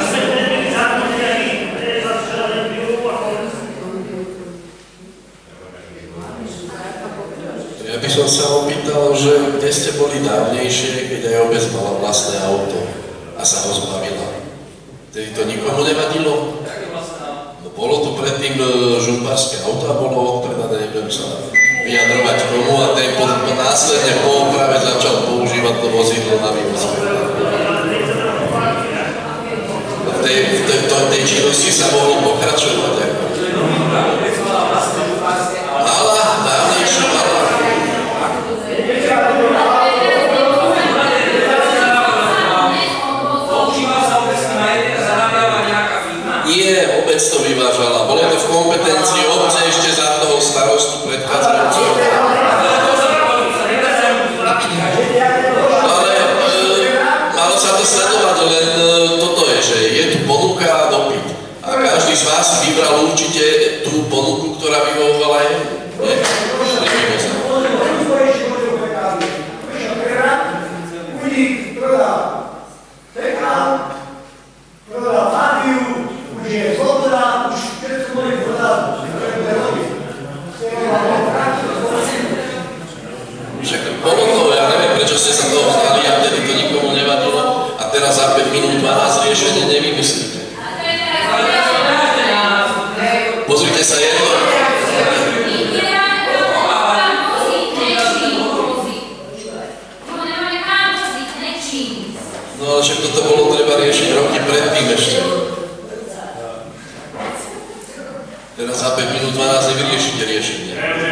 Ja by som sa opýtal, že kde ste boli dávnejšie, keď aj obec mala vlastné auto a sa ho zbavila. Tedy to nikomu nevadilo? No bolo tu predtým žumpárske auto a bolo odpredané, nebudem sa vyjadrovať komu a ten po, po následne po oprave začal používať to vozidlo na vývoz. V tej, v tej, v tej činnosti sa mohlo pokračovať. Mala, dávnejšie mala. Nie, obec to vyvážala. Bolo to v kompetencii obce ešte za toho starostu sklamať, len toto je, že je tu ponuka a dopyt. A každý z vás si vybral určite tú ponuku, ktorá vyhovovala jemu. Nie? Prodal Fabiu, už je sloboda, už všetko môže prodať. Však bolo to, ja neviem, prečo ste sa toho vzdali a vtedy to nikomu nevadilo a teraz za päť minút dvanásť riešenie nevymyslíte. Pozrite sa jedno. No ale však toto bolo treba riešiť roky predtým ešte. Teraz za päť minút dvanásť nevyriešite riešenie.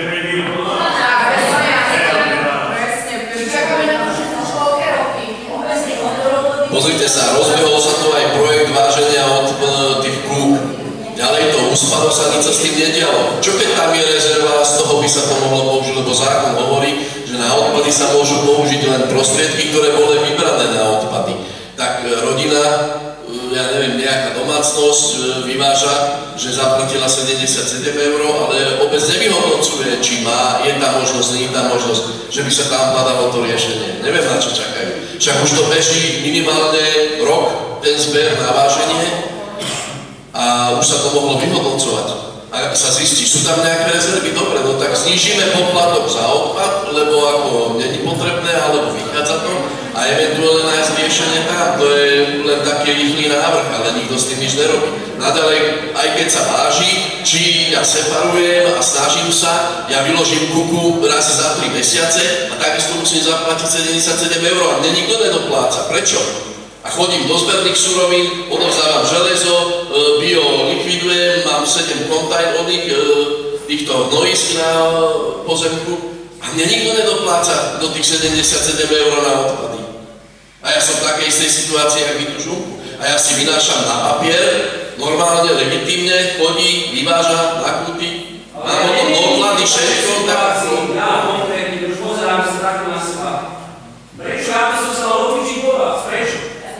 Pozrite sa, rozbehol sa tu aj projekt váženia od tých prúk. Ďalej to uspalo sa, nič sa s tým nedialo. Čo keď tam je rezerva, z toho by sa to mohlo použiť, lebo zákon hovorí, že na odpady sa môžu použiť len prostriedky, ktoré boli vybrané na odpady. Tak rodina, ja neviem, nejaká domácnosť vyváža, že zaplatila sedemdesiatsedem eur, ale obec nevyhodnocuje, či má, je tá možnosť, nie je tá možnosť, že by sa tam hľadalo to riešenie. Neviem, na čo čakajú. Však už to beží minimálne rok, ten zber na váženie a už sa to mohlo vyhodnocovať. A ak sa zistí, sú tam nejaké rezervy, dobre, no tak znížime poplatok za odpad, lebo ako není potrebné, alebo vychádza to a eventuálne nájsť riešenie tam. To je len taký rýchly návrh, ale nikto s tým nič nerobí. Naďalej, aj keď sa váži, či ja separujem a snažím sa, ja vyložím kuku raz za tri mesiace a takisto musím zaplatiť sedemdesiatsedem eur a mne nikto nedopláca. Prečo? A chodím do zberných surovín, odovzdávam železo, bio likvidujem, mám sedem kontajnerov týchto hnojísk na pozemku a mne nikto nedopláca do tých sedemdesiatsedem eur na odpady. A ja som v takej istej situácii, ako vy tu žumku. A ja si vynášam na papier, normálne, legitímne, chodí, vyváža, nakúpi. Mám o tom doklady, všetko. Ja konkrétne už pozerám sa takto na seba. Prečo ja by som sa mal odličiť po vás? Prečo?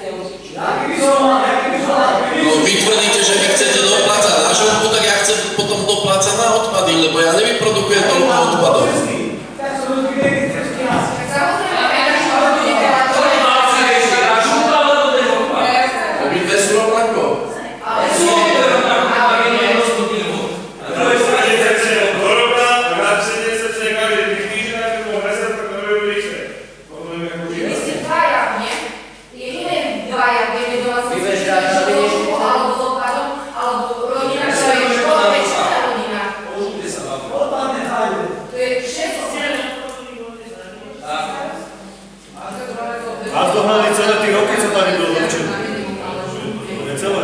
No vy tvrdíte, že vy chcete doplácať na žumpu, tak ja chcem potom doplácať na odpady, lebo ja nevyprodukujem toľko odpadov. Obidve sú rovnako. A dohnali celé tých roky, co tady bylo určené. Je celé.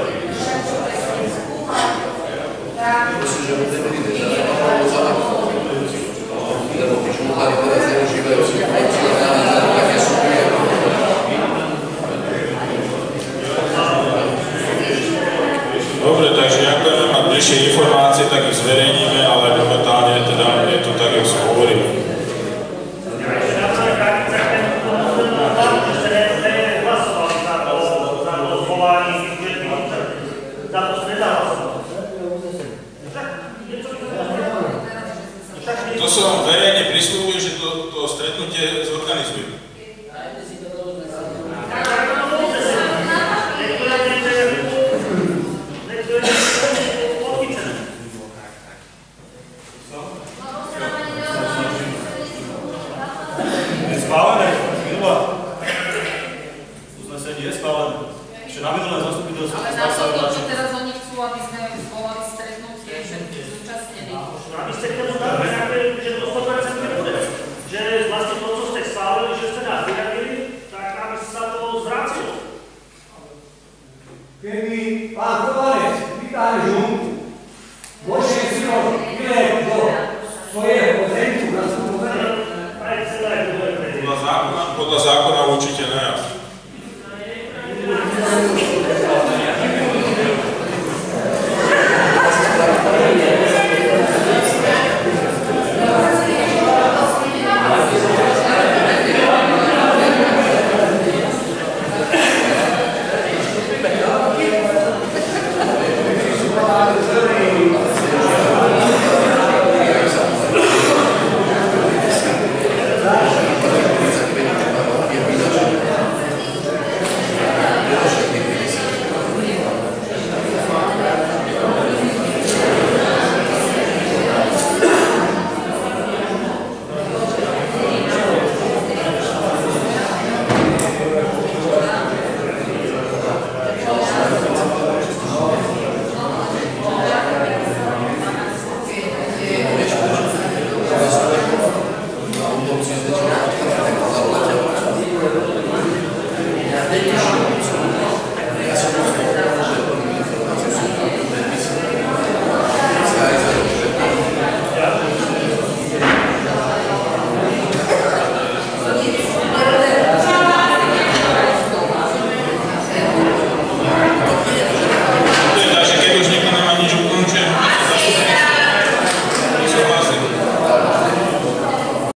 Lebo tí šmulári teraz neužívajú si také súpie. Dobre, takže ak budeme mať bližšie informácie, tak ich zverejníme, ale momentálne teda je to tak, jak som hovoril. To som verejne prisľúbil, že to, to stretnutie zorganizujem. Je spálené, minulá. Uznesenie je spálené. Ešte na minulé zastupiteľstvo. Ale na to, čo teraz oni chcú, aby sme zvolali stretnutie všetkých zúčastnených. Aby ste k tomu dali nejaké, že to sto percent nebude. Že vlastne to, čo ste schválili, že ste nás vyjadrili, tak aby sa to zvracilo. Keby pán Kovanec vytáhne žumpu, môže si ho vyleť do svojho pozemku na svojho pozemku. Podľa zákona, podľa zákona určite ne.